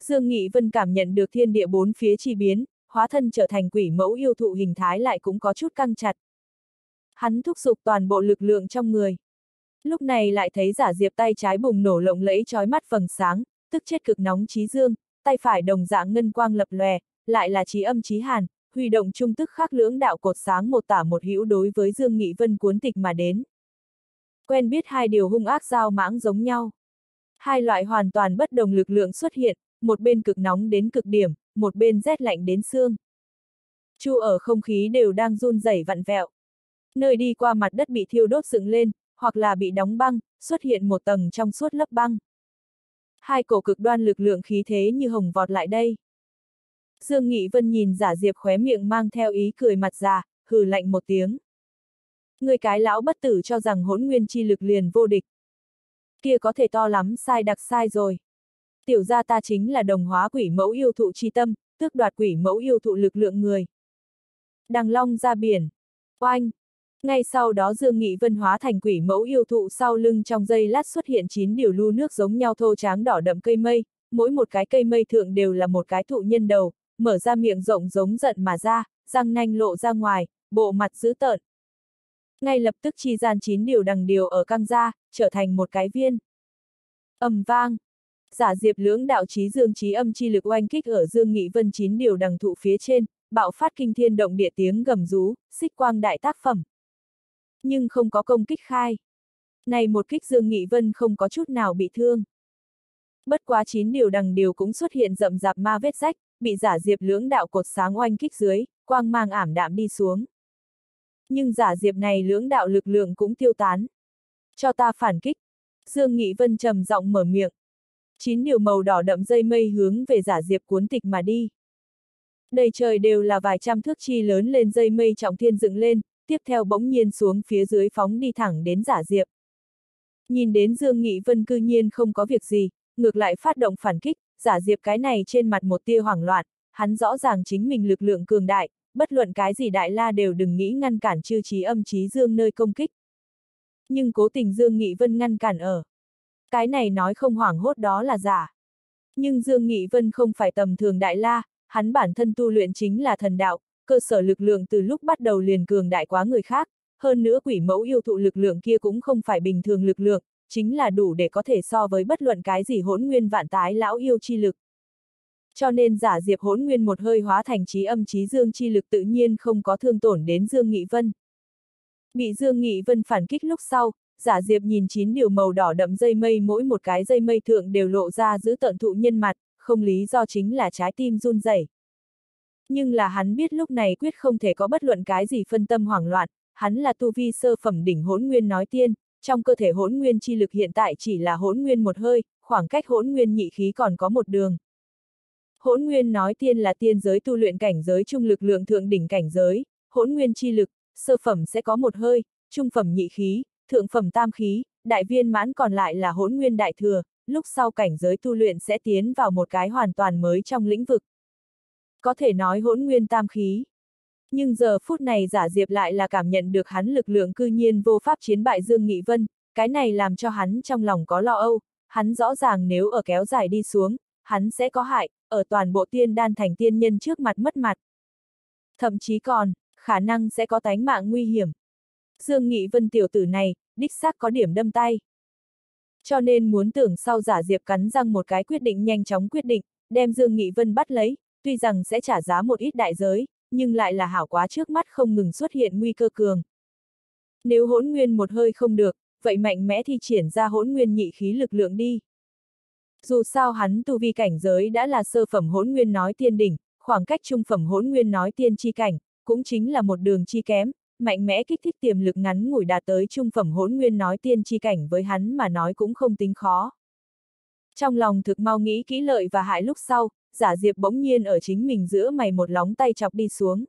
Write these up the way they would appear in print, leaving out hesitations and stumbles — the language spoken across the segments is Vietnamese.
Dương Nghị Vân cảm nhận được thiên địa bốn phía chi biến, hóa thân trở thành quỷ mẫu yêu thụ hình thái lại cũng có chút căng chặt. Hắn thúc giục toàn bộ lực lượng trong người. Lúc này lại thấy Giả Diệp tay trái bùng nổ lộng lẫy chói mắt vầng sáng, tức chết cực nóng chí dương, tay phải đồng dạng ngân quang lập lòe, lại là chí âm chí hàn, huy động trung tức khắc lưỡng đạo cột sáng một tả một hữu đối với Dương Nghị Vân cuốn tịch mà đến. Quen biết hai điều hung ác giao mãng giống nhau. Hai loại hoàn toàn bất đồng lực lượng xuất hiện, một bên cực nóng đến cực điểm, một bên rét lạnh đến xương. Chu ở không khí đều đang run rẩy vặn vẹo. Nơi đi qua mặt đất bị thiêu đốt dựng lên, hoặc là bị đóng băng, xuất hiện một tầng trong suốt lớp băng. Hai cổ cực đoan lực lượng khí thế như hồng vọt lại đây. Dương Nghị Vân nhìn Giả Diệp khóe miệng mang theo ý cười mặt già, hừ lạnh một tiếng. Người cái lão bất tử cho rằng hỗn nguyên chi lực liền vô địch. Kia có thể to lắm sai đặc sai rồi. Tiểu gia ta chính là đồng hóa quỷ mẫu yêu thụ chi tâm, tước đoạt quỷ mẫu yêu thụ lực lượng người. Đằng long ra biển. Oanh! Ngay sau đó Dương Nghị Vân hóa thành quỷ mẫu yêu thụ sau lưng trong giây lát xuất hiện 9 điều lu nước giống nhau thô tráng đỏ đậm cây mây, mỗi một cái cây mây thượng đều là một cái thụ nhân đầu, mở ra miệng rộng giống giận mà ra, răng nanh lộ ra ngoài, bộ mặt dữ tợn. Ngay lập tức chi gian 9 điều đằng điều ở căng ra, trở thành một cái viên. Ầm vang! Giả Diệp lưỡng đạo chí dương chí âm chi lực oanh kích ở Dương Nghị Vân 9 điều đằng thụ phía trên, bạo phát kinh thiên động địa tiếng gầm rú, xích quang đại tác phẩm. Nhưng không có công kích khai. Này một kích Dương Nghị Vân không có chút nào bị thương. Bất quá 9 điều đằng điều cũng xuất hiện rậm rạp ma vết rách, bị Giả Diệp lưỡng đạo cột sáng oanh kích dưới, quang mang ảm đạm đi xuống. Nhưng Giả Diệp này lưỡng đạo lực lượng cũng tiêu tán. Cho ta phản kích. Dương Nghị Vân trầm giọng mở miệng. 9 điều màu đỏ đậm dây mây hướng về Giả Diệp cuốn tịch mà đi. Đầy trời đều là vài trăm thước chi lớn lên dây mây trọng thiên dựng lên, tiếp theo bỗng nhiên xuống phía dưới phóng đi thẳng đến Giả Diệp. Nhìn đến Dương Nghị Vân cư nhiên không có việc gì, ngược lại phát động phản kích, Giả Diệp cái này trên mặt một tia hoảng loạn, hắn rõ ràng chính mình lực lượng cường đại, bất luận cái gì đại la đều đừng nghĩ ngăn cản chư chí âm chí dương nơi công kích. Nhưng cố tình Dương Nghị Vân ngăn cản ở. Cái này nói không hoảng hốt đó là giả. Nhưng Dương Nghị Vân không phải tầm thường đại la, hắn bản thân tu luyện chính là thần đạo, cơ sở lực lượng từ lúc bắt đầu liền cường đại quá người khác, hơn nữa quỷ mẫu yêu thụ lực lượng kia cũng không phải bình thường lực lượng, chính là đủ để có thể so với bất luận cái gì hỗn nguyên vạn tái lão yêu chi lực. Cho nên Giả Diệp hỗn nguyên một hơi hóa thành chí âm chí dương chi lực tự nhiên không có thương tổn đến Dương Nghị Vân. Bị Dương Nghị Vân phản kích lúc sau, Giả Diệp nhìn 9 điều màu đỏ đậm dây mây mỗi một cái dây mây thượng đều lộ ra giữ tợn thụ nhân mặt, không lý do chính là trái tim run rẩy. Nhưng là hắn biết lúc này quyết không thể có bất luận cái gì phân tâm hoảng loạn, hắn là tu vi sơ phẩm đỉnh hỗn nguyên nói tiên, trong cơ thể hỗn nguyên chi lực hiện tại chỉ là hỗn nguyên một hơi, khoảng cách hỗn nguyên nhị khí còn có một đường. Hỗn nguyên nói tiên là tiên giới tu luyện cảnh giới trung lực lượng thượng đỉnh cảnh giới, hỗn nguyên chi lực, sơ phẩm sẽ có một hơi, trung phẩm nhị khí, thượng phẩm tam khí, đại viên mãn còn lại là hỗn nguyên đại thừa, lúc sau cảnh giới tu luyện sẽ tiến vào một cái hoàn toàn mới trong lĩnh vực. Có thể nói hỗn nguyên tam khí. Nhưng giờ phút này Giả Diệp lại là cảm nhận được hắn lực lượng cư nhiên vô pháp chiến bại Dương Nghị Vân, cái này làm cho hắn trong lòng có lo âu, hắn rõ ràng nếu ở kéo dài đi xuống, hắn sẽ có hại, ở toàn bộ tiên đan thành tiên nhân trước mặt mất mặt. Thậm chí còn, khả năng sẽ có tánh mạng nguy hiểm. Dương Nghị Vân tiểu tử này, đích xác có điểm đâm tay. Cho nên muốn tưởng sau Giả Diệp cắn răng một cái quyết định nhanh chóng quyết định, đem Dương Nghị Vân bắt lấy, tuy rằng sẽ trả giá một ít đại giới, nhưng lại là hảo quá trước mắt không ngừng xuất hiện nguy cơ cường. Nếu hỗn nguyên một hơi không được, vậy mạnh mẽ thi triển ra hỗn nguyên nhị khí lực lượng đi. Dù sao hắn tu vi cảnh giới đã là sơ phẩm hỗn nguyên nói tiên đỉnh, khoảng cách trung phẩm hỗn nguyên nói tiên chi cảnh, cũng chính là một đường chi kém, mạnh mẽ kích thích tiềm lực ngắn ngủi đạt tới trung phẩm hỗn nguyên nói tiên chi cảnh với hắn mà nói cũng không tính khó. Trong lòng thực mau nghĩ kỹ lợi và hại lúc sau, Giả Diệp bỗng nhiên ở chính mình giữa mày một lóng tay chọc đi xuống.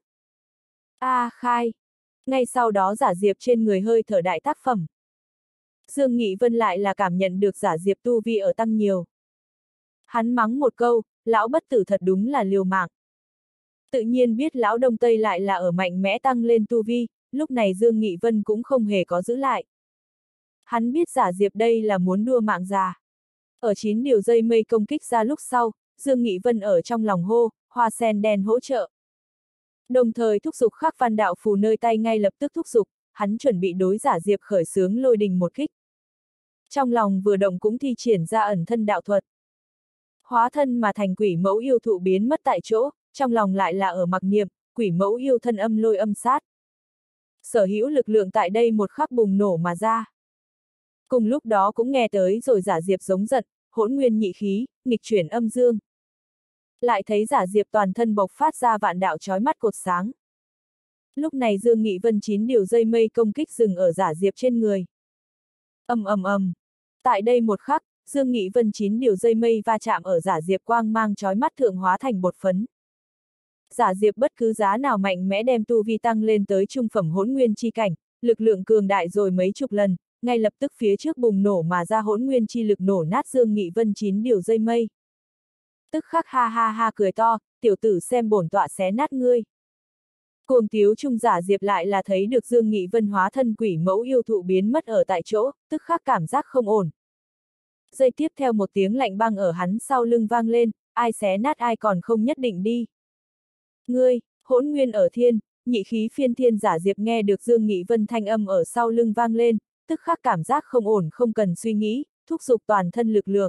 Khai! Ngay sau đó Giả Diệp trên người hơi thở đại tác phẩm. Dương Nghị Vân lại là cảm nhận được Giả Diệp tu vi ở tăng nhiều. Hắn mắng một câu, lão bất tử thật đúng là liều mạng. Tự nhiên biết lão Đông Tây lại là ở mạnh mẽ tăng lên tu vi, lúc này Dương Nghị Vân cũng không hề có giữ lại. Hắn biết Giả Diệp đây là muốn đua mạng già. Ở 9 điều dây mây công kích ra lúc sau, Dương Nghị Vân ở trong lòng hô, hoa sen đen hỗ trợ. Đồng thời thúc giục Khắc Văn đạo phù nơi tay ngay lập tức thúc giục, hắn chuẩn bị đối Giả Diệp khởi xướng lôi đình một kích. Trong lòng vừa động cũng thi triển ra ẩn thân đạo thuật. Hóa thân mà thành quỷ mẫu yêu thụ biến mất tại chỗ, trong lòng lại là ở mặc niệm, quỷ mẫu yêu thân âm lôi âm sát. Sở hữu lực lượng tại đây một khắc bùng nổ mà ra. Cùng lúc đó cũng nghe tới rồi Giả Diệp giống giận, hỗn nguyên nhị khí, nghịch chuyển âm dương. Lại thấy Giả Diệp toàn thân bộc phát ra vạn đạo chói mắt cột sáng. Lúc này Dương Nghị Vân 9 điều dây mây công kích dừng ở Giả Diệp trên người. Ầm ầm ầm. Tại đây một khắc, Dương Nghị Vân 9 điều dây mây va chạm ở Giả Diệp quang mang chói mắt thượng hóa thành bột phấn. Giả Diệp bất cứ giá nào mạnh mẽ đem tu vi tăng lên tới trung phẩm hỗn nguyên chi cảnh, lực lượng cường đại rồi mấy chục lần, ngay lập tức phía trước bùng nổ mà ra hỗn nguyên chi lực nổ nát Dương Nghị Vân 9 điều dây mây. Tức khắc ha ha ha cười to, tiểu tử xem bổn tọa xé nát ngươi. Cuồng tiếu trung Giả Diệp lại là thấy được Dương Nghị Vân hóa thân quỷ mẫu yêu thụ biến mất ở tại chỗ, tức khắc cảm giác không ổn. Giây tiếp theo một tiếng lạnh băng ở hắn sau lưng vang lên, ai xé nát ai còn không nhất định đi. Ngươi, hỗn nguyên ở thiên, nhị khí phiên thiên. Giả Diệp nghe được Dương Nghị Vân thanh âm ở sau lưng vang lên, tức khắc cảm giác không ổn không cần suy nghĩ, thúc giục toàn thân lực lượng.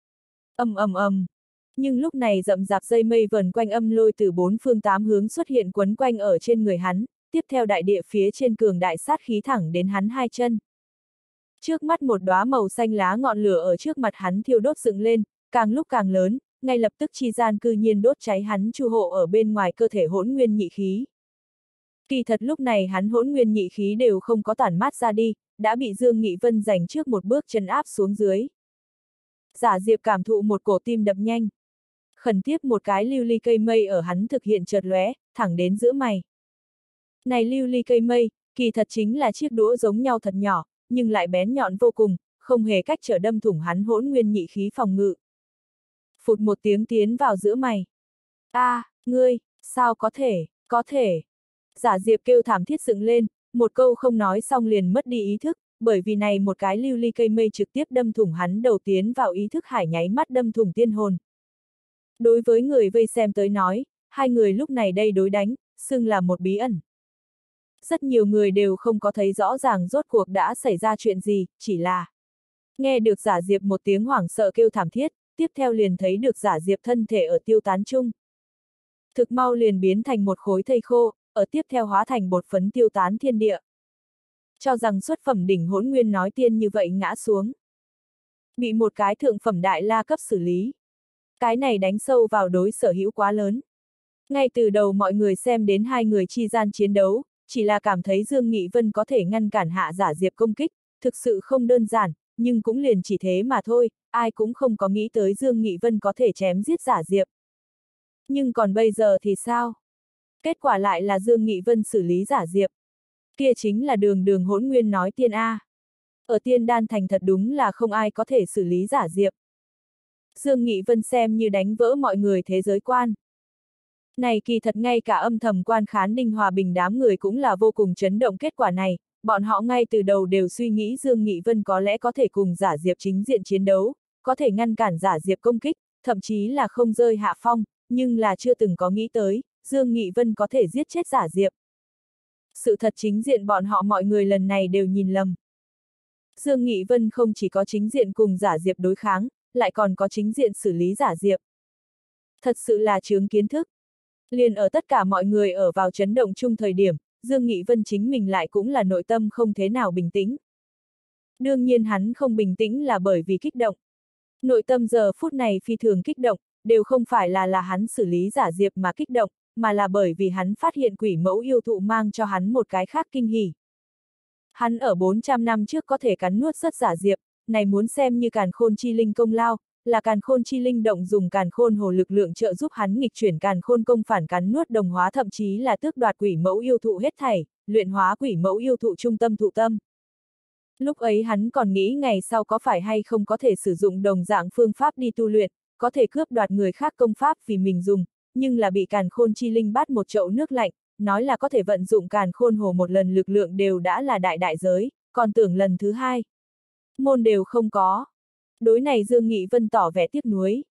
Ầm ầm ầm. Nhưng lúc này rậm rạp dây mây vần quanh âm lôi từ 4 phương 8 hướng xuất hiện quấn quanh ở trên người hắn, tiếp theo đại địa phía trên cường đại sát khí thẳng đến hắn hai chân. Trước mắt một đóa màu xanh lá ngọn lửa ở trước mặt hắn thiêu đốt dựng lên, càng lúc càng lớn, ngay lập tức chi gian cư nhiên đốt cháy hắn chu hộ ở bên ngoài cơ thể hỗn nguyên nhị khí. Kỳ thật lúc này hắn hỗn nguyên nhị khí đều không có tản mát ra đi, đã bị Dương Nghị Vân giành trước một bước chân áp xuống dưới. Giả Diệp cảm thụ một cổ tim đập nhanh. Khẩn tiếp một cái lưu ly cây mây ở hắn thực hiện chợt lóe, thẳng đến giữa mày. Này lưu ly cây mây, kỳ thật chính là chiếc đũa giống nhau thật nhỏ, nhưng lại bén nhọn vô cùng, không hề cách trở đâm thủng hắn hỗn nguyên nhị khí phòng ngự. Phụt một tiếng tiến vào giữa mày. Ngươi, sao có thể. Giả Diệp kêu thảm thiết dựng lên, một câu không nói xong liền mất đi ý thức, bởi vì này một cái lưu ly cây mây trực tiếp đâm thủng hắn đầu tiến vào ý thức hải nháy mắt đâm thủng tiên hồn. Đối với người vây xem tới nói, hai người lúc này đây đối đánh, xưng là một bí ẩn. Rất nhiều người đều không có thấy rõ ràng rốt cuộc đã xảy ra chuyện gì, chỉ là nghe được Giả Diệp một tiếng hoảng sợ kêu thảm thiết, tiếp theo liền thấy được Giả Diệp thân thể ở tiêu tán chung. Thực mau liền biến thành một khối thây khô, ở tiếp theo hóa thành bột phấn tiêu tán thiên địa. Cho rằng xuất phẩm đỉnh hỗn nguyên nói tiên như vậy ngã xuống. Bị một cái thượng phẩm đại la cấp xử lý. Cái này đánh sâu vào đối sở hữu quá lớn. Ngay từ đầu mọi người xem đến hai người chi gian chiến đấu, chỉ là cảm thấy Dương Nghị Vân có thể ngăn cản hạ Giả Diệp công kích, thực sự không đơn giản, nhưng cũng liền chỉ thế mà thôi, ai cũng không có nghĩ tới Dương Nghị Vân có thể chém giết Giả Diệp. Nhưng còn bây giờ thì sao? Kết quả lại là Dương Nghị Vân xử lý Giả Diệp. Kia chính là đường đường hỗn nguyên nói tiên A. Ở tiên đan thành thật đúng là không ai có thể xử lý Giả Diệp. Dương Nghị Vân xem như đánh vỡ mọi người thế giới quan. Này kỳ thật ngay cả âm thầm quan khán Đinh Hòa Bình đám người cũng là vô cùng chấn động kết quả này, bọn họ ngay từ đầu đều suy nghĩ Dương Nghị Vân có lẽ có thể cùng Giả Diệp chính diện chiến đấu, có thể ngăn cản Giả Diệp công kích, thậm chí là không rơi hạ phong, nhưng là chưa từng có nghĩ tới, Dương Nghị Vân có thể giết chết Giả Diệp. Sự thật chính diện bọn họ mọi người lần này đều nhìn lầm. Dương Nghị Vân không chỉ có chính diện cùng Giả Diệp đối kháng, lại còn có chính diện xử lý Giả Diệp. Thật sự là chướng kiến thức. Liền ở tất cả mọi người ở vào chấn động chung thời điểm, Dương Nghị Vân chính mình lại cũng là nội tâm không thế nào bình tĩnh. Đương nhiên hắn không bình tĩnh là bởi vì kích động. Nội tâm giờ phút này phi thường kích động, đều không phải là hắn xử lý Giả Diệp mà kích động, mà là bởi vì hắn phát hiện quỷ mẫu yêu thụ mang cho hắn một cái khác kinh hỉ. Hắn ở 400 năm trước có thể cắn nuốt rất Giả Diệp, này muốn xem như càn khôn chi linh công lao, là càn khôn chi linh động dùng càn khôn hồ lực lượng trợ giúp hắn nghịch chuyển càn khôn công phản cắn nuốt đồng hóa thậm chí là tước đoạt quỷ mẫu yêu thụ hết thảy, luyện hóa quỷ mẫu yêu thụ trung tâm thụ tâm. Lúc ấy hắn còn nghĩ ngày sau có phải hay không có thể sử dụng đồng dạng phương pháp đi tu luyện, có thể cướp đoạt người khác công pháp vì mình dùng, nhưng là bị càn khôn chi linh bắt một chậu nước lạnh, nói là có thể vận dụng càn khôn hồ một lần lực lượng đều đã là đại đại giới, còn tưởng lần thứ hai. Môn đều không có. Đối này Dương Nghị Vân tỏ vẻ tiếc nuối.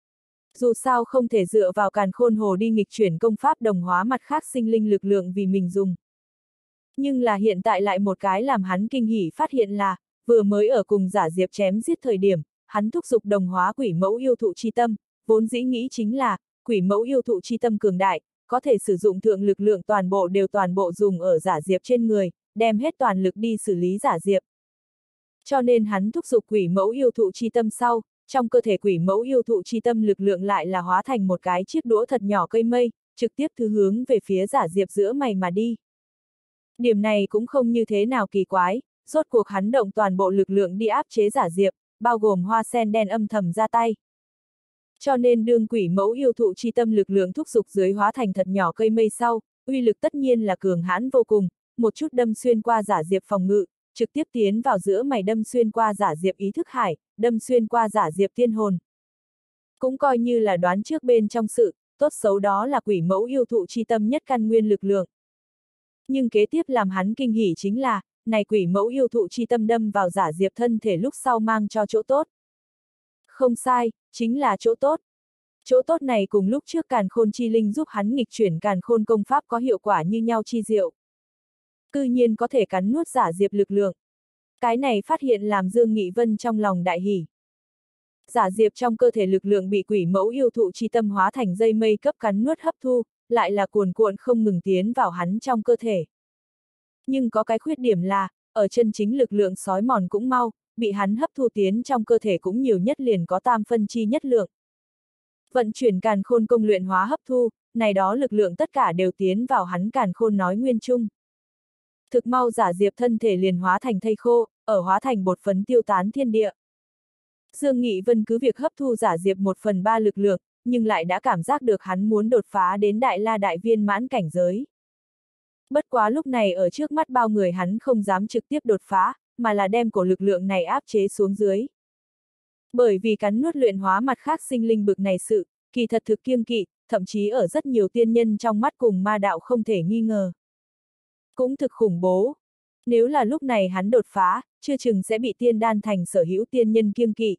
Dù sao không thể dựa vào càn khôn hồ đi nghịch chuyển công pháp đồng hóa mặt khác sinh linh lực lượng vì mình dùng. Nhưng là hiện tại lại một cái làm hắn kinh hỉ phát hiện là, vừa mới ở cùng giả diệp chém giết thời điểm, hắn thúc giục đồng hóa quỷ mẫu yêu thụ chi tâm, vốn dĩ nghĩ chính là, quỷ mẫu yêu thụ chi tâm cường đại, có thể sử dụng thượng lực lượng toàn bộ dùng ở giả diệp trên người, đem hết toàn lực đi xử lý giả diệp. Cho nên hắn thúc giục quỷ mẫu yêu thụ chi tâm sau, trong cơ thể quỷ mẫu yêu thụ chi tâm lực lượng lại là hóa thành một cái chiếc đũa thật nhỏ cây mây, trực tiếp thứ hướng về phía giả diệp giữa mày mà đi. Điểm này cũng không như thế nào kỳ quái, rốt cuộc hắn động toàn bộ lực lượng đi áp chế giả diệp, bao gồm hoa sen đen âm thầm ra tay. Cho nên đương quỷ mẫu yêu thụ chi tâm lực lượng thúc giục dưới hóa thành thật nhỏ cây mây sau, uy lực tất nhiên là cường hãn vô cùng, một chút đâm xuyên qua giả diệp phòng ngự, trực tiếp tiến vào giữa mày đâm xuyên qua giả diệp ý thức hải, đâm xuyên qua giả diệp tiên hồn. Cũng coi như là đoán trước bên trong sự, tốt xấu đó là quỷ mẫu yêu thụ chi tâm nhất căn nguyên lực lượng. Nhưng kế tiếp làm hắn kinh hỉ chính là, này quỷ mẫu yêu thụ chi tâm đâm vào giả diệp thân thể lúc sau mang cho chỗ tốt. Không sai, chính là chỗ tốt. Chỗ tốt này cùng lúc trước càn khôn chi linh giúp hắn nghịch chuyển càn khôn công pháp có hiệu quả như nhau chi diệu. Cư nhiên có thể cắn nuốt giả diệp lực lượng. Cái này phát hiện làm Dương Nghị Vân trong lòng đại hỉ. Giả diệp trong cơ thể lực lượng bị quỷ mẫu yêu thụ chi tâm hóa thành dây mây cấp cắn nuốt hấp thu, lại là cuồn cuộn không ngừng tiến vào hắn trong cơ thể. Nhưng có cái khuyết điểm là, ở chân chính lực lượng sói mòn cũng mau, bị hắn hấp thu tiến trong cơ thể cũng nhiều nhất liền có tam phân chi nhất lượng. Vận chuyển càn khôn công luyện hóa hấp thu, này đó lực lượng tất cả đều tiến vào hắn càn khôn nói nguyên chung. Thực mau giả diệp thân thể liền hóa thành thây khô, ở hóa thành bột phấn tiêu tán thiên địa. Dương Nghị Vân cứ việc hấp thu giả diệp 1/3 lực lượng, nhưng lại đã cảm giác được hắn muốn đột phá đến đại la đại viên mãn cảnh giới. Bất quá lúc này ở trước mắt bao người hắn không dám trực tiếp đột phá, mà là đem cổ lực lượng này áp chế xuống dưới. Bởi vì cắn nuốt luyện hóa mặt khác sinh linh bực này sự, kỳ thật thực kiêng kỵ, thậm chí ở rất nhiều tiên nhân trong mắt cùng ma đạo không thể nghi ngờ. Cũng thực khủng bố. Nếu là lúc này hắn đột phá, chưa chừng sẽ bị tiên đan thành sở hữu tiên nhân kiêng kỵ.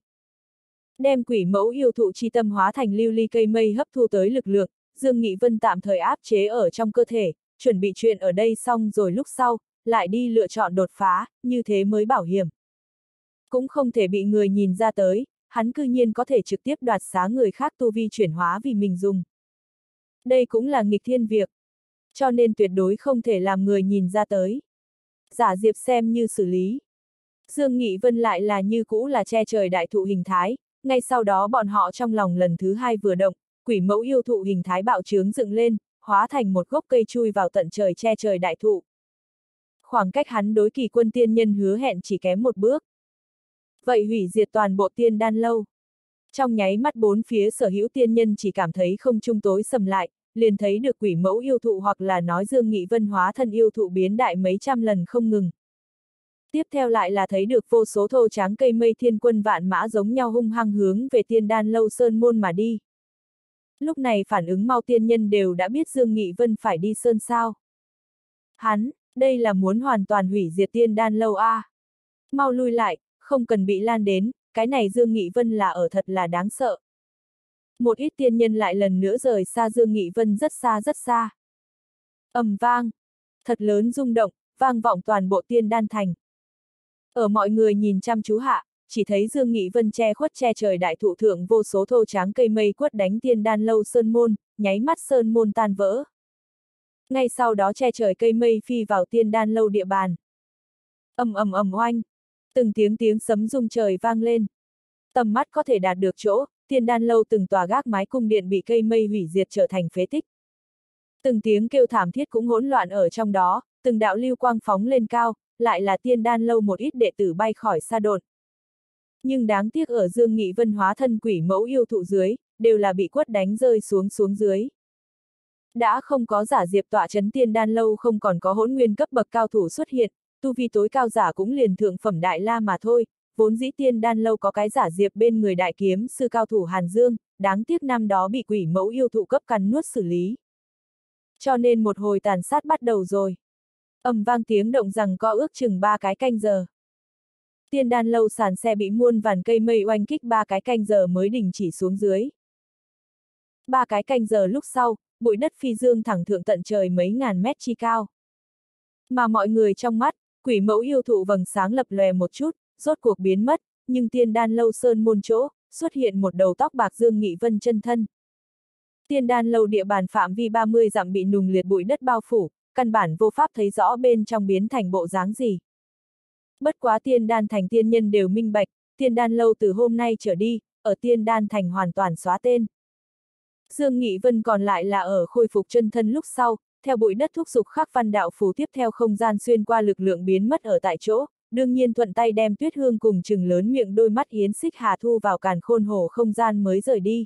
Đem quỷ mẫu yêu thụ chi tâm hóa thành lưu ly cây mây hấp thu tới lực lượng, Dương Nghị Vân tạm thời áp chế ở trong cơ thể, chuẩn bị chuyện ở đây xong rồi lúc sau, lại đi lựa chọn đột phá, như thế mới bảo hiểm. Cũng không thể bị người nhìn ra tới, hắn cư nhiên có thể trực tiếp đoạt xá người khác tu vi chuyển hóa vì mình dùng. Đây cũng là nghịch thiên việc. Cho nên tuyệt đối không thể làm người nhìn ra tới. Giả diệp xem như xử lý. Dương Nghị Vân lại là như cũ là che trời đại thụ hình thái, ngay sau đó bọn họ trong lòng lần thứ hai vừa động, quỷ mẫu yêu thụ hình thái bạo trướng dựng lên, hóa thành một gốc cây chui vào tận trời che trời đại thụ. Khoảng cách hắn đối kỳ quân tiên nhân hứa hẹn chỉ kém một bước. Vậy hủy diệt toàn bộ tiên đan lâu. Trong nháy mắt bốn phía sở hữu tiên nhân chỉ cảm thấy không trung tối sầm lại, liền thấy được quỷ mẫu yêu thụ hoặc là nói Dương Nghị Vân hóa thân yêu thụ biến đại mấy trăm lần không ngừng. Tiếp theo lại là thấy được vô số thô tráng cây mây thiên quân vạn mã giống nhau hung hăng hướng về tiên đan lâu sơn môn mà đi. Lúc này phản ứng mau tiên nhân đều đã biết Dương Nghị Vân phải đi sơn sao. Hắn, đây là muốn hoàn toàn hủy diệt tiên đan lâu a. Mau lui lại, không cần bị lan đến, cái này Dương Nghị Vân là ở thật là đáng sợ. Một ít tiên nhân lại lần nữa rời xa Dương Nghị Vân rất xa rất xa. Ầm vang, thật lớn rung động, vang vọng toàn bộ tiên đan thành. Ở mọi người nhìn chăm chú hạ, chỉ thấy Dương Nghị Vân che khuất che trời đại thụ thượng vô số thô tráng cây mây quất đánh tiên đan lâu sơn môn, nháy mắt sơn môn tan vỡ. Ngay sau đó che trời cây mây phi vào tiên đan lâu địa bàn. Ầm ầm ầm oanh, từng tiếng sấm rung trời vang lên. Tầm mắt có thể đạt được chỗ, tiên đan lâu từng tòa gác mái cung điện bị cây mây hủy diệt trở thành phế tích. Từng tiếng kêu thảm thiết cũng hỗn loạn ở trong đó, từng đạo lưu quang phóng lên cao, lại là tiên đan lâu một ít đệ tử bay khỏi xa đột. Nhưng đáng tiếc ở Dương Nghị Vân hóa thân quỷ mẫu yêu thụ dưới, đều là bị quất đánh rơi xuống dưới. Đã không có giả diệp tọa chấn tiên đan lâu không còn có hỗn nguyên cấp bậc cao thủ xuất hiện, tu vi tối cao giả cũng liền thượng phẩm đại la mà thôi, vốn dĩ tiên đan lâu có cái giả diệp bên người đại kiếm sư cao thủ Hàn Dương, đáng tiếc năm đó bị quỷ mẫu yêu thụ cấp cắn nuốt xử lý. Cho nên một hồi tàn sát bắt đầu rồi. Ầm vang tiếng động rằng có ước chừng 3 cái canh giờ. Tiên đan lâu sàn xe bị muôn vàn cây mây oanh kích 3 cái canh giờ mới đình chỉ xuống dưới. 3 cái canh giờ lúc sau, bụi đất phi dương thẳng thượng tận trời mấy ngàn mét chi cao. Mà mọi người trong mắt, quỷ mẫu yêu thụ vầng sáng lập lòe một chút, rốt cuộc biến mất, nhưng Tiên Đan lâu sơn môn chỗ, xuất hiện một đầu tóc bạc Dương Nghị Vân chân thân. Tiên Đan lâu địa bàn phạm vi 30 dặm bị nùng liệt bụi đất bao phủ, căn bản vô pháp thấy rõ bên trong biến thành bộ dáng gì. Bất quá Tiên Đan thành tiên nhân đều minh bạch, Tiên Đan lâu từ hôm nay trở đi, ở Tiên Đan thành hoàn toàn xóa tên. Dương Nghị Vân còn lại là ở khôi phục chân thân lúc sau, theo bụi đất thúc giục khắc văn đạo phù tiếp theo không gian xuyên qua lực lượng biến mất ở tại chỗ, đương nhiên thuận tay đem Tuyết Hương cùng trừng lớn miệng đôi mắt Yến Xích Hà thu vào càn khôn hồ không gian mới rời đi.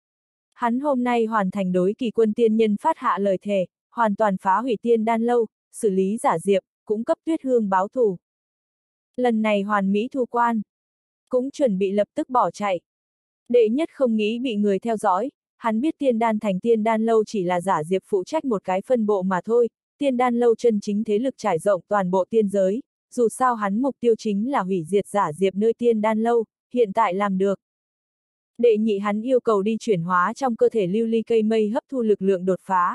Hắn hôm nay hoàn thành đối kỳ quân tiên nhân phát hạ lời thề, hoàn toàn phá hủy Tiên Đan lâu, xử lý giả diệp, cũng cấp Tuyết Hương báo thù. Lần này hoàn mỹ thu quan, cũng chuẩn bị lập tức bỏ chạy. Đệ nhất không nghĩ bị người theo dõi, hắn biết Tiên Đan thành Tiên Đan lâu chỉ là giả diệp phụ trách một cái phân bộ mà thôi, Tiên Đan lâu chân chính thế lực trải rộng toàn bộ tiên giới, dù sao hắn mục tiêu chính là hủy diệt giả diệp nơi Tiên Đan lâu, hiện tại làm được. Đệ nhị hắn yêu cầu đi chuyển hóa trong cơ thể lưu ly cây mây hấp thu lực lượng đột phá.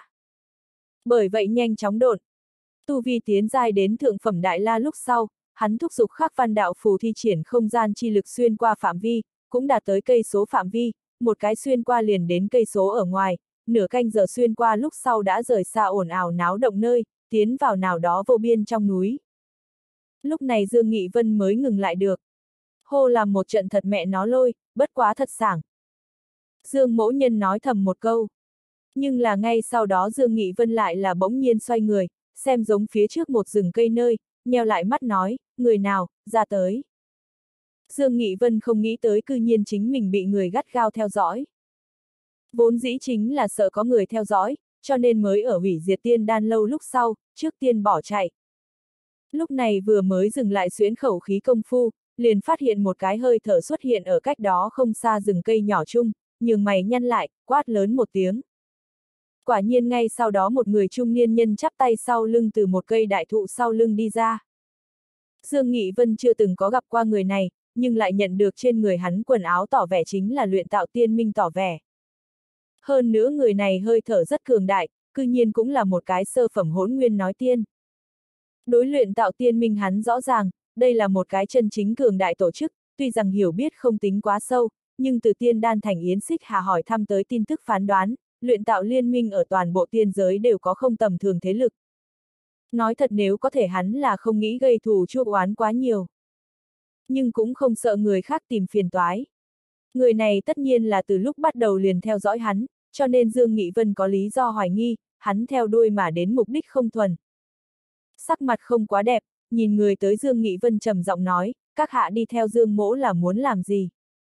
Bởi vậy nhanh chóng đột. Tu vi tiến giai đến thượng phẩm đại la lúc sau, hắn thúc giục khắc văn đạo phù thi triển không gian chi lực xuyên qua phạm vi, cũng đạt tới cây số phạm vi, một cái xuyên qua liền đến cây số ở ngoài, nửa canh giờ xuyên qua lúc sau đã rời xa ồn ào náo động nơi, tiến vào nào đó vô biên trong núi. Lúc này Dương Nghị Vân mới ngừng lại được. Hô làm một trận thật mẹ nó lôi, bất quá thật sảng. Dương Mỗ Nhân nói thầm một câu. Nhưng là ngay sau đó Dương Nghị Vân lại là bỗng nhiên xoay người, xem giống phía trước một rừng cây nơi, nheo lại mắt nói, người nào, ra tới. Dương Nghị Vân không nghĩ tới cư nhiên chính mình bị người gắt gao theo dõi. Vốn dĩ chính là sợ có người theo dõi, cho nên mới ở hủy diệt Tiên Đan lâu lúc sau, trước tiên bỏ chạy. Lúc này vừa mới dừng lại xuyến khẩu khí công phu, liền phát hiện một cái hơi thở xuất hiện ở cách đó không xa rừng cây nhỏ chung, nhường mày nhăn lại, quát lớn một tiếng. Quả nhiên ngay sau đó một người trung niên nhân chắp tay sau lưng từ một cây đại thụ sau lưng đi ra. Dương Nghị Vân chưa từng có gặp qua người này, nhưng lại nhận được trên người hắn quần áo tỏ vẻ chính là luyện tạo tiên minh tỏ vẻ. Hơn nữa người này hơi thở rất cường đại, cư nhiên cũng là một cái sơ phẩm hỗn nguyên nói tiên. Đối luyện tạo tiên minh hắn rõ ràng, đây là một cái chân chính cường đại tổ chức, tuy rằng hiểu biết không tính quá sâu, nhưng từ Tiên Đan thành Yến Xích Hà hỏi thăm tới tin tức phán đoán, luyện tạo liên minh ở toàn bộ tiên giới đều có không tầm thường thế lực. Nói thật nếu có thể hắn là không nghĩ gây thù chuốc oán quá nhiều. Nhưng cũng không sợ người khác tìm phiền toái. Người này tất nhiên là từ lúc bắt đầu liền theo dõi hắn, cho nên Dương Nghị Vân có lý do hoài nghi, hắn theo đuôi mà đến mục đích không thuần. Sắc mặt không quá đẹp, nhìn người tới Dương Nghị Vân trầm giọng nói, các hạ đi theo Dương Mỗ là muốn làm gì?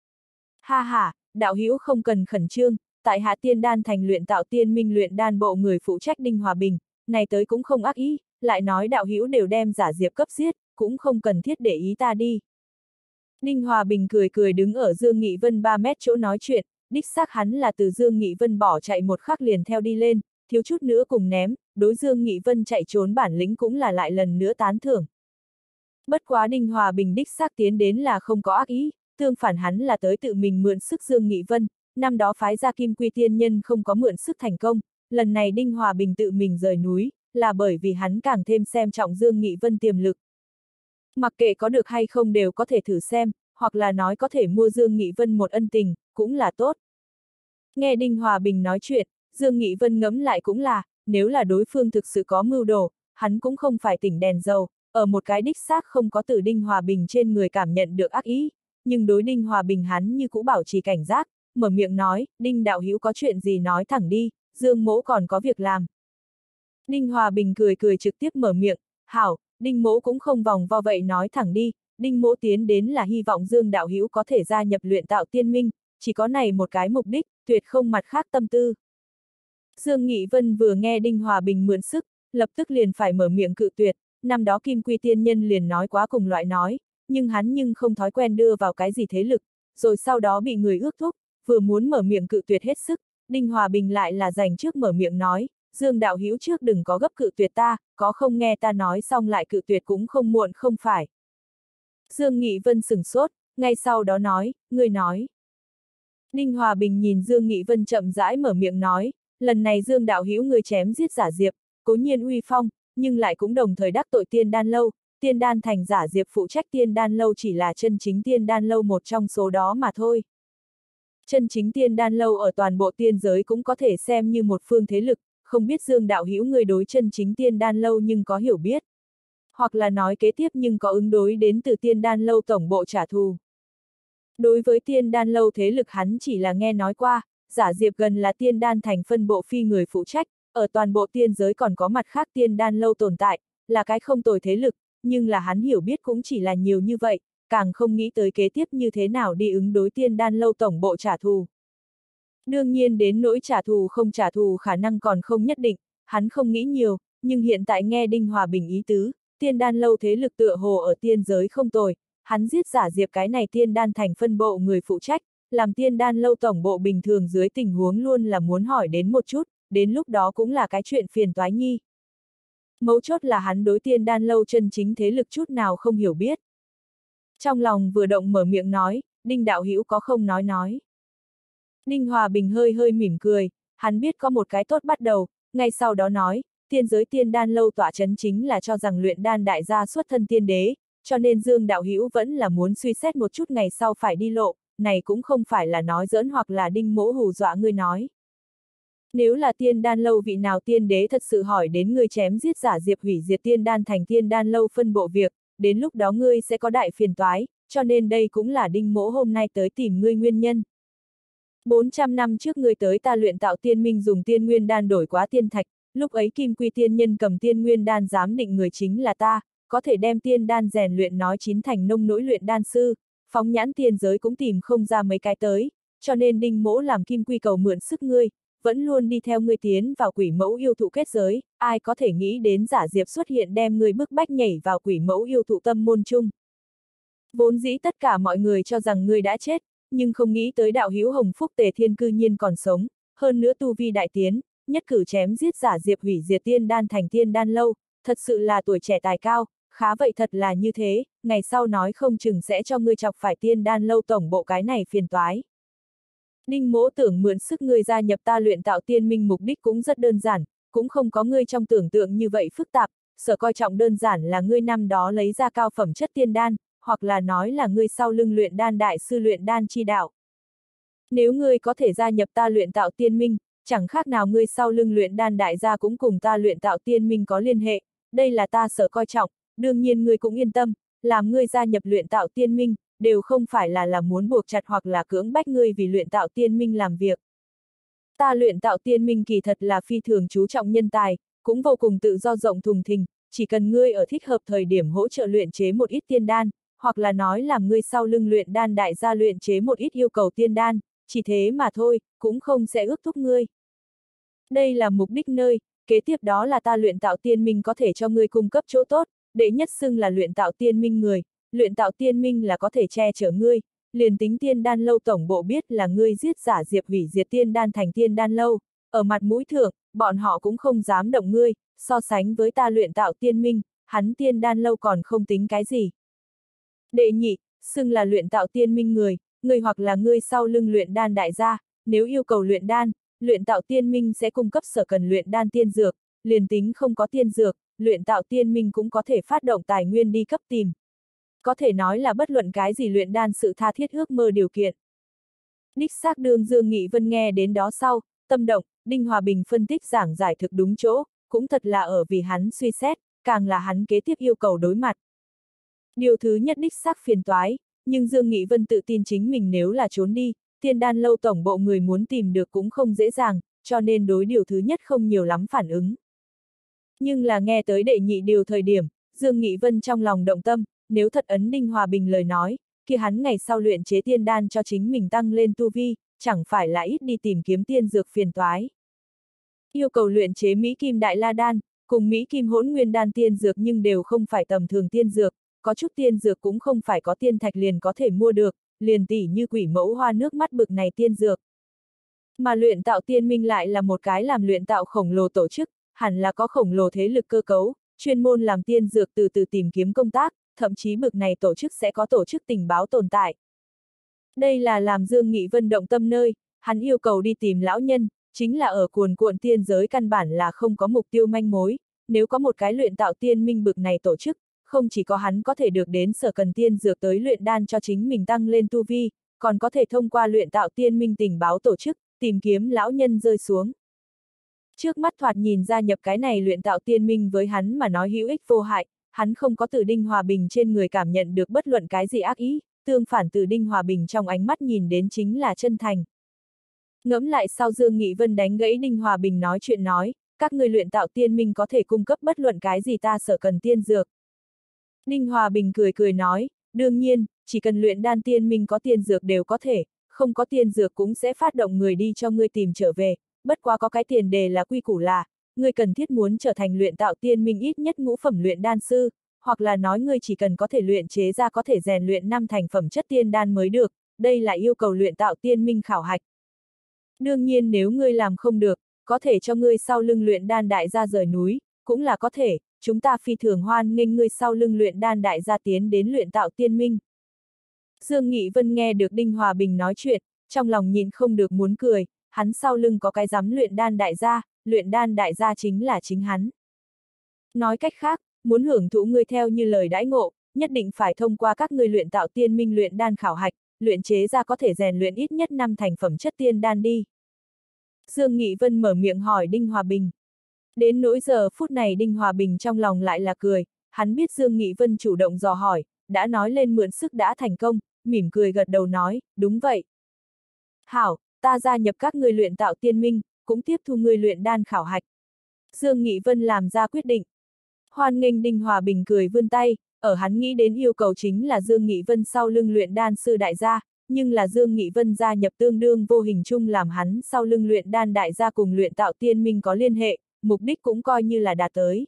Ha ha, đạo hữu không cần khẩn trương, tại hạ Tiên Đan thành luyện tạo tiên minh luyện đan bộ người phụ trách Đinh Hòa Bình, này tới cũng không ác ý, lại nói đạo hữu đều đem giả diệp cấp giết, cũng không cần thiết để ý ta đi. Đinh Hòa Bình cười cười đứng ở Dương Nghị Vân 3 mét chỗ nói chuyện, đích xác hắn là từ Dương Nghị Vân bỏ chạy một khắc liền theo đi lên, thiếu chút nữa cùng ném, đối Dương Nghị Vân chạy trốn bản lĩnh cũng là lại lần nữa tán thưởng. Bất quá Đinh Hòa Bình đích xác tiến đến là không có ác ý, tương phản hắn là tới tự mình mượn sức Dương Nghị Vân, năm đó phái ra Kim Quy Tiên Nhân không có mượn sức thành công, lần này Đinh Hòa Bình tự mình rời núi, là bởi vì hắn càng thêm xem trọng Dương Nghị Vân tiềm lực. Mặc kệ có được hay không đều có thể thử xem, hoặc là nói có thể mua Dương Nghị Vân một ân tình, cũng là tốt. Nghe Đinh Hòa Bình nói chuyện, Dương Nghị Vân ngẫm lại cũng là, nếu là đối phương thực sự có mưu đồ, hắn cũng không phải tỉnh đèn dầu, ở một cái đích xác không có từ Đinh Hòa Bình trên người cảm nhận được ác ý, nhưng đối Đinh Hòa Bình hắn như cũ bảo trì cảnh giác, mở miệng nói, Đinh đạo hữu có chuyện gì nói thẳng đi, Dương mỗ còn có việc làm. Đinh Hòa Bình cười cười trực tiếp mở miệng, hảo, Đinh mỗ cũng không vòng vo vậy nói thẳng đi, Đinh mỗ tiến đến là hy vọng Dương đạo hữu có thể gia nhập luyện tạo tiên minh, chỉ có này một cái mục đích, tuyệt không mặt khác tâm tư. Dương Nghị Vân vừa nghe Đinh Hòa Bình mượn sức, lập tức liền phải mở miệng cự tuyệt, năm đó Kim Quy Tiên Nhân liền nói quá cùng loại nói, nhưng hắn không thói quen đưa vào cái gì thế lực, rồi sau đó bị người ước thúc, vừa muốn mở miệng cự tuyệt hết sức, Đinh Hòa Bình lại là dành trước mở miệng nói, Dương đạo hữu trước đừng có gấp cự tuyệt ta, có không nghe ta nói xong lại cự tuyệt cũng không muộn không phải. Dương Nghị Vân sửng sốt, ngay sau đó nói, ngươi nói. Ninh Hòa Bình nhìn Dương Nghị Vân chậm rãi mở miệng nói, lần này Dương đạo hữu người chém giết giả diệp, cố nhiên uy phong, nhưng lại cũng đồng thời đắc tội Tiên Đan lâu, Tiên Đan thành giả diệp phụ trách Tiên Đan lâu chỉ là chân chính Tiên Đan lâu một trong số đó mà thôi. Chân chính Tiên Đan lâu ở toàn bộ tiên giới cũng có thể xem như một phương thế lực, không biết Dương đạo hữu người đối chân chính Tiên Đan lâu nhưng có hiểu biết. Hoặc là nói kế tiếp nhưng có ứng đối đến từ Tiên Đan lâu tổng bộ trả thù. Đối với Tiên Đan lâu thế lực hắn chỉ là nghe nói qua, giả diệp gần là Tiên Đan thành phân bộ phi người phụ trách, ở toàn bộ tiên giới còn có mặt khác Tiên Đan lâu tồn tại, là cái không tồi thế lực, nhưng là hắn hiểu biết cũng chỉ là nhiều như vậy, càng không nghĩ tới kế tiếp như thế nào đi ứng đối Tiên Đan lâu tổng bộ trả thù. Đương nhiên đến nỗi trả thù không trả thù khả năng còn không nhất định, hắn không nghĩ nhiều, nhưng hiện tại nghe Đinh Hòa Bình ý tứ, Tiên Đan lâu thế lực tựa hồ ở tiên giới không tồi, hắn giết giả diệp cái này Tiên Đan thành phân bộ người phụ trách, làm Tiên Đan lâu tổng bộ bình thường dưới tình huống luôn là muốn hỏi đến một chút, đến lúc đó cũng là cái chuyện phiền toái nhi. Mấu chốt là hắn đối Tiên Đan lâu chân chính thế lực chút nào không hiểu biết. Trong lòng vừa động mở miệng nói, Đinh đạo hữu có không nói. Đinh Hòa Bình hơi hơi mỉm cười, hắn biết có một cái tốt bắt đầu, ngay sau đó nói, tiên giới Tiên Đan lâu tọa chấn chính là cho rằng luyện đan đại gia xuất thân tiên đế, cho nên Dương đạo hữu vẫn là muốn suy xét một chút ngày sau phải đi lộ, này cũng không phải là nói giỡn hoặc là Đinh mỗ hù dọa ngươi nói. Nếu là Tiên Đan lâu vị nào tiên đế thật sự hỏi đến ngươi chém giết giả diệp hủy diệt Tiên Đan thành Tiên Đan lâu phân bộ việc, đến lúc đó ngươi sẽ có đại phiền toái, cho nên đây cũng là Đinh mỗ hôm nay tới tìm ngươi nguyên nhân. 400 năm trước ngươi tới ta luyện tạo tiên minh dùng tiên nguyên đan đổi quá tiên thạch, lúc ấy Kim Quy tiên nhân cầm tiên nguyên đan giám định người chính là ta, có thể đem tiên đan rèn luyện nói chín thành nông nỗi luyện đan sư, phóng nhãn tiên giới cũng tìm không ra mấy cái tới, cho nên Đinh mỗ làm Kim Quy cầu mượn sức ngươi, vẫn luôn đi theo ngươi tiến vào quỷ mẫu yêu thụ kết giới, ai có thể nghĩ đến giả diệp xuất hiện đem ngươi bức bách nhảy vào quỷ mẫu yêu thụ tâm môn chung. Vốn dĩ tất cả mọi người cho rằng ngươi đã chết, nhưng không nghĩ tới đạo hữu Hồng Phúc Tề Thiên cư nhiên còn sống, hơn nữa tu vi đại tiến, nhất cử chém giết giả diệp hủy diệt Tiên Đan thành Tiên Đan lâu, thật sự là tuổi trẻ tài cao, khá vậy thật là như thế, ngày sau nói không chừng sẽ cho ngươi chọc phải Tiên Đan lâu tổng bộ cái này phiền toái. Đinh mỗ tưởng mượn sức ngươi gia nhập ta luyện tạo tiên minh mục đích cũng rất đơn giản, cũng không có ngươi trong tưởng tượng như vậy phức tạp, sở coi trọng đơn giản là ngươi năm đó lấy ra cao phẩm chất tiên đan, hoặc là nói là ngươi sau lưng luyện đan đại sư luyện đan chi đạo. Nếu ngươi có thể gia nhập ta luyện tạo tiên minh, chẳng khác nào ngươi sau lưng luyện đan đại gia cũng cùng ta luyện tạo tiên minh có liên hệ, đây là ta sở coi trọng, đương nhiên ngươi cũng yên tâm, làm ngươi gia nhập luyện tạo tiên minh, đều không phải là muốn buộc chặt hoặc là cưỡng bách ngươi vì luyện tạo tiên minh làm việc. Ta luyện tạo tiên minh kỳ thật là phi thường chú trọng nhân tài, cũng vô cùng tự do rộng thùng thình, chỉ cần ngươi ở thích hợp thời điểm hỗ trợ luyện chế một ít tiên đan, hoặc là nói làm ngươi sau lưng luyện đan đại gia luyện chế một ít yêu cầu tiên đan, chỉ thế mà thôi, cũng không sẽ ước thúc ngươi. Đây là mục đích nơi, kế tiếp đó là ta luyện tạo tiên minh có thể cho ngươi cung cấp chỗ tốt, đệ nhất xưng là luyện tạo tiên minh người, luyện tạo tiên minh là có thể che chở ngươi, liền tính Tiên Đan lâu tổng bộ biết là ngươi giết giả diệp hủy diệt Tiên Đan thành Tiên Đan lâu, ở mặt mũi thượng, bọn họ cũng không dám động ngươi, so sánh với ta luyện tạo tiên minh, hắn Tiên Đan lâu còn không tính cái gì. Đệ nhị, xưng là luyện tạo tiên minh người hoặc là ngươi sau lưng luyện đan đại gia, nếu yêu cầu luyện đan, luyện tạo tiên minh sẽ cung cấp sở cần luyện đan tiên dược, liền tính không có tiên dược, luyện tạo tiên minh cũng có thể phát động tài nguyên đi cấp tìm. Có thể nói là bất luận cái gì luyện đan sự tha thiết ước mơ điều kiện. Đích xác đương Dương Nghị Vân nghe đến đó sau, tâm động, Đinh Hòa Bình phân tích giảng giải thực đúng chỗ, cũng thật là ở vì hắn suy xét, càng là hắn kế tiếp yêu cầu đối mặt. Điều thứ nhất đích xác phiền toái, nhưng Dương Nghị Vân tự tin chính mình nếu là trốn đi, Tiên Đan lâu tổng bộ người muốn tìm được cũng không dễ dàng, cho nên đối điều thứ nhất không nhiều lắm phản ứng. Nhưng là nghe tới đệ nhị điều thời điểm, Dương Nghị Vân trong lòng động tâm, nếu thật ấn Đinh Hòa Bình lời nói, khi hắn ngày sau luyện chế tiên đan cho chính mình tăng lên tu vi, chẳng phải là ít đi tìm kiếm tiên dược phiền toái. Yêu cầu luyện chế Mỹ Kim Đại La Đan, cùng Mỹ Kim Hỗn Nguyên Đan tiên dược nhưng đều không phải tầm thường tiên dược, có chút tiên dược cũng không phải có tiên thạch liền có thể mua được, liền tỉ như quỷ mẫu hoa nước mắt bực này tiên dược. Mà luyện tạo tiên minh lại là một cái làm luyện tạo khổng lồ tổ chức, hẳn là có khổng lồ thế lực cơ cấu, chuyên môn làm tiên dược từ tìm kiếm công tác, thậm chí bực này tổ chức sẽ có tổ chức tình báo tồn tại. Đây là làm Dương Nghị Vân động tâm nơi, hắn yêu cầu đi tìm lão nhân, chính là ở cuồn cuộn tiên giới căn bản là không có mục tiêu manh mối, nếu có một cái luyện tạo tiên minh bực này tổ chức, không chỉ có hắn có thể được đến sở cần tiên dược tới luyện đan cho chính mình tăng lên tu vi, còn có thể thông qua luyện tạo tiên minh tình báo tổ chức, tìm kiếm lão nhân rơi xuống. Trước mắt thoạt nhìn ra nhập cái này luyện tạo tiên minh với hắn mà nói hữu ích vô hại, hắn không có từ Đinh Hòa Bình trên người cảm nhận được bất luận cái gì ác ý, tương phản từ Đinh Hòa Bình trong ánh mắt nhìn đến chính là chân thành. Ngẫm lại sau Dương Nghị Vân đánh gãy Đinh Hòa Bình nói chuyện nói, các người luyện tạo tiên minh có thể cung cấp bất luận cái gì ta sở cần tiên dược. Đinh Hòa Bình cười cười nói, đương nhiên, chỉ cần luyện đan tiên minh có tiên dược đều có thể, không có tiên dược cũng sẽ phát động người đi cho ngươi tìm trở về, bất quá có cái tiền đề là quy củ là, ngươi cần thiết muốn trở thành luyện tạo tiên minh ít nhất ngũ phẩm luyện đan sư, hoặc là nói ngươi chỉ cần có thể luyện chế ra có thể rèn luyện 5 thành phẩm chất tiên đan mới được, đây là yêu cầu luyện tạo tiên minh khảo hạch. Đương nhiên nếu ngươi làm không được, có thể cho ngươi sau lưng luyện đan đại gia rời núi, cũng là có thể, chúng ta phi thường hoan nghênh ngươi sau lưng luyện đan đại gia tiến đến luyện tạo tiên minh. Dương Nghị Vân nghe được Đinh Hòa Bình nói chuyện, trong lòng nhìn không được muốn cười, hắn sau lưng có cái dám luyện đan đại gia chính là chính hắn. Nói cách khác, muốn hưởng thụ ngươi theo như lời đãi ngộ, nhất định phải thông qua các ngươi luyện tạo tiên minh luyện đan khảo hạch, luyện chế ra có thể rèn luyện ít nhất 5 thành phẩm chất tiên đan đi. Dương Nghị Vân mở miệng hỏi Đinh Hòa Bình. Đến nỗi giờ phút này Đinh Hòa Bình trong lòng lại là cười, hắn biết Dương Nghị Vân chủ động dò hỏi, đã nói lên mượn sức đã thành công, mỉm cười gật đầu nói, đúng vậy. Hảo, ta gia nhập các ngươi luyện tạo tiên minh, cũng tiếp thu ngươi luyện đan khảo hạch. Dương Nghị Vân làm ra quyết định. Hoan nghênh Đinh Hòa Bình cười vươn tay, ở hắn nghĩ đến yêu cầu chính là Dương Nghị Vân sau lưng luyện đan sư đại gia, nhưng là Dương Nghị Vân gia nhập tương đương vô hình chung làm hắn sau lưng luyện đan đại gia cùng luyện tạo tiên minh có liên hệ, mục đích cũng coi như là đạt tới.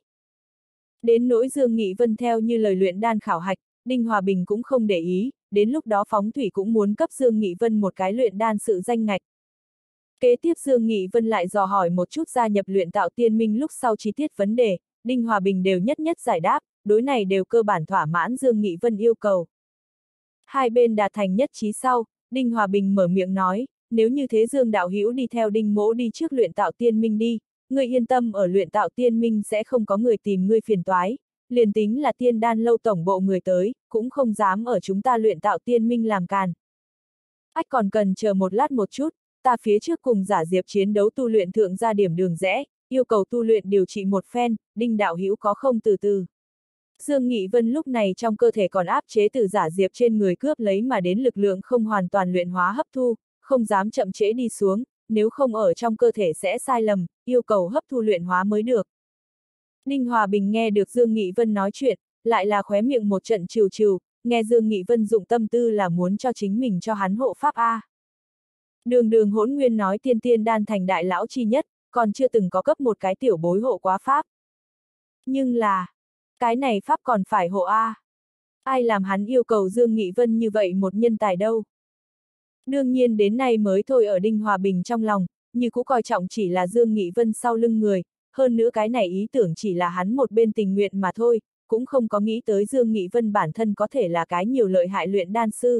Đến nỗi Dương Nghị Vân theo như lời luyện đan khảo hạch, Đinh Hòa Bình cũng không để ý, đến lúc đó Phóng Thủy cũng muốn cấp Dương Nghị Vân một cái luyện đan sự danh ngạch. Kế tiếp Dương Nghị Vân lại dò hỏi một chút gia nhập luyện tạo tiên minh lúc sau chi tiết vấn đề, Đinh Hòa Bình đều nhất nhất giải đáp, đối này đều cơ bản thỏa mãn Dương Nghị Vân yêu cầu. Hai bên đạt thành nhất trí sau, Đinh Hòa Bình mở miệng nói, nếu như thế Dương đạo hữu đi theo Đinh mỗ đi trước luyện tạo tiên minh đi, ngươi yên tâm ở luyện tạo tiên minh sẽ không có người tìm ngươi phiền toái, liền tính là tiên đan lâu tổng bộ người tới, cũng không dám ở chúng ta luyện tạo tiên minh làm càn. Ách còn cần chờ một lát một chút, ta phía trước cùng Giả Diệp chiến đấu tu luyện thượng ra điểm đường rẽ, yêu cầu tu luyện điều trị một phen, Đinh đạo hữu có không từ từ. Dương Nghị Vân lúc này trong cơ thể còn áp chế từ Giả Diệp trên người cướp lấy mà đến lực lượng không hoàn toàn luyện hóa hấp thu, không dám chậm trễ đi xuống, nếu không ở trong cơ thể sẽ sai lầm, yêu cầu hấp thu luyện hóa mới được. Ninh Hòa Bình nghe được Dương Nghị Vân nói chuyện, lại là khóe miệng một trận trừ trừ, nghe Dương Nghị Vân dụng tâm tư là muốn cho chính mình cho hắn hộ pháp A. Đường Đường Hỗn Nguyên nói tiên tiên đan thành đại lão chi nhất, còn chưa từng có cấp một cái tiểu bối hộ quá pháp. Nhưng là, cái này pháp còn phải hộ A. Ai làm hắn yêu cầu Dương Nghị Vân như vậy một nhân tài đâu. Đương nhiên đến nay mới thôi ở Đinh Hòa Bình trong lòng, như cũ coi trọng chỉ là Dương Nghị Vân sau lưng người, hơn nữa cái này ý tưởng chỉ là hắn một bên tình nguyện mà thôi, cũng không có nghĩ tới Dương Nghị Vân bản thân có thể là cái nhiều lợi hại luyện đan sư.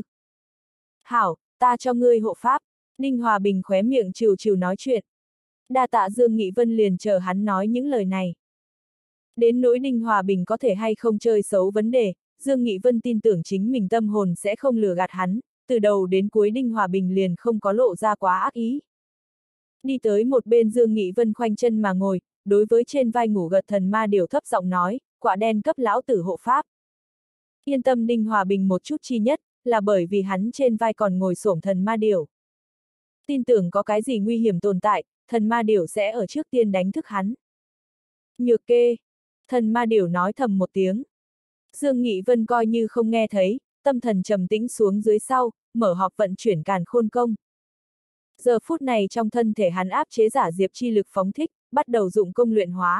Hảo, ta cho ngươi hộ pháp, Đinh Hòa Bình khóe miệng trừ trừ nói chuyện. Đa tạ Dương Nghị Vân liền chờ hắn nói những lời này. Đến nỗi Đinh Hòa Bình có thể hay không chơi xấu vấn đề, Dương Nghị Vân tin tưởng chính mình tâm hồn sẽ không lừa gạt hắn, từ đầu đến cuối Đinh Hòa Bình liền không có lộ ra quá ác ý. Đi tới một bên Dương Nghị Vân khoanh chân mà ngồi, đối với trên vai ngủ gật thần ma điểu thấp giọng nói, quạ đen cấp lão tử hộ pháp. Yên tâm Đinh Hòa Bình một chút chi nhất, là bởi vì hắn trên vai còn ngồi xổm thần ma điểu. Tin tưởng có cái gì nguy hiểm tồn tại, thần ma điểu sẽ ở trước tiên đánh thức hắn. Nhược kê, thần ma điểu nói thầm một tiếng. Dương Nghị Vân coi như không nghe thấy, tâm thần trầm tĩnh xuống dưới sau, mở họp vận chuyển càn khôn công. Giờ phút này trong thân thể hắn áp chế Giả Diệp chi lực phóng thích, bắt đầu dụng công luyện hóa.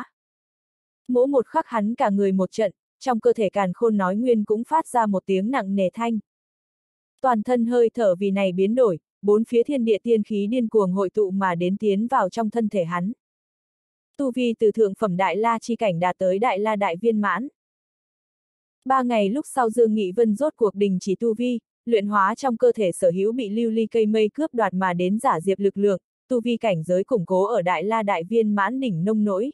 Mỗi một khắc hắn cả người một trận, trong cơ thể càn khôn nói nguyên cũng phát ra một tiếng nặng nề thanh. Toàn thân hơi thở vì này biến đổi, bốn phía thiên địa tiên khí điên cuồng hội tụ mà đến tiến vào trong thân thể hắn. Tu vi từ thượng phẩm đại la chi cảnh đạt tới đại la đại viên mãn. 3 ngày lúc sau Dương Nghị Vân rốt cuộc đình chỉ tu vi, luyện hóa trong cơ thể sở hữu bị lưu ly cây mây cướp đoạt mà đến giả diệp lực lượng, tu vi cảnh giới củng cố ở Đại La Đại Viên Mãn đỉnh nông nỗi.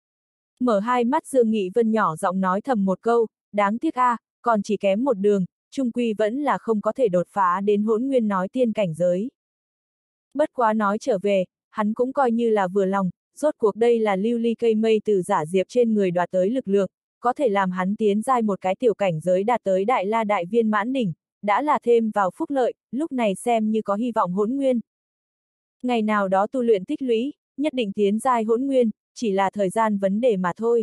Mở hai mắt Dương Nghị Vân nhỏ giọng nói thầm một câu, đáng tiếc a, còn chỉ kém một đường, chung quy vẫn là không có thể đột phá đến Hỗn Nguyên nói tiên cảnh giới. Bất quá nói trở về, hắn cũng coi như là vừa lòng, rốt cuộc đây là lưu ly cây mây từ giả diệp trên người đoạt tới lực lượng, có thể làm hắn tiến giai một cái tiểu cảnh giới đạt tới Đại La Đại Viên Mãn đỉnh, đã là thêm vào phúc lợi, lúc này xem như có hy vọng Hỗn Nguyên. Ngày nào đó tu luyện tích lũy, nhất định tiến giai Hỗn Nguyên, chỉ là thời gian vấn đề mà thôi.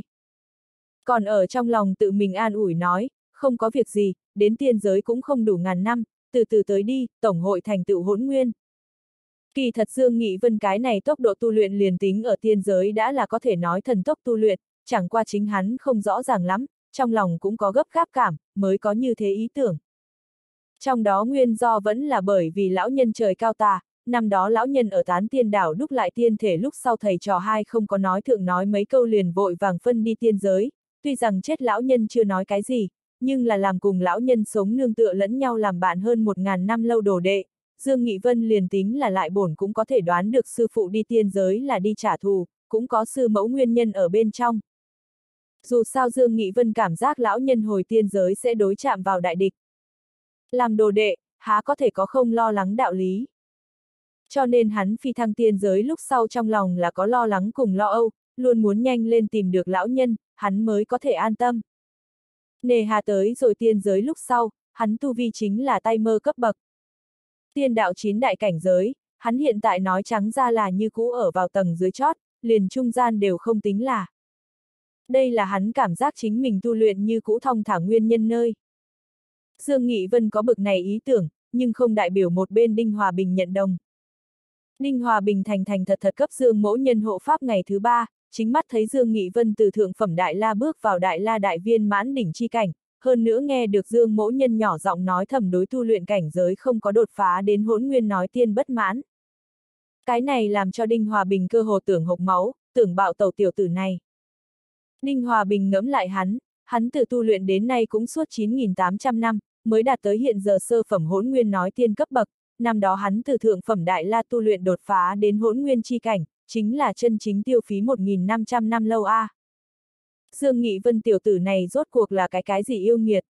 Còn ở trong lòng tự mình an ủi nói, không có việc gì, đến tiên giới cũng không đủ ngàn năm, từ từ tới đi, tổng hội thành tựu Hỗn Nguyên. Kỳ thật Dương Nghị Vân cái này tốc độ tu luyện liền tính ở tiên giới đã là có thể nói thần tốc tu luyện, chẳng qua chính hắn không rõ ràng lắm, trong lòng cũng có gấp gáp cảm, mới có như thế ý tưởng. Trong đó nguyên do vẫn là bởi vì lão nhân trời cao tà, năm đó lão nhân ở Tán Tiên Đảo đúc lại tiên thể lúc sau thầy trò hai không có nói thượng nói mấy câu liền vội vàng phân đi tiên giới, tuy rằng chết lão nhân chưa nói cái gì, nhưng là làm cùng lão nhân sống nương tựa lẫn nhau làm bạn hơn 1000 năm lâu đồ đệ, Dương Nghị Vân liền tính là lại bổn cũng có thể đoán được sư phụ đi tiên giới là đi trả thù, cũng có sư mẫu nguyên nhân ở bên trong. Dù sao Dương Nghị Vân cảm giác lão nhân hồi tiên giới sẽ đối chạm vào đại địch. Làm đồ đệ, há có thể có không lo lắng đạo lý. Cho nên hắn phi thăng tiên giới lúc sau trong lòng là có lo lắng cùng lo âu, luôn muốn nhanh lên tìm được lão nhân, hắn mới có thể an tâm. Nề hà tới rồi tiên giới lúc sau, hắn tu vi chính là tay mơ cấp bậc. Tiên đạo 9 đại cảnh giới, hắn hiện tại nói trắng ra là như cũ ở vào tầng dưới chót, liền trung gian đều không tính là. Đây là hắn cảm giác chính mình tu luyện như cũ thong thả nguyên nhân nơi. Dương Nghị Vân có bực này ý tưởng, nhưng không đại biểu một bên Đinh Hòa Bình nhận đồng. Đinh Hòa Bình thành thật cấp Dương Mỗ Nhân hộ pháp ngày thứ 3, chính mắt thấy Dương Nghị Vân từ thượng phẩm Đại La bước vào Đại La Đại Viên Mãn đỉnh chi cảnh, hơn nữa nghe được Dương Mỗ Nhân nhỏ giọng nói thầm đối tu luyện cảnh giới không có đột phá đến Hỗn Nguyên nói tiên bất mãn. Cái này làm cho Đinh Hòa Bình cơ hồ tưởng hộc máu, tưởng bạo tẩu tiểu tử này. Đinh Hòa Bình ngẫm lại hắn từ tu luyện đến nay cũng suốt 9.800 năm, mới đạt tới hiện giờ sơ phẩm Hỗn Nguyên nói tiên cấp bậc, năm đó hắn từ thượng phẩm Đại La tu luyện đột phá đến Hỗn Nguyên chi cảnh, chính là chân chính tiêu phí 1.500 năm lâu a. Dương Nghị Vân tiểu tử này rốt cuộc là cái gì yêu nghiệt?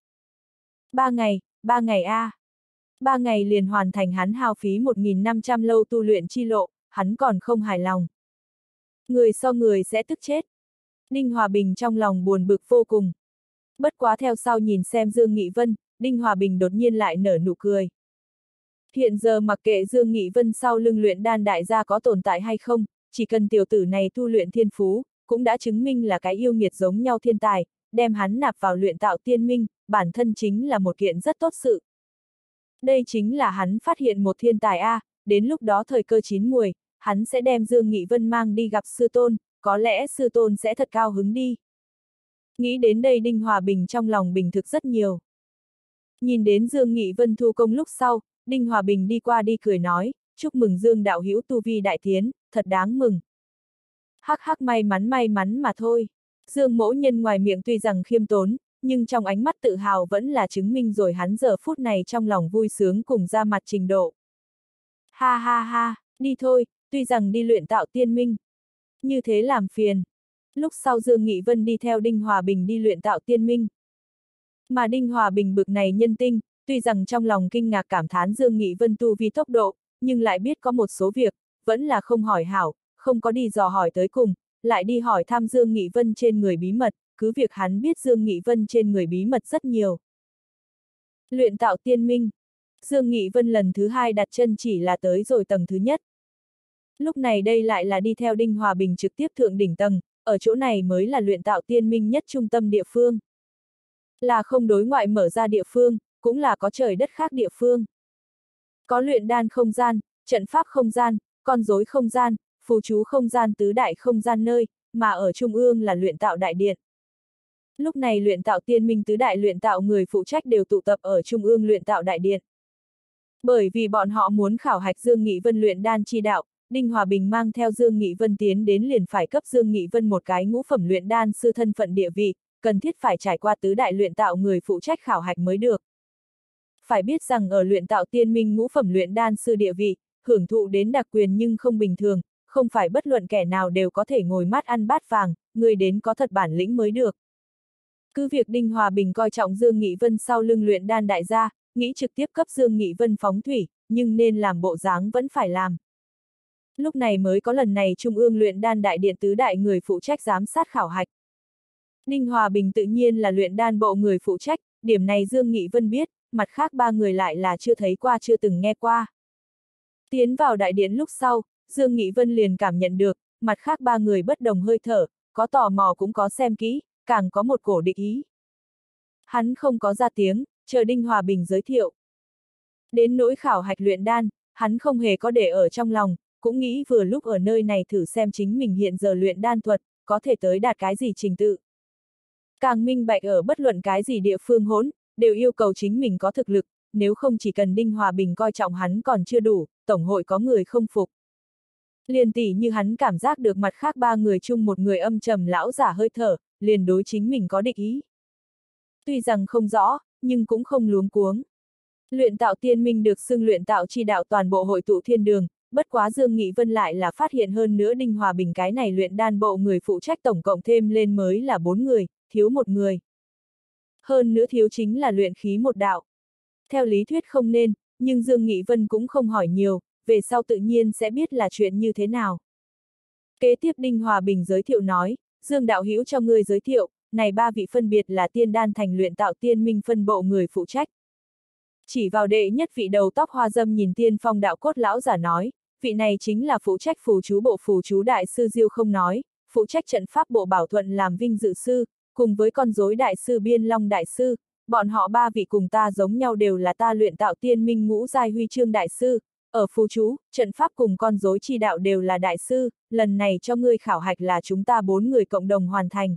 3 ngày a. 3 ngày liền hoàn thành hắn hao phí 1.500 lâu tu luyện chi lộ, hắn còn không hài lòng. Người so người sẽ tức chết. Đinh Hòa Bình trong lòng buồn bực vô cùng. Bất quá theo sau nhìn xem Dương Nghị Vân, Đinh Hòa Bình đột nhiên lại nở nụ cười. Hiện giờ mặc kệ Dương Nghị Vân sau lưng luyện đan đại gia có tồn tại hay không, chỉ cần tiểu tử này tu luyện thiên phú, cũng đã chứng minh là cái yêu nghiệt giống nhau thiên tài, đem hắn nạp vào luyện tạo tiên minh, bản thân chính là một kiện rất tốt sự. Đây chính là hắn phát hiện một thiên tài a, đến lúc đó thời cơ chín muồi, hắn sẽ đem Dương Nghị Vân mang đi gặp sư tôn, có lẽ sư tôn sẽ thật cao hứng đi. Nghĩ đến đây Đinh Hòa Bình trong lòng bình thực rất nhiều. Nhìn đến Dương Nghị Vân thu công lúc sau, Đinh Hòa Bình đi qua đi cười nói, chúc mừng Dương đạo hữu tu vi đại tiến, thật đáng mừng. Hắc hắc may mắn mà thôi. Dương Mỗ Nhân ngoài miệng tuy rằng khiêm tốn, nhưng trong ánh mắt tự hào vẫn là chứng minh rồi hắn giờ phút này trong lòng vui sướng cùng ra mặt trình độ. Ha ha ha, đi thôi, tuy rằng đi luyện tạo tiên minh. Như thế làm phiền. Lúc sau Dương Nghị Vân đi theo Đinh Hòa Bình đi luyện tạo tiên minh. Mà Đinh Hòa Bình bực này nhân tinh, tuy rằng trong lòng kinh ngạc cảm thán Dương Nghị Vân tu vi tốc độ, nhưng lại biết có một số việc, vẫn là không hỏi hảo, không có đi dò hỏi tới cùng, lại đi hỏi thăm Dương Nghị Vân trên người bí mật, cứ việc hắn biết Dương Nghị Vân trên người bí mật rất nhiều. Luyện tạo tiên minh. Dương Nghị Vân lần thứ 2 đặt chân chỉ là tới rồi tầng thứ nhất. Lúc này đây lại là đi theo Đinh Hòa Bình trực tiếp thượng đỉnh tầng, ở chỗ này mới là luyện tạo tiên minh nhất trung tâm địa phương. Là không đối ngoại mở ra địa phương, cũng là có trời đất khác địa phương. Có luyện đan không gian, trận pháp không gian, con rối không gian, phù chú không gian tứ đại không gian nơi, mà ở trung ương là luyện tạo đại điện. Lúc này luyện tạo tiên minh tứ đại luyện tạo người phụ trách đều tụ tập ở trung ương luyện tạo đại điện. Bởi vì bọn họ muốn khảo hạch Dương Nghị Vân luyện đan chi đạo, Đinh Hòa Bình mang theo Dương Nghị Vân tiến đến liền phải cấp Dương Nghị Vân một cái ngũ phẩm luyện đan sư thân phận địa vị, cần thiết phải trải qua tứ đại luyện tạo người phụ trách khảo hạch mới được. phải biết rằng ở luyện tạo tiên minh ngũ phẩm luyện đan sư địa vị, hưởng thụ đến đặc quyền nhưng không bình thường, không phải bất luận kẻ nào đều có thể ngồi mát ăn bát vàng, người đến có thật bản lĩnh mới được. Cứ việc Đinh Hòa Bình coi trọng Dương Nghị Vân sau lưng luyện đan đại gia, nghĩ trực tiếp cấp Dương Nghị Vân phóng thủy, nhưng nên làm bộ dáng vẫn phải làm. Lúc này mới có lần này Trung ương luyện đan đại điện tứ đại người phụ trách giám sát khảo hạch. Đinh Hòa Bình tự nhiên là luyện đan bộ người phụ trách, điểm này Dương Nghị Vân biết, mặt khác ba người lại là chưa thấy qua chưa từng nghe qua. Tiến vào đại điện lúc sau, Dương Nghị Vân liền cảm nhận được, mặt khác ba người bất đồng hơi thở, có tò mò cũng có xem kỹ, càng có một cổ địch ý. Hắn không có ra tiếng, chờ Đinh Hòa Bình giới thiệu. Đến nỗi khảo hạch luyện đan, hắn không hề có để ở trong lòng, cũng nghĩ vừa lúc ở nơi này thử xem chính mình hiện giờ luyện đan thuật, có thể tới đạt cái gì trình tự. Càng minh bạch ở bất luận cái gì địa phương hỗn, đều yêu cầu chính mình có thực lực, nếu không chỉ cần Đinh Hòa Bình coi trọng hắn còn chưa đủ, tổng hội có người không phục. Liền tỉ như hắn cảm giác được mặt khác ba người chung một người âm trầm lão giả hơi thở, liền đối chính mình có địch ý. Tuy rằng không rõ, nhưng cũng không luống cuống. Luyện tạo tiên minh được xưng luyện tạo chi đạo toàn bộ hội tụ thiên đường, bất quá Dương Nghị Vân lại là phát hiện hơn nữa Đinh Hòa Bình cái này luyện đan bộ người phụ trách tổng cộng thêm lên mới là 4 người, thiếu một người. Hơn nữa thiếu chính là luyện khí một đạo. Theo lý thuyết không nên, nhưng Dương Nghị Vân cũng không hỏi nhiều, về sau tự nhiên sẽ biết là chuyện như thế nào. Kế tiếp Đinh Hòa Bình giới thiệu nói, Dương đạo hữu cho ngươi giới thiệu, này ba vị phân biệt là tiên đan thành luyện tạo tiên minh phân bộ người phụ trách. Chỉ vào đệ nhất vị đầu tóc hoa dâm nhìn tiên phong đạo cốt lão giả nói, vị này chính là phụ trách phù chú bộ phù chú đại sư Diêu không nói, phụ trách trận pháp bộ Bảo Thuận làm vinh dự sư, cùng với con rối đại sư Biên Long đại sư, bọn họ ba vị cùng ta giống nhau đều là ta luyện tạo tiên minh ngũ giai huy chương đại sư, ở phù chú, trận pháp cùng con rối chi đạo đều là đại sư, lần này cho ngươi khảo hạch là chúng ta 4 người cộng đồng hoàn thành.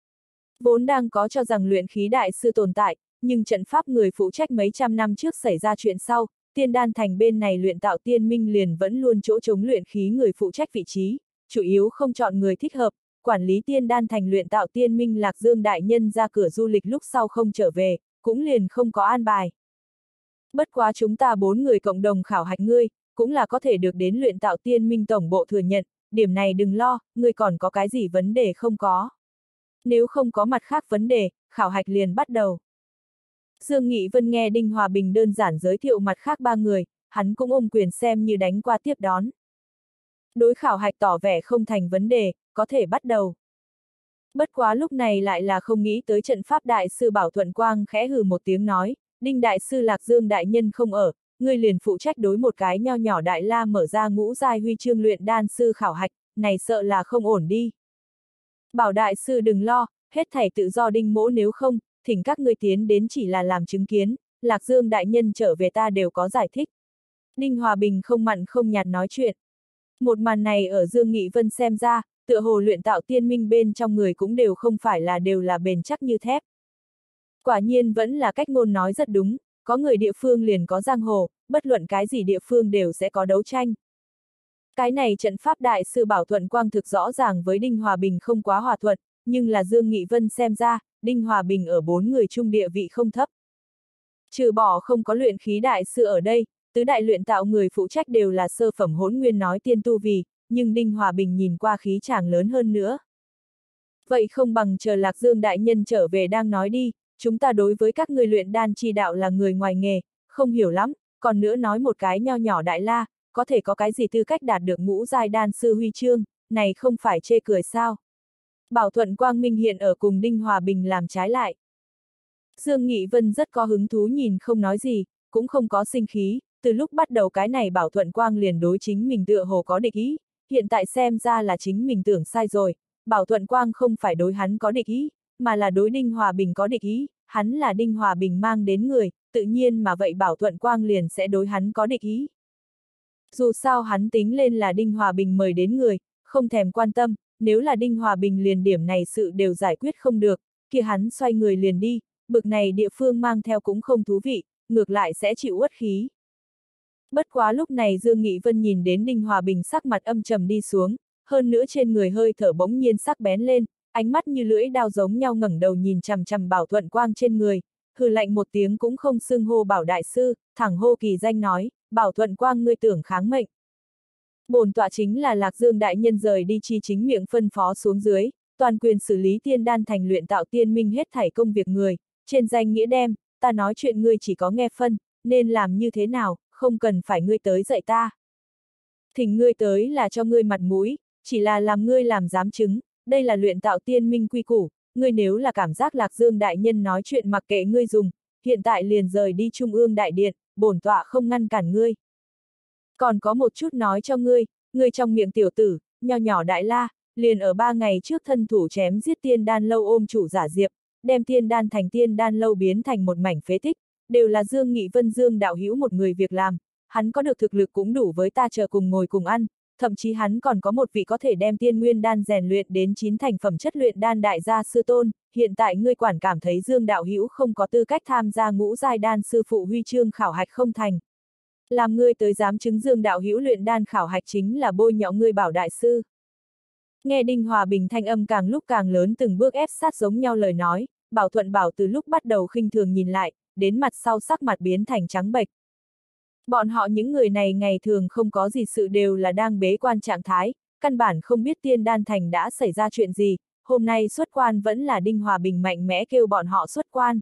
Vốn đang có cho rằng luyện khí đại sư tồn tại, nhưng trận pháp người phụ trách mấy trăm năm trước xảy ra chuyện sau, tiên đan thành bên này luyện tạo tiên minh liền vẫn luôn chỗ trống luyện khí người phụ trách vị trí, chủ yếu không chọn người thích hợp, quản lý tiên đan thành luyện tạo tiên minh Lạc Dương đại nhân ra cửa du lịch lúc sau không trở về, cũng liền không có an bài. Bất quá chúng ta 4 người cộng đồng khảo hạch ngươi, cũng là có thể được đến luyện tạo tiên minh tổng bộ thừa nhận, điểm này đừng lo, ngươi còn có cái gì vấn đề không có. Nếu không có mặt khác vấn đề, khảo hạch liền bắt đầu. Dương Nghị Vân nghe Đinh Hòa Bình đơn giản giới thiệu mặt khác ba người, hắn cũng ôm quyền xem như đánh qua tiếp đón. Đối khảo hạch tỏ vẻ không thành vấn đề, có thể bắt đầu. Bất quá lúc này lại là không nghĩ tới trận pháp đại sư Bảo Thuận Quang khẽ hừ một tiếng nói, Đinh đại sư Lạc Dương đại nhân không ở, ngươi liền phụ trách đối một cái nho nhỏ đại la mở ra ngũ giai huy chương luyện đan sư khảo hạch, này sợ là không ổn đi. Bảo đại sư đừng lo, hết thảy tự do Đinh mỗ nếu không, thỉnh các ngươi tiến đến chỉ là làm chứng kiến, Lạc Dương đại nhân trở về ta đều có giải thích. Đinh Hòa Bình không mặn không nhạt nói chuyện. Một màn này ở Dương Nghị Vân xem ra, tựa hồ luyện tạo tiên minh bên trong người cũng đều không phải là đều là bền chắc như thép. Quả nhiên vẫn là cách ngôn nói rất đúng, có người địa phương liền có giang hồ, bất luận cái gì địa phương đều sẽ có đấu tranh. Cái này trận pháp đại sư Bảo Thuận Quang thực rõ ràng với Đinh Hòa Bình không quá hòa thuận, nhưng là Dương Nghị Vân xem ra, Đinh Hòa Bình ở 4 người chung địa vị không thấp. Trừ bỏ không có luyện khí đại sư ở đây, tứ đại luyện tạo người phụ trách đều là sơ phẩm hỗn nguyên nói tiên tu vì, nhưng Đinh Hòa Bình nhìn qua khí chàng lớn hơn nữa. Vậy không bằng chờ Lạc Dương đại nhân trở về đang nói đi, chúng ta đối với các người luyện đan chi đạo là người ngoài nghề, không hiểu lắm, còn nữa nói một cái nho nhỏ đại la, có thể có cái gì tư cách đạt được ngũ giai đan sư huy chương, này không phải chê cười sao. Bảo Thuận Quang minh hiện ở cùng Đinh Hòa Bình làm trái lại. Dương Nghị Vân rất có hứng thú nhìn không nói gì, cũng không có sinh khí, từ lúc bắt đầu cái này Bảo Thuận Quang liền đối chính mình tựa hồ có địch ý, hiện tại xem ra là chính mình tưởng sai rồi, Bảo Thuận Quang không phải đối hắn có địch ý, mà là đối Đinh Hòa Bình có địch ý, hắn là Đinh Hòa Bình mang đến người, tự nhiên mà vậy Bảo Thuận Quang liền sẽ đối hắn có địch ý. Dù sao hắn tính lên là Đinh Hòa Bình mời đến người, không thèm quan tâm, nếu là Đinh Hòa Bình liền điểm này sự đều giải quyết không được, kia hắn xoay người liền đi, bực này địa phương mang theo cũng không thú vị, ngược lại sẽ chịu uất khí. Bất quá lúc này Dương Nghị Vân nhìn đến Đinh Hòa Bình sắc mặt âm trầm đi xuống, hơn nữa trên người hơi thở bỗng nhiên sắc bén lên, ánh mắt như lưỡi đao giống nhau ngẩng đầu nhìn chằm chằm Bảo Thuận Quang trên người, hừ lạnh một tiếng cũng không xưng hô Bảo đại sư, thẳng hô kỳ danh nói, Bảo Thuận Quang ngươi tưởng kháng mệnh. Bổn tọa chính là Lạc Dương đại nhân rời đi chi chính miệng phân phó xuống dưới, toàn quyền xử lý tiên đan thành luyện tạo tiên minh hết thảy công việc người, trên danh nghĩa đem, ta nói chuyện ngươi chỉ có nghe phân, nên làm như thế nào, không cần phải ngươi tới dạy ta. Thỉnh ngươi tới là cho ngươi mặt mũi, chỉ là làm ngươi làm giám chứng, đây là luyện tạo tiên minh quy củ, ngươi nếu là cảm giác Lạc Dương đại nhân nói chuyện mặc kệ ngươi dùng, hiện tại liền rời đi Trung ương đại điện, bổn tọa không ngăn cản ngươi. Còn có một chút nói cho ngươi trong miệng tiểu tử, nho nhỏ đại la, liền ở 3 ngày trước thân thủ chém giết tiên đan lâu ôm chủ giả diệp, đem tiên đan lâu biến thành một mảnh phế tích, đều là Dương Nghị Vân Dương đạo hữu một người việc làm, hắn có được thực lực cũng đủ với ta chờ cùng ngồi cùng ăn, thậm chí hắn còn có một vị có thể đem tiên nguyên đan rèn luyện đến 9 thành phẩm chất luyện đan đại gia sư tôn, hiện tại ngươi quản cảm thấy Dương đạo hữu không có tư cách tham gia ngũ giai đan sư phụ huy chương khảo hạch không thành. Làm ngươi tới dám chứng Dương đạo hữu luyện đan khảo hạch chính là bôi nhọ ngươi Bảo đại sư. Nghe Đinh Hòa Bình thanh âm càng lúc càng lớn từng bước ép sát giống nhau lời nói, Bảo Thuận Bảo từ lúc bắt đầu khinh thường nhìn lại, đến mặt sau sắc mặt biến thành trắng bệch. Bọn họ những người này ngày thường không có gì sự đều là đang bế quan trạng thái, căn bản không biết tiên đan thành đã xảy ra chuyện gì, hôm nay xuất quan vẫn là Đinh Hòa Bình mạnh mẽ kêu bọn họ xuất quan.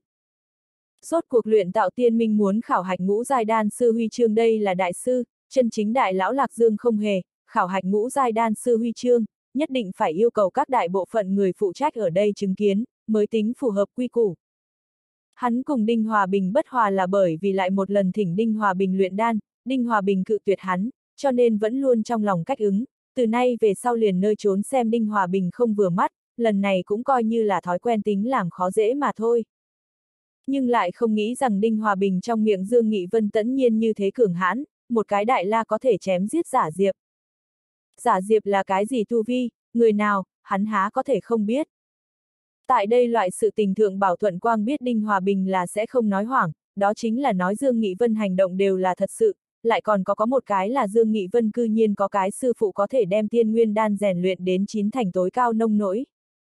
Rốt cuộc luyện tạo tiên minh muốn khảo hạch ngũ giai đan sư huy chương đây là đại sư, chân chính đại lão Lạc Dương không hề, khảo hạch ngũ giai đan sư huy chương, nhất định phải yêu cầu các đại bộ phận người phụ trách ở đây chứng kiến, mới tính phù hợp quy củ. Hắn cùng Đinh Hòa Bình bất hòa là bởi vì lại một lần thỉnh Đinh Hòa Bình luyện đan, Đinh Hòa Bình cự tuyệt hắn, cho nên vẫn luôn trong lòng cách ứng, từ nay về sau liền nơi trốn xem Đinh Hòa Bình không vừa mắt, lần này cũng coi như là thói quen tính làm khó dễ mà thôi. Nhưng lại không nghĩ rằng Đinh Hòa Bình trong miệng Dương Nghị Vân tẫn nhiên như thế cường hãn, một cái đại la có thể chém giết giả diệp. Giả diệp là cái gì tu vi, người nào, hắn há có thể không biết. Tại đây loại sự tình thượng Bảo Thuận Quang biết Đinh Hòa Bình là sẽ không nói hoảng, đó chính là nói Dương Nghị Vân hành động đều là thật sự, lại còn có một cái là Dương Nghị Vân cư nhiên có cái sư phụ có thể đem tiên nguyên đan rèn luyện đến 9 thành tối cao nông nỗi.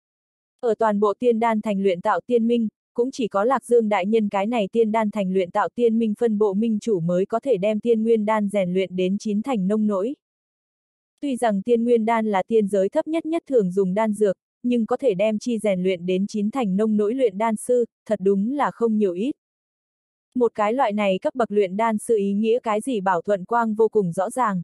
Ở toàn bộ tiên đan thành luyện tạo tiên minh, cũng chỉ có Lạc Dương đại nhân cái này tiên đan thành luyện tạo tiên minh phân bộ minh chủ mới có thể đem tiên nguyên đan rèn luyện đến 9 thành nông nỗi. Tuy rằng tiên nguyên đan là tiên giới thấp nhất thường dùng đan dược, nhưng có thể đem chi rèn luyện đến 9 thành nông nỗi luyện đan sư, thật đúng là không nhiều ít. Một cái loại này cấp bậc luyện đan sư ý nghĩa cái gì Bảo Thuận Quang vô cùng rõ ràng.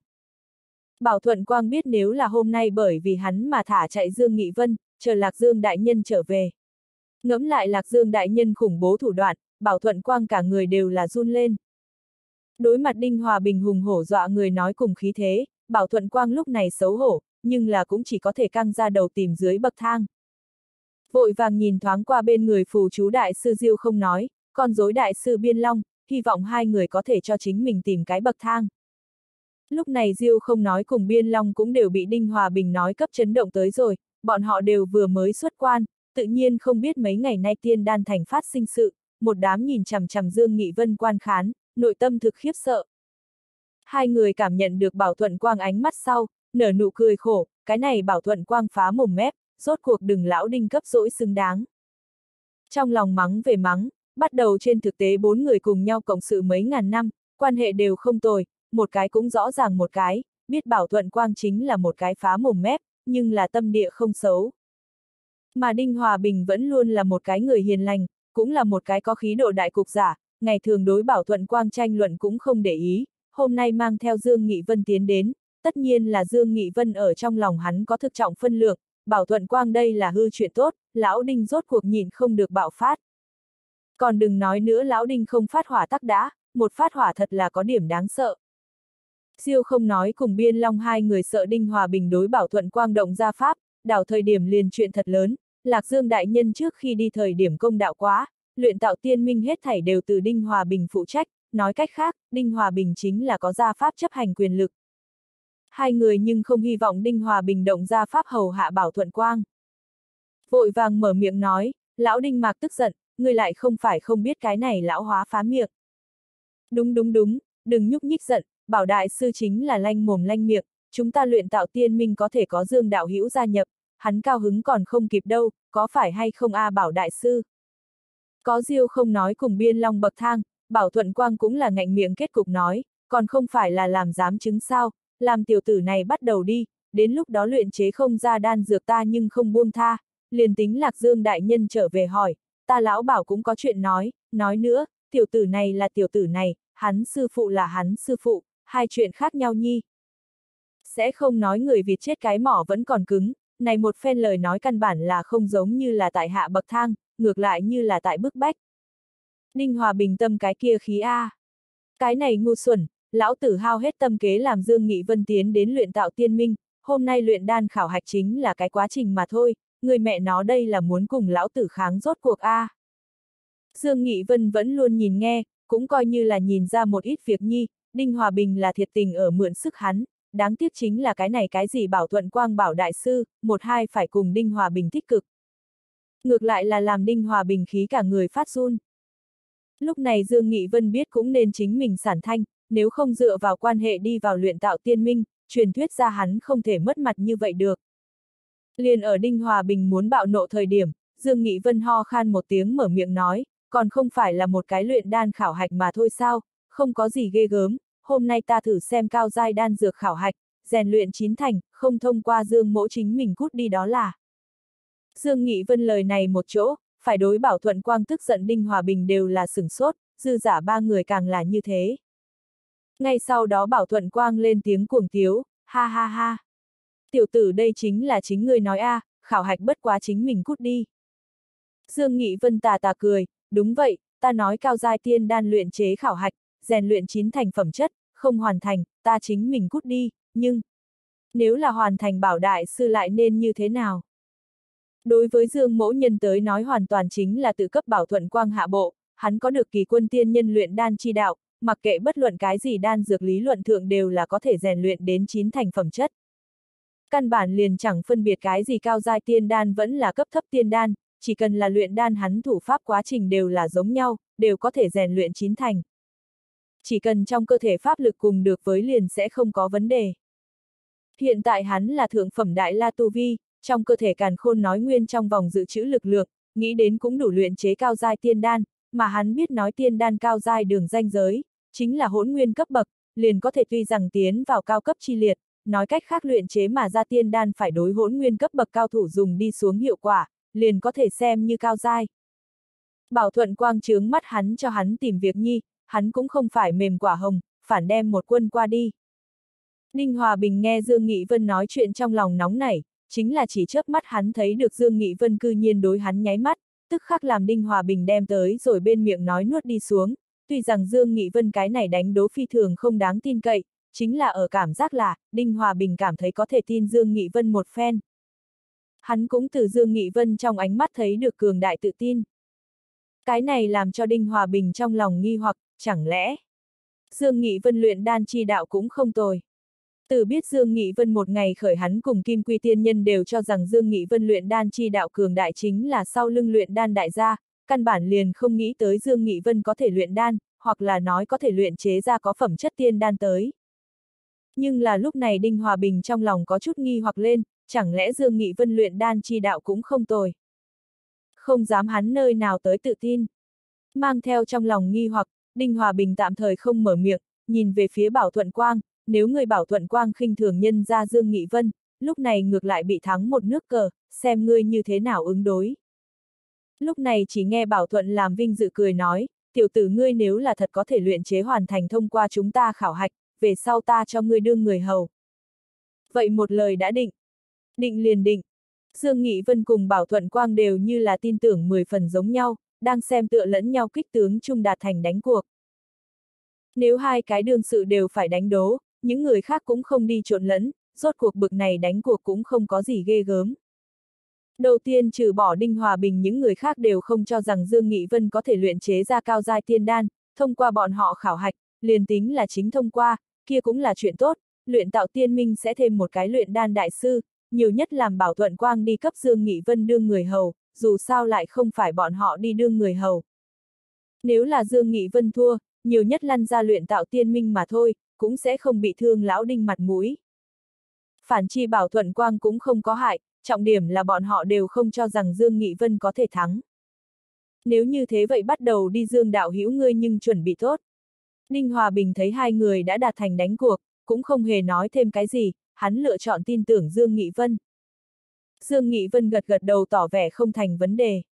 Bảo Thuận Quang biết nếu là hôm nay bởi vì hắn mà thả chạy Dương Nghị Vân, chờ Lạc Dương đại nhân trở về. Ngẫm lại Lạc Dương đại nhân khủng bố thủ đoạn, Bảo Thuận Quang cả người đều là run lên. Đối mặt Đinh Hòa Bình hùng hổ dọa người nói cùng khí thế, Bảo Thuận Quang lúc này xấu hổ, nhưng là cũng chỉ có thể căng ra đầu tìm dưới bậc thang. Vội vàng nhìn thoáng qua bên người phù chú đại sư Diêu không nói, con rối đại sư Biên Long, hy vọng hai người có thể cho chính mình tìm cái bậc thang. Lúc này Diêu không nói cùng Biên Long cũng đều bị Đinh Hòa Bình nói cấp chấn động tới rồi, bọn họ đều vừa mới xuất quan, tự nhiên không biết mấy ngày nay tiên đan thành phát sinh sự, một đám nhìn chằm chằm Dương Nghị Vân quan khán, nội tâm thực khiếp sợ. Hai người cảm nhận được Bảo Thuận Quang ánh mắt sau, nở nụ cười khổ, cái này Bảo Thuận Quang phá mồm mép, rốt cuộc đừng lão Đinh cấp dỗi xứng đáng. Trong lòng mắng về mắng, bắt đầu trên thực tế 4 người cùng nhau cộng sự mấy ngàn năm, quan hệ đều không tồi, một cái cũng rõ ràng một cái, biết Bảo Thuận Quang chính là một cái phá mồm mép, nhưng là tâm địa không xấu. Mà Đinh Hòa Bình vẫn luôn là một cái người hiền lành, cũng là một cái có khí độ đại cục giả, ngày thường đối Bảo Thuận Quang tranh luận cũng không để ý, hôm nay mang theo Dương Nghị Vân tiến đến, tất nhiên là Dương Nghị Vân ở trong lòng hắn có thực trọng phân lượng, Bảo Thuận Quang đây là hư chuyện tốt, lão Đinh rốt cuộc nhìn không được bạo phát. Còn đừng nói nữa lão Đinh không phát hỏa tắc đã, một phát hỏa thật là có điểm đáng sợ. Diêu không nói cùng Biên Long hai người sợ Đinh Hòa Bình đối Bảo Thuận Quang động ra pháp, đảo thời điểm liền chuyện thật lớn, Lạc Dương đại nhân trước khi đi thời điểm công đạo quá, luyện tạo tiên minh hết thảy đều từ Đinh Hòa Bình phụ trách, nói cách khác, Đinh Hòa Bình chính là có gia pháp chấp hành quyền lực. Hai người nhưng không hy vọng Đinh Hòa Bình động gia pháp hầu hạ Bảo Thuận Quang. Vội vàng mở miệng nói, lão Đinh Mạc tức giận, ngươi lại không phải không biết cái này lão hóa phá miệng. Đúng, đừng nhúc nhích giận, Bảo đại sư chính là lanh mồm lanh miệng, chúng ta luyện tạo tiên minh có thể có Dương đạo hữu gia nhập, hắn cao hứng còn không kịp đâu, có phải hay không Bảo đại sư? Có Diêu không nói cùng Biên Long bậc thang, Bảo Thuận Quang cũng là ngạnh miệng kết cục nói, còn không phải là làm giám chứng sao, làm tiểu tử này bắt đầu đi, đến lúc đó luyện chế không ra đan dược ta nhưng không buông tha, liền tính Lạc Dương đại nhân trở về hỏi, ta lão Bảo cũng có chuyện nói nữa, tiểu tử này là tiểu tử này, hắn sư phụ là hắn sư phụ, hai chuyện khác nhau nhi. Sẽ không nói người Việt chết cái mỏ vẫn còn cứng, này một phen lời nói căn bản là không giống như là tại hạ bậc thang, ngược lại như là tại bức bách. Đinh Hòa bình tâm cái kia khí A. Cái này ngu xuẩn, lão tử hao hết tâm kế làm Dương Nghị Vân tiến đến luyện tạo tiên minh, hôm nay luyện đan khảo hạch chính là cái quá trình mà thôi, người mẹ nó đây là muốn cùng lão tử kháng rốt cuộc A. Dương Nghị Vân vẫn luôn nhìn nghe, cũng coi như là nhìn ra một ít việc nhi, Đinh Hòa Bình là thiệt tình ở mượn sức hắn, đáng tiếc chính là cái này cái gì Bảo Thuận Quang bảo đại sư, một hai phải cùng Đinh Hòa Bình tích cực. Ngược lại là làm Đinh Hòa Bình khí cả người phát run. Lúc này Dương Nghị Vân biết cũng nên chính mình sản thanh, nếu không dựa vào quan hệ đi vào luyện tạo tiên minh, truyền thuyết ra hắn không thể mất mặt như vậy được. Liền ở Đinh Hòa Bình muốn bạo nộ thời điểm, Dương Nghị Vân ho khan một tiếng mở miệng nói, còn không phải là một cái luyện đan khảo hạch mà thôi sao, không có gì ghê gớm, hôm nay ta thử xem cao giai đan dược khảo hạch, rèn luyện chín thành, không thông qua Dương mỗ chính mình cút đi đó là. Dương Nghị Vân lời này một chỗ, phải đối Bảo Thuận Quang tức giận Đinh Hòa Bình đều là sửng sốt, dư giả ba người càng là như thế. Ngay sau đó Bảo Thuận Quang lên tiếng cuồng tiếu, ha ha ha. Tiểu tử đây chính là chính người nói a, khảo hạch bất quá chính mình cút đi. Dương Nghị Vân tà tà cười, đúng vậy, ta nói cao giai tiên đan luyện chế khảo hạch, rèn luyện chín thành phẩm chất, không hoàn thành, ta chính mình cút đi, nhưng nếu là hoàn thành bảo đại sư lại nên như thế nào? Đối với Dương mỗ nhân tới nói hoàn toàn chính là tự cấp Bảo Thuận Quang hạ bộ, hắn có được kỳ quân tiên nhân luyện đan chi đạo, mặc kệ bất luận cái gì đan dược lý luận thượng đều là có thể rèn luyện đến chín thành phẩm chất. Căn bản liền chẳng phân biệt cái gì cao giai tiên đan vẫn là cấp thấp tiên đan, chỉ cần là luyện đan hắn thủ pháp quá trình đều là giống nhau, đều có thể rèn luyện chín thành. Chỉ cần trong cơ thể pháp lực cùng được với liền sẽ không có vấn đề. Hiện tại hắn là thượng phẩm đại la tu vi, trong cơ thể càn khôn nói nguyên trong vòng dự trữ lực lượng, nghĩ đến cũng đủ luyện chế cao giai tiên đan, mà hắn biết nói tiên đan cao giai đường ranh giới, chính là hỗn nguyên cấp bậc, liền có thể tuy rằng tiến vào cao cấp chi liệt, nói cách khác luyện chế mà ra tiên đan phải đối hỗn nguyên cấp bậc cao thủ dùng đi xuống hiệu quả, liền có thể xem như cao giai. Bảo Thuận Quang chướng mắt hắn cho hắn tìm việc nhi, hắn cũng không phải mềm quả hồng, phản đem một quân qua đi. Đinh Hòa Bình nghe Dương Nghị Vân nói chuyện trong lòng nóng nảy, chính là chỉ chớp mắt hắn thấy được Dương Nghị Vân cư nhiên đối hắn nháy mắt, tức khắc làm Đinh Hòa Bình đem tới rồi bên miệng nói nuốt đi xuống, tuy rằng Dương Nghị Vân cái này đánh đố phi thường không đáng tin cậy, chính là ở cảm giác là, Đinh Hòa Bình cảm thấy có thể tin Dương Nghị Vân một phen. Hắn cũng từ Dương Nghị Vân trong ánh mắt thấy được cường đại tự tin. Cái này làm cho Đinh Hòa Bình trong lòng nghi hoặc, chẳng lẽ Dương Nghị Vân luyện đan chi đạo cũng không tồi. Từ biết Dương Nghị Vân một ngày khởi hắn cùng Kim Quy Tiên Nhân đều cho rằng Dương Nghị Vân luyện đan chi đạo cường đại chính là sau lưng luyện đan đại gia, căn bản liền không nghĩ tới Dương Nghị Vân có thể luyện đan, hoặc là nói có thể luyện chế ra có phẩm chất tiên đan tới. Nhưng là lúc này Đinh Hòa Bình trong lòng có chút nghi hoặc lên, chẳng lẽ Dương Nghị Vân luyện đan chi đạo cũng không tồi. Không dám hắn nơi nào tới tự tin. Mang theo trong lòng nghi hoặc, Đinh Hòa Bình tạm thời không mở miệng, nhìn về phía Bảo Thuận Quang, nếu người Bảo Thuận Quang khinh thường nhân ra Dương Nghị Vân, lúc này ngược lại bị thắng một nước cờ, xem ngươi như thế nào ứng đối. Lúc này chỉ nghe Bảo Thuận làm vinh dự cười nói, tiểu tử ngươi nếu là thật có thể luyện chế hoàn thành thông qua chúng ta khảo hạch, về sau ta cho ngươi đương người hầu. Vậy một lời đã định. Định liền định. Dương Nghị Vân cùng Bảo Thuận Quang đều như là tin tưởng 10 phần giống nhau, đang xem tựa lẫn nhau kích tướng chung đạt thành đánh cuộc. Nếu hai cái đương sự đều phải đánh đố, những người khác cũng không đi trộn lẫn, rốt cuộc bực này đánh cuộc cũng không có gì ghê gớm. Đầu tiên trừ bỏ Đinh Hòa Bình những người khác đều không cho rằng Dương Nghị Vân có thể luyện chế ra cao giai tiên đan, thông qua bọn họ khảo hạch, liền tính là chính thông qua, kia cũng là chuyện tốt, luyện tạo tiên minh sẽ thêm một cái luyện đan đại sư, nhiều nhất làm Bảo Thuận Quang đi cấp Dương Nghị Vân đương người hầu, dù sao lại không phải bọn họ đi đương người hầu. Nếu là Dương Nghị Vân thua, nhiều nhất lăn ra luyện tạo tiên minh mà thôi, cũng sẽ không bị thương lão Đinh mặt mũi. Phản chi Bảo Thuận Quang cũng không có hại, trọng điểm là bọn họ đều không cho rằng Dương Nghị Vân có thể thắng. Nếu như thế vậy bắt đầu đi Dương đạo hữu ngươi nhưng chuẩn bị tốt. Ninh Hòa Bình thấy hai người đã đạt thành đánh cuộc, cũng không hề nói thêm cái gì, hắn lựa chọn tin tưởng Dương Nghị Vân. Dương Nghị Vân gật gật đầu tỏ vẻ không thành vấn đề.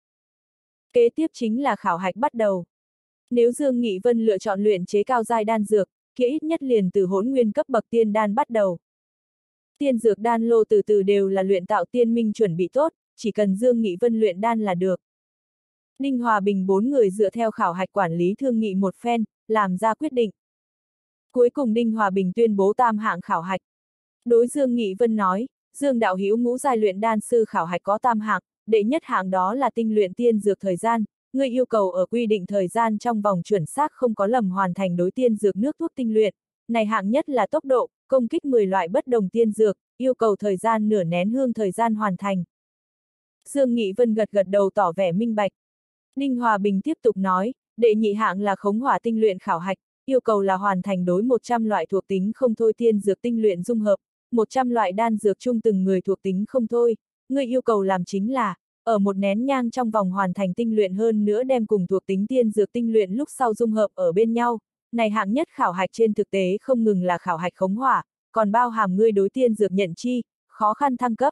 Kế tiếp chính là khảo hạch bắt đầu. Nếu Dương Nghị Vân lựa chọn luyện chế cao giai đan dược, kia ít nhất liền từ hỗn nguyên cấp bậc tiên đan bắt đầu. Tiên dược đan lô từ từ đều là luyện tạo tiên minh chuẩn bị tốt, chỉ cần Dương Nghị Vân luyện đan là được. Ninh Hòa Bình bốn người dựa theo khảo hạch quản lý thương nghị một phen, làm ra quyết định. Cuối cùng Ninh Hòa Bình tuyên bố tam hạng khảo hạch. Đối Dương Nghị Vân nói, Dương đạo hữu ngũ giai luyện đan sư khảo hạch có tam hạng, đệ nhất hạng đó là tinh luyện tiên dược thời gian, người yêu cầu ở quy định thời gian trong vòng chuẩn xác không có lầm hoàn thành đối tiên dược nước thuốc tinh luyện. Này hạng nhất là tốc độ, công kích 10 loại bất đồng tiên dược, yêu cầu thời gian nửa nén hương thời gian hoàn thành. Dương Nghị Vân gật gật đầu tỏ vẻ minh bạch. Ninh Hòa Bình tiếp tục nói, đệ nhị hạng là khống hỏa tinh luyện khảo hạch, yêu cầu là hoàn thành đối 100 loại thuộc tính không thôi tiên dược tinh luyện dung hợp, 100 loại đan dược chung từng người thuộc tính không thôi. Người yêu cầu làm chính là, ở một nén nhang trong vòng hoàn thành tinh luyện hơn nữa đem cùng thuộc tính tiên dược tinh luyện lúc sau dung hợp ở bên nhau. Này hạng nhất khảo hạch trên thực tế không ngừng là khảo hạch khống hỏa, còn bao hàm ngươi đối tiên dược nhận chi, khó khăn thăng cấp.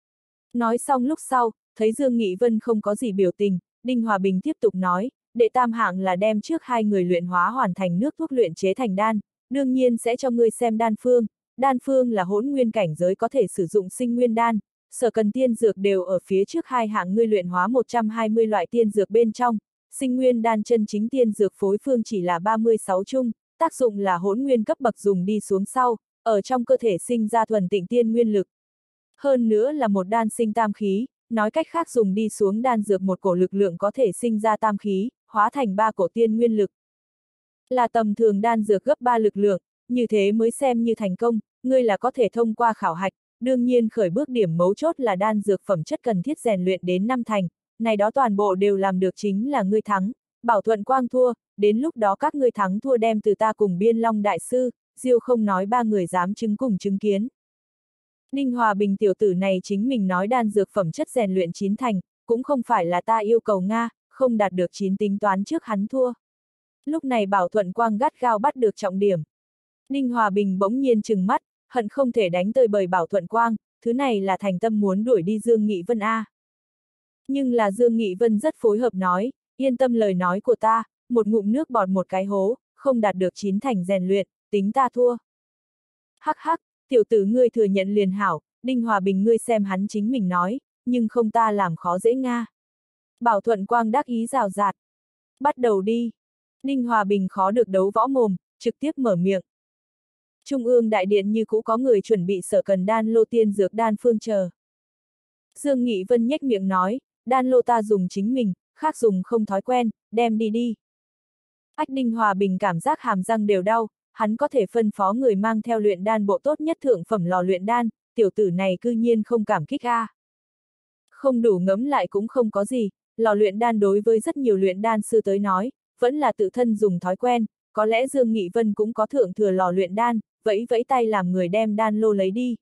Nói xong lúc sau, thấy Dương Nghị Vân không có gì biểu tình, Đinh Hòa Bình tiếp tục nói, đệ tam hạng là đem trước hai người luyện hóa hoàn thành nước thuốc luyện chế thành đan, đương nhiên sẽ cho ngươi xem đan phương là hỗn nguyên cảnh giới có thể sử dụng sinh nguyên đan, sở cần tiên dược đều ở phía trước hai hạng ngươi luyện hóa 120 loại tiên dược bên trong, sinh nguyên đan chân chính tiên dược phối phương chỉ là 36 chung, tác dụng là hỗn nguyên cấp bậc dùng đi xuống sau, ở trong cơ thể sinh ra thuần tịnh tiên nguyên lực. Hơn nữa là một đan sinh tam khí, nói cách khác dùng đi xuống đan dược một cổ lực lượng có thể sinh ra tam khí, hóa thành 3 cổ tiên nguyên lực. Là tầm thường đan dược gấp 3 lực lượng, như thế mới xem như thành công, ngươi là có thể thông qua khảo hạch, đương nhiên khởi bước điểm mấu chốt là đan dược phẩm chất cần thiết rèn luyện đến 5 thành, này đó toàn bộ đều làm được chính là ngươi thắng, Bảo Thuận Quang thua, đến lúc đó các ngươi thắng thua đem từ ta cùng Biên Long đại sư, Diêu không nói ba người dám chứng cùng chứng kiến. Ninh Hòa Bình tiểu tử này chính mình nói đan dược phẩm chất rèn luyện 9 thành, cũng không phải là ta yêu cầu Nga, không đạt được 9 tính toán trước hắn thua. Lúc này Bảo Thuận Quang gắt gao bắt được trọng điểm. Ninh Hòa Bình bỗng nhiên trừng mắt, hận không thể đánh tơi bời Bảo Thuận Quang, thứ này là thành tâm muốn đuổi đi Dương Nghị Vân A. Nhưng là Dương Nghị Vân rất phối hợp nói, yên tâm lời nói của ta, một ngụm nước bọt một cái hố, không đạt được 9 thành rèn luyện, tính ta thua. Hắc hắc, tiểu tử ngươi thừa nhận liền hảo, Đinh Hòa Bình ngươi xem hắn chính mình nói, nhưng không ta làm khó dễ Nga. Bảo Thuận Quang đắc ý rào rạt. Bắt đầu đi. Đinh Hòa Bình khó được đấu võ mồm, trực tiếp mở miệng. Trung ương đại điện như cũ có người chuẩn bị sở cần đan lô tiên dược đan phương chờ. Dương Nghị Vân nhếch miệng nói, đan lô ta dùng chính mình, khác dùng không thói quen, đem đi đi. Ách Đinh Hòa Bình cảm giác hàm răng đều đau, hắn có thể phân phó người mang theo luyện đan bộ tốt nhất thượng phẩm lò luyện đan, tiểu tử này cư nhiên không cảm kích a. Không đủ ngẫm lại cũng không có gì, lò luyện đan đối với rất nhiều luyện đan sư tới nói, vẫn là tự thân dùng thói quen, có lẽ Dương Nghị Vân cũng có thượng thừa lò luyện đan, vẫy vẫy tay làm người đem đan lô lấy đi.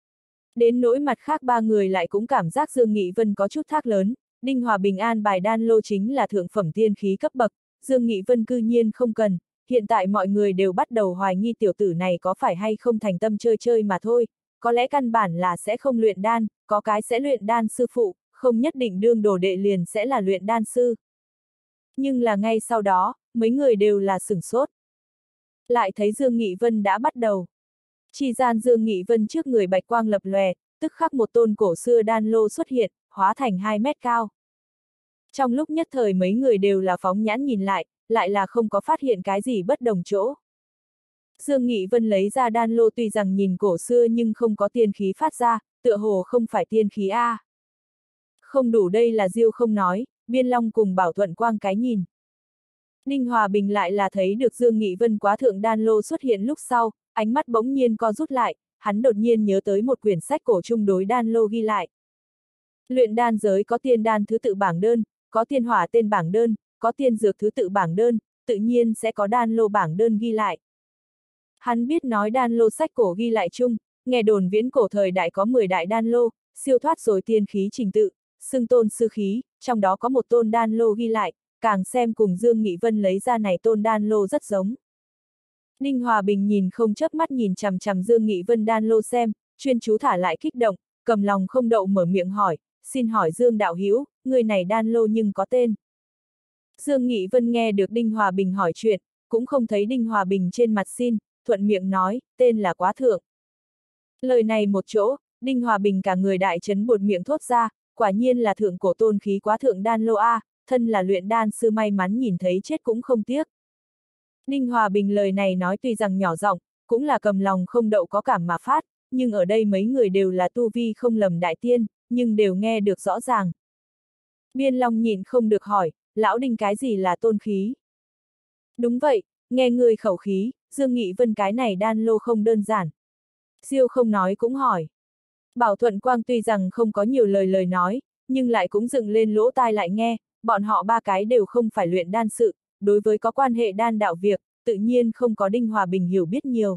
Đến nỗi mặt khác ba người lại cũng cảm giác Dương Nghị Vân có chút thác lớn, Đinh Hòa Bình an bài đan lô chính là thượng phẩm tiên khí cấp bậc, Dương Nghị Vân cư nhiên không cần, hiện tại mọi người đều bắt đầu hoài nghi tiểu tử này có phải hay không thành tâm chơi chơi mà thôi, có lẽ căn bản là sẽ không luyện đan, có cái sẽ luyện đan sư phụ, không nhất định đương đồ đệ liền sẽ là luyện đan sư. Nhưng là ngay sau đó, mấy người đều là sửng sốt. Lại thấy Dương Nghị Vân đã bắt đầu. Chỉ gian Dương Nghị Vân trước người bạch quang lập lòe, tức khắc một tôn cổ xưa đan lô xuất hiện, hóa thành 2 mét cao. Trong lúc nhất thời mấy người đều là phóng nhãn nhìn lại là không có phát hiện cái gì bất đồng chỗ. Dương Nghị Vân lấy ra đan lô tuy rằng nhìn cổ xưa nhưng không có tiên khí phát ra, tựa hồ không phải tiên khí A. Không đủ đây là Diêu không nói, Biên Long cùng Bảo Thuận Quang cái nhìn. Ninh Hòa Bình lại là thấy được Dương Nghị Vân quá thượng đan lô xuất hiện lúc sau, ánh mắt bỗng nhiên co rút lại, hắn đột nhiên nhớ tới một quyển sách cổ chung đối đan lô ghi lại. Luyện đan giới có tiên đan thứ tự bảng đơn, có tiên hỏa tên bảng đơn, có tiên dược thứ tự bảng đơn, tự nhiên sẽ có đan lô bảng đơn ghi lại. Hắn biết nói đan lô sách cổ ghi lại chung, nghe đồn viễn cổ thời đại có 10 đại đan lô, siêu thoát rồi tiên khí trình tự, xưng tôn sư khí, trong đó có một tôn đan lô ghi lại, càng xem cùng Dương Nghị Vân lấy ra này tôn đan lô rất giống. Ninh Hòa Bình nhìn không chớp mắt nhìn chằm chằm Dương Nghị Vân đan lô xem, chuyên chú thả lại kích động, cầm lòng không đậu mở miệng hỏi, xin hỏi Dương đạo hữu, người này đan lô nhưng có tên. Dương Nghị Vân nghe được Đinh Hòa Bình hỏi chuyện, cũng không thấy Đinh Hòa Bình trên mặt xin, thuận miệng nói, tên là Quá Thượng. Lời này một chỗ, Đinh Hòa Bình cả người đại chấn buột miệng thốt ra, quả nhiên là thượng cổ tôn khí Quá Thượng đan lô a, thân là luyện đan sư may mắn nhìn thấy chết cũng không tiếc. Đinh Hòa Bình lời này nói tuy rằng nhỏ giọng, cũng là cầm lòng không đậu có cảm mà phát, nhưng ở đây mấy người đều là tu vi không lầm đại tiên, nhưng đều nghe được rõ ràng. Biên Long nhịn không được hỏi, lão Đinh cái gì là tôn khí? Đúng vậy, nghe người khẩu khí, Dương Nghị Vân cái này đan lô không đơn giản. Diêu không nói cũng hỏi. Bảo Thuận Quang tuy rằng không có nhiều lời nói, nhưng lại cũng dựng lên lỗ tai lại nghe, bọn họ ba cái đều không phải luyện đan sự, đối với có quan hệ đan đạo việc, tự nhiên không có Đinh Hòa Bình hiểu biết nhiều.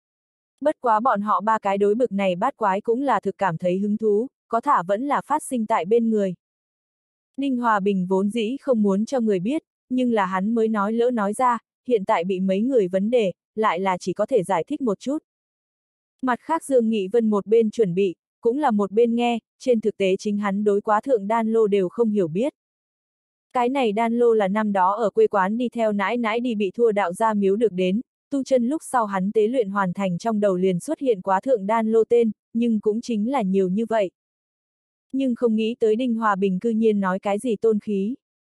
Bất quá bọn họ ba cái đối bực này bát quái cũng là thực cảm thấy hứng thú, có thả vẫn là phát sinh tại bên người. Đinh Hòa Bình vốn dĩ không muốn cho người biết, nhưng là hắn mới nói lỡ nói ra, hiện tại bị mấy người vấn đề, lại là chỉ có thể giải thích một chút. Mặt khác Dương Nghị Vân một bên chuẩn bị, cũng là một bên nghe, trên thực tế chính hắn đối Quá Thượng đan lô đều không hiểu biết. Cái này đan lô là năm đó ở quê quán đi theo nãi nãi đi bị thua đạo gia miếu được đến, tu chân lúc sau hắn tế luyện hoàn thành trong đầu liền xuất hiện Quá Thượng đan lô tên, nhưng cũng chính là nhiều như vậy. Nhưng không nghĩ tới Đinh Hòa Bình cư nhiên nói cái gì tôn khí.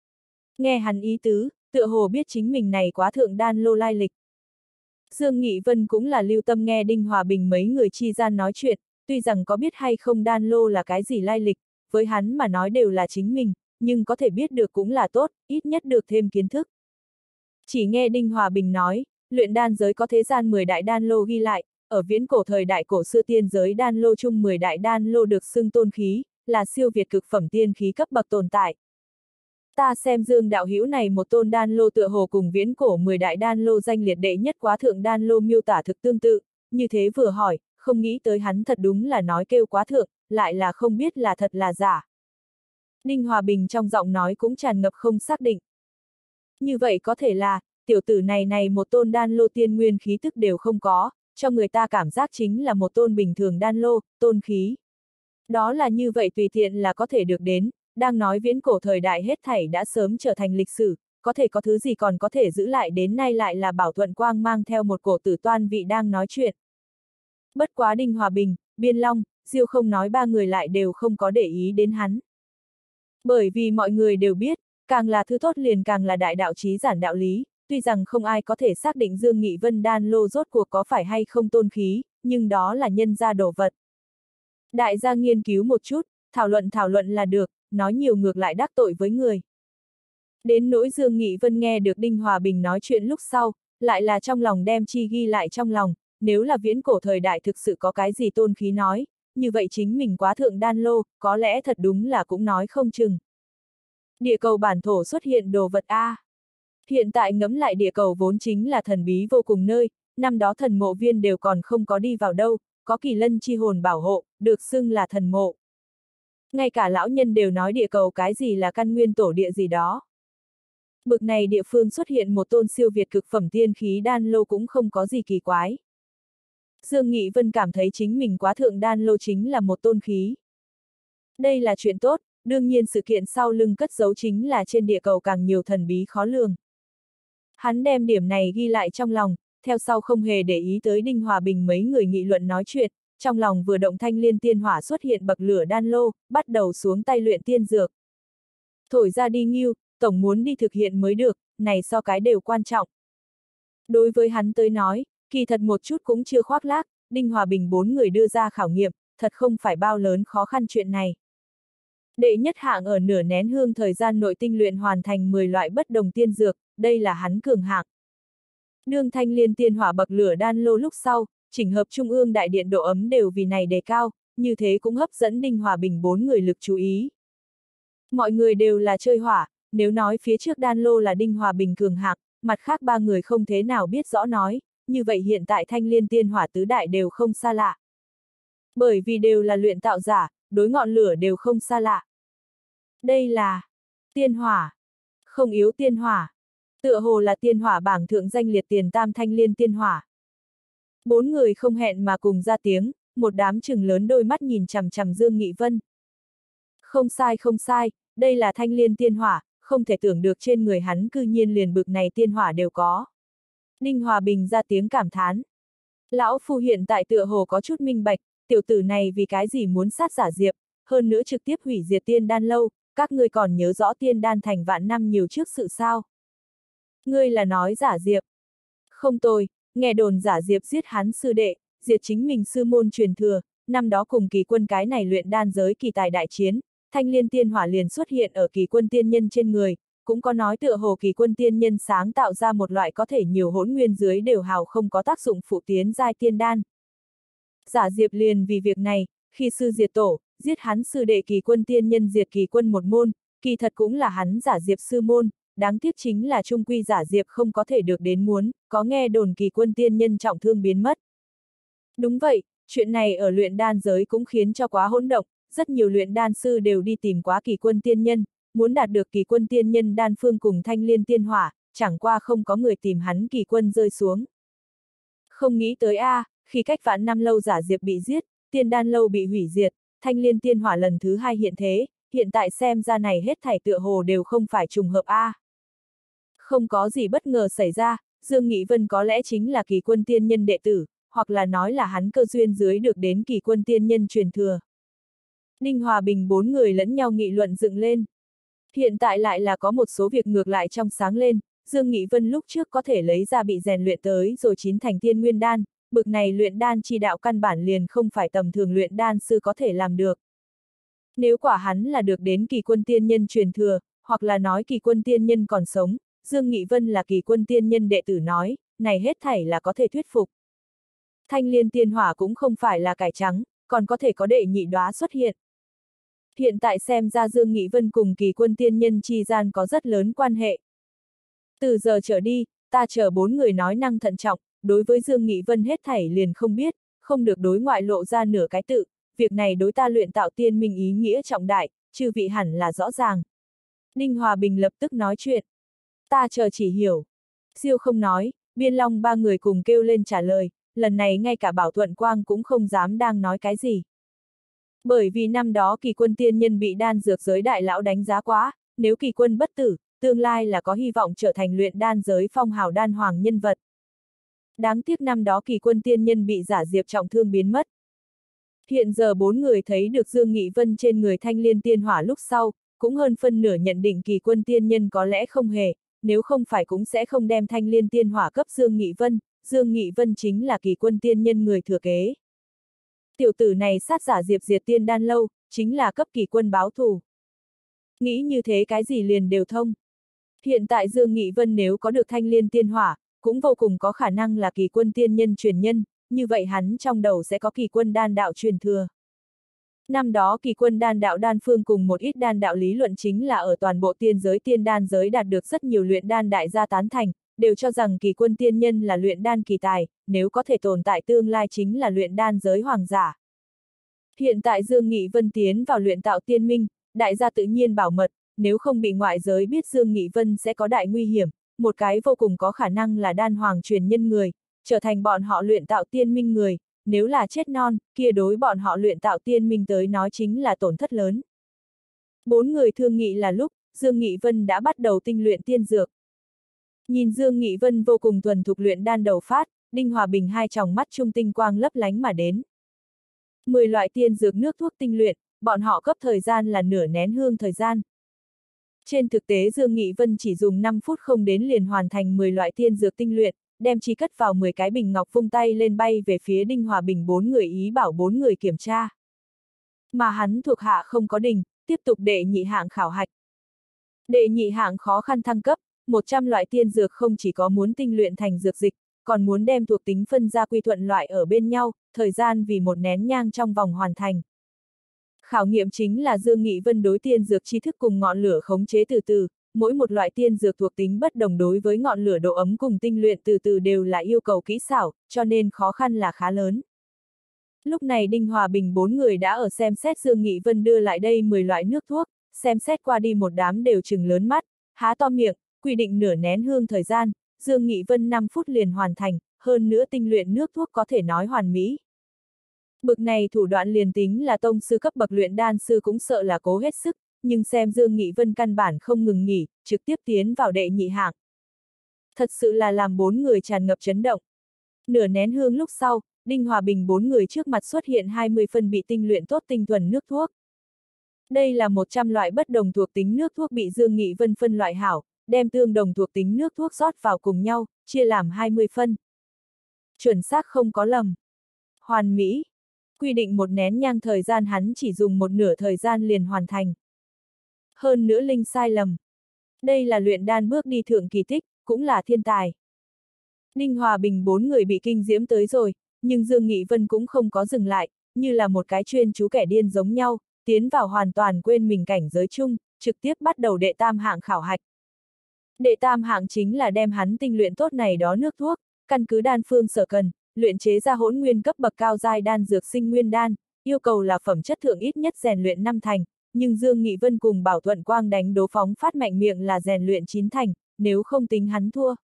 Nghe hắn ý tứ, tựa hồ biết chính mình này Quá Thượng đan lô lai lịch. Dương Nghị Vân cũng là lưu tâm nghe Đinh Hòa Bình mấy người chi gian nói chuyện, tuy rằng có biết hay không đan lô là cái gì lai lịch, với hắn mà nói đều là chính mình, nhưng có thể biết được cũng là tốt, ít nhất được thêm kiến thức. Chỉ nghe Đinh Hòa Bình nói, luyện đan giới có thế gian 10 đại đan lô ghi lại, ở viễn cổ thời đại cổ xưa tiên giới đan lô chung 10 đại đan lô được xưng tôn khí, là siêu việt cực phẩm tiên khí cấp bậc tồn tại. Ta xem Dương đạo hữu này một tôn đan lô tựa hồ cùng viễn cổ 10 đại đan lô danh liệt đệ nhất Quá Thượng đan lô miêu tả thực tương tự, như thế vừa hỏi, không nghĩ tới hắn thật đúng là nói kêu Quá Thượng, lại là không biết là thật là giả. Ninh Hòa Bình trong giọng nói cũng tràn ngập không xác định. Như vậy có thể là, tiểu tử này một tôn đan lô tiên nguyên khí tức đều không có, cho người ta cảm giác chính là một tôn bình thường đan lô, tôn khí. Đó là như vậy tùy tiện là có thể được đến, đang nói viễn cổ thời đại hết thảy đã sớm trở thành lịch sử, có thể có thứ gì còn có thể giữ lại đến nay lại là Bảo Thuận Quang mang theo một cổ tử toan vị đang nói chuyện. Bất quá Đinh Hòa Bình, Biên Long, Diêu không nói ba người lại đều không có để ý đến hắn. Bởi vì mọi người đều biết, càng là thứ tốt liền càng là đại đạo chí giản đạo lý, tuy rằng không ai có thể xác định Dương Nghị Vân đan lô rốt cuộc có phải hay không tôn khí, nhưng đó là nhân gia đồ vật. Đại gia nghiên cứu một chút, thảo luận là được, nói nhiều ngược lại đắc tội với người. Đến nỗi Dương Nghị Vân nghe được Đinh Hòa Bình nói chuyện lúc sau, lại là trong lòng đem chi ghi lại trong lòng, nếu là viễn cổ thời đại thực sự có cái gì tôn khí nói, như vậy chính mình Quá Thượng đan lô, có lẽ thật đúng là cũng nói không chừng. Địa cầu bản thổ xuất hiện đồ vật A. Hiện tại ngẫm lại địa cầu vốn chính là thần bí vô cùng nơi, năm đó thần mộ viên đều còn không có đi vào đâu, có kỳ lân chi hồn bảo hộ, được xưng là thần mộ. Ngay cả lão nhân đều nói địa cầu cái gì là căn nguyên tổ địa gì đó. Bực này địa phương xuất hiện một tôn siêu việt cực phẩm tiên khí đan lô cũng không có gì kỳ quái. Dương Nghị Vân cảm thấy chính mình Quá Thượng đan lô chính là một tôn khí. Đây là chuyện tốt, đương nhiên sự kiện sau lưng cất giấu chính là trên địa cầu càng nhiều thần bí khó lường. Hắn đem điểm này ghi lại trong lòng, theo sau không hề để ý tới Đinh Hòa Bình mấy người nghị luận nói chuyện, trong lòng vừa động thanh liên tiên hỏa xuất hiện bậc lửa đan lô, bắt đầu xuống tay luyện tiên dược. Thổi ra đi nghiêu, tổng muốn đi thực hiện mới được, này so cái đều quan trọng. Đối với hắn tới nói, kỳ thật một chút cũng chưa khoác lác, Đinh Hòa Bình 4 người đưa ra khảo nghiệm, thật không phải bao lớn khó khăn chuyện này. Đệ nhất hạng ở nửa nén hương thời gian nội tinh luyện hoàn thành 10 loại bất đồng tiên dược, đây là hắn cường hạng. Nương thanh liên tiên hỏa bậc lửa đan lô lúc sau, chỉnh hợp trung ương đại điện độ ấm đều vì này đề cao, như thế cũng hấp dẫn Đinh Hòa Bình 4 người lực chú ý. Mọi người đều là chơi hỏa, nếu nói phía trước đan lô là Đinh Hòa Bình cường hạng, mặt khác ba người không thế nào biết rõ nói, như vậy hiện tại thanh liên tiên hỏa tứ đại đều không xa lạ. Bởi vì đều là luyện tạo giả, đối ngọn lửa đều không xa lạ. Đây là tiên hỏa, không yếu tiên hỏa, tựa hồ là tiên hỏa bảng thượng danh liệt tiền tam thanh liên tiên hỏa. Bốn người không hẹn mà cùng ra tiếng, một đám trừng lớn đôi mắt nhìn chằm chằm Dương Nghị Vân. Không sai không sai, đây là thanh liên tiên hỏa, không thể tưởng được trên người hắn cư nhiên liền bực này tiên hỏa đều có. Đinh Hòa Bình ra tiếng cảm thán. Lão phu hiện tại tựa hồ có chút minh bạch, tiểu tử này vì cái gì muốn sát giả Diệp, hơn nữa trực tiếp hủy diệt tiên đan lâu, các ngươi còn nhớ rõ tiên đan thành vạn năm nhiều trước sự sao? Ngươi là nói giả Diệp. Không tôi, nghe đồn giả Diệp giết hắn sư đệ, diệt chính mình sư môn truyền thừa, năm đó cùng Kỳ Quân cái này luyện đan giới kỳ tài đại chiến, thanh liên tiên hỏa liền xuất hiện ở Kỳ Quân tiên nhân trên người, cũng có nói tựa hồ Kỳ Quân tiên nhân sáng tạo ra một loại có thể nhiều hỗn nguyên dưới đều hào không có tác dụng phụ tiến giai tiên đan. Giả Diệp liền vì việc này, khi sư diệt tổ, giết hắn sư đệ Kỳ Quân tiên nhân diệt Kỳ Quân một môn, kỳ thật cũng là hắn giả Diệp sư môn, đáng tiếc chính là trung quy giả Diệp không có thể được đến muốn, có nghe đồn Kỳ Quân tiên nhân trọng thương biến mất. Đúng vậy, chuyện này ở luyện đan giới cũng khiến cho quá hỗn động, rất nhiều luyện đan sư đều đi tìm quá Kỳ Quân tiên nhân, muốn đạt được Kỳ Quân tiên nhân đan phương cùng thanh liên tiên hỏa, chẳng qua không có người tìm hắn Kỳ Quân rơi xuống. Không nghĩ tới khi cách vạn năm lâu giả Diệp bị giết, tiên đan lâu bị hủy diệt, thanh liên tiên hỏa lần thứ hai hiện thế, hiện tại xem ra này hết thảy tựa hồ đều không phải trùng hợp Không có gì bất ngờ xảy ra, Dương Nghị Vân có lẽ chính là Kỳ Quân tiên nhân đệ tử, hoặc là nói là hắn cơ duyên dưới được đến Kỳ Quân tiên nhân truyền thừa. Đinh Hòa Bình bốn người lẫn nhau nghị luận dựng lên. Hiện tại lại là có một số việc ngược lại trong sáng lên, Dương Nghị Vân lúc trước có thể lấy ra bị rèn luyện tới rồi chín thành tiên nguyên đan, bực này luyện đan chi đạo căn bản liền không phải tầm thường luyện đan sư có thể làm được. Nếu quả hắn là được đến Kỳ Quân tiên nhân truyền thừa, hoặc là nói Kỳ Quân tiên nhân còn sống, Dương Nghị Vân là Kỳ Quân tiên nhân đệ tử nói, này hết thảy là có thể thuyết phục. Thanh liên tiên hỏa cũng không phải là cải trắng, còn có thể có đệ nhị đóa xuất hiện. Hiện tại xem ra Dương Nghị Vân cùng Kỳ Quân tiên nhân chi gian có rất lớn quan hệ. Từ giờ trở đi, ta chờ bốn người nói năng thận trọng, đối với Dương Nghị Vân hết thảy liền không biết, không được đối ngoại lộ ra nửa cái tự, việc này đối ta luyện tạo tiên minh ý nghĩa trọng đại, chư vị hẳn là rõ ràng. Ninh Hòa Bình lập tức nói chuyện. Ta chờ chỉ hiểu. Siêu không nói, Biên Long ba người cùng kêu lên trả lời, lần này ngay cả Bảo Thuận Quang cũng không dám đang nói cái gì. Bởi vì năm đó Kỳ Quân tiên nhân bị đan dược giới đại lão đánh giá quá, nếu Kỳ Quân bất tử, tương lai là có hy vọng trở thành luyện đan giới phong hào đan hoàng nhân vật. Đáng tiếc năm đó Kỳ Quân tiên nhân bị giả Diệp trọng thương biến mất. Hiện giờ bốn người thấy được Dương Nghị Vân trên người thanh liên tiên hỏa lúc sau, cũng hơn phân nửa nhận định Kỳ Quân tiên nhân có lẽ không hề, nếu không phải cũng sẽ không đem thanh liên tiên hỏa cấp Dương Nghị Vân chính là Kỳ Quân tiên nhân người thừa kế. Tiểu tử này sát giả Diệp diệt tiên đan lâu, chính là cấp Kỳ Quân báo thù. Nghĩ như thế cái gì liền đều thông. Hiện tại Dương Nghị Vân nếu có được thanh liên tiên hỏa, cũng vô cùng có khả năng là Kỳ Quân tiên nhân truyền nhân, như vậy hắn trong đầu sẽ có Kỳ Quân đan đạo truyền thừa. Năm đó Kỳ Quân đan đạo đan phương cùng một ít đan đạo lý luận chính là ở toàn bộ tiên giới tiên đan giới đạt được rất nhiều luyện đan đại gia tán thành, đều cho rằng Kỳ Quân tiên nhân là luyện đan kỳ tài, nếu có thể tồn tại tương lai chính là luyện đan giới hoàng giả. Hiện tại Dương Nghị Vân tiến vào luyện tạo tiên minh, đại gia tự nhiên bảo mật, nếu không bị ngoại giới biết Dương Nghị Vân sẽ có đại nguy hiểm, một cái vô cùng có khả năng là đan hoàng truyền nhân người, trở thành bọn họ luyện tạo tiên minh người, nếu là chết non, kia đối bọn họ luyện tạo tiên minh tới nói chính là tổn thất lớn. Bốn người thương nghị là lúc, Dương Nghị Vân đã bắt đầu tinh luyện tiên dược. Nhìn Dương Nghị Vân vô cùng thuần thục luyện đan đầu phát, Đinh Hòa Bình hai tròng mắt trung tinh quang lấp lánh mà đến. 10 loại tiên dược nước thuốc tinh luyện, bọn họ cấp thời gian là nửa nén hương thời gian. Trên thực tế Dương Nghị Vân chỉ dùng 5 phút không đến liền hoàn thành 10 loại tiên dược tinh luyện, đem chi cất vào 10 cái bình ngọc vung tay lên bay về phía Đinh Hòa Bình bốn người ý bảo bốn người kiểm tra. Mà hắn thuộc hạ không có đình, tiếp tục đệ nhị hạng khảo hạch. Đệ nhị hạng khó khăn thăng cấp, 100 loại tiên dược không chỉ có muốn tinh luyện thành dược dịch, còn muốn đem thuộc tính phân ra quy thuận loại ở bên nhau, thời gian vì một nén nhang trong vòng hoàn thành. Khảo nghiệm chính là Dương Nghị Vân đối tiên dược tri thức cùng ngọn lửa khống chế từ từ, mỗi một loại tiên dược thuộc tính bất đồng đối với ngọn lửa độ ấm cùng tinh luyện từ từ đều là yêu cầu kỹ xảo, cho nên khó khăn là khá lớn. Lúc này Đinh Hòa Bình bốn người đã ở xem xét Dương Nghị Vân đưa lại đây 10 loại nước thuốc, xem xét qua đi một đám đều trừng lớn mắt, há to miệng, quy định nửa nén hương thời gian, Dương Nghị Vân 5 phút liền hoàn thành, hơn nữa tinh luyện nước thuốc có thể nói hoàn mỹ. Bực này thủ đoạn liền tính là tông sư cấp bậc luyện đan sư cũng sợ là cố hết sức, nhưng xem Dương Nghị Vân căn bản không ngừng nghỉ, trực tiếp tiến vào đệ nhị hạng. Thật sự là làm 4 người tràn ngập chấn động. Nửa nén hương lúc sau, Đinh Hòa Bình 4 người trước mặt xuất hiện 20 phân bị tinh luyện tốt tinh thuần nước thuốc. Đây là 100 loại bất đồng thuộc tính nước thuốc bị Dương Nghị Vân phân loại hảo, đem tương đồng thuộc tính nước thuốc rót vào cùng nhau, chia làm 20 phân. Chuẩn xác không có lầm. Hoàn mỹ. Quy định một nén nhang thời gian hắn chỉ dùng một nửa thời gian liền hoàn thành. Hơn nữa linh sai lầm. Đây là luyện đan bước đi thượng kỳ tích, cũng là thiên tài. Ninh Hòa Bình 4 người bị kinh diễm tới rồi, nhưng Dương Nghị Vân cũng không có dừng lại, như là một cái chuyên chú kẻ điên giống nhau, tiến vào hoàn toàn quên mình cảnh giới chung, trực tiếp bắt đầu đệ tam hạng khảo hạch. Đệ tam hạng chính là đem hắn tinh luyện tốt này đó nước thuốc, căn cứ đan phương sở cần, luyện chế ra hỗn nguyên cấp bậc cao giai đan dược sinh nguyên đan, yêu cầu là phẩm chất thượng ít nhất rèn luyện 5 thành, nhưng Dương Nghị Vân cùng Bảo Thuận Quang đánh đố phóng phát mạnh miệng là rèn luyện 9 thành, nếu không tính hắn thua.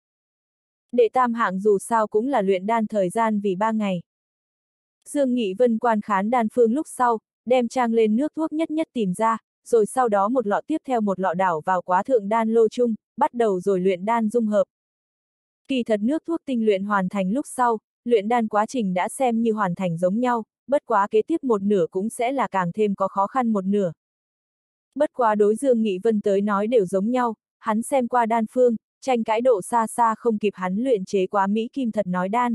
Đệ tam hạng dù sao cũng là luyện đan thời gian vì 3 ngày. Dương Nghị Vân quan khán đan phương lúc sau, đem trang lên nước thuốc nhất nhất tìm ra, rồi sau đó một lọ tiếp theo một lọ đảo vào quá thượng đan lô chung, bắt đầu rồi luyện đan dung hợp. Kỳ thật nước thuốc tinh luyện hoàn thành lúc sau, luyện đan quá trình đã xem như hoàn thành giống nhau, bất quá kế tiếp một nửa cũng sẽ là càng thêm có khó khăn một nửa. Bất quá đối Dương Nghị Vân tới nói đều giống nhau, hắn xem qua đan phương, tranh cãi độ xa xa không kịp hắn luyện chế quá mỹ kim thật nói đan.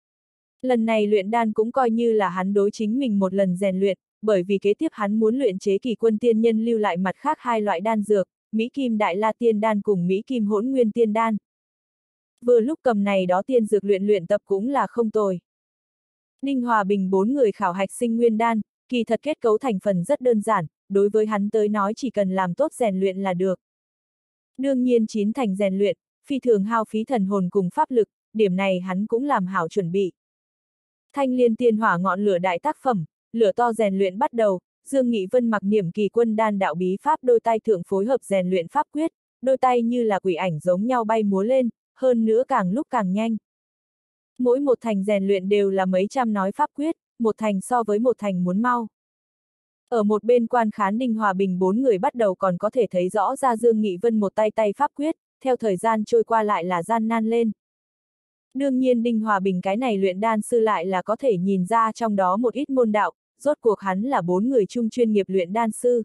Lần này luyện đan cũng coi như là hắn đối chính mình một lần rèn luyện, bởi vì kế tiếp hắn muốn luyện chế Kỳ Quân tiên nhân lưu lại mặt khác 2 loại đan dược, Mỹ Kim Đại La Tiên Đan cùng Mỹ Kim Hỗn Nguyên Tiên Đan. Vừa lúc cầm này đó tiên dược luyện tập cũng là không tồi. Ninh Hòa Bình 4 người khảo hạch sinh nguyên đan, kỳ thật kết cấu thành phần rất đơn giản, đối với hắn tới nói chỉ cần làm tốt rèn luyện là được. Đương nhiên 9 thành rèn luyện, phi thường hao phí thần hồn cùng pháp lực, điểm này hắn cũng làm hảo chuẩn bị. Thanh Liên Tiên Hỏa ngọn lửa đại tác phẩm, lửa to rèn luyện bắt đầu, Dương Nghị Vân mặc niệm Kỳ Quân đan đạo bí pháp đôi tay thượng phối hợp rèn luyện pháp quyết, đôi tay như là quỷ ảnh giống nhau bay múa lên, hơn nữa càng lúc càng nhanh. Mỗi một thành rèn luyện đều là mấy trăm nói pháp quyết, một thành so với một thành muốn mau. Ở một bên quan khán Ninh Hòa Bình 4 người bắt đầu còn có thể thấy rõ ra Dương Nghị Vân một tay tay pháp quyết, theo thời gian trôi qua lại là gian nan lên. Đương nhiên Ninh Hòa Bình cái này luyện đan sư lại là có thể nhìn ra trong đó một ít môn đạo, rốt cuộc hắn là 4 người chung chuyên nghiệp luyện đan sư.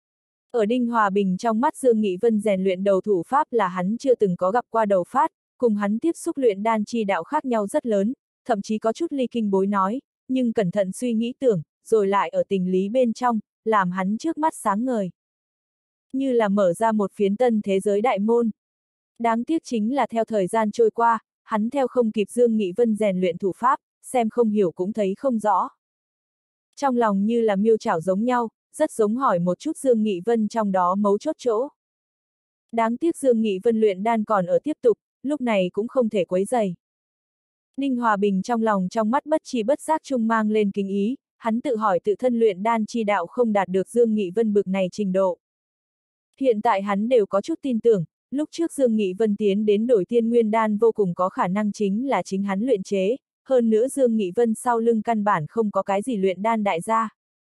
Ở Ninh Hòa Bình trong mắt Dương Nghị Vân rèn luyện đầu thủ pháp là hắn chưa từng có gặp qua đầu phát, cùng hắn tiếp xúc luyện đan chi đạo khác nhau rất lớn, thậm chí có chút ly kinh bối nói, nhưng cẩn thận suy nghĩ tưởng, rồi lại ở tình lý bên trong, làm hắn trước mắt sáng ngời. Như là mở ra một phiến tân thế giới đại môn. Đáng tiếc chính là theo thời gian trôi qua, hắn theo không kịp Dương Nghị Vân rèn luyện thủ pháp, xem không hiểu cũng thấy không rõ. Trong lòng như là miêu chảo giống nhau, rất giống hỏi một chút Dương Nghị Vân trong đó mấu chốt chỗ. Đáng tiếc Dương Nghị Vân luyện đan còn ở tiếp tục, lúc này cũng không thể quấy rầy. Ninh Hòa Bình trong lòng trong mắt bất chi bất giác chung mang lên kính ý, hắn tự hỏi tự thân luyện đan chi đạo không đạt được Dương Nghị Vân bực này trình độ. Hiện tại hắn đều có chút tin tưởng, lúc trước Dương Nghị Vân tiến đến đổi tiên nguyên đan vô cùng có khả năng chính là chính hắn luyện chế, hơn nữa Dương Nghị Vân sau lưng căn bản không có cái gì luyện đan đại gia.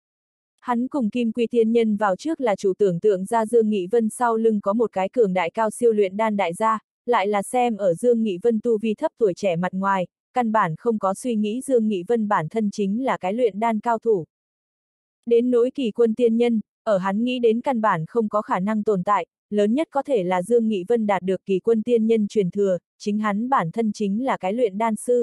Hắn cùng Kim Quy Tiên Nhân vào trước là chủ tưởng tượng ra Dương Nghị Vân sau lưng có một cái cường đại cao siêu luyện đan đại gia, lại là xem ở Dương Nghị Vân tu vi thấp tuổi trẻ mặt ngoài, căn bản không có suy nghĩ Dương Nghị Vân bản thân chính là cái luyện đan cao thủ. Đến nỗi Kỳ Quân Tiên Nhân, ở hắn nghĩ đến căn bản không có khả năng tồn tại, lớn nhất có thể là Dương Nghị Vân đạt được Kỳ Quân Tiên Nhân truyền thừa, chính hắn bản thân chính là cái luyện đan sư.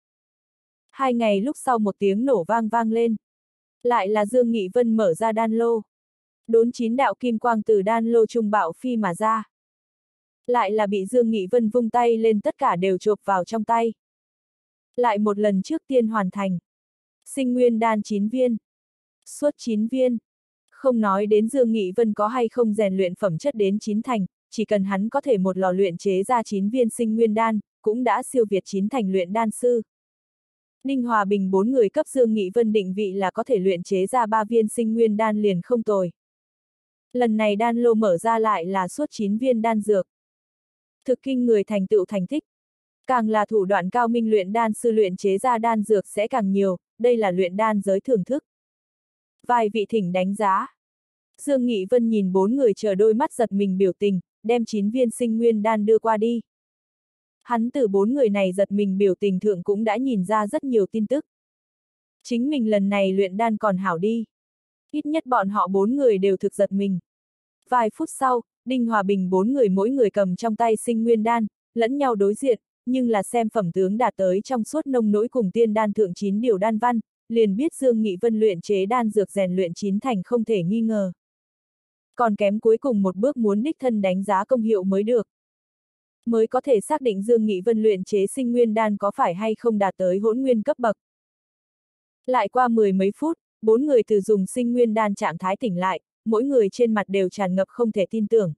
2 ngày lúc sau một tiếng nổ vang vang lên. Lại là Dương Nghị Vân mở ra đan lô. Đốn 9 đạo kim quang từ đan lô trung bạo phi mà ra. Lại là bị Dương Nghị Vân vung tay lên tất cả đều chộp vào trong tay. Lại một lần trước tiên hoàn thành. Sinh nguyên đan 9 viên. Suốt 9 viên. Không nói đến Dương Nghị Vân có hay không rèn luyện phẩm chất đến 9 thành, chỉ cần hắn có thể một lò luyện chế ra 9 viên sinh nguyên đan, cũng đã siêu việt 9 thành luyện đan sư. Ninh Hòa Bình 4 người cấp Dương Nghị Vân định vị là có thể luyện chế ra 3 viên sinh nguyên đan liền không tồi. Lần này đan lô mở ra lại là suốt 9 viên đan dược. Thực kinh người thành tựu thành tích. Càng là thủ đoạn cao minh luyện đan sư luyện chế ra đan dược sẽ càng nhiều, đây là luyện đan giới thưởng thức. Vài vị thỉnh đánh giá. Dương Nghị Vân nhìn 4 người chờ đôi mắt giật mình biểu tình, đem 9 viên sinh nguyên đan đưa qua đi. Hắn từ 4 người này giật mình biểu tình thượng cũng đã nhìn ra rất nhiều tin tức. Chính mình lần này luyện đan còn hảo đi. Ít nhất bọn họ 4 người đều thực giật mình. Vài phút sau, Đinh Hòa Bình 4 người mỗi người cầm trong tay sinh nguyên đan, lẫn nhau đối diện, nhưng là xem phẩm tướng đạt tới trong suốt nông nỗi cùng tiên đan thượng 9 điều đan văn, liền biết Dương Nghị Vân luyện chế đan dược rèn luyện chín thành không thể nghi ngờ. Còn kém cuối cùng một bước muốn đích thân đánh giá công hiệu mới được. Mới có thể xác định Dương Nghị Vân luyện chế sinh nguyên đan có phải hay không đạt tới hỗn nguyên cấp bậc. Lại qua 10 mấy phút, 4 người từ dùng sinh nguyên đan trạng thái tỉnh lại, mỗi người trên mặt đều tràn ngập không thể tin tưởng.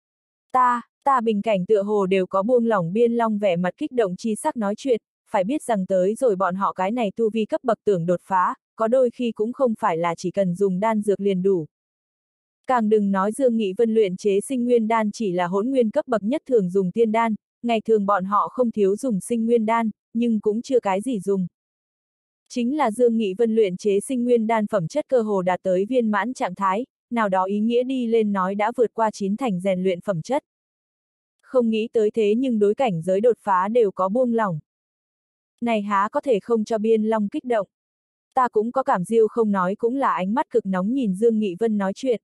Ta bình cảnh tựa hồ đều có buông lỏng Biên Long vẻ mặt kích động chi sắc nói chuyện, phải biết rằng tới rồi bọn họ cái này tu vi cấp bậc tưởng đột phá, có đôi khi cũng không phải là chỉ cần dùng đan dược liền đủ. Càng đừng nói Dương Nghị Vân luyện chế sinh nguyên đan chỉ là hỗn nguyên cấp bậc nhất thường dùng tiên đan, ngày thường bọn họ không thiếu dùng sinh nguyên đan, nhưng cũng chưa cái gì dùng. Chính là Dương Nghị Vân luyện chế sinh nguyên đan phẩm chất cơ hồ đạt tới viên mãn trạng thái, nào đó ý nghĩa đi lên nói đã vượt qua 9 thành rèn luyện phẩm chất. Không nghĩ tới thế nhưng đối cảnh giới đột phá đều có buông lỏng. Này há có thể không cho Biên Long kích động. Ta cũng có cảm diêu không nói cũng là ánh mắt cực nóng nhìn Dương Nghị Vân nói chuyện.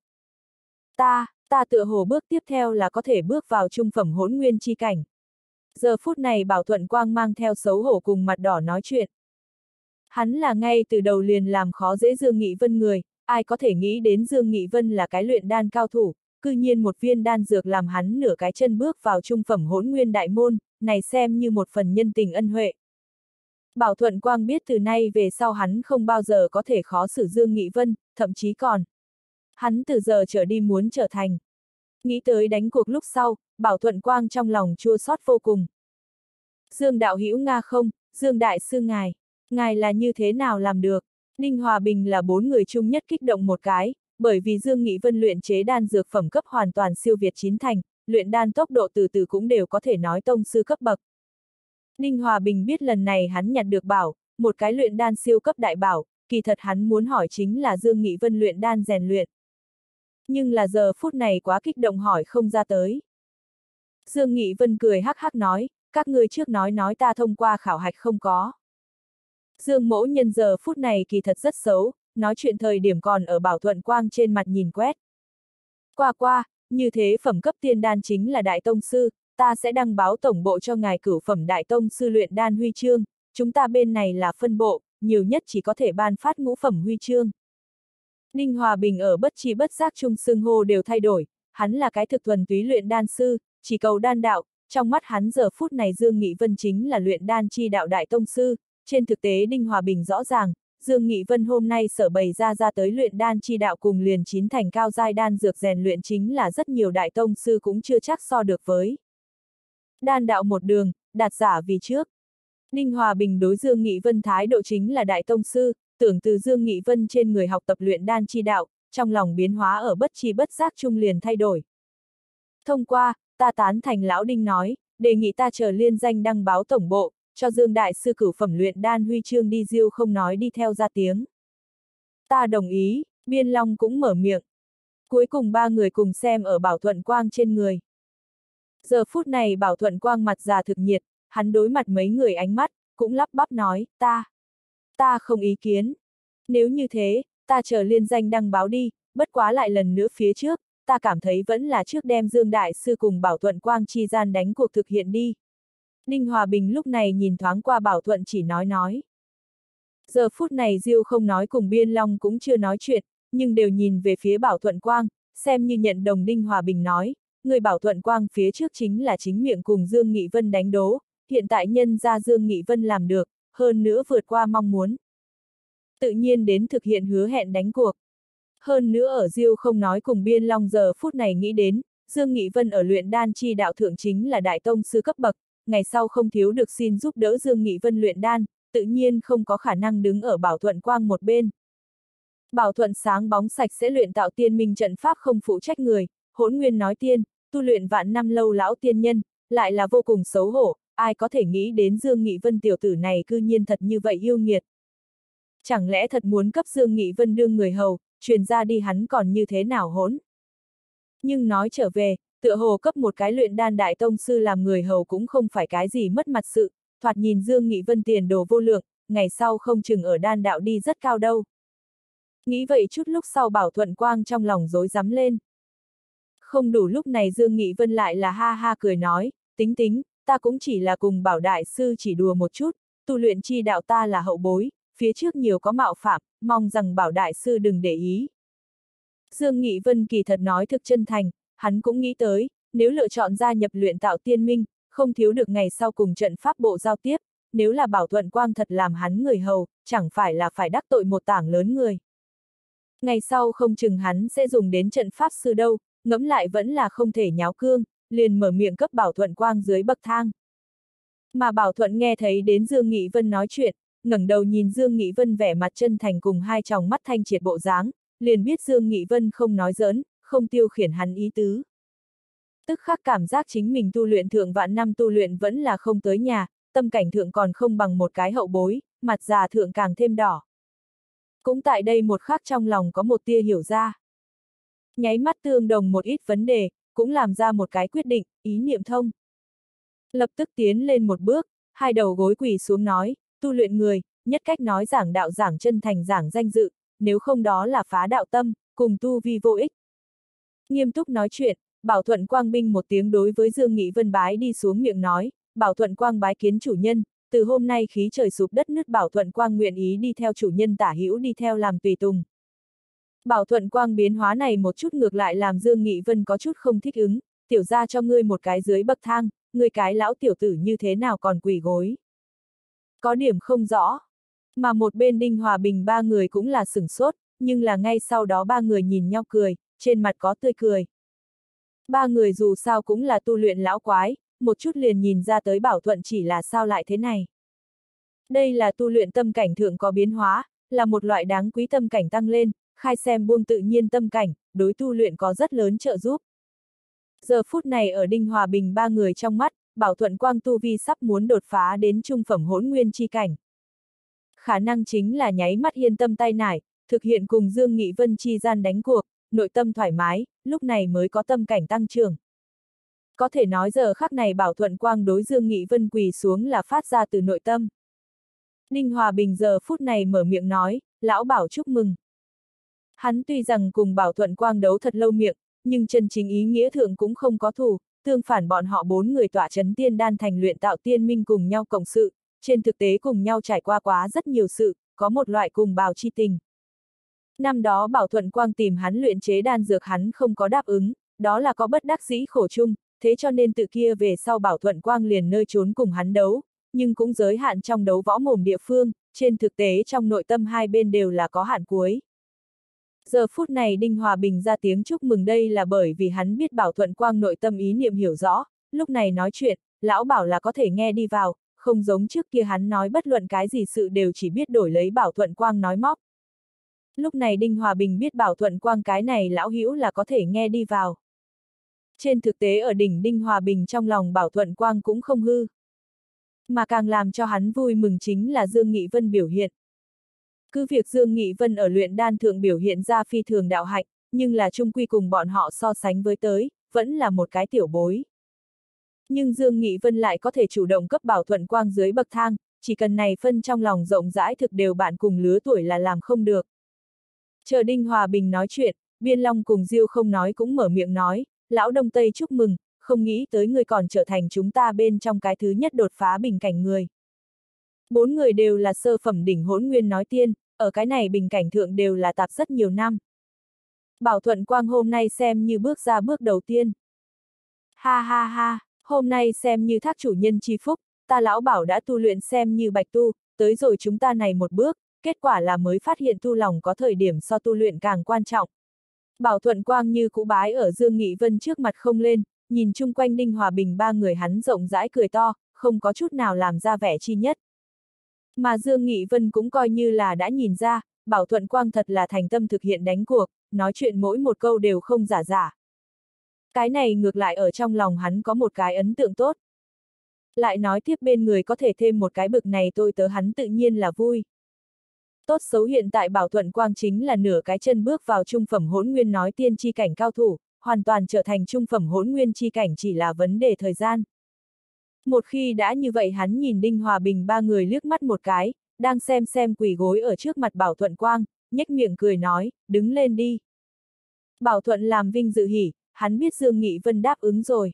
Ta tựa hồ bước tiếp theo là có thể bước vào trung phẩm hỗn nguyên chi cảnh. Giờ phút này Bảo Thuận Quang mang theo xấu hổ cùng mặt đỏ nói chuyện. Hắn là ngay từ đầu liền làm khó dễ Dương Nghị Vân người, ai có thể nghĩ đến Dương Nghị Vân là cái luyện đan cao thủ, cư nhiên một viên đan dược làm hắn nửa cái chân bước vào trung phẩm hỗn nguyên đại môn, này xem như một phần nhân tình ân huệ. Bảo Thuận Quang biết từ nay về sau hắn không bao giờ có thể khó xử Dương Nghị Vân, thậm chí còn. Hắn từ giờ trở đi muốn trở thành. Nghĩ tới đánh cuộc lúc sau, Bảo Thuận Quang trong lòng chua xót vô cùng. Dương đạo hữu Nga không, Dương đại sư ngài là như thế nào làm được? Ninh Hòa Bình là 4 người chung nhất kích động một cái, bởi vì Dương Nghị Vân luyện chế đan dược phẩm cấp hoàn toàn siêu việt 9 thành, luyện đan tốc độ từ từ cũng đều có thể nói tông sư cấp bậc. Ninh Hòa Bình biết lần này hắn nhặt được bảo, một cái luyện đan siêu cấp đại bảo, kỳ thật hắn muốn hỏi chính là Dương Nghị Vân luyện đan rèn luyện. Nhưng là giờ phút này quá kích động hỏi không ra tới. Dương Nghị Vân cười hắc hắc nói, các ngươi trước nói ta thông qua khảo hạch không có. Dương mỗ nhân giờ phút này kỳ thật rất xấu, nói chuyện thời điểm còn ở Bảo Thuận Quang trên mặt nhìn quét. Qua, như thế phẩm cấp tiên đan chính là đại tông sư, ta sẽ đăng báo tổng bộ cho ngài cửu phẩm đại tông sư luyện đan huy chương, chúng ta bên này là phân bộ, nhiều nhất chỉ có thể ban phát ngũ phẩm huy chương. Ninh Hòa Bình ở bất chi bất giác chung xưng hô đều thay đổi, hắn là cái thực thuần túy luyện đan sư, chỉ cầu đan đạo, trong mắt hắn giờ phút này Dương Nghị Vân chính là luyện đan chi đạo đại tông sư, trên thực tế Ninh Hòa Bình rõ ràng, Dương Nghị Vân hôm nay sở bày ra tới luyện đan chi đạo cùng liền 9 thành cao giai đan dược rèn luyện chính là rất nhiều đại tông sư cũng chưa chắc so được với. Đan đạo một đường, đạt giả vì trước. Ninh Hòa Bình đối Dương Nghị Vân thái độ chính là đại tông sư, tưởng từ Dương Nghị Vân trên người học tập luyện đan chi đạo, trong lòng biến hóa ở bất chi bất giác chung liền thay đổi. Thông qua, ta tán thành lão Đinh nói, đề nghị ta chờ liên danh đăng báo tổng bộ, cho Dương đại sư cửu phẩm luyện đan huy chương đi diêu không nói đi theo ra tiếng. Ta đồng ý, Biên Long cũng mở miệng. Cuối cùng 3 người cùng xem ở Bảo Thuận Quang trên người. Giờ phút này Bảo Thuận Quang mặt già thực nhiệt, hắn đối mặt mấy người ánh mắt, cũng lắp bắp nói, ta không ý kiến. Nếu như thế, ta chờ liên danh đăng báo đi, bất quá lại lần nữa phía trước, ta cảm thấy vẫn là trước đem Dương đại sư cùng Bảo Thuận Quang chi gian đánh cuộc thực hiện đi. Ninh Hòa Bình lúc này nhìn thoáng qua Bảo Thuận chỉ nói. Giờ phút này Diêu không nói cùng Biên Long cũng chưa nói chuyện, nhưng đều nhìn về phía Bảo Thuận Quang, xem như nhận đồng Ninh Hòa Bình nói, người Bảo Thuận Quang phía trước chính là chính miệng cùng Dương Nghị Vân đánh đố, hiện tại nhân ra Dương Nghị Vân làm được, hơn nữa vượt qua mong muốn. Tự nhiên đến thực hiện hứa hẹn đánh cuộc. Hơn nữa ở Diêu không nói cùng Biên Long giờ phút này nghĩ đến, Dương Nghị Vân ở luyện đan chi đạo thượng chính là đại tông sư cấp bậc, ngày sau không thiếu được xin giúp đỡ Dương Nghị Vân luyện đan, tự nhiên không có khả năng đứng ở Bảo Thuận Quang một bên. Bảo Thuận sáng bóng sạch sẽ luyện tạo tiên minh trận pháp không phụ trách người, Hỗn Nguyên nói tiên, tu luyện vạn năm lâu lão tiên nhân, lại là vô cùng xấu hổ, ai có thể nghĩ đến Dương Nghị Vân tiểu tử này cư nhiên thật như vậy yêu nghiệt. Chẳng lẽ thật muốn cấp Dương Nghị Vân đương người hầu, truyền ra đi hắn còn như thế nào hỗn? Nhưng nói trở về, tựa hồ cấp một cái luyện đan đại tông sư làm người hầu cũng không phải cái gì mất mặt sự, thoạt nhìn Dương Nghị Vân tiền đồ vô lượng, ngày sau không chừng ở đan đạo đi rất cao đâu. Nghĩ vậy chút lúc sau Bảo Thuận Quang trong lòng rối rắm lên. Không đủ lúc này Dương Nghị Vân lại là ha ha cười nói, tính tính, ta cũng chỉ là cùng Bảo Đại Sư chỉ đùa một chút, tu luyện chi đạo ta là hậu bối, phía trước nhiều có mạo phạm, mong rằng Bảo Đại Sư đừng để ý. Dương Nghị Vân kỳ thật nói thực chân thành, hắn cũng nghĩ tới, nếu lựa chọn gia nhập luyện tạo tiên minh, không thiếu được ngày sau cùng trận pháp bộ giao tiếp, nếu là Bảo Thuận Quang thật làm hắn người hầu, chẳng phải là phải đắc tội một tảng lớn người. Ngày sau không chừng hắn sẽ dùng đến trận pháp sư đâu, ngẫm lại vẫn là không thể nháo cương, liền mở miệng cấp Bảo Thuận Quang dưới bậc thang. Mà Bảo Thuận nghe thấy đến Dương Nghị Vân nói chuyện, ngẩng đầu nhìn Dương Nghị Vân vẻ mặt chân thành cùng hai tròng mắt thanh triệt bộ dáng, liền biết Dương Nghị Vân không nói giỡn, không tiêu khiển hắn ý tứ. Tức khắc cảm giác chính mình tu luyện thượng vạn năm tu luyện vẫn là không tới nhà, tâm cảnh thượng còn không bằng một cái hậu bối, mặt già thượng càng thêm đỏ. Cũng tại đây một khắc trong lòng có một tia hiểu ra. Nháy mắt tương đồng một ít vấn đề, cũng làm ra một cái quyết định, ý niệm thông. Lập tức tiến lên một bước, hai đầu gối quỳ xuống nói, tu luyện người, nhất cách nói giảng đạo giảng chân thành giảng danh dự, nếu không đó là phá đạo tâm, cùng tu vi vô ích. Nghiêm túc nói chuyện, Bảo Thuận Quang binh một tiếng đối với Dương Nghị Vân bái đi xuống miệng nói, Bảo Thuận Quang bái kiến chủ nhân, từ hôm nay khí trời sụp đất nứt Bảo Thuận Quang nguyện ý đi theo chủ nhân tả hữu đi theo làm tùy tùng. Bảo Thuận Quang biến hóa này một chút ngược lại làm Dương Nghị Vân có chút không thích ứng, tiểu ra cho ngươi một cái dưới bậc thang, ngươi cái lão tiểu tử như thế nào còn quỳ gối. Có điểm không rõ, mà một bên Đinh Hòa Bình ba người cũng là sửng sốt, nhưng là ngay sau đó ba người nhìn nhau cười, trên mặt có tươi cười. Ba người dù sao cũng là tu luyện lão quái, một chút liền nhìn ra tới Bảo Thuận chỉ là sao lại thế này. Đây là tu luyện tâm cảnh thượng có biến hóa, là một loại đáng quý tâm cảnh tăng lên, khai xem buông tự nhiên tâm cảnh, đối tu luyện có rất lớn trợ giúp. Giờ phút này ở Đinh Hòa Bình ba người trong mắt, Bảo Thuận Quang tu vi sắp muốn đột phá đến trung phẩm hỗn nguyên chi cảnh. Khả năng chính là nháy mắt yên tâm tay nải, thực hiện cùng Dương Nghị Vân chi gian đánh cuộc, nội tâm thoải mái, lúc này mới có tâm cảnh tăng trưởng. Có thể nói giờ khắc này Bảo Thuận Quang đối Dương Nghị Vân quỳ xuống là phát ra từ nội tâm. Đinh Hòa Bình giờ phút này mở miệng nói, lão Bảo chúc mừng. Hắn tuy rằng cùng Bảo Thuận Quang đấu thật lâu miệng, nhưng chân chính ý nghĩa thượng cũng không có thù, tương phản bọn họ bốn người tỏa chấn tiên đan thành luyện tạo tiên minh cùng nhau cộng sự, trên thực tế cùng nhau trải qua quá rất nhiều sự, có một loại cùng bào chi tình. Năm đó Bảo Thuận Quang tìm hắn luyện chế đan dược hắn không có đáp ứng, đó là có bất đắc dĩ khổ chung, thế cho nên từ kia về sau Bảo Thuận Quang liền nơi trốn cùng hắn đấu, nhưng cũng giới hạn trong đấu võ mồm địa phương, trên thực tế trong nội tâm hai bên đều là có hạn cuối. Giờ phút này Đinh Hòa Bình ra tiếng chúc mừng đây là bởi vì hắn biết Bảo Thuận Quang nội tâm ý niệm hiểu rõ, lúc này nói chuyện, lão Bảo là có thể nghe đi vào, không giống trước kia hắn nói bất luận cái gì sự đều chỉ biết đổi lấy Bảo Thuận Quang nói móc. Lúc này Đinh Hòa Bình biết Bảo Thuận Quang cái này lão hữu là có thể nghe đi vào. Trên thực tế ở đỉnh Đinh Hòa Bình trong lòng Bảo Thuận Quang cũng không hư. Mà càng làm cho hắn vui mừng chính là Dương Nghị Vân biểu hiện. Cứ việc Dương Nghị Vân ở luyện đan thượng biểu hiện ra phi thường đạo hạnh, nhưng là chung quy cùng bọn họ so sánh với tới, vẫn là một cái tiểu bối. Nhưng Dương Nghị Vân lại có thể chủ động cấp Bảo Thuận Quang dưới bậc thang, chỉ cần này phân trong lòng rộng rãi thực đều bạn cùng lứa tuổi là làm không được. Chờ Đinh Hòa Bình nói chuyện, Biên Long cùng Diêu không nói cũng mở miệng nói, lão Đông Tây chúc mừng, không nghĩ tới người còn trở thành chúng ta bên trong cái thứ nhất đột phá bình cảnh người. Bốn người đều là sơ phẩm đỉnh hỗn nguyên nói tiên, ở cái này bình cảnh thượng đều là tạp rất nhiều năm. Bảo Thuận Quang hôm nay xem như bước ra bước đầu tiên. Ha ha ha, hôm nay xem như thác chủ nhân chi phúc, ta lão Bảo đã tu luyện xem như bạch tu, tới rồi chúng ta này một bước, kết quả là mới phát hiện tu lòng có thời điểm so tu luyện càng quan trọng. Bảo Thuận Quang như cũ bái ở Dương Nghị Vân trước mặt không lên, nhìn chung quanh Đinh Hòa Bình ba người hắn rộng rãi cười to, không có chút nào làm ra vẻ chi nhất. Mà Dương Nghị Vân cũng coi như là đã nhìn ra, Bảo Thuận Quang thật là thành tâm thực hiện đánh cuộc, nói chuyện mỗi một câu đều không giả giả. Cái này ngược lại ở trong lòng hắn có một cái ấn tượng tốt. Lại nói tiếp bên người có thể thêm một cái bực này tôi tớ hắn tự nhiên là vui. Tốt xấu hiện tại Bảo Thuận Quang chính là nửa cái chân bước vào trung phẩm hỗn nguyên nói tiên chi cảnh cao thủ, hoàn toàn trở thành trung phẩm hỗn nguyên chi cảnh chỉ là vấn đề thời gian. Một khi đã như vậy hắn nhìn Đinh Hòa Bình ba người liếc mắt một cái, đang xem quỳ gối ở trước mặt Bảo Thuận Quang, nhếch miệng cười nói, đứng lên đi. Bảo Thuận làm vinh dự hỉ, hắn biết Dương Nghị Vân đáp ứng rồi.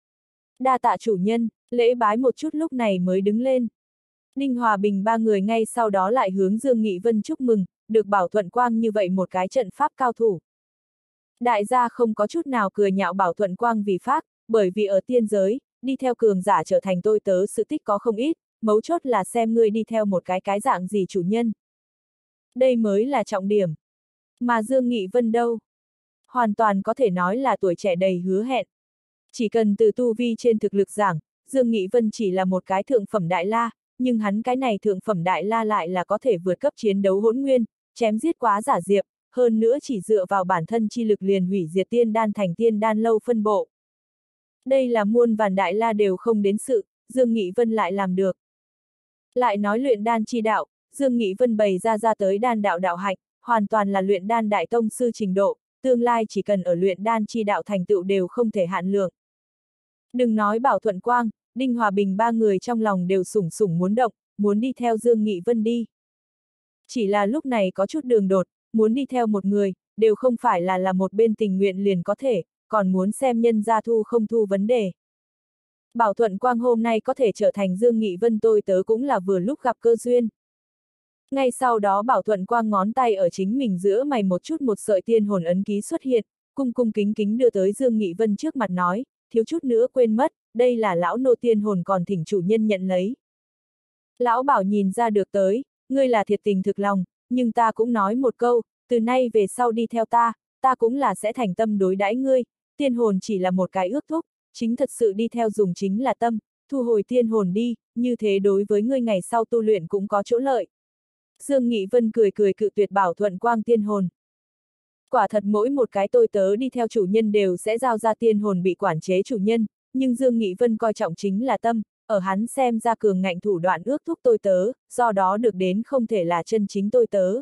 Đa tạ chủ nhân, lễ bái một chút lúc này mới đứng lên. Đinh Hòa Bình ba người ngay sau đó lại hướng Dương Nghị Vân chúc mừng, được Bảo Thuận Quang như vậy một cái trận pháp cao thủ. Đại gia không có chút nào cười nhạo Bảo Thuận Quang vì phác, bởi vì ở tiên giới, đi theo cường giả trở thành tôi tớ sự tích có không ít, mấu chốt là xem ngươi đi theo một cái dạng gì chủ nhân. Đây mới là trọng điểm. Mà Dương Nghị Vân đâu? Hoàn toàn có thể nói là tuổi trẻ đầy hứa hẹn. Chỉ cần từ tu vi trên thực lực giảng, Dương Nghị Vân chỉ là một cái thượng phẩm đại la, nhưng hắn cái này thượng phẩm đại la lại là có thể vượt cấp chiến đấu hỗn nguyên, chém giết quá giả diệp, hơn nữa chỉ dựa vào bản thân chi lực liền hủy diệt tiên đan thành tiên đan lâu phân bộ. Đây là muôn vàn đại la đều không đến sự, Dương Nghị Vân lại làm được. Lại nói luyện đan chi đạo, Dương Nghị Vân bày ra tới đan đạo đạo hạnh, hoàn toàn là luyện đan đại tông sư trình độ, tương lai chỉ cần ở luyện đan chi đạo thành tựu đều không thể hạn lượng. Đừng nói Bảo Thuận Quang, Đinh Hòa Bình ba người trong lòng đều sủng sủng muốn động, muốn đi theo Dương Nghị Vân đi. Chỉ là lúc này có chút đường đột, muốn đi theo một người, đều không phải là một bên tình nguyện liền có thể, còn muốn xem nhân gia thu không thu vấn đề. Bảo Thuận Quang hôm nay có thể trở thành Dương Nghị Vân tôi tớ cũng là vừa lúc gặp cơ duyên. Ngay sau đó Bảo Thuận Quang ngón tay ở chính mình giữa mày một chút một sợi tiên hồn ấn ký xuất hiện, cung cung kính kính đưa tới Dương Nghị Vân trước mặt nói, thiếu chút nữa quên mất, đây là lão nô tiên hồn còn thỉnh chủ nhân nhận lấy. Lão Bảo nhìn ra được tới, ngươi là thiệt tình thực lòng, nhưng ta cũng nói một câu, từ nay về sau đi theo ta cũng là sẽ thành tâm đối đãi ngươi, tiên hồn chỉ là một cái ước thúc, chính thật sự đi theo dùng chính là tâm, thu hồi tiên hồn đi, như thế đối với ngươi ngày sau tu luyện cũng có chỗ lợi. Dương Nghị Vân cười cự tuyệt Bảo Thuận Quang tiên hồn. Quả thật mỗi một cái tôi tớ đi theo chủ nhân đều sẽ giao ra tiên hồn bị quản chế chủ nhân, nhưng Dương Nghị Vân coi trọng chính là tâm, ở hắn xem ra cường ngạnh thủ đoạn ước thúc tôi tớ, do đó được đến không thể là chân chính tôi tớ.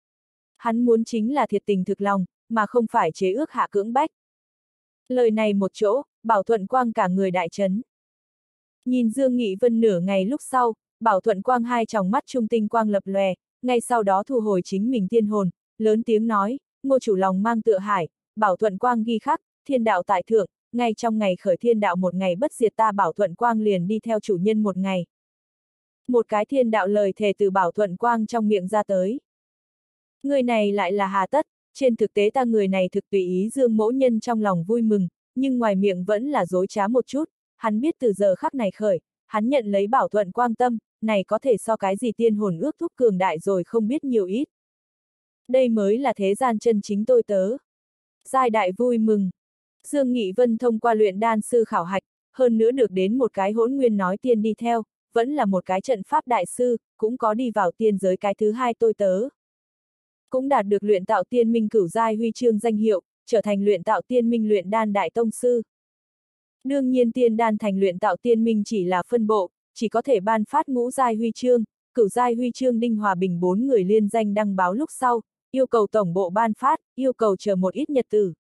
Hắn muốn chính là thiệt tình thực lòng, mà không phải chế ước hạ cưỡng bách. Lời này một chỗ, Bảo Thuận Quang cả người đại chấn. Nhìn Dương Nghị Vân nửa ngày lúc sau, Bảo Thuận Quang hai tròng mắt trung tinh quang lập lòe, ngay sau đó thu hồi chính mình tiên hồn, lớn tiếng nói, Ngô chủ lòng mang tựa hải, Bảo Thuận Quang ghi khắc, thiên đạo tại thượng, ngay trong ngày khởi thiên đạo một ngày bất diệt ta Bảo Thuận Quang liền đi theo chủ nhân một ngày. Một cái thiên đạo lời thề từ Bảo Thuận Quang trong miệng ra tới. Người này lại là hà tất, trên thực tế ta người này thực tùy ý Dương mỗ nhân trong lòng vui mừng, nhưng ngoài miệng vẫn là dối trá một chút, hắn biết từ giờ khắc này khởi, hắn nhận lấy Bảo Thuận Quang tâm, này có thể so cái gì tiên hồn ước thúc cường đại rồi không biết nhiều ít. Đây mới là thế gian chân chính tôi tớ. Giai đại vui mừng. Dương Nghị Vân thông qua luyện đan sư khảo hạch, hơn nữa được đến một cái hỗn nguyên nói tiên đi theo, vẫn là một cái trận pháp đại sư, cũng có đi vào tiên giới cái thứ hai tôi tớ. Cũng đạt được luyện tạo tiên minh cửu giai huy chương danh hiệu, trở thành luyện tạo tiên minh luyện đan đại tông sư. Đương nhiên tiên đan thành luyện tạo tiên minh chỉ là phân bộ, chỉ có thể ban phát ngũ giai huy chương, cửu giai huy chương Đinh Hòa Bình 4 người liên danh đăng báo lúc sau, yêu cầu tổng bộ ban phát, yêu cầu chờ một ít nhật tử.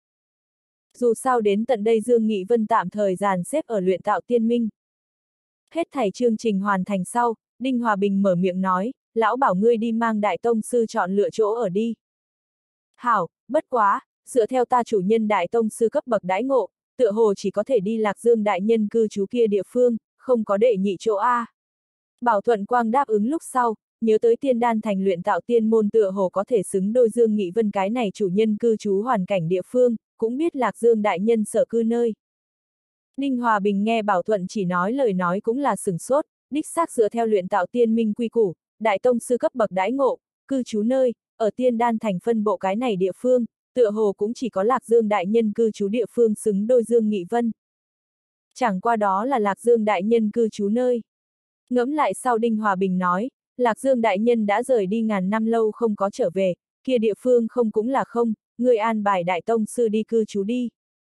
Dù sao đến tận đây Dương Nghị Vân tạm thời dàn xếp ở luyện tạo tiên minh. Hết thảy chương trình hoàn thành sau, Đinh Hòa Bình mở miệng nói, lão bảo ngươi đi mang đại tông sư chọn lựa chỗ ở đi. Hảo, bất quá, dựa theo ta chủ nhân đại tông sư cấp bậc đãi ngộ, tựa hồ chỉ có thể đi Lạc Dương đại nhân cư trú kia địa phương, không có đệ nhị chỗ A. Bảo Thuận Quang đáp ứng lúc sau, nhớ tới tiên đan thành luyện tạo tiên môn tựa hồ có thể xứng đôi Dương Nghị Vân cái này chủ nhân cư trú hoàn cảnh địa phương, cũng biết Lạc Dương đại nhân sở cư nơi. Ninh Hòa Bình nghe Bảo Thuận chỉ nói lời nói cũng là sửng sốt, đích xác dựa theo luyện tạo tiên minh quy củ, đại tông sư cấp bậc đãi ngộ, cư trú nơi, ở tiên đan thành phân bộ cái này địa phương, tựa hồ cũng chỉ có Lạc Dương đại nhân cư trú địa phương xứng đôi Dương Nghị Vân. Chẳng qua đó là Lạc Dương đại nhân cư trú nơi. Ngẫm lại sau Đinh Hòa Bình nói, Lạc Dương đại nhân đã rời đi ngàn năm lâu không có trở về, kia địa phương không cũng là không, người an bài đại tông sư đi cư trú đi.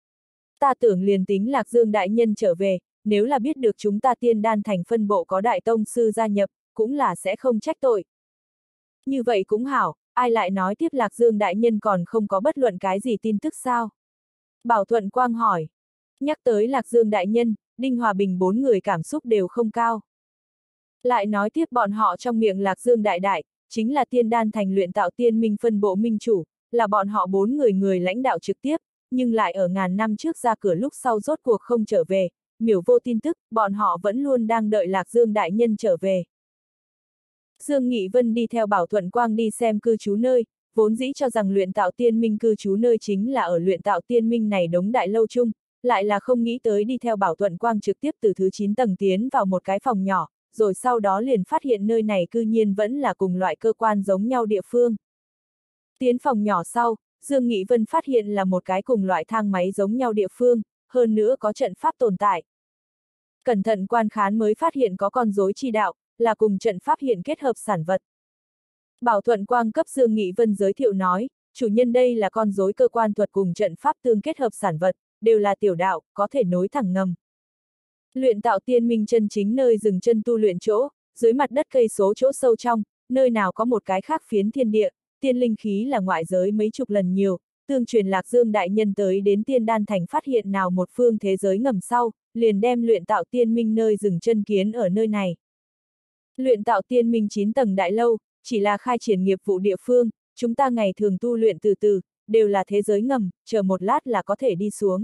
Ta tưởng liền tính Lạc Dương đại nhân trở về, nếu là biết được chúng ta Tiên Đan thành phân bộ có đại tông sư gia nhập, cũng là sẽ không trách tội. Như vậy cũng hảo, ai lại nói tiếp Lạc Dương đại nhân còn không có bất luận cái gì tin tức sao? Bảo Thuận Quang hỏi. Nhắc tới Lạc Dương đại nhân, Đinh Hòa Bình bốn người cảm xúc đều không cao. Lại nói tiếp bọn họ trong miệng Lạc Dương đại đại, chính là Tiên Đan thành luyện tạo tiên minh phân bộ minh chủ, là bọn họ bốn người lãnh đạo trực tiếp, nhưng lại ở ngàn năm trước ra cửa lúc sau rốt cuộc không trở về, miểu vô tin tức, bọn họ vẫn luôn đang đợi Lạc Dương đại nhân trở về. Dương Nghị Vân đi theo Bảo Thuận Quang đi xem cư trú nơi, vốn dĩ cho rằng luyện tạo tiên minh cư trú nơi chính là ở luyện tạo tiên minh này đống đại lâu chung, lại là không nghĩ tới đi theo Bảo Thuận Quang trực tiếp từ thứ 9 tầng tiến vào một cái phòng nhỏ, rồi sau đó liền phát hiện nơi này cư nhiên vẫn là cùng loại cơ quan giống nhau địa phương. Tiến phòng nhỏ sau, Dương Nghị Vân phát hiện là một cái cùng loại thang máy giống nhau địa phương, hơn nữa có trận pháp tồn tại. Cẩn thận quan khán mới phát hiện có con rối chi đạo, là cùng trận pháp hiện kết hợp sản vật. Bảo Thuận Quang cấp Dương Nghị Vân giới thiệu nói, chủ nhân đây là con rối cơ quan thuật cùng trận pháp tương kết hợp sản vật, đều là tiểu đạo, có thể nối thẳng ngầm. Luyện tạo tiên minh chân chính nơi dừng chân tu luyện chỗ, dưới mặt đất cây số chỗ sâu trong, nơi nào có một cái khác phiến thiên địa, tiên linh khí là ngoại giới mấy chục lần nhiều, tương truyền Lạc Dương đại nhân tới đến Tiên Đan thành phát hiện nào một phương thế giới ngầm sau, liền đem luyện tạo tiên minh nơi dừng chân kiến ở nơi này. Luyện tạo tiên minh 9 tầng đại lâu, chỉ là khai triển nghiệp vụ địa phương, chúng ta ngày thường tu luyện từ từ, đều là thế giới ngầm, chờ một lát là có thể đi xuống.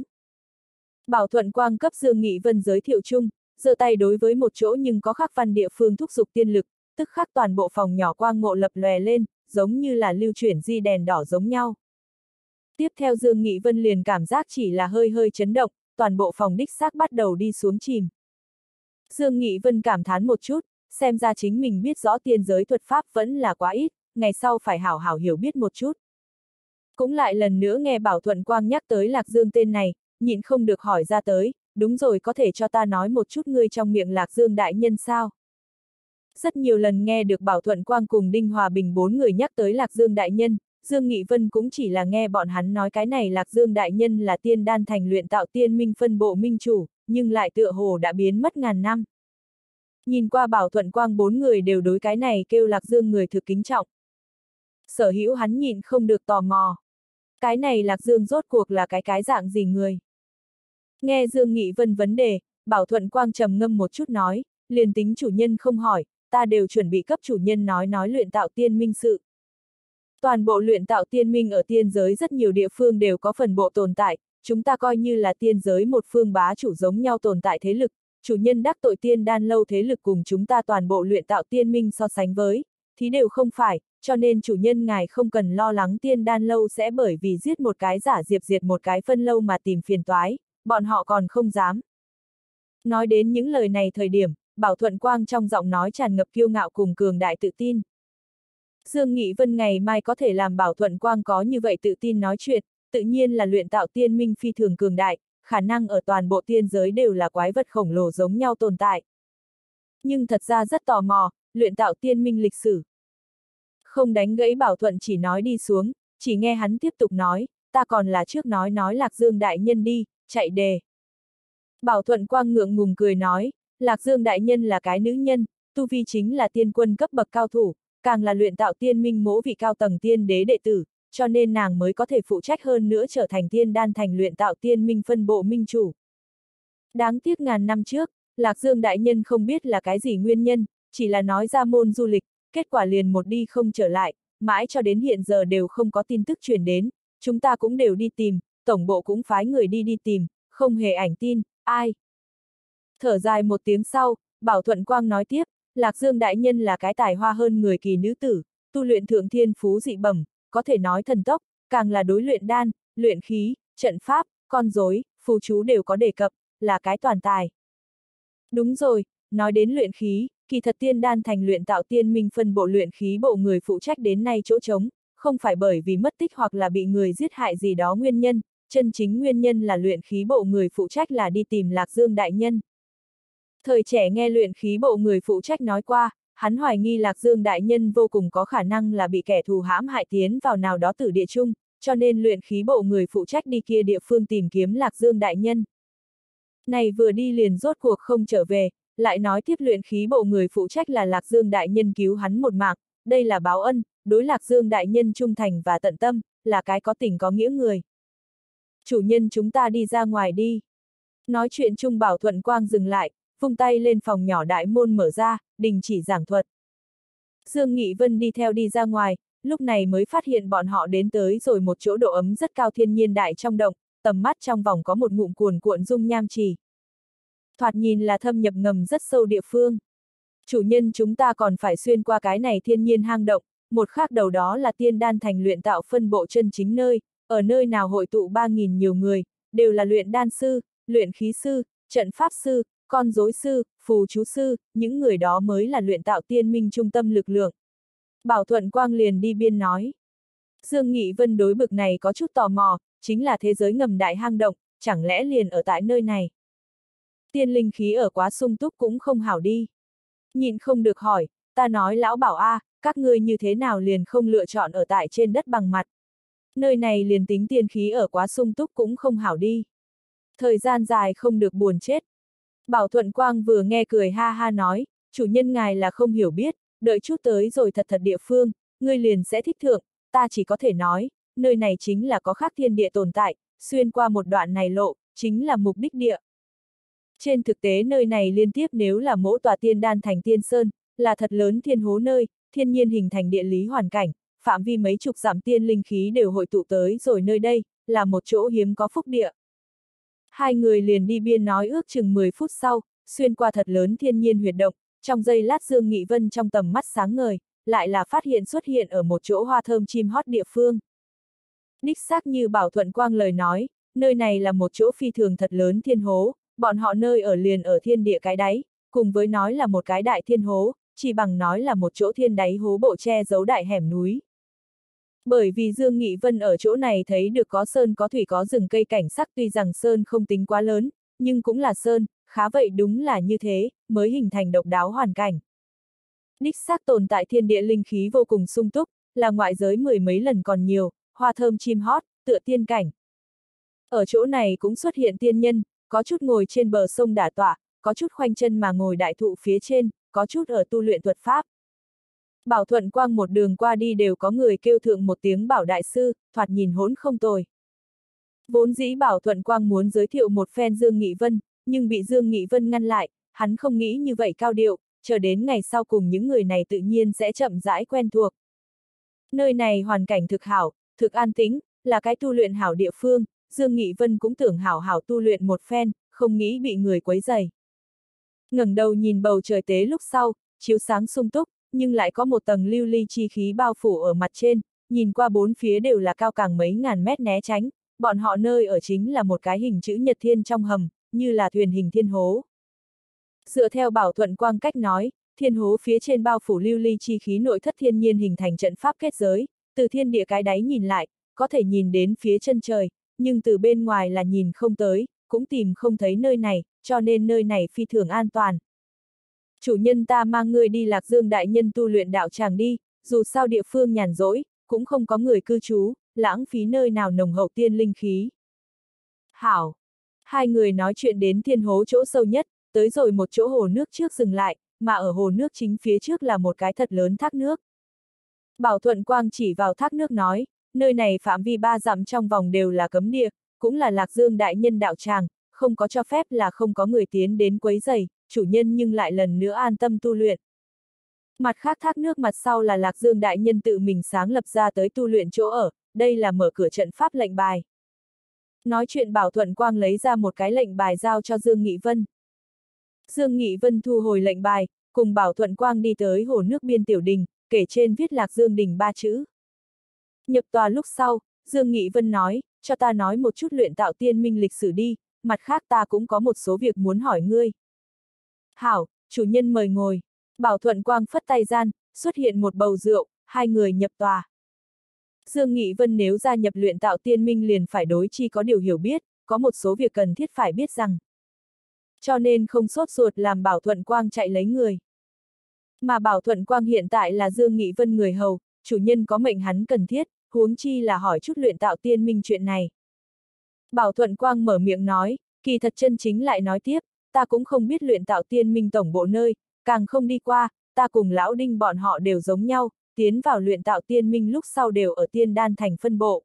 Bảo Thuận Quang cấp Dương Nghị Vân giới thiệu chung, giơ tay đối với một chỗ nhưng có khắc văn địa phương thúc giục tiên lực, tức khắc toàn bộ phòng nhỏ quang ngộ lập lòe lên, giống như là lưu chuyển di đèn đỏ giống nhau. Tiếp theo Dương Nghị Vân liền cảm giác chỉ là hơi hơi chấn động, toàn bộ phòng đích xác bắt đầu đi xuống chìm. Dương Nghị Vân cảm thán một chút, xem ra chính mình biết rõ tiên giới thuật pháp vẫn là quá ít, ngày sau phải hảo hảo hiểu biết một chút. Cũng lại lần nữa nghe Bảo Thuận Quang nhắc tới Lạc Dương tên này, nhịn không được hỏi ra tới, đúng rồi có thể cho ta nói một chút ngươi trong miệng Lạc Dương đại nhân sao? Rất nhiều lần nghe được Bảo Thuận Quang cùng Đinh Hòa Bình bốn người nhắc tới Lạc Dương đại nhân, Dương Nghị Vân cũng chỉ là nghe bọn hắn nói cái này Lạc Dương đại nhân là Tiên Đan thành luyện tạo tiên minh phân bộ minh chủ, nhưng lại tựa hồ đã biến mất ngàn năm. Nhìn qua Bảo Thuận Quang bốn người đều đối cái này kêu Lạc Dương người thực kính trọng. Sở hữu hắn nhịn không được tò mò. Cái này Lạc Dương rốt cuộc là cái dạng gì người? Nghe Dương Nghị Vân vấn đề, Bảo Thuận Quang trầm ngâm một chút nói, liền tính chủ nhân không hỏi, ta đều chuẩn bị cấp chủ nhân nói luyện tạo tiên minh sự. Toàn bộ luyện tạo tiên minh ở tiên giới rất nhiều địa phương đều có phần bộ tồn tại, chúng ta coi như là tiên giới một phương bá chủ giống nhau tồn tại thế lực, chủ nhân đắc tội Tiên Đan lâu thế lực cùng chúng ta toàn bộ luyện tạo tiên minh so sánh với, thì đều không phải, cho nên chủ nhân ngài không cần lo lắng Tiên Đan lâu sẽ bởi vì giết một cái giả diệp diệt một cái phân lâu mà tìm phiền toái, bọn họ còn không dám. Nói đến những lời này thời điểm, Bảo Thuận Quang trong giọng nói tràn ngập kiêu ngạo cùng cường đại tự tin. Dương Nghị Vân ngày mai có thể làm Bảo Thuận Quang có như vậy tự tin nói chuyện, tự nhiên là luyện tạo tiên minh phi thường cường đại, khả năng ở toàn bộ tiên giới đều là quái vật khổng lồ giống nhau tồn tại. Nhưng thật ra rất tò mò, luyện tạo tiên minh lịch sử. Không đánh gãy Bảo Thuận chỉ nói đi xuống, chỉ nghe hắn tiếp tục nói, ta còn là trước nói Lạc Dương đại nhân đi, chạy đề. Bảo Thuận Quang ngượng ngùng cười nói, Lạc Dương đại nhân là cái nữ nhân, tu vi chính là tiên quân cấp bậc cao thủ, càng là luyện tạo tiên minh mỗ vị cao tầng tiên đế đệ tử, cho nên nàng mới có thể phụ trách hơn nữa trở thành Tiên Đan thành luyện tạo tiên minh phân bộ minh chủ. Đáng tiếc ngàn năm trước, Lạc Dương đại nhân không biết là cái gì nguyên nhân, chỉ là nói ra môn du lịch, kết quả liền một đi không trở lại, mãi cho đến hiện giờ đều không có tin tức truyền đến, chúng ta cũng đều đi tìm, tổng bộ cũng phái người đi tìm, không hề ảnh tin, ai. Thở dài một tiếng sau, Bảo Thuận Quang nói tiếp, Lạc Dương đại nhân là cái tài hoa hơn người kỳ nữ tử, tu luyện thượng thiên phú dị bẩm, có thể nói thần tốc, càng là đối luyện đan, luyện khí, trận pháp, con rối, phù chú đều có đề cập, là cái toàn tài. Đúng rồi, nói đến luyện khí, kỳ thật Tiên Đan thành luyện tạo tiên minh phân bộ luyện khí bộ người phụ trách đến nay chỗ trống, không phải bởi vì mất tích hoặc là bị người giết hại gì đó nguyên nhân, chân chính nguyên nhân là luyện khí bộ người phụ trách là đi tìm Lạc Dương đại nhân. Thời trẻ nghe luyện khí bộ người phụ trách nói qua, hắn hoài nghi Lạc Dương đại nhân vô cùng có khả năng là bị kẻ thù hãm hại tiến vào nào đó tử địa chung, cho nên luyện khí bộ người phụ trách đi kia địa phương tìm kiếm Lạc Dương đại nhân. Này vừa đi liền rốt cuộc không trở về, lại nói tiếp luyện khí bộ người phụ trách là Lạc Dương đại nhân cứu hắn một mạng, đây là báo ân, đối Lạc Dương đại nhân trung thành và tận tâm, là cái có tình có nghĩa người. Chủ nhân chúng ta đi ra ngoài đi. Nói chuyện chung Bảo Thuận Quang dừng lại, vung tay lên phòng nhỏ đại môn mở ra, đình chỉ giảng thuật. Dương Nghị Vân đi theo đi ra ngoài, lúc này mới phát hiện bọn họ đến tới rồi một chỗ độ ấm rất cao thiên nhiên đại trong động, tầm mắt trong vòng có một ngụm cuồn cuộn dung nham trì. Thoạt nhìn là thâm nhập ngầm rất sâu địa phương. Chủ nhân chúng ta còn phải xuyên qua cái này thiên nhiên hang động, một khác đầu đó là Tiên Đan Thành luyện tạo phân bộ chân chính nơi, ở nơi nào hội tụ 3.000 nhiều người, đều là luyện đan sư, luyện khí sư, trận pháp sư, con rối sư, phù chú sư, những người đó mới là luyện tạo tiên minh trung tâm lực lượng. Bảo Thuận Quang liền đi biên nói. Dương Nghị Vân đối bực này có chút tò mò, chính là thế giới ngầm đại hang động, chẳng lẽ liền ở tại nơi này. Tiên linh khí ở quá sung túc cũng không hảo đi. Nhịn không được hỏi, ta nói lão Bảo a, các ngươi như thế nào liền không lựa chọn ở tại trên đất bằng mặt. Nơi này liền tính tiên khí ở quá sung túc cũng không hảo đi. Thời gian dài không được buồn chết. Bảo Thuận Quang vừa nghe cười ha ha nói, chủ nhân ngài là không hiểu biết, đợi chút tới rồi thật thật địa phương, ngươi liền sẽ thích thượng, ta chỉ có thể nói, nơi này chính là có khác thiên địa tồn tại, xuyên qua một đoạn này lộ, chính là mục đích địa. Trên thực tế nơi này liên tiếp nếu là mỗi tòa tiên đan thành tiên sơn, là thật lớn thiên hố nơi, thiên nhiên hình thành địa lý hoàn cảnh, phạm vi mấy chục dặm tiên linh khí đều hội tụ tới rồi nơi đây, là một chỗ hiếm có phúc địa. Hai người liền đi biên nói ước chừng 10 phút sau, xuyên qua thật lớn thiên nhiên huyệt động, trong giây lát Dương Nghị Vân trong tầm mắt sáng ngời, lại là phát hiện xuất hiện ở một chỗ hoa thơm chim hót địa phương. Đích xác như Bảo Thuận Quang lời nói, nơi này là một chỗ phi thường thật lớn thiên hố, bọn họ nơi ở liền ở thiên địa cái đáy, cùng với nói là một cái đại thiên hố, chỉ bằng nói là một chỗ thiên đáy hố bộ che giấu đại hẻm núi. Bởi vì Dương Nghị Vân ở chỗ này thấy được có sơn có thủy có rừng cây cảnh sắc, tuy rằng sơn không tính quá lớn, nhưng cũng là sơn, khá vậy đúng là như thế, mới hình thành độc đáo hoàn cảnh. Đích xác tồn tại thiên địa linh khí vô cùng sung túc, là ngoại giới 10 mấy lần còn nhiều, hoa thơm chim hót, tựa tiên cảnh. Ở chỗ này cũng xuất hiện tiên nhân, có chút ngồi trên bờ sông đả tọa, có chút khoanh chân mà ngồi đại thụ phía trên, có chút ở tu luyện thuật pháp. Bảo Thuận Quang một đường qua đi đều có người kêu thượng một tiếng Bảo đại sư, thoạt nhìn hỗn không tồi. Vốn dĩ Bảo Thuận Quang muốn giới thiệu một phen Dương Nghị Vân, nhưng bị Dương Nghị Vân ngăn lại, hắn không nghĩ như vậy cao điệu, chờ đến ngày sau cùng những người này tự nhiên sẽ chậm rãi quen thuộc. Nơi này hoàn cảnh thực hảo, thực an tĩnh, là cái tu luyện hảo địa phương, Dương Nghị Vân cũng tưởng hảo hảo tu luyện một phen, không nghĩ bị người quấy rầy. Ngẩng đầu nhìn bầu trời tế lúc sau, chiếu sáng sung túc, nhưng lại có một tầng lưu ly chi khí bao phủ ở mặt trên, nhìn qua bốn phía đều là cao càng mấy ngàn mét né tránh, bọn họ nơi ở chính là một cái hình chữ nhật thiên trong hầm, như là thuyền hình thiên hố. Dựa theo Bảo Thuận Quang cách nói, thiên hố phía trên bao phủ lưu ly chi khí nội thất thiên nhiên hình thành trận pháp kết giới, từ thiên địa cái đáy nhìn lại, có thể nhìn đến phía chân trời, nhưng từ bên ngoài là nhìn không tới, cũng tìm không thấy nơi này, cho nên nơi này phi thường an toàn. Chủ nhân ta mang ngươi đi Lạc Dương đại nhân tu luyện đạo tràng đi, dù sao địa phương nhàn rỗi, cũng không có người cư trú, lãng phí nơi nào nồng hậu tiên linh khí. Hảo! Hai người nói chuyện đến thiên hố chỗ sâu nhất, tới rồi một chỗ hồ nước trước dừng lại, mà ở hồ nước chính phía trước là một cái thật lớn thác nước. Bảo Thuận Quang chỉ vào thác nước nói, nơi này phạm vi 3 dặm trong vòng đều là cấm địa, cũng là Lạc Dương đại nhân đạo tràng, không có cho phép là không có người tiến đến quấy rầy, chủ nhân nhưng lại lần nữa an tâm tu luyện. Mặt khác thác nước mặt sau là Lạc Dương đại nhân tự mình sáng lập ra tới tu luyện chỗ ở, đây là mở cửa trận pháp lệnh bài. Nói chuyện Bảo Thuận Quang lấy ra một cái lệnh bài giao cho Dương Nghị Vân. Dương Nghị Vân thu hồi lệnh bài, cùng Bảo Thuận Quang đi tới hồ nước biên tiểu đình, kể trên viết Lạc Dương đình 3 chữ. Nhập tòa lúc sau, Dương Nghị Vân nói, cho ta nói một chút luyện tạo tiên minh lịch sử đi, mặt khác ta cũng có một số việc muốn hỏi ngươi. Hảo, chủ nhân mời ngồi. Bảo Thuận Quang phất tay gian, xuất hiện một bầu rượu, hai người nhập tòa. Dương Nghị Vân nếu gia nhập luyện tạo tiên minh liền phải đối chi có điều hiểu biết, có một số việc cần thiết phải biết rằng. Cho nên không sốt ruột làm Bảo Thuận Quang chạy lấy người. Mà Bảo Thuận Quang hiện tại là Dương Nghị Vân người hầu, chủ nhân có mệnh hắn cần thiết, huống chi là hỏi chút luyện tạo tiên minh chuyện này. Bảo Thuận Quang mở miệng nói, kỳ thật chân chính lại nói tiếp, ta cũng không biết luyện tạo tiên minh tổng bộ nơi, càng không đi qua, ta cùng lão Đinh bọn họ đều giống nhau, tiến vào luyện tạo tiên minh lúc sau đều ở tiên đan thành phân bộ.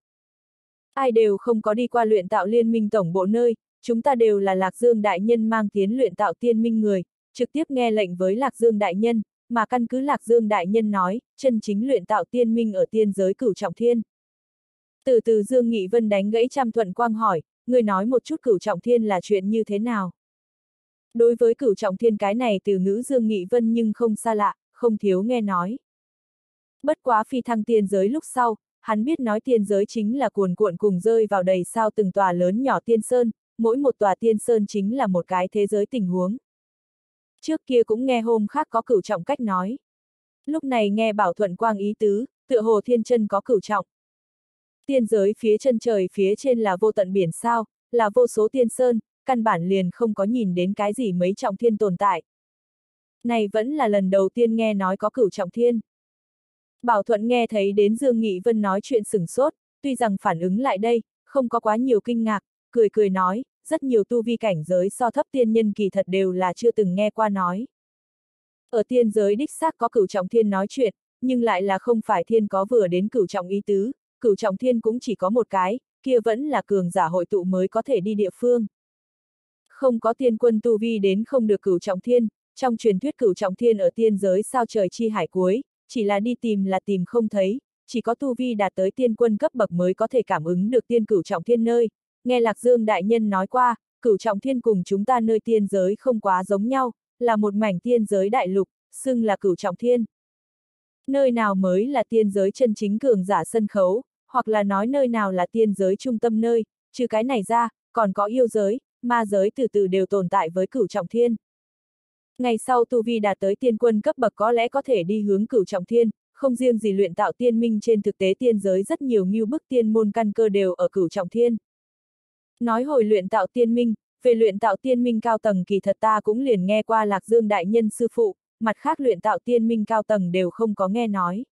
Ai đều không có đi qua luyện tạo liên minh tổng bộ nơi, chúng ta đều là Lạc Dương Đại Nhân mang tiến luyện tạo tiên minh người, trực tiếp nghe lệnh với Lạc Dương Đại Nhân, mà căn cứ Lạc Dương Đại Nhân nói, chân chính luyện tạo tiên minh ở tiên giới Cửu Trọng Thiên. Từ từ Dương Nghị Vân đánh gãy Trăm Thuận Quang hỏi, người nói một chút Cửu Trọng Thiên là chuyện như thế nào? Đối với Cửu Trọng Thiên cái này từ ngữ Dương Nghị Vân nhưng không xa lạ, không thiếu nghe nói. Bất quá phi thăng tiên giới lúc sau, hắn biết nói tiên giới chính là cuồn cuộn cùng rơi vào đầy sao từng tòa lớn nhỏ tiên sơn, mỗi một tòa tiên sơn chính là một cái thế giới tình huống. Trước kia cũng nghe hôm khác có Cửu Trọng cách nói. Lúc này nghe Bảo Thuận Quang ý tứ, tựa hồ thiên chân có cửu trọng. Tiên giới phía chân trời phía trên là vô tận biển sao, là vô số tiên sơn, căn bản liền không có nhìn đến cái gì mấy trọng thiên tồn tại. Này vẫn là lần đầu tiên nghe nói có cửu trọng thiên. Bảo Thuận nghe thấy đến Dương Nghị Vân nói chuyện sửng sốt, tuy rằng phản ứng lại đây, không có quá nhiều kinh ngạc, cười cười nói, rất nhiều tu vi cảnh giới so thấp tiên nhân kỳ thật đều là chưa từng nghe qua nói. Ở tiên giới đích xác có cửu trọng thiên nói chuyện, nhưng lại là không phải thiên có vừa đến cửu trọng ý tứ, cửu trọng thiên cũng chỉ có một cái, kia vẫn là cường giả hội tụ mới có thể đi địa phương. Không có tiên quân tu vi đến không được cửu trọng thiên, trong truyền thuyết cửu trọng thiên ở tiên giới sao trời chi hải cuối, chỉ là đi tìm là tìm không thấy, chỉ có tu vi đạt tới tiên quân cấp bậc mới có thể cảm ứng được tiên cửu trọng thiên nơi. Nghe Lạc Dương Đại Nhân nói qua, cửu trọng thiên cùng chúng ta nơi tiên giới không quá giống nhau, là một mảnh tiên giới đại lục, xưng là cửu trọng thiên. Nơi nào mới là tiên giới chân chính cường giả sân khấu, hoặc là nói nơi nào là tiên giới trung tâm nơi, trừ cái này ra, còn có yêu giới, ma giới từ từ đều tồn tại với cửu trọng thiên. Ngày sau tu vi đạt tới tiên quân cấp bậc có lẽ có thể đi hướng cửu trọng thiên, không riêng gì luyện tạo tiên minh trên thực tế tiên giới rất nhiều ngưu bức tiên môn căn cơ đều ở cửu trọng thiên. Nói hồi luyện tạo tiên minh, về luyện tạo tiên minh cao tầng kỳ thật ta cũng liền nghe qua Lạc Dương Đại Nhân sư phụ, mặt khác luyện tạo tiên minh cao tầng đều không có nghe nói.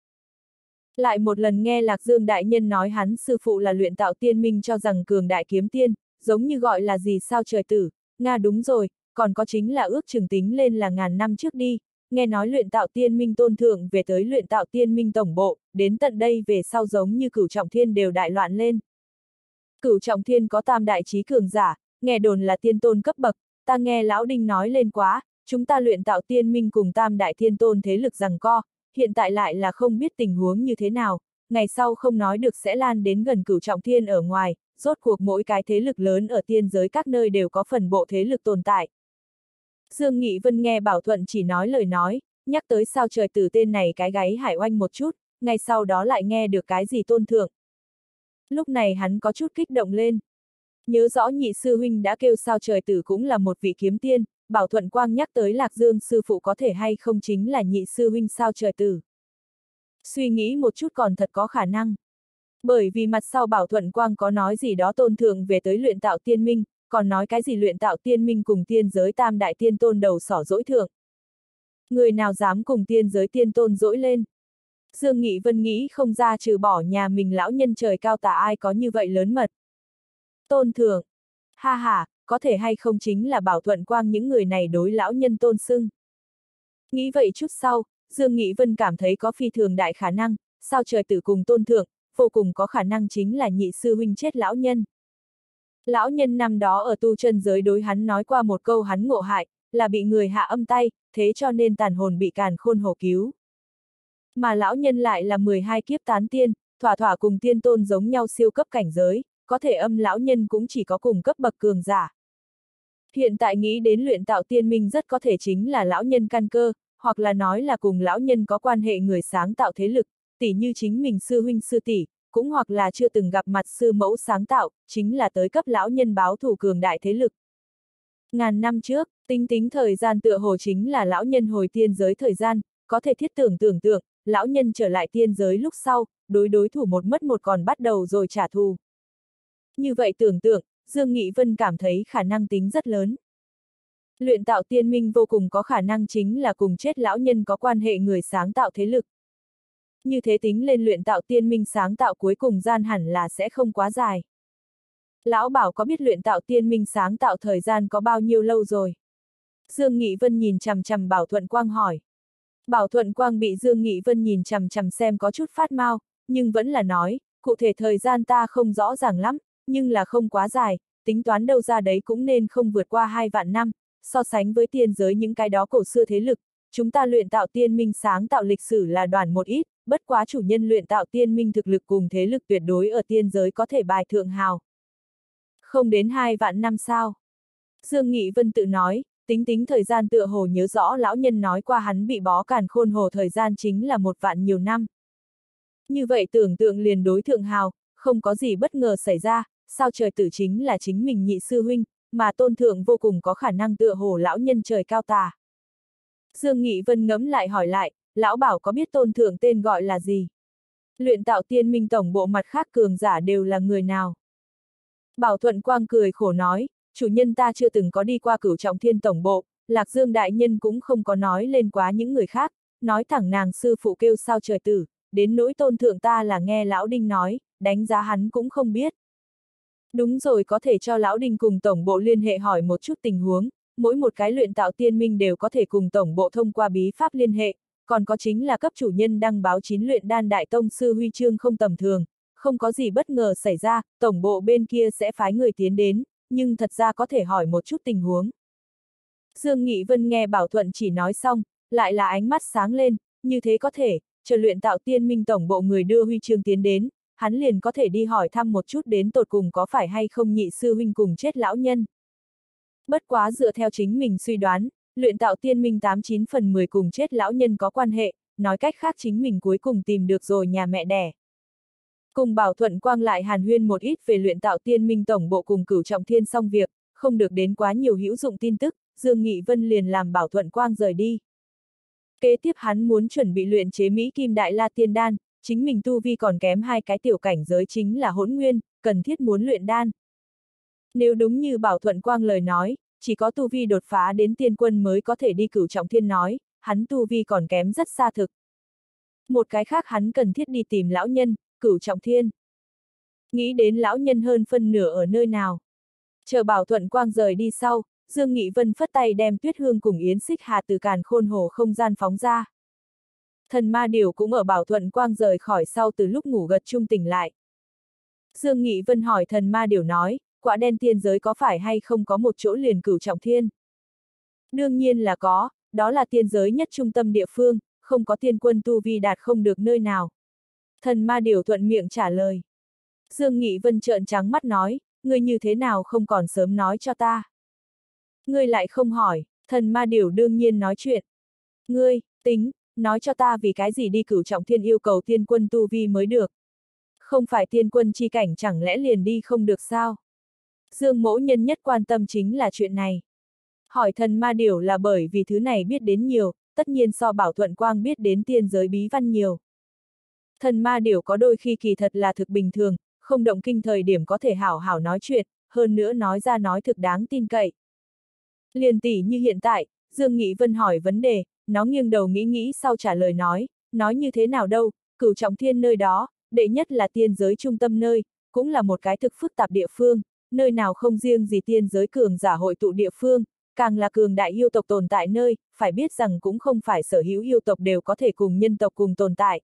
Lại một lần nghe Lạc Dương Đại Nhân nói hắn sư phụ là luyện tạo tiên minh cho rằng cường đại kiếm tiên, giống như gọi là gì sao trời tử, Nga đúng rồi, còn có chính là ước chừng tính lên là ngàn năm trước đi, nghe nói luyện tạo tiên minh tôn thượng về tới luyện tạo tiên minh tổng bộ, đến tận đây về sau giống như cửu trọng thiên đều đại loạn lên. Cửu trọng thiên có tam đại trí cường giả, nghe đồn là tiên tôn cấp bậc, ta nghe lão Đinh nói lên quá, chúng ta luyện tạo tiên minh cùng tam đại thiên tôn thế lực giằng co, hiện tại lại là không biết tình huống như thế nào, ngày sau không nói được sẽ lan đến gần cửu trọng thiên ở ngoài, rốt cuộc mỗi cái thế lực lớn ở tiên giới các nơi đều có phần bộ thế lực tồn tại. Dương Nghị Vân nghe Bảo Thuận chỉ nói lời nói, nhắc tới sao trời tử tên này cái gáy hải oanh một chút, ngay sau đó lại nghe được cái gì tôn thượng. Lúc này hắn có chút kích động lên. Nhớ rõ nhị sư huynh đã kêu sao trời tử cũng là một vị kiếm tiên, Bảo Thuận Quang nhắc tới Lạc Dương sư phụ có thể hay không chính là nhị sư huynh sao trời tử. Suy nghĩ một chút còn thật có khả năng. Bởi vì mặt sau Bảo Thuận Quang có nói gì đó tôn thượng về tới luyện tạo tiên minh, còn nói cái gì luyện tạo tiên minh cùng tiên giới tam đại tiên tôn đầu sỏ dỗi thượng. Người nào dám cùng tiên giới tiên tôn dỗi lên. Dương Nghị Vân nghĩ không ra trừ bỏ nhà mình lão nhân trời cao tà ai có như vậy lớn mật. Tôn thượng. Ha ha, có thể hay không chính là Bảo Thuận Quang những người này đối lão nhân tôn xưng. Nghĩ vậy chút sau, Dương Nghị Vân cảm thấy có phi thường đại khả năng, sao trời tử cùng tôn thượng, vô cùng có khả năng chính là nhị sư huynh chết lão nhân. Lão nhân năm đó ở tu chân giới đối hắn nói qua một câu hắn ngộ hại, là bị người hạ âm tay, thế cho nên tàn hồn bị càn khôn hổ cứu. Mà lão nhân lại là 12 kiếp tán tiên, thỏa thỏa cùng tiên tôn giống nhau siêu cấp cảnh giới, có thể âm lão nhân cũng chỉ có cùng cấp bậc cường giả. Hiện tại nghĩ đến luyện tạo tiên minh rất có thể chính là lão nhân căn cơ, hoặc là nói là cùng lão nhân có quan hệ người sáng tạo thế lực, tỉ như chính mình sư huynh sư tỷ, cũng hoặc là chưa từng gặp mặt sư mẫu sáng tạo, chính là tới cấp lão nhân báo thù cường đại thế lực. Ngàn năm trước, tính thời gian tựa hồ chính là lão nhân hồi tiên giới thời gian, có thể thiết tưởng tưởng tượng, lão nhân trở lại tiên giới lúc sau, đối thủ một mất một còn bắt đầu rồi trả thù. Như vậy tưởng tượng, Dương Nghị Vân cảm thấy khả năng tính rất lớn. Luyện tạo tiên minh vô cùng có khả năng chính là cùng chết lão nhân có quan hệ người sáng tạo thế lực. Như thế tính lên luyện tạo tiên minh sáng tạo cuối cùng gian hẳn là sẽ không quá dài. Lão Bảo có biết luyện tạo tiên minh sáng tạo thời gian có bao nhiêu lâu rồi? Dương Nghị Vân nhìn chằm chằm Bảo Thuận Quang hỏi. Bảo Thuận Quang bị Dương Nghị Vân nhìn chằm chằm xem có chút phát mau, nhưng vẫn là nói, cụ thể thời gian ta không rõ ràng lắm, nhưng là không quá dài, tính toán đâu ra đấy cũng nên không vượt qua 2 vạn năm, so sánh với tiên giới những cái đó cổ xưa thế lực, chúng ta luyện tạo tiên minh sáng tạo lịch sử là đoàn một ít, bất quá chủ nhân luyện tạo tiên minh thực lực cùng thế lực tuyệt đối ở tiên giới có thể bài thượng hào. Không đến 2 vạn năm sao? Dương Nghị Vân tự nói, tính tính thời gian tựa hồ nhớ rõ lão nhân nói qua hắn bị bó càn khôn hồ thời gian chính là 1 vạn nhiều năm. Như vậy tưởng tượng liền đối thượng hào, không có gì bất ngờ xảy ra, sao trời tử chính là chính mình nhị sư huynh, mà tôn thượng vô cùng có khả năng tựa hồ lão nhân trời cao tà. Dương Nghị Vân ngẫm lại hỏi lại, lão Bảo có biết tôn thượng tên gọi là gì? Luyện tạo tiên minh tổng bộ mặt khác cường giả đều là người nào? Bảo Thuận Quang cười khổ nói, chủ nhân ta chưa từng có đi qua Cửu Trọng Thiên tổng bộ, Lạc Dương đại nhân cũng không có nói lên quá những người khác, nói thẳng nàng sư phụ kêu sao trời tử, đến nỗi tôn thượng ta là nghe lão Đinh nói, đánh giá hắn cũng không biết. Đúng rồi, có thể cho lão Đinh cùng tổng bộ liên hệ hỏi một chút tình huống, mỗi một cái luyện tạo tiên minh đều có thể cùng tổng bộ thông qua bí pháp liên hệ, còn có chính là cấp chủ nhân đăng báo 9 luyện đan đại tông sư huy chương không tầm thường, không có gì bất ngờ xảy ra, tổng bộ bên kia sẽ phái người tiến đến, nhưng thật ra có thể hỏi một chút tình huống. Dương Nghị Vân nghe Bảo Thuận chỉ nói xong, lại là ánh mắt sáng lên, như thế có thể, chờ luyện tạo tiên minh tổng bộ người đưa huy chương tiến đến, hắn liền có thể đi hỏi thăm một chút đến tột cùng có phải hay không nhị sư huynh cùng chết lão nhân. Bất quá dựa theo chính mình suy đoán, luyện tạo tiên minh 89 phần 10 cùng chết lão nhân có quan hệ, nói cách khác chính mình cuối cùng tìm được rồi nhà mẹ đẻ. Cùng Bảo Thuận Quang lại hàn huyên một ít về luyện tạo tiên minh tổng bộ cùng Cửu Trọng Thiên xong việc, không được đến quá nhiều hữu dụng tin tức, Dương Nghị Vân liền làm Bảo Thuận Quang rời đi. Kế tiếp hắn muốn chuẩn bị luyện chế Mỹ Kim Đại La Tiên Đan, chính mình tu vi còn kém 2 cái tiểu cảnh giới chính là hỗn nguyên, cần thiết muốn luyện đan. Nếu đúng như Bảo Thuận Quang lời nói, chỉ có tu vi đột phá đến tiên quân mới có thể đi Cửu Trọng Thiên nói, hắn tu vi còn kém rất xa thực. Một cái khác hắn cần thiết đi tìm lão nhân, Cửu Trọng Thiên. Nghĩ đến lão nhân hơn phân nửa ở nơi nào. Chờ Bảo Thuận Quang rời đi sau, Dương Nghị Vân phất tay đem Tuyết Hương cùng Yến Xích Hà từ càn khôn hồ không gian phóng ra. Thần ma điểu cũng ở Bảo Thuận Quang rời khỏi sau từ lúc ngủ gật chung tỉnh lại. Dương Nghị Vân hỏi thần ma điểu nói, quả đen tiên giới có phải hay không có một chỗ liền Cửu Trọng Thiên? Đương nhiên là có, đó là tiên giới nhất trung tâm địa phương, không có tiên quân tu vi đạt không được nơi nào. Thần ma điểu thuận miệng trả lời. Dương Nghị Vân trợn trắng mắt nói, ngươi như thế nào không còn sớm nói cho ta? Ngươi lại không hỏi, thần ma điểu đương nhiên nói chuyện. Ngươi, tính, nói cho ta vì cái gì đi Cửu Trọng Thiên yêu cầu tiên quân tu vi mới được. Không phải tiên quân chi cảnh chẳng lẽ liền đi không được sao? Dương mỗ nhân nhất quan tâm chính là chuyện này. Hỏi thần ma điểu là bởi vì thứ này biết đến nhiều, tất nhiên so Bảo Thuận Quang biết đến tiên giới bí văn nhiều. Thần ma điểu có đôi khi kỳ thật là thực bình thường, không động kinh thời điểm có thể hảo hảo nói chuyện, hơn nữa nói ra nói thực đáng tin cậy. Liền tỷ như hiện tại, Dương Nghị Vân hỏi vấn đề, nó nghiêng đầu nghĩ nghĩ sau trả lời nói như thế nào đâu, Cửu Trọng Thiên nơi đó, đệ nhất là tiên giới trung tâm nơi, cũng là một cái thực phức tạp địa phương, nơi nào không riêng gì tiên giới cường giả hội tụ địa phương, càng là cường đại yêu tộc tồn tại nơi, phải biết rằng cũng không phải sở hữu yêu tộc đều có thể cùng nhân tộc cùng tồn tại.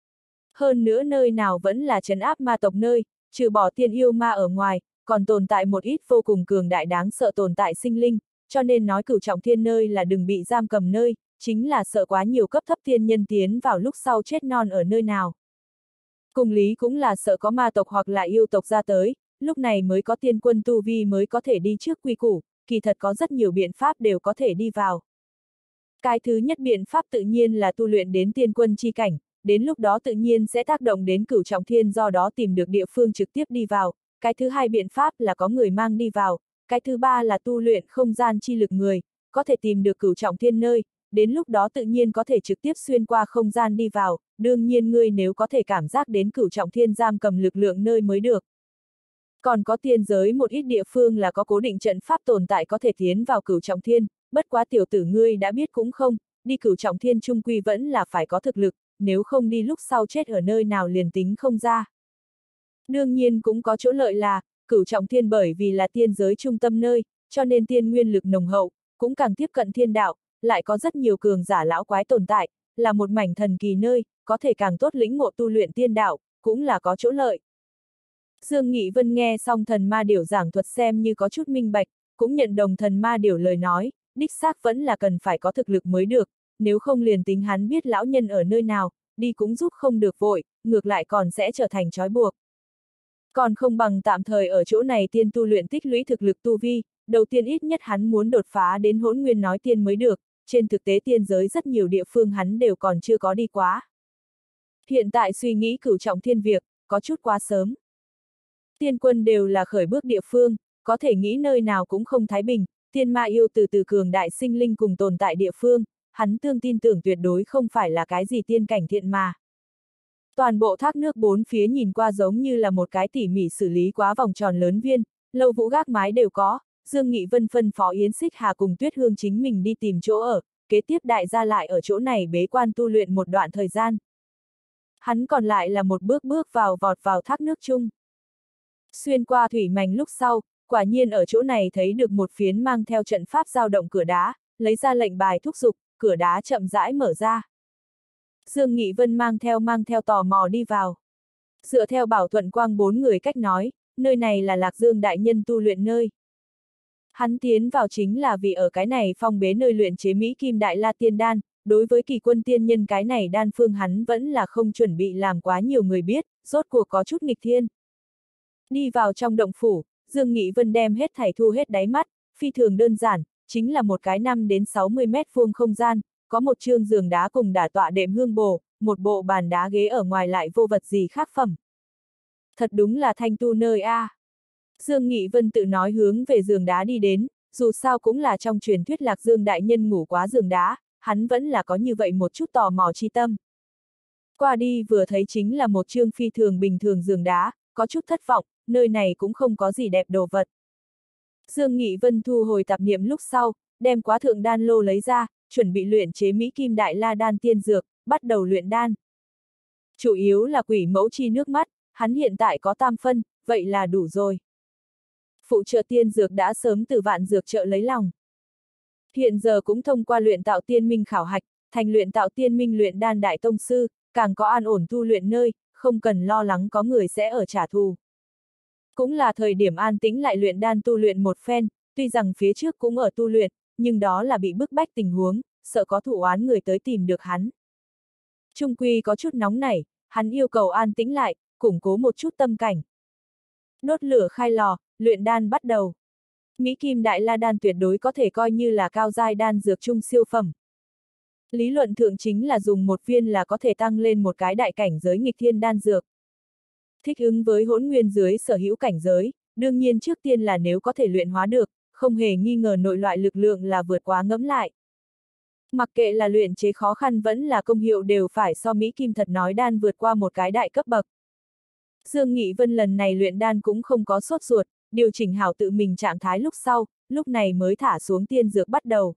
Hơn nữa nơi nào vẫn là trấn áp ma tộc nơi, trừ bỏ tiên yêu ma ở ngoài, còn tồn tại một ít vô cùng cường đại đáng sợ tồn tại sinh linh, cho nên nói Cửu Trọng Thiên nơi là đừng bị giam cầm nơi, chính là sợ quá nhiều cấp thấp tiên nhân tiến vào lúc sau chết non ở nơi nào. Cùng lý cũng là sợ có ma tộc hoặc là yêu tộc ra tới, lúc này mới có tiên quân tu vi mới có thể đi trước quy củ, kỳ thật có rất nhiều biện pháp đều có thể đi vào. Cái thứ nhất biện pháp tự nhiên là tu luyện đến tiên quân chi cảnh, đến lúc đó tự nhiên sẽ tác động đến Cửu Trọng Thiên do đó tìm được địa phương trực tiếp đi vào. Cái thứ hai biện pháp là có người mang đi vào, cái thứ ba là tu luyện không gian chi lực người, có thể tìm được Cửu Trọng Thiên nơi, đến lúc đó tự nhiên có thể trực tiếp xuyên qua không gian đi vào, đương nhiên ngươi nếu có thể cảm giác đến Cửu Trọng Thiên giam cầm lực lượng nơi mới được. Còn có tiên giới một ít địa phương là có cố định trận pháp tồn tại có thể tiến vào Cửu Trọng Thiên, bất quá tiểu tử ngươi đã biết cũng không, đi cửu trọng thiên trung quy vẫn là phải có thực lực, nếu không đi lúc sau chết ở nơi nào liền tính không ra. Đương nhiên cũng có chỗ lợi là, cửu trọng thiên bởi vì là tiên giới trung tâm nơi, cho nên tiên nguyên lực nồng hậu, cũng càng tiếp cận thiên đạo, lại có rất nhiều cường giả lão quái tồn tại, là một mảnh thần kỳ nơi, có thể càng tốt lĩnh ngộ tu luyện tiên đạo, cũng là có chỗ lợi. Dương Nghị Vân nghe xong thần ma điểu giảng thuật xem như có chút minh bạch, cũng nhận đồng thần ma điểu lời nói, đích xác vẫn là cần phải có thực lực mới được, nếu không liền tính hắn biết lão nhân ở nơi nào, đi cũng giúp không được vội, ngược lại còn sẽ trở thành trói buộc. Còn không bằng tạm thời ở chỗ này tiên tu luyện tích lũy thực lực tu vi, đầu tiên ít nhất hắn muốn đột phá đến hỗn nguyên nói tiên mới được, trên thực tế tiên giới rất nhiều địa phương hắn đều còn chưa có đi quá. Hiện tại suy nghĩ cửu trọng thiên việc, có chút quá sớm. Tiên quân đều là khởi bước địa phương, có thể nghĩ nơi nào cũng không thái bình, tiên ma yêu từ từ cường đại sinh linh cùng tồn tại địa phương, hắn tin tưởng tuyệt đối không phải là cái gì tiên cảnh thiện mà. Toàn bộ thác nước bốn phía nhìn qua giống như là một cái tỉ mỉ xử lý quá vòng tròn lớn viên, lâu vũ gác mái đều có, Dương Nghị Vân phân phó Yến Xích Hà cùng Tuyết Hương chính mình đi tìm chỗ ở, kế tiếp đại gia lại ở chỗ này bế quan tu luyện một đoạn thời gian. Hắn còn lại là một bước bước vọt vào thác nước chung. Xuyên qua thủy mành lúc sau, quả nhiên ở chỗ này thấy được một phiến mang theo trận pháp dao động cửa đá, lấy ra lệnh bài thúc giục, cửa đá chậm rãi mở ra. Dương Nghị Vân mang theo tò mò đi vào. Dựa theo Bảo Thuận Quang bốn người cách nói, nơi này là Lạc Dương đại nhân tu luyện nơi. Hắn tiến vào chính là vì ở cái này phong bế nơi luyện chế Mỹ Kim Đại La Tiên Đan, đối với Kỳ Quân tiên nhân cái này đan phương hắn vẫn là không chuẩn bị làm quá nhiều người biết, rốt cuộc có chút nghịch thiên. Đi vào trong động phủ, Dương Nghị Vân đem hết thảy thu hết đáy mắt, phi thường đơn giản, chính là một cái 5 đến 60 mét vuông không gian, có một chương giường đá cùng đả tọa đệm hương bồ, một bộ bàn đá ghế ở ngoài lại vô vật gì khác phẩm. Thật đúng là thanh tu nơi a. Dương Nghị Vân tự nói hướng về giường đá đi đến, dù sao cũng là trong truyền thuyết Lạc Dương đại nhân ngủ quá giường đá, hắn vẫn là có như vậy một chút tò mò chi tâm. Qua đi vừa thấy chính là một chương phi thường bình thường giường đá, có chút thất vọng, nơi này cũng không có gì đẹp đồ vật. Dương Nghị Vân thu hồi tạp niệm lúc sau, đem quá thượng đan lô lấy ra, chuẩn bị luyện chế Mỹ Kim Đại La Đan tiên dược, bắt đầu luyện đan. Chủ yếu là quỷ mẫu chi nước mắt, hắn hiện tại có tam phân, vậy là đủ rồi. Phụ trợ tiên dược đã sớm từ vạn dược chợ lấy lòng. Hiện giờ cũng thông qua luyện tạo tiên minh khảo hạch, thành luyện tạo tiên minh luyện đan đại tông sư, càng có an ổn tu luyện nơi, không cần lo lắng có người sẽ ở trả thù. Cũng là thời điểm an tĩnh lại luyện đan tu luyện một phen, tuy rằng phía trước cũng ở tu luyện, nhưng đó là bị bức bách tình huống, sợ có thụ oán người tới tìm được hắn. Trung quy có chút nóng nảy, hắn yêu cầu an tĩnh lại, củng cố một chút tâm cảnh. Đốt lửa khai lò, luyện đan bắt đầu. Mỹ Kim Đại La Đan tuyệt đối có thể coi như là cao giai đan dược trung siêu phẩm. Lý luận thượng chính là dùng một viên là có thể tăng lên một cái đại cảnh giới nghịch thiên đan dược. Thích ứng với hỗn nguyên dưới sở hữu cảnh giới, đương nhiên trước tiên là nếu có thể luyện hóa được, không hề nghi ngờ nội loại lực lượng là vượt quá ngẫm lại. Mặc kệ là luyện chế khó khăn vẫn là công hiệu đều phải so Mỹ Kim thật nói đan vượt qua một cái đại cấp bậc. Dương Nghị Vân lần này luyện đan cũng không có sốt ruột, điều chỉnh hảo tự mình trạng thái lúc sau, lúc này mới thả xuống tiên dược bắt đầu.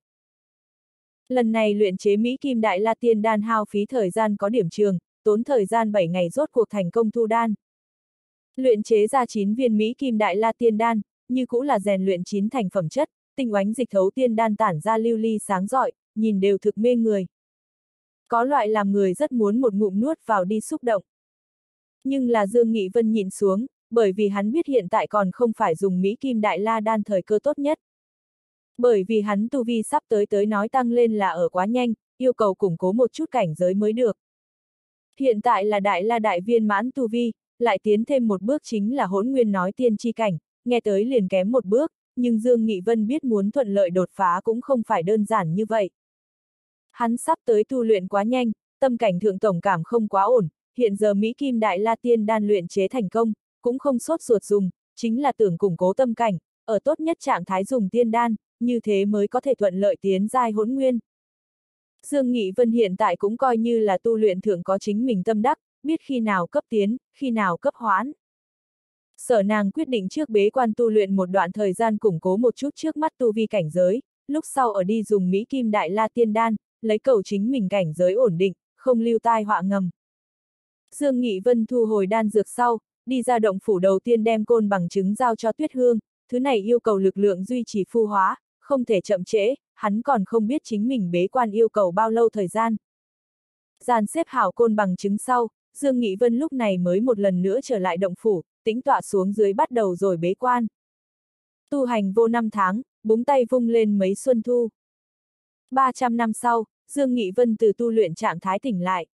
Lần này luyện chế Mỹ Kim Đại La Tiên Đan hao phí thời gian có điểm trường, tốn thời gian 7 ngày rốt cuộc thành công thu đan. Luyện chế ra 9 viên Mỹ Kim Đại La Tiên Đan, như cũ là rèn luyện 9 thành phẩm chất, tinh oánh dịch thấu tiên đan tản ra lưu ly sáng rọi, nhìn đều thực mê người. Có loại làm người rất muốn một ngụm nuốt vào đi xúc động. Nhưng là Dương Nghị Vân nhìn xuống, bởi vì hắn biết hiện tại còn không phải dùng Mỹ Kim Đại La Đan thời cơ tốt nhất. Bởi vì hắn tu vi sắp tới nói tăng lên là ở quá nhanh, yêu cầu củng cố một chút cảnh giới mới được. Hiện tại là Đại La Đại viên mãn tu vi, lại tiến thêm một bước chính là hỗn nguyên nói tiên chi cảnh, nghe tới liền kém một bước, nhưng Dương Nghị Vân biết muốn thuận lợi đột phá cũng không phải đơn giản như vậy. Hắn sắp tới tu luyện quá nhanh, tâm cảnh thượng tổng cảm không quá ổn, hiện giờ Mỹ Kim Đại La Tiên Đan luyện chế thành công, cũng không sốt ruột dùng, chính là tưởng củng cố tâm cảnh, ở tốt nhất trạng thái dùng tiên đan, như thế mới có thể thuận lợi tiến giai hỗn nguyên. Dương Nghị Vân hiện tại cũng coi như là tu luyện thượng có chính mình tâm đắc, biết khi nào cấp tiến, khi nào cấp hoãn. Sở nàng quyết định trước bế quan tu luyện một đoạn thời gian củng cố một chút trước mắt tu vi cảnh giới, lúc sau ở đi dùng Mỹ Kim Đại La Tiên Đan, lấy cầu chính mình cảnh giới ổn định, không lưu tai họa ngầm. Dương Nghị Vân thu hồi đan dược sau, đi ra động phủ đầu tiên đem côn bằng chứng giao cho Tuyết Hương, thứ này yêu cầu lực lượng duy trì phu hóa, không thể chậm trễ, hắn còn không biết chính mình bế quan yêu cầu bao lâu thời gian. Dàn xếp hảo côn bằng chứng sau, Dương Nghị Vân lúc này mới một lần nữa trở lại động phủ, tĩnh tọa xuống dưới bắt đầu rồi bế quan. Tu hành vô 5 tháng, búng tay vung lên mấy xuân thu. 300 năm sau, Dương Nghị Vân từ tu luyện trạng thái tỉnh lại.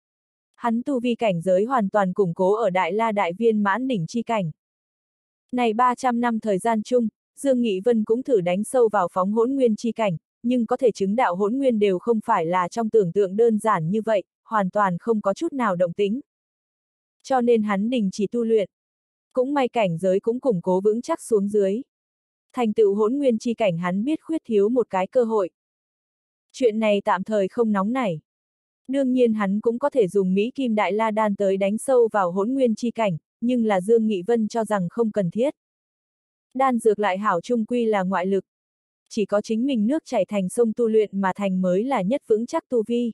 Hắn tu vi cảnh giới hoàn toàn củng cố ở Đại La Đại Viên mãn đỉnh chi cảnh. Này 300 năm thời gian chung, Dương Nghị Vân cũng thử đánh sâu vào phóng hỗn nguyên chi cảnh, nhưng có thể chứng đạo hỗn nguyên đều không phải là trong tưởng tượng đơn giản như vậy, hoàn toàn không có chút nào động tĩnh. Cho nên hắn đình chỉ tu luyện. Cũng may cảnh giới cũng củng cố vững chắc xuống dưới. Thành tựu hỗn nguyên chi cảnh hắn biết khuyết thiếu một cái cơ hội. Chuyện này tạm thời không nóng nảy. Đương nhiên hắn cũng có thể dùng Mỹ Kim Đại La Đan tới đánh sâu vào hỗn nguyên chi cảnh, nhưng là Dương Nghị Vân cho rằng không cần thiết. Đan dược lại hảo chung quy là ngoại lực. Chỉ có chính mình nước chảy thành sông tu luyện mà thành mới là nhất vững chắc tu vi.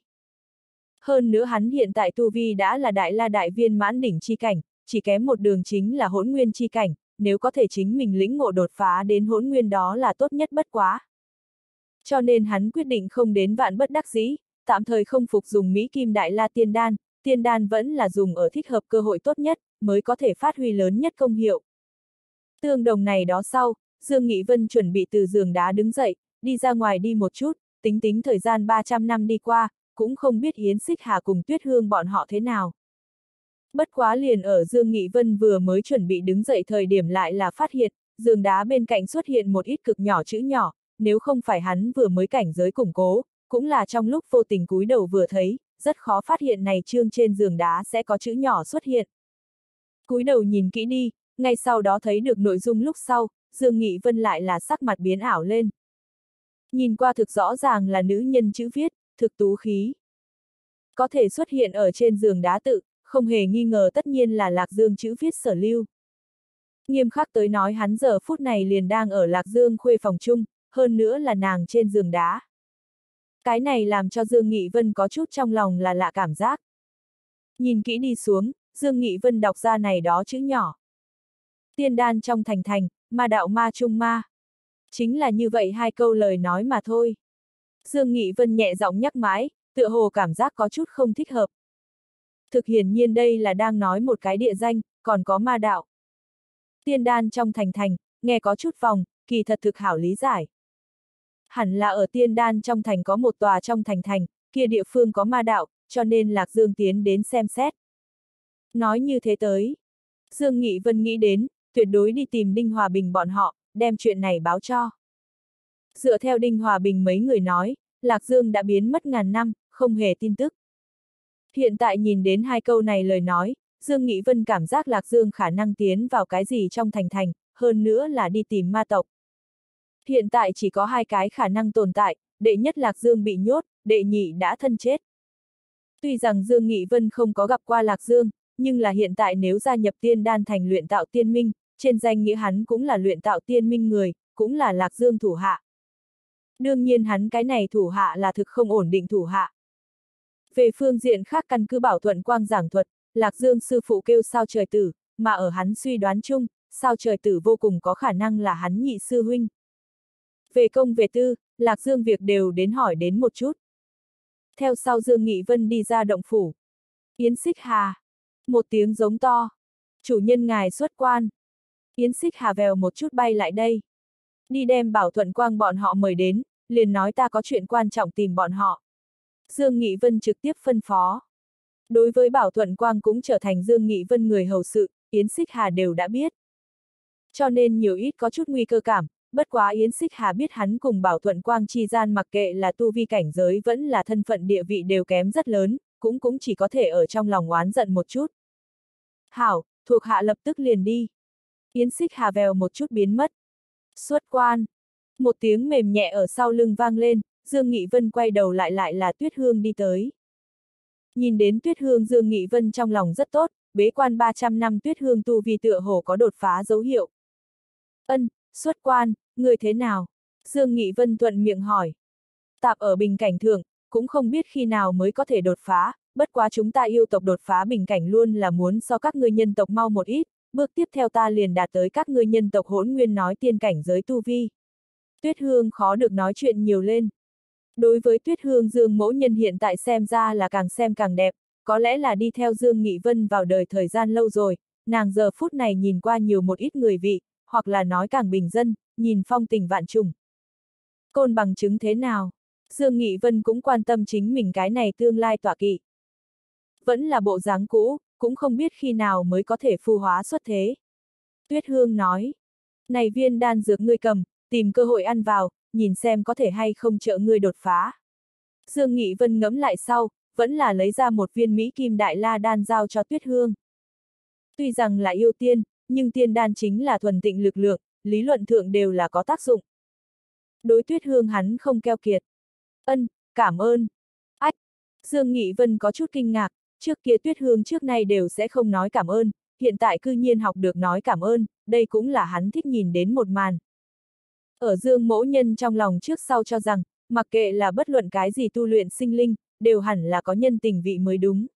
Hơn nữa hắn hiện tại tu vi đã là Đại La Đại Viên mãn đỉnh chi cảnh, chỉ kém một đường chính là hỗn nguyên chi cảnh, nếu có thể chính mình lĩnh ngộ đột phá đến hỗn nguyên đó là tốt nhất bất quá. Cho nên hắn quyết định không đến vạn bất đắc dĩ, tạm thời không phục dùng Mỹ Kim Đại La tiên đan vẫn là dùng ở thích hợp cơ hội tốt nhất, mới có thể phát huy lớn nhất công hiệu. Tương đồng này đó sau, Dương Nghị Vân chuẩn bị từ giường đá đứng dậy, đi ra ngoài đi một chút, tính tính thời gian 300 năm đi qua, cũng không biết Yến Xích Hà cùng Tuyết Hương bọn họ thế nào. Bất quá liền ở Dương Nghị Vân vừa mới chuẩn bị đứng dậy thời điểm lại là phát hiện, giường đá bên cạnh xuất hiện một ít cực nhỏ chữ nhỏ, nếu không phải hắn vừa mới cảnh giới củng cố, cũng là trong lúc vô tình cúi đầu vừa thấy, rất khó phát hiện này chương trên giường đá sẽ có chữ nhỏ xuất hiện. Cúi đầu nhìn kỹ đi, ngay sau đó thấy được nội dung lúc sau, Dương Nghị Vân lại là sắc mặt biến ảo lên. Nhìn qua thực rõ ràng là nữ nhân chữ viết, thực tú khí. Có thể xuất hiện ở trên giường đá tự, không hề nghi ngờ tất nhiên là Lạc Dương chữ viết sở lưu. Nghiêm khắc tới nói hắn giờ phút này liền đang ở Lạc Dương khuê phòng chung, hơn nữa là nàng trên giường đá. Cái này làm cho Dương Nghị Vân có chút trong lòng là lạ cảm giác. Nhìn kỹ đi xuống, Dương Nghị Vân đọc ra này đó chữ nhỏ. Tiên đan trong thành thành, ma đạo ma trung ma. Chính là như vậy hai câu lời nói mà thôi. Dương Nghị Vân nhẹ giọng nhắc mãi, tựa hồ cảm giác có chút không thích hợp. Thực hiển nhiên đây là đang nói một cái địa danh, còn có ma đạo. Tiên đan trong thành thành, nghe có chút vòng, kỳ thật thực hảo lý giải. Hẳn là ở tiên đan trong thành có một tòa trong thành thành, kia địa phương có ma đạo, cho nên Lạc Dương tiến đến xem xét. Nói như thế tới. Dương Nghị Vân nghĩ đến, tuyệt đối đi tìm Đinh Hòa Bình bọn họ, đem chuyện này báo cho. Dựa theo Đinh Hòa Bình mấy người nói, Lạc Dương đã biến mất ngàn năm, không hề tin tức. Hiện tại nhìn đến hai câu này lời nói, Dương Nghị Vân cảm giác Lạc Dương khả năng tiến vào cái gì trong thành thành, hơn nữa là đi tìm ma tộc. Hiện tại chỉ có hai cái khả năng tồn tại, đệ nhất Lạc Dương bị nhốt, đệ nhị đã thân chết. Tuy rằng Dương Nghị Vân không có gặp qua Lạc Dương, nhưng là hiện tại nếu gia nhập tiên đan thành luyện tạo tiên minh, trên danh nghĩa hắn cũng là luyện tạo tiên minh người, cũng là Lạc Dương thủ hạ. Đương nhiên hắn cái này thủ hạ là thực không ổn định thủ hạ. Về phương diện khác căn cứ Bảo Thuận Quang giảng thuật, Lạc Dương sư phụ kêu sao trời tử, mà ở hắn suy đoán chung, sao trời tử vô cùng có khả năng là hắn nhị sư huynh. Về công về tư, Lạc Dương việc đều đến hỏi đến một chút. Theo sau Dương Nghị Vân đi ra động phủ. Yến Xích Hà. Một tiếng giống to. Chủ nhân ngài xuất quan. Yến Xích Hà vèo một chút bay lại đây. Đi đem Bảo Thuận Quang bọn họ mời đến, liền nói ta có chuyện quan trọng tìm bọn họ. Dương Nghị Vân trực tiếp phân phó. Đối với Bảo Thuận Quang cũng trở thành Dương Nghị Vân người hầu sự, Yến Xích Hà đều đã biết. Cho nên nhiều ít có chút nguy cơ cảm, bất quá Yến Xích Hà biết hắn cùng Bảo Thuận Quang chi gian mặc kệ là tu vi cảnh giới vẫn là thân phận địa vị đều kém rất lớn, cũng chỉ có thể ở trong lòng oán giận một chút. Hảo, thuộc hạ lập tức liền đi. Yến Xích Hà vèo một chút biến mất. Xuất quan. Một tiếng mềm nhẹ ở sau lưng vang lên, Dương Nghị Vân quay đầu lại là Tuyết Hương đi tới. Nhìn đến Tuyết Hương Dương Nghị Vân trong lòng rất tốt, bế quan 300 năm Tuyết Hương tu vi tựa hồ có đột phá dấu hiệu. Ân, xuất quan, người thế nào? Dương Nghị Vân thuận miệng hỏi. Tạp ở bình cảnh thượng, cũng không biết khi nào mới có thể đột phá, bất quá chúng ta yêu tộc đột phá bình cảnh luôn là muốn so các ngươi nhân tộc mau một ít, bước tiếp theo ta liền đạt tới các ngươi nhân tộc Hỗn Nguyên nói tiên cảnh giới tu vi. Tuyết Hương khó được nói chuyện nhiều lên. Đối với Tuyết Hương Dương mẫu nhân hiện tại xem ra là càng xem càng đẹp, có lẽ là đi theo Dương Nghị Vân vào đời thời gian lâu rồi, nàng giờ phút này nhìn qua nhiều một ít người vị, hoặc là nói càng bình dân, nhìn phong tình vạn trùng. Côn bằng chứng thế nào? Dương Nghị Vân cũng quan tâm chính mình cái này tương lai tọa kỵ. Vẫn là bộ dáng cũ, cũng không biết khi nào mới có thể phu hóa xuất thế. Tuyết Hương nói, này viên đan dược ngươi cầm, tìm cơ hội ăn vào, nhìn xem có thể hay không trợ ngươi đột phá. Dương Nghị Vân ngẫm lại sau, vẫn là lấy ra một viên Mỹ Kim Đại La đan giao cho Tuyết Hương. Tuy rằng là yêu tiên, nhưng tiên đan chính là thuần tịnh lực lượng, lý luận thượng đều là có tác dụng. Đối Tuyết Hương hắn không keo kiệt. Ân, cảm ơn. Ách! Dương Nghị Vân có chút kinh ngạc, trước kia Tuyết Hương trước nay đều sẽ không nói cảm ơn, hiện tại cư nhiên học được nói cảm ơn, đây cũng là hắn thích nhìn đến một màn. Ở Dương mẫu nhân trong lòng trước sau cho rằng, mặc kệ là bất luận cái gì tu luyện sinh linh, đều hẳn là có nhân tình vị mới đúng.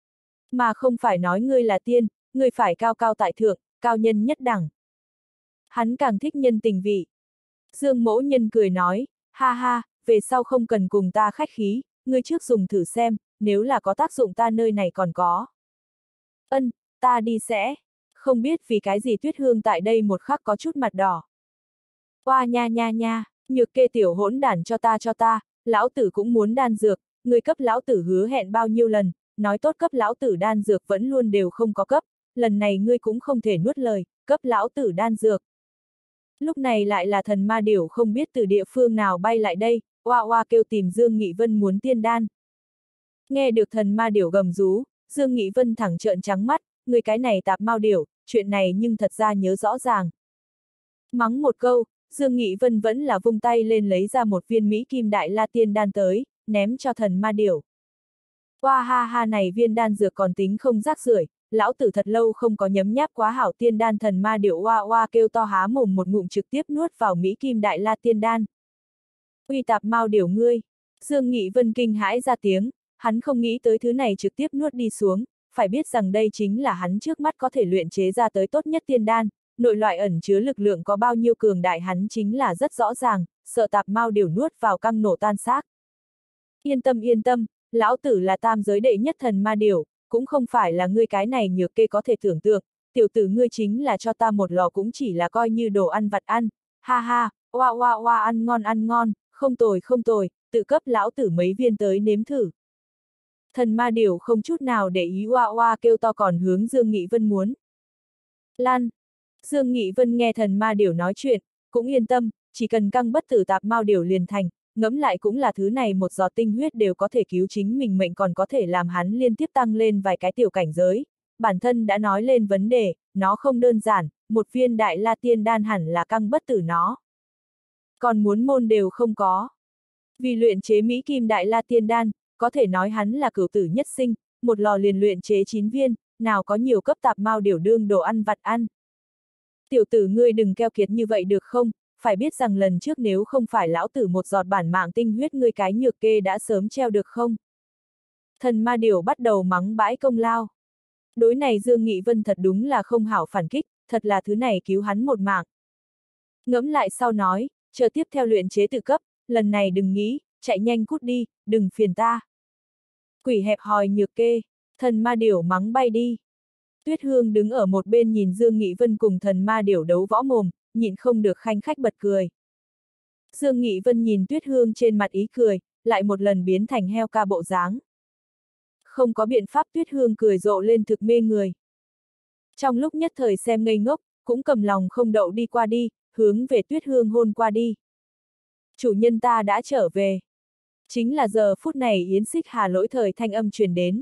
Mà không phải nói ngươi là tiên, ngươi phải cao cao tại thượng, cao nhân nhất đẳng. Hắn càng thích nhân tình vị. Dương mẫu nhân cười nói, ha ha, về sau không cần cùng ta khách khí, ngươi trước dùng thử xem, nếu là có tác dụng ta nơi này còn có. Ân, ta đi sẽ. Không biết vì cái gì Tuyết Hương tại đây một khắc có chút mặt đỏ. Oa nha nha nha, nhược kê tiểu hỗn đản cho ta, lão tử cũng muốn đan dược, người cấp lão tử hứa hẹn bao nhiêu lần, nói tốt cấp lão tử đan dược vẫn luôn đều không có cấp, lần này ngươi cũng không thể nuốt lời, cấp lão tử đan dược. Lúc này lại là thần ma điểu không biết từ địa phương nào bay lại đây, oa oa kêu tìm Dương Nghị Vân muốn tiên đan. Nghe được thần ma điểu gầm rú, Dương Nghị Vân thẳng trợn trắng mắt, người cái này tạp mau điểu, chuyện này nhưng thật ra nhớ rõ ràng. Mắng một câu, Dương Nghị Vân vẫn là vung tay lên lấy ra một viên Mỹ Kim Đại La tiên đan tới, ném cho thần ma điểu. Oa ha ha này viên đan dược còn tính không rác rưởi, lão tử thật lâu không có nhấm nháp quá hảo tiên đan thần ma điểu oa oa kêu to há mồm một ngụm trực tiếp nuốt vào Mỹ Kim Đại La tiên đan. Uy tạp mau điểu ngươi! Dương Nghị Vân kinh hãi ra tiếng, hắn không nghĩ tới thứ này trực tiếp nuốt đi xuống, phải biết rằng đây chính là hắn trước mắt có thể luyện chế ra tới tốt nhất tiên đan, nội loại ẩn chứa lực lượng có bao nhiêu cường đại hắn chính là rất rõ ràng, sợ tạp mau điểu nuốt vào căng nổ tan xác. Yên tâm, lão tử là tam giới đệ nhất thần ma điểu, cũng không phải là ngươi cái này nhược kê có thể tưởng tượng, tiểu tử ngươi chính là cho ta một lò cũng chỉ là coi như đồ ăn vặt ăn, ha ha, oa oa oa ăn ngon, không tồi, tự cấp lão tử mấy viên tới nếm thử. Thần ma điểu không chút nào để ý oa oa kêu to còn hướng Dương Nghị Vân muốn. Lan! Dương Nghị Vân nghe thần ma điểu nói chuyện, cũng yên tâm, chỉ cần căng bất tử tạp mau điểu liền thành, ngẫm lại cũng là thứ này một giọt tinh huyết đều có thể cứu chính mình mệnh còn có thể làm hắn liên tiếp tăng lên vài cái tiểu cảnh giới. Bản thân đã nói lên vấn đề, nó không đơn giản, một viên đại la tiên đan hẳn là căng bất tử nó. Còn muốn môn đều không có. Vì luyện chế Mỹ Kim Đại La Tiên Đan, có thể nói hắn là cửu tử nhất sinh, một lò liền luyện chế 9 viên, nào có nhiều cấp tạp mau điểu đương đồ ăn vặt ăn. Tiểu tử ngươi đừng keo kiệt như vậy được không, phải biết rằng lần trước nếu không phải lão tử một giọt bản mạng tinh huyết ngươi cái nhược kê đã sớm treo được không? Thần ma điểu bắt đầu mắng bãi công lao. Đối này Dương Nghị Vân thật đúng là không hảo phản kích, thật là thứ này cứu hắn một mạng. Ngẫm lại sau nói, chờ tiếp theo luyện chế tự cấp, lần này đừng nghĩ, chạy nhanh cút đi, đừng phiền ta. Quỷ hẹp hòi nhược kê, thần ma điểu mắng bay đi. Tuyết Hương đứng ở một bên nhìn Dương Nghị Vân cùng thần ma điểu đấu võ mồm, nhịn không được khanh khách bật cười. Dương Nghị Vân nhìn Tuyết Hương trên mặt ý cười, lại một lần biến thành heo ca bộ dáng. Không có biện pháp Tuyết Hương cười rộ lên thực mê người. Trong lúc nhất thời xem ngây ngốc, cũng cầm lòng không đậu đi qua đi, hướng về Tuyết Hương hôn qua đi. Chủ nhân ta đã trở về. Chính là giờ phút này Yến Xích Hà lỗi thời thanh âm truyền đến.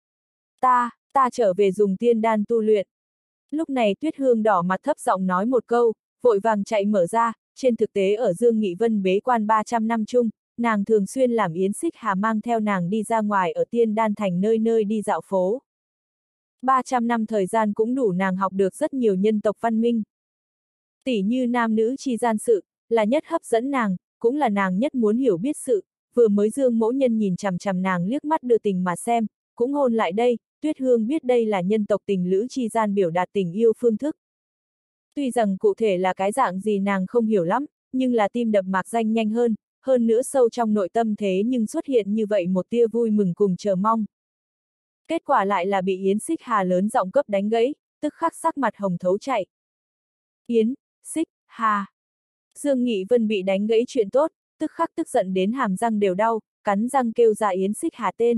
Ta trở về dùng tiên đan tu luyện. Lúc này Tuyết Hương đỏ mặt thấp giọng nói một câu, vội vàng chạy mở ra, trên thực tế ở Dương Nghị Vân bế quan 300 năm chung, nàng thường xuyên làm Yến Xích Hà mang theo nàng đi ra ngoài ở tiên đan thành nơi nơi đi dạo phố. 300 năm thời gian cũng đủ nàng học được rất nhiều nhân tộc văn minh. Tỉ như nam nữ chi gian sự, là nhất hấp dẫn nàng, cũng là nàng nhất muốn hiểu biết sự, vừa mới Dương Mỗ Nhân nhìn chằm chằm nàng liếc mắt đưa tình mà xem, cũng hôn lại đây, Tuyết Hương biết đây là nhân tộc tình lữ chi gian biểu đạt tình yêu phương thức. Tuy rằng cụ thể là cái dạng gì nàng không hiểu lắm, nhưng là tim đập mạc danh nhanh hơn nữa sâu trong nội tâm thế nhưng xuất hiện như vậy một tia vui mừng cùng chờ mong. Kết quả lại là bị Yến Xích Hà lớn giọng cấp đánh gãy, tức khắc sắc mặt hồng thấu chạy. Yến, Xích, Hà. Dương Nghị Vân bị đánh gãy chuyện tốt, tức khắc tức giận đến hàm răng đều đau, cắn răng kêu ra Yến Xích Hà tên.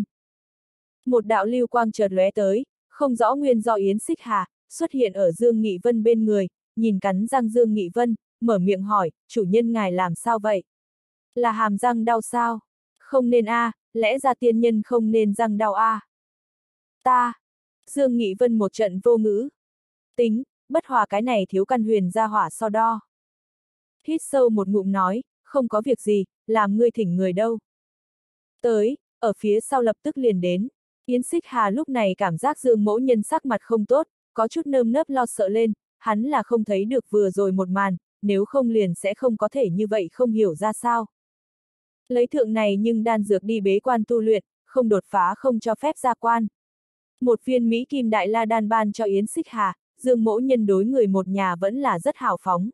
Một đạo lưu quang chợt lóe tới, không rõ nguyên do Yến Xích Hà, xuất hiện ở Dương Nghị Vân bên người, nhìn cắn răng Dương Nghị Vân, mở miệng hỏi, chủ nhân ngài làm sao vậy? Là hàm răng đau sao? Không nên a, lẽ ra tiên nhân không nên răng đau a. Ta. Dương Nghị Vân một trận vô ngữ. Tính, bất hòa cái này thiếu căn huyền ra hỏa so đo. Hít sâu một ngụm nói, không có việc gì, làm ngươi thỉnh người đâu. Tới, ở phía sau lập tức liền đến. Yến Xích Hà lúc này cảm giác Dương Mỗ Nhân sắc mặt không tốt, có chút nơm nớp lo sợ lên, hắn là không thấy được vừa rồi một màn, nếu không liền sẽ không có thể như vậy không hiểu ra sao. Lấy thượng này nhưng đan dược đi bế quan tu luyện, không đột phá không cho phép ra quan. Một viên Mỹ Kim Đại La Đan ban cho Yến Xích Hà, Dương Mỗ Nhân đối người một nhà vẫn là rất hào phóng.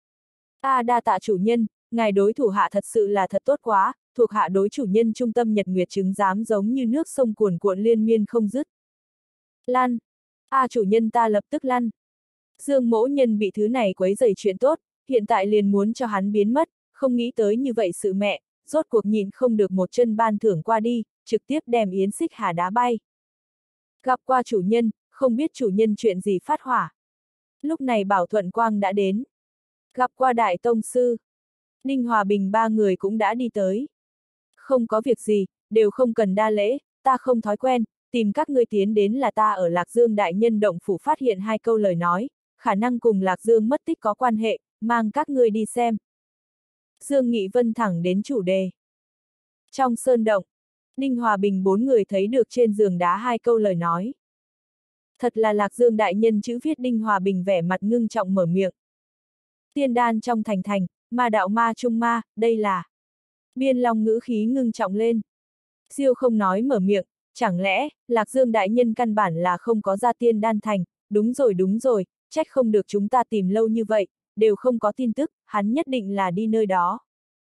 Đa tạ chủ nhân, ngài đối thủ hạ thật sự là thật tốt quá, thuộc hạ đối chủ nhân trung tâm nhật nguyệt chứng giám giống như nước sông cuồn cuộn liên miên không dứt. Lăn! Chủ nhân ta lập tức lăn! Dương Mỗ Nhân bị thứ này quấy rầy chuyện tốt, hiện tại liền muốn cho hắn biến mất, không nghĩ tới như vậy sự mẹ, rốt cuộc nhìn không được một chân ban thưởng qua đi, trực tiếp đem Yến Xích Hà đá bay. Gặp qua chủ nhân, không biết chủ nhân chuyện gì phát hỏa. Lúc này Bảo Thuận Quang đã đến. Gặp qua Đại Tông Sư. Ninh Hòa Bình ba người cũng đã đi tới. Không có việc gì, đều không cần đa lễ, ta không thói quen, tìm các ngươi tiến đến là ta ở Lạc Dương Đại Nhân Động Phủ phát hiện hai câu lời nói, khả năng cùng Lạc Dương mất tích có quan hệ, mang các ngươi đi xem. Dương Nghị Vân thẳng đến chủ đề. Trong sơn động, Ninh Hòa Bình bốn người thấy được trên giường đá hai câu lời nói. Thật là Lạc Dương Đại Nhân chữ viết. Ninh Hòa Bình vẻ mặt ngưng trọng mở miệng. Tiên đan trong thành, ma đạo ma trung ma, đây là. Biên Long ngữ khí ngưng trọng lên. Siêu không nói mở miệng, chẳng lẽ, Lạc Dương Đại Nhân căn bản là không có ra tiên đan thành, đúng rồi, trách không được chúng ta tìm lâu như vậy, đều không có tin tức, hắn nhất định là đi nơi đó.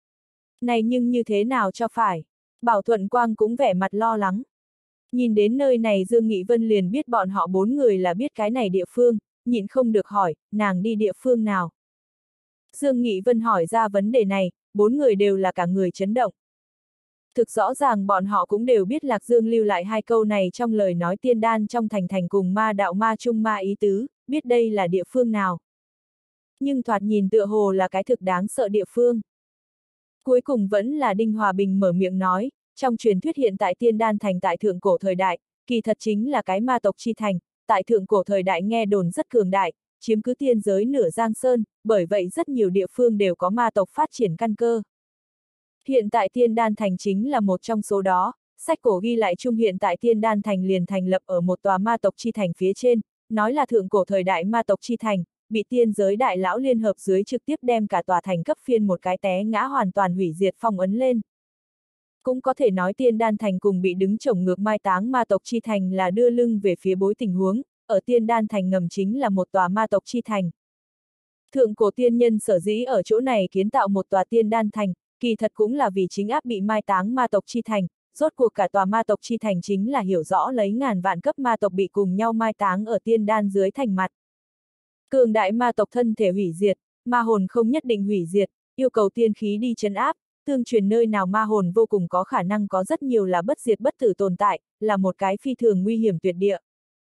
Này nhưng như thế nào cho phải? Bảo Thuận Quang cũng vẻ mặt lo lắng. Nhìn đến nơi này Dương Nghị Vân liền biết bọn họ bốn người là biết cái này địa phương, nhịn không được hỏi, nàng đi địa phương nào? Dương Nghị Vân hỏi ra vấn đề này, bốn người đều là cả người chấn động. Thực rõ ràng bọn họ cũng đều biết Lạc Dương lưu lại hai câu này trong lời nói tiên đan trong thành cùng ma đạo ma trung ma ý tứ, biết đây là địa phương nào. Nhưng thoạt nhìn tựa hồ là cái thực đáng sợ địa phương. Cuối cùng vẫn là Đinh Hòa Bình mở miệng nói, trong truyền thuyết hiện tại tiên đan thành tại thượng cổ thời đại, kỳ thật chính là cái ma tộc chi thành, tại thượng cổ thời đại nghe đồn rất cường đại, chiếm cứ tiên giới nửa giang sơn, bởi vậy rất nhiều địa phương đều có ma tộc phát triển căn cơ. Hiện tại tiên đan thành chính là một trong số đó, sách cổ ghi lại chung hiện tại tiên đan thành liền thành lập ở một tòa ma tộc chi thành phía trên, nói là thượng cổ thời đại ma tộc chi thành, bị tiên giới đại lão liên hợp dưới trực tiếp đem cả tòa thành cấp phiên một cái té ngã hoàn toàn hủy diệt phong ấn lên. Cũng có thể nói tiên đan thành cùng bị đứng chổng ngược mai táng ma tộc chi thành là đưa lưng về phía bối tình huống, ở tiên đan thành ngầm chính là một tòa ma tộc chi thành. Thượng cổ tiên nhân sở dĩ ở chỗ này kiến tạo một tòa tiên đan thành, kỳ thật cũng là vì chính áp bị mai táng ma tộc chi thành, rốt cuộc cả tòa ma tộc chi thành chính là hiểu rõ lấy ngàn vạn cấp ma tộc bị cùng nhau mai táng ở tiên đan dưới thành mặt. Cường đại ma tộc thân thể hủy diệt, ma hồn không nhất định hủy diệt, yêu cầu tiên khí đi trấn áp, tương truyền nơi nào ma hồn vô cùng có khả năng có rất nhiều là bất diệt bất tử tồn tại, là một cái phi thường nguy hiểm tuyệt địa.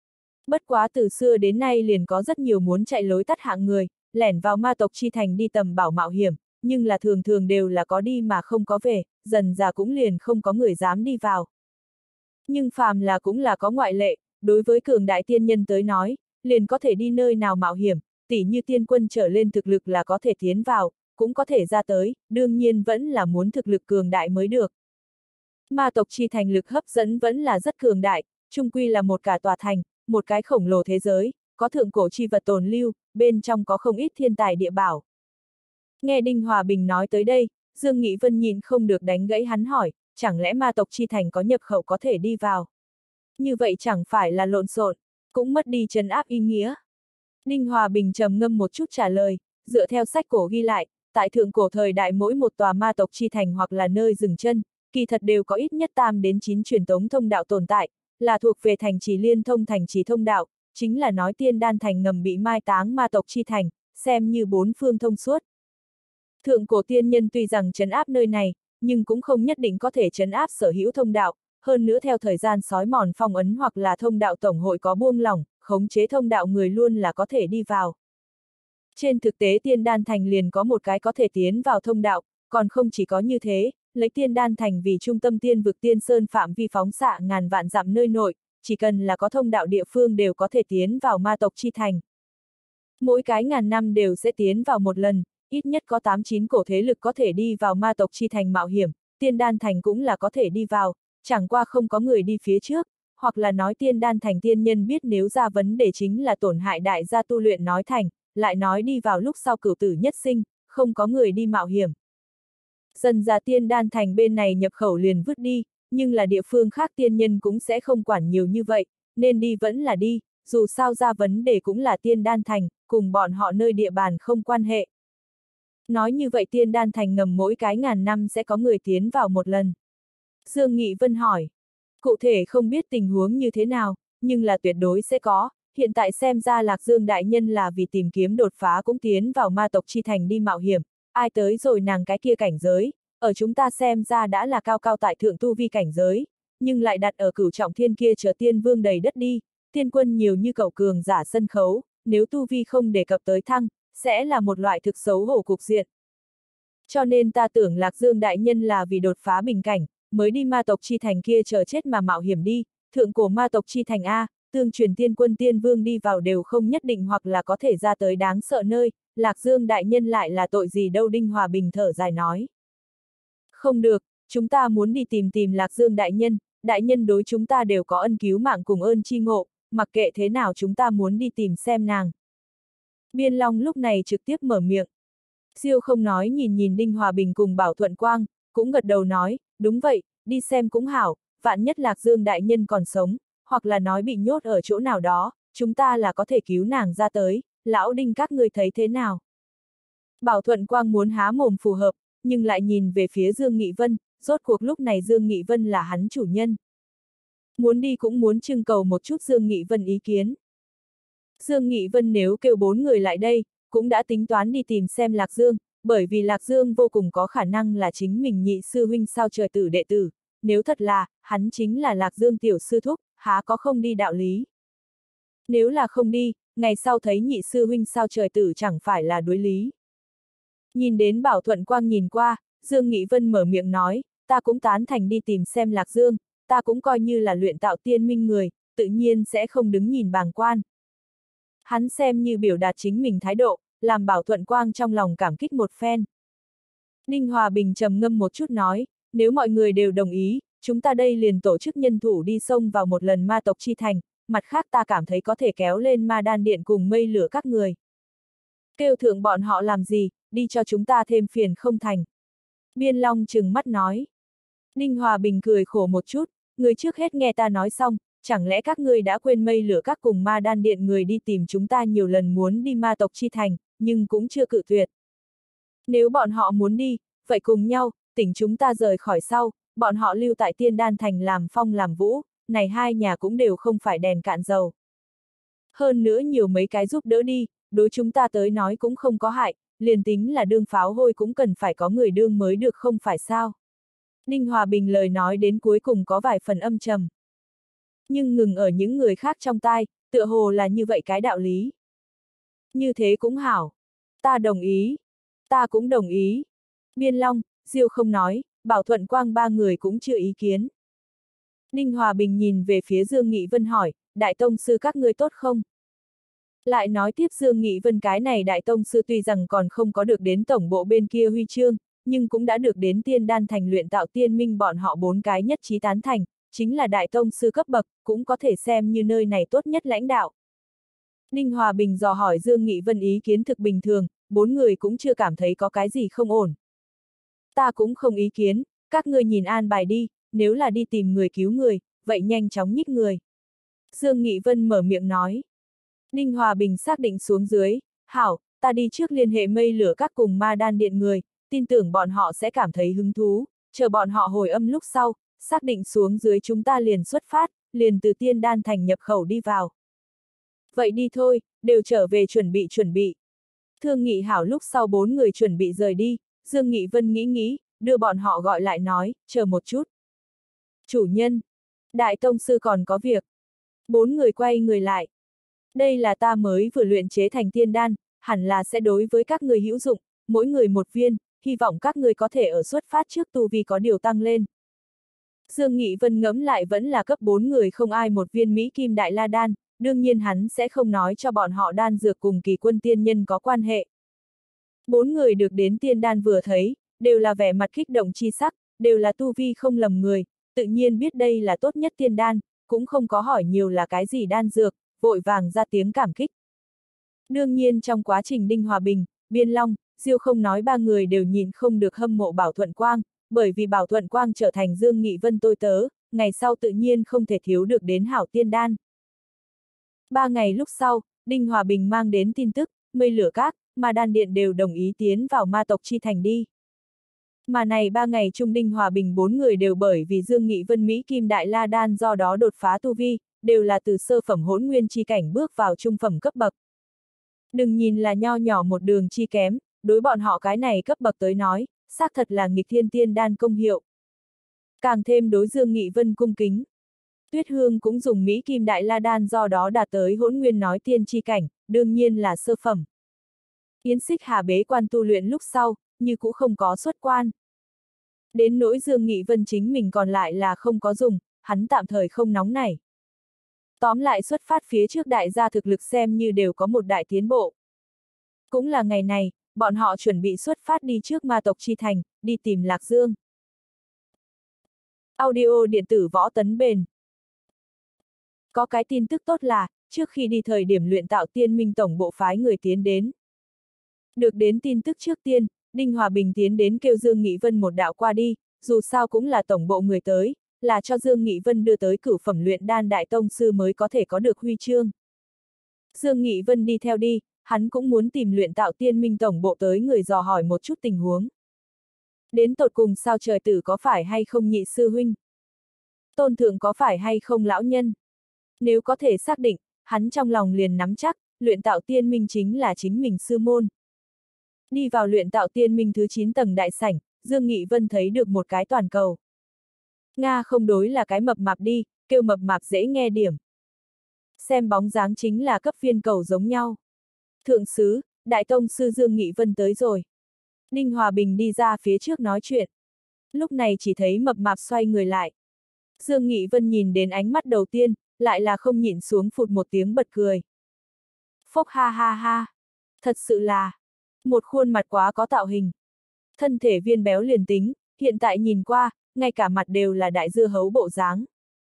Bất quá từ xưa đến nay liền có rất nhiều muốn chạy lối tắt hạng người, lẻn vào ma tộc chi thành đi tầm bảo mạo hiểm, nhưng là thường thường đều là có đi mà không có về, dần dà cũng liền không có người dám đi vào. Nhưng phàm là cũng là có ngoại lệ, đối với cường đại tiên nhân tới nói, liền có thể đi nơi nào mạo hiểm, tỉ như tiên quân trở lên thực lực là có thể tiến vào, cũng có thể ra tới, đương nhiên vẫn là muốn thực lực cường đại mới được. Ma tộc chi thành lực hấp dẫn vẫn là rất cường đại, chung quy là một cả tòa thành, một cái khổng lồ thế giới, có thượng cổ chi vật tồn lưu, bên trong có không ít thiên tài địa bảo. Nghe Đinh Hòa Bình nói tới đây, Dương Nghị Vân nhìn không được đánh gãy hắn hỏi, chẳng lẽ ma tộc chi thành có nhập khẩu có thể đi vào? Như vậy chẳng phải là lộn xộn, cũng mất đi trấn áp ý nghĩa. Đinh Hòa Bình trầm ngâm một chút trả lời, dựa theo sách cổ ghi lại, tại thượng cổ thời đại mỗi một tòa ma tộc chi thành hoặc là nơi dừng chân, kỳ thật đều có ít nhất 8 đến 9 truyền tống thông đạo tồn tại, là thuộc về thành trì liên thông thành trì thông đạo, chính là nói Tiên Đan thành ngầm bị mai táng ma tộc chi thành, xem như bốn phương thông suốt. Thượng cổ tiên nhân tuy rằng trấn áp nơi này, nhưng cũng không nhất định có thể trấn áp sở hữu thông đạo, hơn nữa theo thời gian sói mòn phong ấn hoặc là thông đạo tổng hội có buông lỏng, khống chế thông đạo người luôn là có thể đi vào. Trên thực tế Tiên Đan thành liền có một cái có thể tiến vào thông đạo, còn không chỉ có như thế, lấy Tiên Đan thành vì trung tâm tiên vực Tiên Sơn phạm vi phóng xạ ngàn vạn dặm nơi nội, chỉ cần là có thông đạo địa phương đều có thể tiến vào ma tộc chi thành. Mỗi cái ngàn năm đều sẽ tiến vào một lần, ít nhất có 8-9 cổ thế lực có thể đi vào ma tộc chi thành mạo hiểm, Tiên Đan thành cũng là có thể đi vào, chẳng qua không có người đi phía trước, hoặc là nói Tiên Đan thành tiên nhân biết nếu ra vấn đề chính là tổn hại đại gia tu luyện nói thành, lại nói đi vào lúc sau cửu tử nhất sinh, không có người đi mạo hiểm. Dần ra Tiên Đan thành bên này nhập khẩu liền vứt đi, nhưng là địa phương khác tiên nhân cũng sẽ không quản nhiều như vậy, nên đi vẫn là đi, dù sao ra vấn đề cũng là Tiên Đan thành, cùng bọn họ nơi địa bàn không quan hệ. Nói như vậy Tiên Đan thành ngầm mỗi cái ngàn năm sẽ có người tiến vào một lần. Dương Nghị Vân hỏi. Cụ thể không biết tình huống như thế nào, nhưng là tuyệt đối sẽ có, hiện tại xem ra Lạc Dương đại nhân là vì tìm kiếm đột phá cũng tiến vào ma tộc chi thành đi mạo hiểm, ai tới rồi nàng cái kia cảnh giới, ở chúng ta xem ra đã là cao cao tại thượng tu vi cảnh giới, nhưng lại đặt ở cửu trọng thiên kia chờ tiên vương đầy đất đi, tiên quân nhiều như cậu cường giả sân khấu, nếu tu vi không đề cập tới thăng, sẽ là một loại thực xấu hổ cục diện. Cho nên ta tưởng Lạc Dương đại nhân là vì đột phá bình cảnh, mới đi ma tộc chi thành kia chờ chết mà mạo hiểm đi, thượng cổ ma tộc chi thành A, tương truyền tiên quân tiên vương đi vào đều không nhất định hoặc là có thể ra tới đáng sợ nơi, Lạc Dương đại nhân lại là tội gì đâu. Đinh Hòa Bình thở dài nói. Không được, chúng ta muốn đi tìm Lạc Dương đại nhân đối chúng ta đều có ân cứu mạng cùng ơn chi ngộ, mặc kệ thế nào chúng ta muốn đi tìm xem nàng. Biên Long lúc này trực tiếp mở miệng. Siêu không nói nhìn Đinh Hòa Bình cùng Bảo Thuận Quang, cũng gật đầu nói, đúng vậy, đi xem cũng hảo, vạn nhất Lạc Dương đại nhân còn sống, hoặc là nói bị nhốt ở chỗ nào đó, chúng ta là có thể cứu nàng ra tới, lão Đinh các người thấy thế nào? Bảo Thuận Quang muốn há mồm phù hợp, nhưng lại nhìn về phía Dương Nghị Vân, rốt cuộc lúc này Dương Nghị Vân là hắn chủ nhân. Muốn đi cũng muốn trưng cầu một chút Dương Nghị Vân ý kiến. Dương Nghị Vân nếu kêu 4 người lại đây, cũng đã tính toán đi tìm xem Lạc Dương, bởi vì Lạc Dương vô cùng có khả năng là chính mình nhị sư huynh sao trời tử đệ tử, nếu thật là, hắn chính là Lạc Dương tiểu sư thúc, há có không đi đạo lý. Nếu là không đi, ngày sau thấy nhị sư huynh sao trời tử chẳng phải là đối lý. Nhìn đến Bảo Thuận Quang nhìn qua, Dương Nghị Vân mở miệng nói, ta cũng tán thành đi tìm xem Lạc Dương, ta cũng coi như là luyện tạo tiên minh người, tự nhiên sẽ không đứng nhìn bàng quan. Hắn xem như biểu đạt chính mình thái độ, làm Bảo Thuận Quang trong lòng cảm kích một phen. Ninh Hòa Bình trầm ngâm một chút nói, nếu mọi người đều đồng ý, chúng ta đây liền tổ chức nhân thủ đi xông vào một lần ma tộc chi thành, mặt khác ta cảm thấy có thể kéo lên ma đan điện cùng mây lửa các người. Kêu thượng bọn họ làm gì, đi cho chúng ta thêm phiền không thành. Biên Long trừng mắt nói. Ninh Hòa Bình cười khổ một chút, người trước hết nghe ta nói xong, chẳng lẽ các ngươi đã quên mây lửa các cùng ma đan điện người đi tìm chúng ta nhiều lần muốn đi ma tộc chi thành, nhưng cũng chưa cự tuyệt. Nếu bọn họ muốn đi, vậy cùng nhau, tỉnh chúng ta rời khỏi sau, bọn họ lưu tại Tiên Đan thành làm phong làm vũ, này hai nhà cũng đều không phải đèn cạn dầu. Hơn nữa nhiều mấy cái giúp đỡ đi, đối chúng ta tới nói cũng không có hại, liền tính là đương pháo hôi cũng cần phải có người đương mới được không phải sao. Ninh Hòa Bình lời nói đến cuối cùng có vài phần âm trầm. Nhưng ngừng ở những người khác trong tai, tựa hồ là như vậy cái đạo lý. Như thế cũng hảo. Ta đồng ý. Ta cũng đồng ý. Biên Long, Diêu không nói, Bảo Thuận Quang ba người cũng chưa ý kiến. Ninh Hòa Bình nhìn về phía Dương Nghị Vân hỏi, Đại Tông Sư các ngươi tốt không? Lại nói tiếp Dương Nghị Vân cái này Đại Tông Sư tuy rằng còn không có được đến tổng bộ bên kia huy chương, nhưng cũng đã được đến Tiên Đan thành luyện tạo tiên minh bọn họ 4 cái nhất trí tán thành, chính là Đại Tông Sư cấp bậc, cũng có thể xem như nơi này tốt nhất lãnh đạo. Ninh Hòa Bình dò hỏi Dương Nghị Vân ý kiến thực bình thường, bốn người cũng chưa cảm thấy có cái gì không ổn. Ta cũng không ý kiến, các ngươi nhìn an bài đi, nếu là đi tìm người cứu người, vậy nhanh chóng nhích người. Dương Nghị Vân mở miệng nói. Ninh Hòa Bình xác định xuống dưới, hảo, ta đi trước liên hệ mây lửa các cùng ma đan điện người, tin tưởng bọn họ sẽ cảm thấy hứng thú, chờ bọn họ hồi âm lúc sau, xác định xuống dưới chúng ta liền xuất phát, liền từ Tiên Đan Thành nhập khẩu đi vào. Vậy đi thôi, đều trở về chuẩn bị. Thương nghị hảo lúc sau bốn người chuẩn bị rời đi, Dương Nghị Vân nghĩ, đưa bọn họ gọi lại nói, chờ một chút. Chủ nhân, Đại Tông Sư còn có việc. Bốn người quay người lại. Đây là ta mới vừa luyện chế thành tiên đan, hẳn là sẽ đối với các người hữu dụng, mỗi người một viên, hy vọng các người có thể ở xuất phát trước tu vi có điều tăng lên. Dương Nghị Vân ngẫm lại vẫn là cấp 4 người không ai một viên Mỹ Kim Đại La Đan, đương nhiên hắn sẽ không nói cho bọn họ đan dược cùng Kỳ Quân tiên nhân có quan hệ. Bốn người được đến tiên đan vừa thấy, đều là vẻ mặt kích động chi sắc, đều là tu vi không lầm người, tự nhiên biết đây là tốt nhất tiên đan, cũng không có hỏi nhiều là cái gì đan dược, vội vàng ra tiếng cảm kích. Đương nhiên trong quá trình Đinh Hòa Bình, Biên Long, Diêu không nói ba người đều nhìn không được hâm mộ Bảo Thuận Quang, bởi vì Bảo Thuận Quang trở thành Dương Nghị Vân tôi tớ, ngày sau tự nhiên không thể thiếu được đến hảo tiên đan. 3 ngày lúc sau, Đinh Hòa Bình mang đến tin tức, mây lửa các, ma đan điện đều đồng ý tiến vào ma tộc chi thành đi. Mà này 3 ngày chung Đinh Hòa Bình 4 người đều bởi vì Dương Nghị Vân Mỹ Kim Đại La Đan do đó đột phá tu vi, đều là từ sơ phẩm hỗn nguyên chi cảnh bước vào trung phẩm cấp bậc. Đừng nhìn là nho nhỏ một đường chi kém, đối bọn họ cái này cấp bậc tới nói, xác thật là nghịch thiên tiên đan công hiệu. Càng thêm đối Dương Nghị Vân cung kính. Tuyết Hương cũng dùng Mỹ Kim Đại La Đan do đó đạt tới hỗn nguyên nói tiên chi cảnh, đương nhiên là sơ phẩm. Yến Xích Hà bế quan tu luyện lúc sau, như cũng không có xuất quan. Đến nỗi Dương Nghị Vân chính mình còn lại là không có dùng, hắn tạm thời không nóng nảy. Tóm lại xuất phát phía trước đại gia thực lực xem như đều có một đại tiến bộ. Cũng là ngày này, bọn họ chuẩn bị xuất phát đi trước ma tộc chi thành, đi tìm Lạc Dương. Audio điện tử Võ Tấn Bền. Có cái tin tức tốt là, trước khi đi thời điểm luyện tạo tiên minh tổng bộ phái người tiến đến. Được đến tin tức trước tiên, Đinh Hòa Bình tiến đến kêu Dương Nghị Vân một đạo qua đi, dù sao cũng là tổng bộ người tới, là cho Dương Nghị Vân đưa tới cửu phẩm luyện đan đại tông sư mới có thể có được huy chương. Dương Nghị Vân đi theo đi, hắn cũng muốn tìm luyện tạo tiên minh tổng bộ tới người dò hỏi một chút tình huống. Đến tột cùng sao trời tử có phải hay không nhị sư huynh? Tôn thượng có phải hay không lão nhân? Nếu có thể xác định, hắn trong lòng liền nắm chắc, luyện tạo tiên minh chính là chính mình sư môn. Đi vào luyện tạo tiên minh thứ 9 tầng đại sảnh, Dương Nghị Vân thấy được một cái toàn cầu. Nga không đối là cái mập mạp đi, kêu mập mạp dễ nghe điểm. Xem bóng dáng chính là cấp viên cầu giống nhau. Thượng sứ, Đại Tông sư Dương Nghị Vân tới rồi. Ninh Hòa Bình đi ra phía trước nói chuyện. Lúc này chỉ thấy mập mạp xoay người lại. Dương Nghị Vân nhìn đến ánh mắt đầu tiên, lại là không nhịn xuống phụt một tiếng bật cười. Phốc ha ha ha. Thật sự là, một khuôn mặt quá có tạo hình. Thân thể viên béo liền tính, hiện tại nhìn qua, ngay cả mặt đều là đại dưa hấu bộ dáng.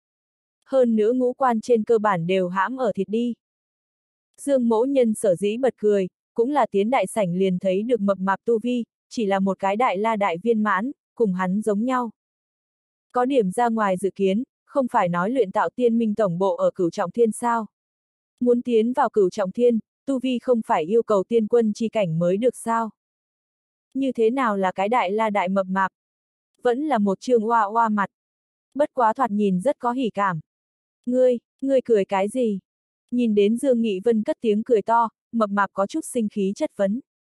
Hơn nữa ngũ quan trên cơ bản đều hãm ở thịt đi. Dương mỗ nhân sở dĩ bật cười, cũng là tiến đại sảnh liền thấy được mập mạp tu vi, chỉ là một cái đại la đại viên mãn, cùng hắn giống nhau. Có điểm ra ngoài dự kiến, không phải nói luyện tạo tiên minh tổng bộ ở Cửu Trọng Thiên sao. Muốn tiến vào Cửu Trọng Thiên, tu vi không phải yêu cầu tiên quân chi cảnh mới được sao. Như thế nào là cái đại la đại mập mạp? Vẫn là một trương oa oa mặt. Bất quá thoạt nhìn rất có hỉ cảm. Ngươi cười cái gì? Nhìn đến Dương Nghị Vân cất tiếng cười to, mập mạp có chút sinh khí chất vấn.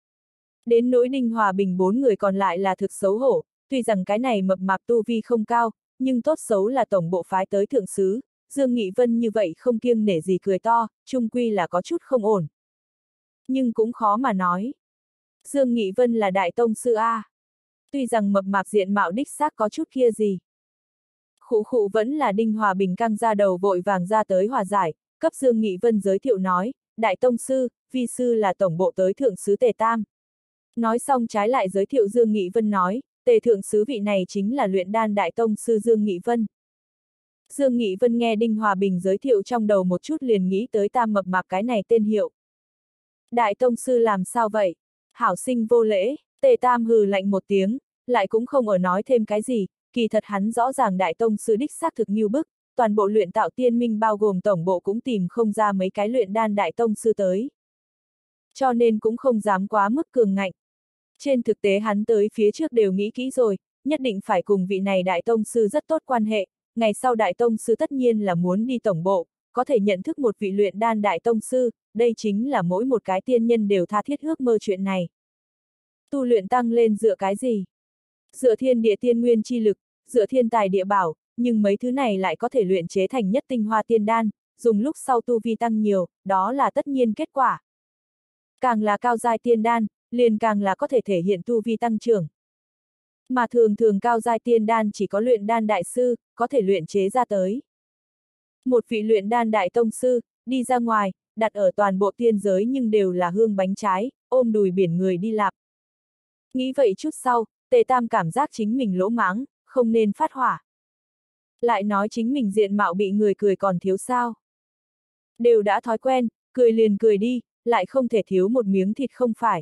Đến nỗi Ninh Hòa Bình 4 người còn lại là thực xấu hổ, tuy rằng cái này mập mạp tu vi không cao, nhưng tốt xấu là tổng bộ phái tới thượng sứ, Dương Nghị Vân như vậy không kiêng nể gì cười to, chung quy là có chút không ổn. Nhưng cũng khó mà nói. Dương Nghị Vân là đại tông sư A. Tuy rằng mập mạp diện mạo đích xác có chút kia gì. Khụ khụ vẫn là Đinh Hòa Bình căng ra đầu vội vàng ra tới hòa giải, cấp Dương Nghị Vân giới thiệu nói, đại tông sư, vi sư là tổng bộ tới thượng sứ Tề Tam. Nói xong trái lại giới thiệu Dương Nghị Vân nói, Tề thượng sứ vị này chính là luyện đan đại tông sư Dương Nghị Vân. Dương Nghị Vân nghe Đinh Hòa Bình giới thiệu trong đầu một chút liền nghĩ tới Tam Mập Mạp cái này tên hiệu. Đại tông sư làm sao vậy? Hảo sinh vô lễ, Tề Tam hừ lạnh một tiếng, lại cũng không ở nói thêm cái gì, kỳ thật hắn rõ ràng đại tông sư đích xác thực như bức, toàn bộ luyện tạo tiên minh bao gồm tổng bộ cũng tìm không ra mấy cái luyện đan đại tông sư tới. Cho nên cũng không dám quá mức cường ngạnh. Trên thực tế hắn tới phía trước đều nghĩ kỹ rồi, nhất định phải cùng vị này đại tông sư rất tốt quan hệ, ngày sau đại tông sư tất nhiên là muốn đi tổng bộ, có thể nhận thức một vị luyện đan đại tông sư, đây chính là mỗi một cái tiên nhân đều tha thiết ước mơ chuyện này. Tu luyện tăng lên dựa cái gì? Dựa thiên địa tiên nguyên chi lực, dựa thiên tài địa bảo, nhưng mấy thứ này lại có thể luyện chế thành nhất tinh hoa tiên đan, dùng lúc sau tu vi tăng nhiều, đó là tất nhiên kết quả. Càng là cao giai tiên đan, liền càng là có thể thể hiện tu vi tăng trưởng. Mà thường thường cao giai tiên đan chỉ có luyện đan đại sư, có thể luyện chế ra tới. Một vị luyện đan đại tông sư, đi ra ngoài, đặt ở toàn bộ tiên giới nhưng đều là hương bánh trái, ôm đùi biển người đi lạp. Nghĩ vậy chút sau, Tề Tam cảm giác chính mình lỗ mãng, không nên phát hỏa. Lại nói chính mình diện mạo bị người cười còn thiếu sao. Đều đã thói quen, cười liền cười đi, lại không thể thiếu một miếng thịt không phải.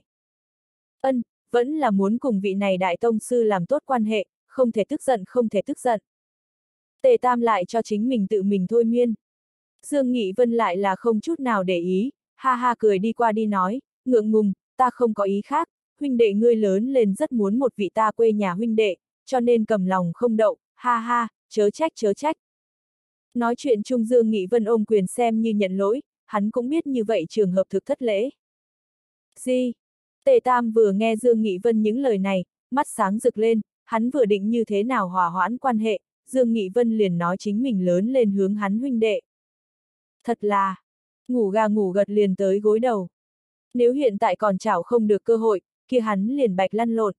Vẫn là muốn cùng vị này đại tông sư làm tốt quan hệ, không thể tức giận không thể tức giận. Tề Tam lại cho chính mình tự mình thôi miên. Dương Nghị Vân lại là không chút nào để ý, ha ha cười đi qua đi nói, ngượng ngùng, ta không có ý khác, huynh đệ ngươi lớn lên rất muốn một vị ta quê nhà huynh đệ, cho nên cầm lòng không đậu, ha ha, chớ trách chớ trách. Nói chuyện chung Dương Nghị Vân ôm quyền xem như nhận lỗi, hắn cũng biết như vậy trường hợp thực thất lễ. Gì? Tề Tam vừa nghe Dương Nghị Vân những lời này, mắt sáng rực lên, hắn vừa định như thế nào hòa hoãn quan hệ, Dương Nghị Vân liền nói chính mình lớn lên hướng hắn huynh đệ. Thật là, ngủ gà ngủ gật liền tới gối đầu. Nếu hiện tại còn chảo không được cơ hội, kia hắn liền bạch lăn lộn.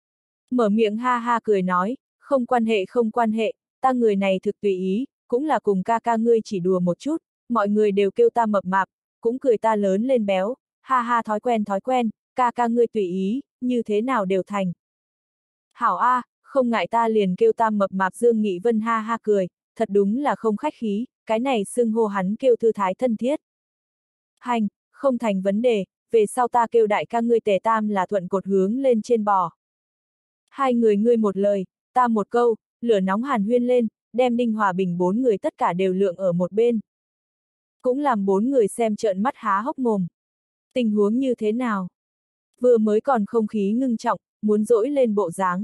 Mở miệng ha ha cười nói, không quan hệ, ta người này thực tùy ý, cũng là cùng ca ca ngươi chỉ đùa một chút, mọi người đều kêu ta mập mạp, cũng cười ta lớn lên béo, ha ha thói quen, ca ca ngươi tùy ý, như thế nào đều thành. Hảo A, không ngại ta liền kêu ta mập mạp. Dương Nghị Vân ha ha cười, thật đúng là không khách khí, cái này xưng hô hắn kêu thư thái thân thiết. Hành, không thành vấn đề, về sau ta kêu đại ca ngươi Tề Tam là thuận cột hướng lên trên bò. Hai người ngươi một lời, ta một câu, lửa nóng hàn huyên lên, đem Đinh Hòa Bình bốn người tất cả đều lượng ở một bên. Cũng làm bốn người xem trợn mắt há hốc mồm. Tình huống như thế nào? Vừa mới còn không khí ngưng trọng, muốn dỗi lên bộ dáng.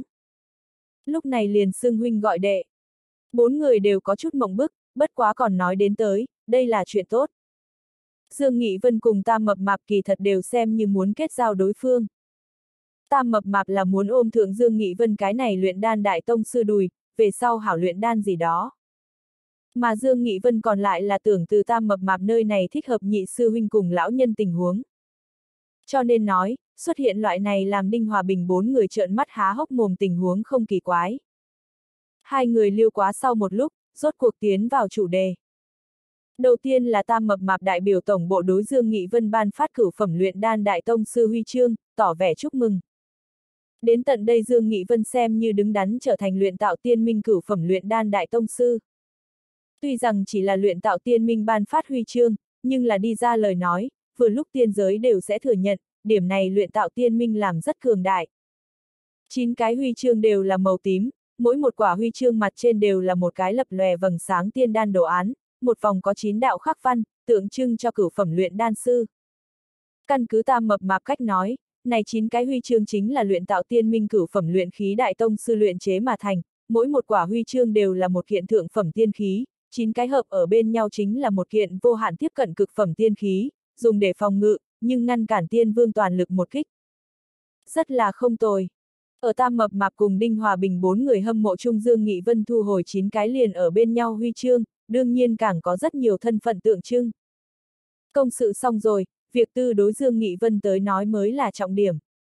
Lúc này liền xưng huynh gọi đệ. Bốn người đều có chút mộng bức, bất quá còn nói đến tới, đây là chuyện tốt. Dương Nghị Vân cùng Tam Mập Mạp kỳ thật đều xem như muốn kết giao đối phương. Tam Mập Mạp là muốn ôm thượng Dương Nghị Vân cái này luyện đan đại tông sư đùi, về sau hảo luyện đan gì đó. Mà Dương Nghị Vân còn lại là tưởng từ Tam Mập Mạp nơi này thích hợp nhị sư huynh cùng lão nhân tình huống. Cho nên nói, xuất hiện loại này làm Đinh Hòa Bình bốn người trợn mắt há hốc mồm tình huống không kỳ quái. Hai người liêu quá sau một lúc, rốt cuộc tiến vào chủ đề. Đầu tiên là Tam Mập Mạp đại biểu tổng bộ đối Dương Nghị Vân ban phát cửu phẩm luyện đan đại tông sư huy chương, tỏ vẻ chúc mừng. Đến tận đây Dương Nghị Vân xem như đứng đắn trở thành luyện tạo tiên minh cửu phẩm luyện đan đại tông sư. Tuy rằng chỉ là luyện tạo tiên minh ban phát huy chương, nhưng là đi ra lời nói, vừa lúc tiên giới đều sẽ thừa nhận, điểm này luyện tạo tiên minh làm rất cường đại. 9 cái huy chương đều là màu tím, mỗi một quả huy chương mặt trên đều là một cái lập lòe vầng sáng tiên đan đồ án, một vòng có 9 đạo khắc văn, tượng trưng cho cửu phẩm luyện đan sư. Căn cứ Tam Mập Mạp cách nói, này 9 cái huy chương chính là luyện tạo tiên minh cửu phẩm luyện khí đại tông sư luyện chế mà thành, mỗi một quả huy chương đều là một kiện thượng phẩm tiên khí, 9 cái hợp ở bên nhau chính là một kiện vô hạn tiếp cận cực phẩm tiên khí, dùng để phòng ngự, nhưng ngăn cản tiên vương toàn lực một kích. Rất là không tồi. Ở Tam Mập Mạp cùng Đinh Hòa Bình bốn người hâm mộ Trung Dương Nghị Vân thu hồi 9 cái liền ở bên nhau huy chương, đương nhiên càng có rất nhiều thân phận tượng trưng. Công sự xong rồi, việc tư đối Dương Nghị Vân tới nói mới là trọng điểm.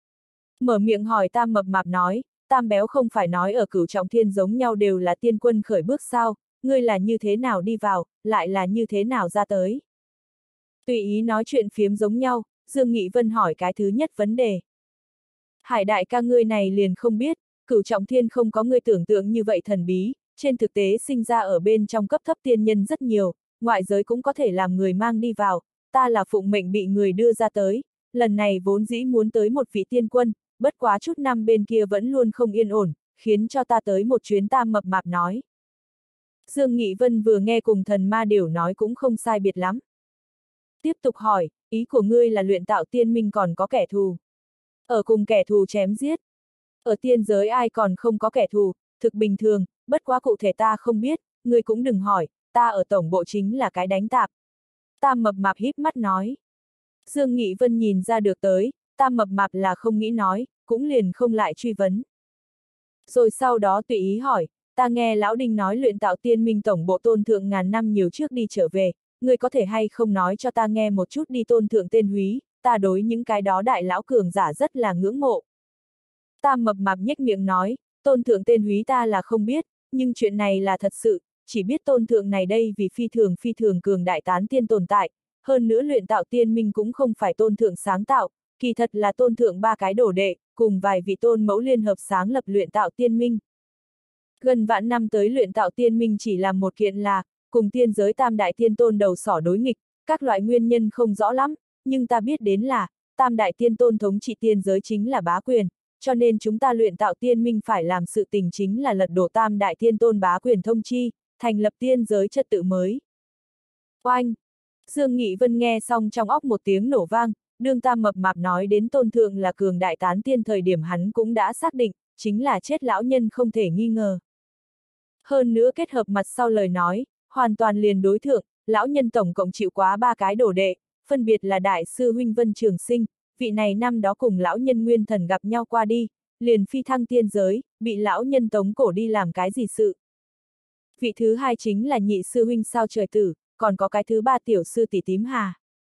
Mở miệng hỏi Tam Mập Mạp nói, Tam Béo không phải nói ở Cửu Trọng Thiên giống nhau đều là tiên quân khởi bước sao, ngươi là như thế nào đi vào, lại là như thế nào ra tới. Tùy ý nói chuyện phiếm giống nhau, Dương Nghị Vân hỏi cái thứ nhất vấn đề. Hải đại ca ngươi này liền không biết, Cửu Trọng Thiên không có ngươi tưởng tượng như vậy thần bí, trên thực tế sinh ra ở bên trong cấp thấp tiên nhân rất nhiều, ngoại giới cũng có thể làm người mang đi vào, ta là phụng mệnh bị người đưa ra tới, lần này vốn dĩ muốn tới một vị tiên quân, bất quá chút năm bên kia vẫn luôn không yên ổn, khiến cho ta tới một chuyến. Tam Mập Mạp nói. Dương Nghị Vân vừa nghe cùng Thần Ma Điểu nói cũng không sai biệt lắm. Tiếp tục hỏi, ý của ngươi là Luyện Tạo Tiên Minh còn có kẻ thù? Ở cùng kẻ thù chém giết. Ở tiên giới ai còn không có kẻ thù, thực bình thường, bất quá cụ thể ta không biết, ngươi cũng đừng hỏi, ta ở tổng bộ chính là cái đánh tạp. Tam Mập Mạp híp mắt nói. Dương Nghị Vân nhìn ra được tới, Tam Mập Mạp là không nghĩ nói, cũng liền không lại truy vấn. Rồi sau đó tùy ý hỏi, ta nghe Lão Đinh nói Luyện Tạo Tiên Minh tổng bộ Tôn Thượng ngàn năm nhiều trước đi trở về, ngươi có thể hay không nói cho ta nghe một chút đi. Tôn Thượng tên húy, ta đối những cái đó đại lão cường giả rất là ngưỡng mộ. Tam Mập Mạp nhếch miệng nói, Tôn Thượng tên húy ta là không biết, nhưng chuyện này là thật sự, chỉ biết Tôn Thượng này đây vì phi thường cường đại tán tiên tồn tại, hơn nữa Luyện Tạo Tiên Minh cũng không phải Tôn Thượng sáng tạo, kỳ thật là Tôn Thượng ba cái đồ đệ, cùng vài vị tôn mẫu liên hợp sáng lập Luyện Tạo Tiên Minh. Gần vạn năm tới Luyện Tạo Tiên Minh chỉ là một kiện là, cùng tiên giới tam đại tiên tôn đầu sỏ đối nghịch, các loại nguyên nhân không rõ lắm, nhưng ta biết đến là, tam đại tiên tôn thống trị tiên giới chính là bá quyền, cho nên chúng ta Luyện Tạo Tiên Minh phải làm sự tình chính là lật đổ tam đại tiên tôn bá quyền thông chi, thành lập tiên giới trật tự mới. Oanh! Dương Nghị Vân nghe xong trong óc một tiếng nổ vang, đương Tam Mập Mạp nói đến Tôn Thượng là cường đại tán tiên thời điểm hắn cũng đã xác định, chính là chết lão nhân không thể nghi ngờ. Hơn nữa kết hợp mặt sau lời nói, hoàn toàn liền đối thượng, lão nhân tổng cộng chịu quá ba cái đồ đệ, phân biệt là Đại sư huynh Vân Trường Sinh, vị này năm đó cùng lão nhân Nguyên Thần gặp nhau qua đi, liền phi thăng tiên giới, bị lão nhân tống cổ đi làm cái gì sự. Vị thứ hai chính là nhị sư huynh Sao Trời Tử, còn có cái thứ ba tiểu sư tỷ Tím Hà.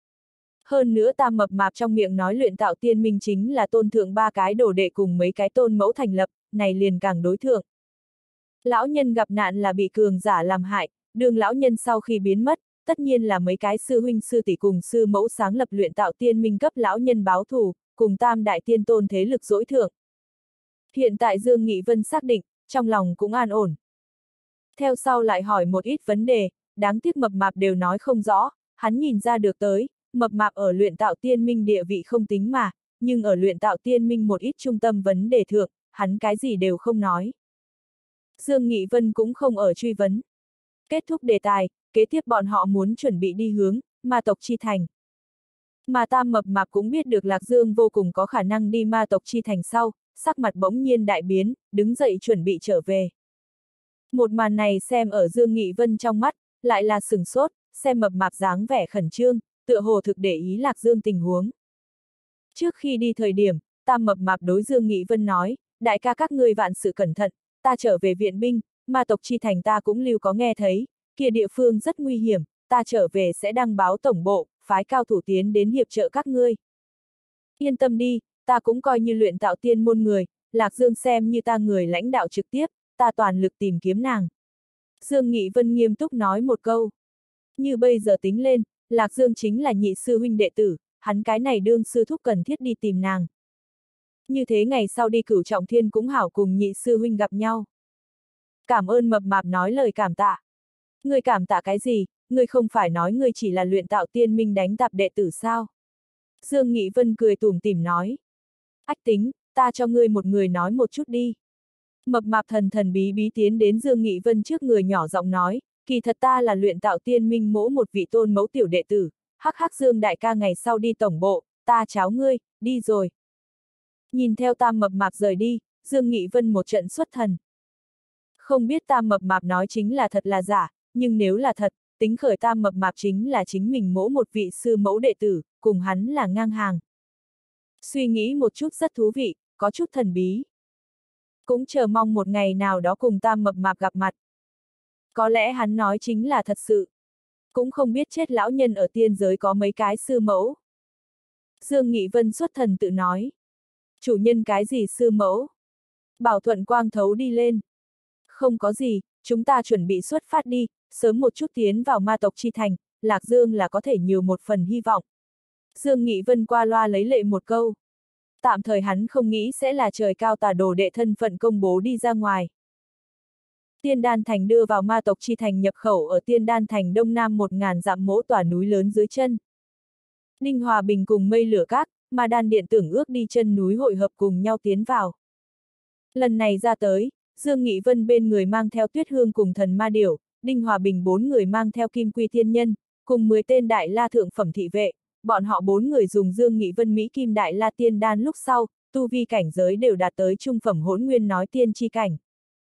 Hơn nữa Tam Mập Mạp trong miệng nói Luyện Tạo Tiên Minh chính là Tôn Thượng ba cái đồ đệ cùng mấy cái tôn mẫu thành lập, này liền càng đối thượng. Lão nhân gặp nạn là bị cường giả làm hại, đường lão nhân sau khi biến mất, tất nhiên là mấy cái sư huynh sư tỷ cùng sư mẫu sáng lập Luyện Tạo Tiên Minh cấp lão nhân báo thù, cùng tam đại tiên tôn thế lực dỗi thượng. Hiện tại Dương Nghị Vân xác định, trong lòng cũng an ổn. Theo sau lại hỏi một ít vấn đề, đáng tiếc Mập Mạp đều nói không rõ, hắn nhìn ra được tới, Mập Mạp ở Luyện Tạo Tiên Minh địa vị không tính mà, nhưng ở Luyện Tạo Tiên Minh một ít trung tâm vấn đề thượng, hắn cái gì đều không nói. Dương Nghị Vân cũng không ở truy vấn. Kết thúc đề tài, kế tiếp bọn họ muốn chuẩn bị đi hướng ma tộc Chi Thành. Mà Tam Mập Mạp cũng biết được Lạc Dương vô cùng có khả năng đi ma tộc Chi Thành sau, sắc mặt bỗng nhiên đại biến, đứng dậy chuẩn bị trở về. Một màn này xem ở Dương Nghị Vân trong mắt, lại là sửng sốt, xem Mập Mạp dáng vẻ khẩn trương, tựa hồ thực để ý Lạc Dương tình huống. Trước khi đi thời điểm, Tam Mập Mạp đối Dương Nghị Vân nói, đại ca các ngươi vạn sự cẩn thận, ta trở về viện binh, ma tộc Chi Thành ta cũng lưu có nghe thấy, kia địa phương rất nguy hiểm, ta trở về sẽ đăng báo tổng bộ, phái cao thủ tiến đến hiệp trợ các ngươi. Yên tâm đi, ta cũng coi như Luyện Tạo Tiên môn người, Lạc Dương xem như ta người lãnh đạo trực tiếp, ta toàn lực tìm kiếm nàng. Dương Nghị Vân nghiêm túc nói một câu. Như bây giờ tính lên, Lạc Dương chính là nhị sư huynh đệ tử, hắn cái này đương sư thúc cần thiết đi tìm nàng. Như thế ngày sau đi Cửu Trọng Thiên cũng hảo cùng nhị sư huynh gặp nhau. Cảm ơn Mập Mạp nói lời cảm tạ. Ngươi cảm tạ cái gì, ngươi không phải nói ngươi chỉ là Luyện Tạo Tiên Minh đánh tạp đệ tử sao? Dương Nghị Vân cười tủm tỉm nói. Ách tính, ta cho ngươi một người nói một chút đi. Mập Mạp thần thần bí bí tiến đến Dương Nghị Vân trước người nhỏ giọng nói, kỳ thật ta là Luyện Tạo Tiên Minh mỗ một vị tôn mẫu tiểu đệ tử, hắc hắc Dương đại ca ngày sau đi tổng bộ, ta cháo ngươi, đi rồi. Nhìn theo Tam Mập Mạp rời đi, Dương Nghị Vân một trận xuất thần. Không biết Tam Mập Mạp nói chính là thật là giả, nhưng nếu là thật, tính khởi Tam Mập Mạp chính là chính mình mỗ một vị sư mẫu đệ tử, cùng hắn là ngang hàng. Suy nghĩ một chút rất thú vị, có chút thần bí. Cũng chờ mong một ngày nào đó cùng Tam Mập Mạp gặp mặt. Có lẽ hắn nói chính là thật sự. Cũng không biết chết lão nhân ở tiên giới có mấy cái sư mẫu. Dương Nghị Vân xuất thần tự nói. Chủ nhân cái gì sư mẫu? Bảo Thuận Quang thấu đi lên. Không có gì, chúng ta chuẩn bị xuất phát đi, sớm một chút tiến vào ma tộc Chi Thành, Lạc Dương là có thể nhiều một phần hy vọng. Dương Nghị Vân qua loa lấy lệ một câu. Tạm thời hắn không nghĩ sẽ là trời cao tà đồ đệ thân phận công bố đi ra ngoài. Tiên Đan Thành đưa vào ma tộc chi thành nhập khẩu ở Tiên Đan Thành đông nam 1000 dặm mỗi tòa núi lớn dưới chân. Ninh Hòa Bình cùng Mây Lửa Các, Ma Đan Điện tưởng ước đi chân núi hội hợp cùng nhau tiến vào. Lần này ra tới, Dương Nghị Vân bên người mang theo Tuyết Hương cùng Thần Ma Điểu, Ninh Hòa Bình 4 người mang theo Kim Quy Thiên Nhân, cùng 10 tên Đại La thượng phẩm thị vệ, bọn họ 4 người dùng Dương Nghị Vân Mỹ Kim Đại La Tiên Đan lúc sau, tu vi cảnh giới đều đạt tới trung phẩm Hỗn Nguyên nói tiên chi cảnh.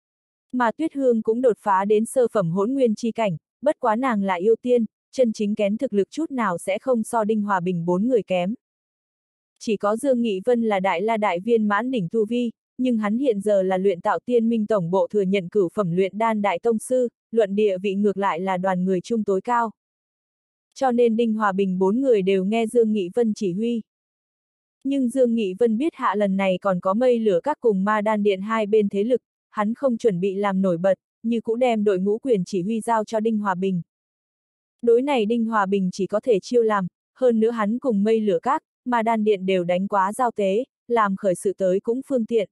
Mà Tuyết Hương cũng đột phá đến sơ phẩm Hỗn Nguyên chi cảnh, bất quá nàng là yêu tiên, chân chính kén thực lực chút nào sẽ không so Ninh Hòa Bình 4 người kém. Chỉ có Dương Nghị Vân là Đại La đại viên mãn đỉnh tu vi, nhưng hắn hiện giờ là luyện tạo tiên minh tổng bộ thừa nhận cửu phẩm luyện đan đại tông sư, luận địa vị ngược lại là đoàn người chung tối cao. Cho nên Ninh Hòa Bình 4 người đều nghe Dương Nghị Vân chỉ huy. Nhưng Dương Nghị Vân biết hạ lần này còn có Mây Lửa Các cùng Ma Đan Điện hai bên thế lực, hắn không chuẩn bị làm nổi bật, như cũng đem đội ngũ quyền chỉ huy giao cho Đinh Hòa Bình. Đối này Đinh Hòa Bình chỉ có thể chiêu làm, hơn nữa hắn cùng Mây Lửa Các, Ma Đan Điện đều đánh quá giao tế, làm khởi sự tới cũng phương tiện.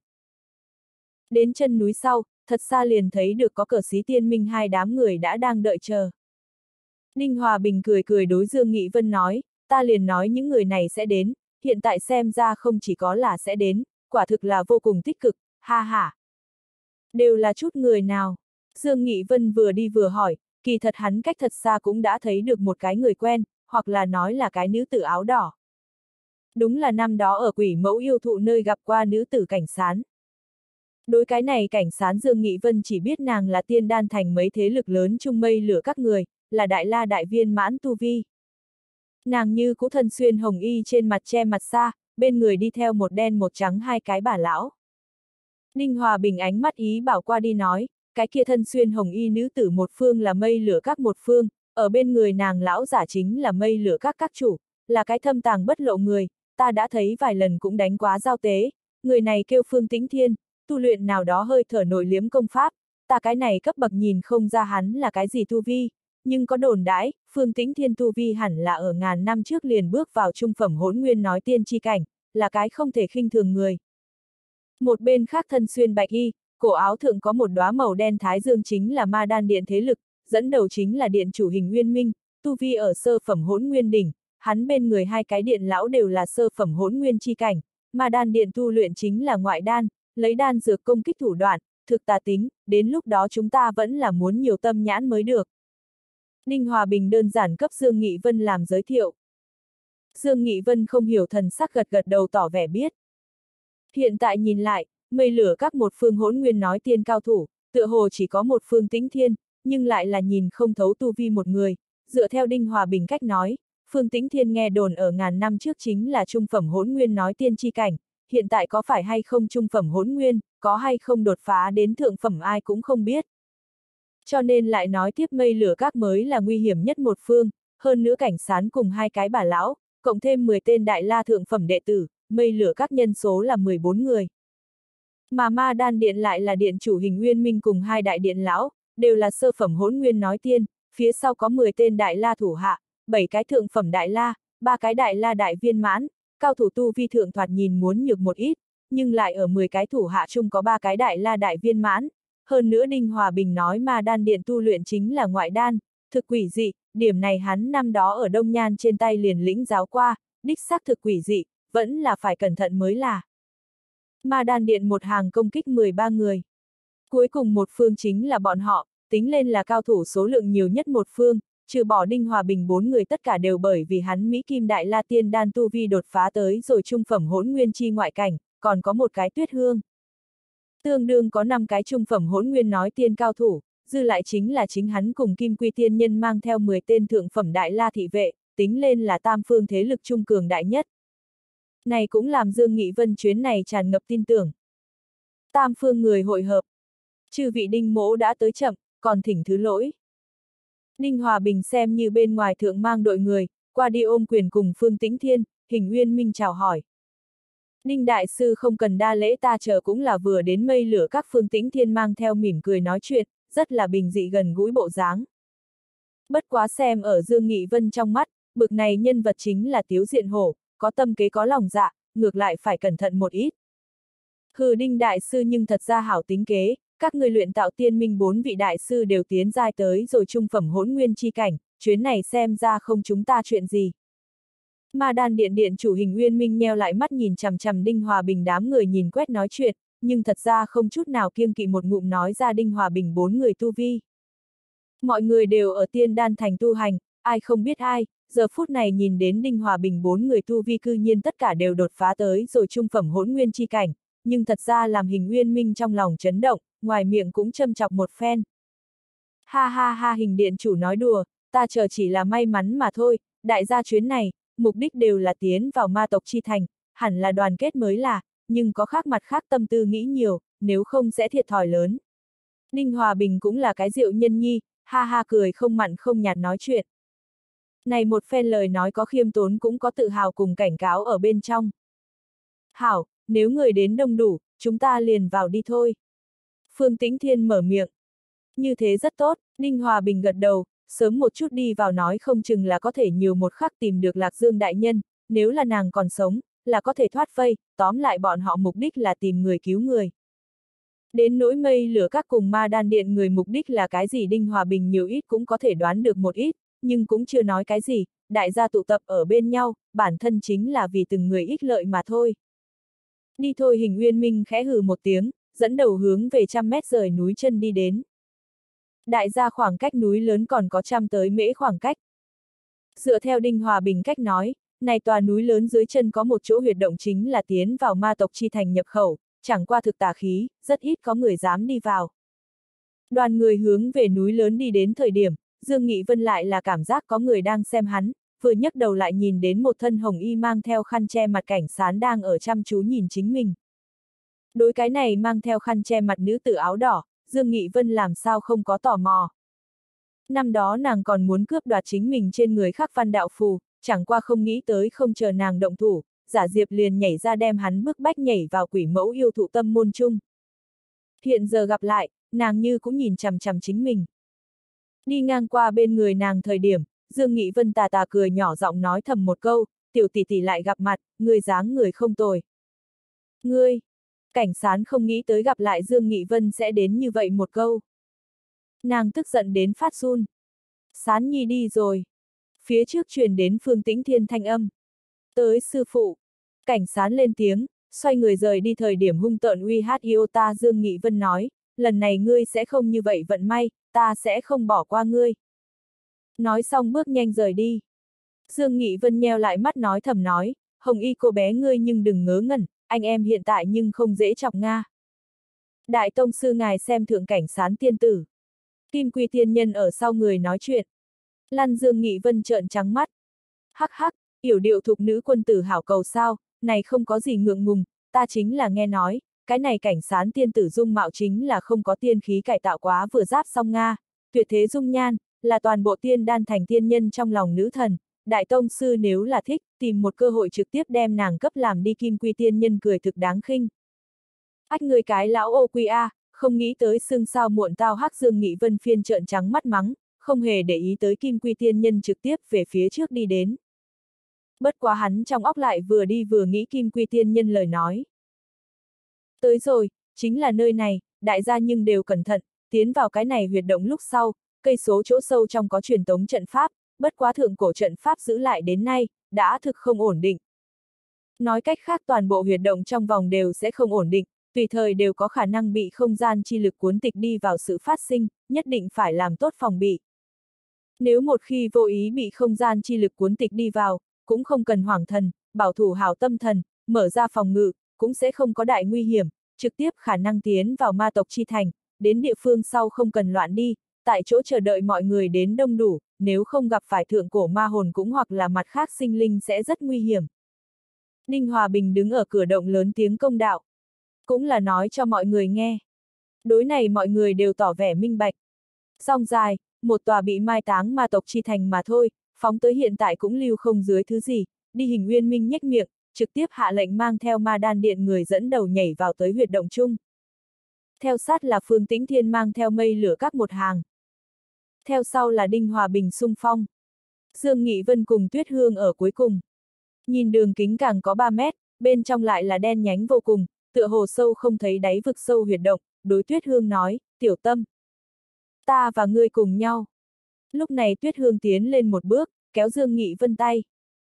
Đến chân núi sau, thật xa liền thấy được có Cờ Xí Tiên Minh hai đám người đã đang đợi chờ. Ninh Hòa Bình cười cười đối Dương Nghị Vân nói, ta liền nói những người này sẽ đến, hiện tại xem ra không chỉ có là sẽ đến, quả thực là vô cùng tích cực, ha ha. Đều là chút người nào? Dương Nghị Vân vừa đi vừa hỏi, kỳ thật hắn cách thật xa cũng đã thấy được một cái người quen, hoặc là nói là cái nữ tử áo đỏ. Đúng là năm đó ở Quỷ Mẫu yêu thụ nơi gặp qua nữ tử Cảnh Sán. Đối cái này Cảnh Sán Dương Nghị Vân chỉ biết nàng là Tiên Đan Thành mấy thế lực lớn chung Mây Lửa Các người, là Đại La đại viên mãn tu vi. Nàng như cũ thân xuyên hồng y trên mặt che mặt xa, bên người đi theo một đen một trắng hai cái bà lão. Ninh Hòa Bình ánh mắt ý bảo qua đi nói, cái kia thân xuyên hồng y nữ tử một phương là Mây Lửa Các một phương, ở bên người nàng lão giả chính là Mây Lửa Các chủ, là cái thâm tàng bất lộ người, ta đã thấy vài lần cũng đánh quá giao tế, người này kêu Phương Tĩnh Thiên, tu luyện nào đó hơi thở nội liếm công pháp, ta cái này cấp bậc nhìn không ra hắn là cái gì tu vi, nhưng có đồn đãi, Phương Tĩnh Thiên tu vi hẳn là ở ngàn năm trước liền bước vào trung phẩm Hỗn Nguyên nói tiên chi cảnh, là cái không thể khinh thường người. Một bên khác thân xuyên bạch y, cổ áo thượng có một đóa màu đen thái dương chính là Ma Đan Điện thế lực, dẫn đầu chính là điện chủ Hình Nguyên Minh, tu vi ở sơ phẩm Hỗn Nguyên đỉnh, hắn bên người hai cái điện lão đều là sơ phẩm Hỗn Nguyên chi cảnh, Ma Đan Điện tu luyện chính là ngoại đan, lấy đan dược công kích thủ đoạn, thực tà tính, đến lúc đó chúng ta vẫn là muốn nhiều tâm nhãn mới được. Ninh Hòa Bình đơn giản cấp Dương Nghị Vân làm giới thiệu. Dương Nghị Vân không hiểu thần sắc gật gật đầu tỏ vẻ biết. Hiện tại nhìn lại, Mây Lửa Các một phương Hỗn Nguyên nói tiên cao thủ, tựa hồ chỉ có một Phương Tĩnh Thiên, nhưng lại là nhìn không thấu tu vi một người, dựa theo Đinh Hòa Bình cách nói, Phương Tĩnh Thiên nghe đồn ở ngàn năm trước chính là trung phẩm Hỗn Nguyên nói tiên chi cảnh, hiện tại có phải hay không trung phẩm Hỗn Nguyên, có hay không đột phá đến thượng phẩm ai cũng không biết. Cho nên lại nói tiếp Mây Lửa Các mới là nguy hiểm nhất một phương, hơn nữa Cảnh Sán cùng hai cái bà lão, cộng thêm 10 tên Đại La thượng phẩm đệ tử, Mây Lửa Các nhân số là 14 người. Mà Ma Đan Điện lại là điện chủ Hình Nguyên Minh cùng hai đại điện lão, đều là sơ phẩm Hỗn Nguyên nói tiên, phía sau có 10 tên Đại La thủ hạ, 7 cái thượng phẩm Đại La, 3 cái Đại La đại viên mãn, cao thủ tu vi thượng thoạt nhìn muốn nhược một ít, nhưng lại ở 10 cái thủ hạ chung có 3 cái Đại La đại viên mãn. Hơn nữa Đinh Hòa Bình nói Ma Đan Điện tu luyện chính là ngoại đan, thực quỷ dị, điểm này hắn năm đó ở Đông Nhan trên tay liền lĩnh giáo qua, đích xác thực quỷ dị, vẫn là phải cẩn thận mới là. Ma Đan Điện một hàng công kích 13 người. Cuối cùng một phương chính là bọn họ, tính lên là cao thủ số lượng nhiều nhất một phương, trừ bỏ Đinh Hòa Bình 4 người tất cả đều bởi vì hắn Mỹ Kim Đại La Tiên Đan tu vi đột phá tới rồi trung phẩm Hỗn Nguyên chi ngoại cảnh, còn có một cái Tuyết Hương. Tương đương có 5 cái trung phẩm Hỗn Nguyên nói tiên cao thủ, dư lại chính là chính hắn cùng Kim Quy Tiên Nhân mang theo 10 tên thượng phẩm Đại La thị vệ, tính lên là tam phương thế lực trung cường đại nhất. Này cũng làm Dương Nghị Vân chuyến này tràn ngập tin tưởng. Tam phương người hội hợp. Chư vị Đinh mỗ đã tới chậm, còn thỉnh thứ lỗi. Ninh Hòa Bình xem như bên ngoài thượng mang đội người, qua đi ôm quyền cùng Phương Tĩnh Thiên, Hình Nguyên Minh chào hỏi. Ninh Đại Sư không cần đa lễ, ta chờ cũng là vừa đến Mây Lửa Các. Phương Tĩnh Thiên mang theo mỉm cười nói chuyện, rất là bình dị gần gũi bộ dáng. Bất quá xem ở Dương Nghị Vân trong mắt, bực này nhân vật chính là Tiếu Diện Hổ, có tâm kế có lòng dạ, ngược lại phải cẩn thận một ít. Hừ, Đinh Đại Sư nhưng thật ra hảo tính kế, Các người luyện tạo tiên minh 4 vị đại sư đều tiến giai tới rồi trung phẩm hỗn nguyên chi cảnh, chuyến này xem ra không chúng ta chuyện gì. Ma Đan Điện điện chủ Hình Uyên Minh nheo lại mắt nhìn chằm chằm Đinh Hòa Bình đám người nhìn quét nói chuyện, nhưng thật ra không chút nào kiêng kỵ một ngụm nói ra Đinh Hòa Bình 4 người tu vi. Mọi người đều ở Tiên Đan thành tu hành, ai không biết ai, giờ phút này nhìn đến Đinh Hòa Bình 4 người tu vi cư nhiên tất cả đều đột phá tới rồi trung phẩm hỗn nguyên chi cảnh, nhưng thật ra làm Hình Uyên Minh trong lòng chấn động, ngoài miệng cũng châm chọc một phen. Ha ha ha, Hình điện chủ nói đùa, ta chờ chỉ là may mắn mà thôi, đại gia chuyến này, mục đích đều là tiến vào ma tộc chi thành, hẳn là đoàn kết mới là, nhưng có khác mặt khác tâm tư nghĩ nhiều, nếu không sẽ thiệt thòi lớn. Đinh Hòa Bình cũng là cái diệu nhân nhi, ha ha cười không mặn không nhạt nói chuyện. Này một phen lời nói có khiêm tốn cũng có tự hào cùng cảnh cáo ở bên trong. Hảo, nếu người đến đông đủ, chúng ta liền vào đi thôi. Phương Tĩnh Thiên mở miệng. Như thế rất tốt, Đinh Hòa Bình gật đầu, sớm một chút đi vào nói không chừng là có thể nhiều một khắc tìm được Lạc Dương đại nhân, nếu là nàng còn sống, là có thể thoát vây, tóm lại bọn họ mục đích là tìm người cứu người. Đến nỗi mây lửa các cùng Ma Đan Điện người mục đích là cái gì Đinh Hòa Bình nhiều ít cũng có thể đoán được một ít, nhưng cũng chưa nói cái gì, đại gia tụ tập ở bên nhau, bản thân chính là vì từng người ích lợi mà thôi. Đi thôi, Hình Uyên Minh khẽ hừ một tiếng, dẫn đầu hướng về 100 mét rời núi chân đi đến. Đại gia khoảng cách núi lớn còn có 100 tới mễ khoảng cách. Dựa theo Đinh Hòa Bình cách nói, này tòa núi lớn dưới chân có một chỗ huyệt động chính là tiến vào ma tộc chi thành nhập khẩu, chẳng qua thực tà khí, rất ít có người dám đi vào. Đoàn người hướng về núi lớn đi đến thời điểm, Dương Nghị Vân lại là cảm giác có người đang xem hắn, vừa nhấc đầu lại nhìn đến một thân hồng y mang theo khăn che mặt cảnh sán đang ở chăm chú nhìn chính mình. Đối cái này mang theo khăn che mặt nữ tử áo đỏ, Dương Nghị Vân làm sao không có tò mò. Năm đó nàng còn muốn cướp đoạt chính mình trên người khắc văn đạo phù, chẳng qua không nghĩ tới không chờ nàng động thủ, giả diệp liền nhảy ra đem hắn bức bách nhảy vào quỷ mẫu yêu thụ tâm môn chung. Hiện giờ gặp lại, nàng như cũng nhìn chằm chằm chính mình. Đi ngang qua bên người nàng thời điểm, Dương Nghị Vân tà tà cười nhỏ giọng nói thầm một câu, tiểu tỷ tỷ lại gặp mặt, người dáng người không tồi. Ngươi! Cảnh sán không nghĩ tới gặp lại Dương Nghị Vân sẽ đến như vậy một câu. Nàng tức giận đến phát run. Sán nhi đi rồi. Phía trước truyền đến Phương Tĩnh Thiên thanh âm. Tới sư phụ. Cảnh sán lên tiếng, xoay người rời đi thời điểm hung tợn uy hát yêu ta Dương Nghị Vân nói, lần này ngươi sẽ không như vậy vận may, ta sẽ không bỏ qua ngươi. Nói xong bước nhanh rời đi. Dương Nghị Vân nheo lại mắt nói thầm nói, hồng y cô bé ngươi nhưng đừng ngớ ngẩn, anh em hiện tại nhưng không dễ chọc Nga. Đại tông sư ngài xem thượng cảnh sán tiên tử. Kim Quy tiên nhân ở sau người nói chuyện. Lăn Dương Nghị Vân trợn trắng mắt. Hắc hắc, yểu điệu thục nữ quân tử hảo cầu sao, này không có gì ngượng ngùng, ta chính là nghe nói, cái này cảnh sán tiên tử dung mạo chính là không có tiên khí cải tạo quá vừa giáp xong Nga, tuyệt thế dung nhan, là toàn bộ tiên đan thành tiên nhân trong lòng nữ thần, đại tông sư nếu là thích, tìm một cơ hội trực tiếp đem nàng cấp làm đi Kim Quy tiên nhân cười thực đáng khinh. Ách người cái lão ô quy a, không nghĩ tới xương sao muộn tao hắc Dương Nghị Vân phiên trợn trắng mắt mắng, không hề để ý tới Kim Quy tiên nhân trực tiếp về phía trước đi đến. Bất quá hắn trong óc lại vừa đi vừa nghĩ Kim Quy tiên nhân lời nói. Tới rồi, chính là nơi này, đại gia nhưng đều cẩn thận, tiến vào cái này huyệt động lúc sau, cây số chỗ sâu trong có truyền tống trận pháp, bất quá thượng cổ trận pháp giữ lại đến nay, đã thực không ổn định. Nói cách khác toàn bộ huyệt động trong vòng đều sẽ không ổn định, tùy thời đều có khả năng bị không gian chi lực cuốn tịch đi vào sự phát sinh, nhất định phải làm tốt phòng bị. Nếu một khi vô ý bị không gian chi lực cuốn tịch đi vào, cũng không cần hoảng thần, bảo thủ hảo tâm thần, mở ra phòng ngự, cũng sẽ không có đại nguy hiểm, trực tiếp khả năng tiến vào ma tộc chi thành, đến địa phương sau không cần loạn đi, tại chỗ chờ đợi mọi người đến đông đủ, nếu không gặp phải thượng cổ ma hồn cũng hoặc là mặt khác sinh linh sẽ rất nguy hiểm. Ninh Hòa Bình đứng ở cửa động lớn tiếng công đạo, cũng là nói cho mọi người nghe. Đối này mọi người đều tỏ vẻ minh bạch. Song dài, một tòa bị mai táng ma tộc chi thành mà thôi, phóng tới hiện tại cũng lưu không dưới thứ gì, đi Hình Uyên Minh nhếch miệng, trực tiếp hạ lệnh mang theo Ma Đan Điện người dẫn đầu nhảy vào tới huyệt động chung. Theo sát là Phương Tĩnh Thiên mang theo mây lửa các một hàng. Theo sau là Đinh Hòa Bình xung phong. Dương Nghị Vân cùng Tuyết Hương ở cuối cùng. Nhìn đường kính càng có 3 mét, bên trong lại là đen nhánh vô cùng, tựa hồ sâu không thấy đáy vực sâu huyệt động, đối Tuyết Hương nói, Tiểu Tâm. Ta và ngươi cùng nhau. Lúc này Tuyết Hương tiến lên một bước, kéo Dương Nghị Vân tay.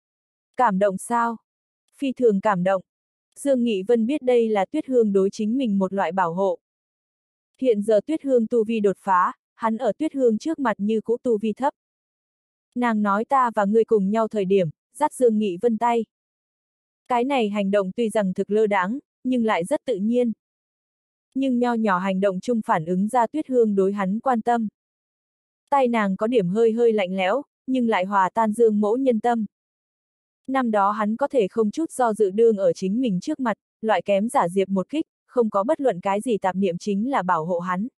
Cảm động sao? Phi thường cảm động. Dương Nghị Vân biết đây là Tuyết Hương đối chính mình một loại bảo hộ. Hiện giờ Tuyết Hương tu vi đột phá, hắn ở Tuyết Hương trước mặt như cũ tu vi thấp. Nàng nói ta và ngươi cùng nhau thời điểm, dắt Dương Nghị Vân tay. Cái này hành động tuy rằng thực lơ đãng, nhưng lại rất tự nhiên. Nhưng nho nhỏ hành động chung phản ứng ra Tuyết Hương đối hắn quan tâm. Tay nàng có điểm hơi hơi lạnh lẽo, nhưng lại hòa tan Dương Mỗ Nhân tâm. Năm đó hắn có thể không chút do dự đương ở chính mình trước mặt, loại kém giả diệp một kích, không có bất luận cái gì tạp niệm chính là bảo hộ hắn.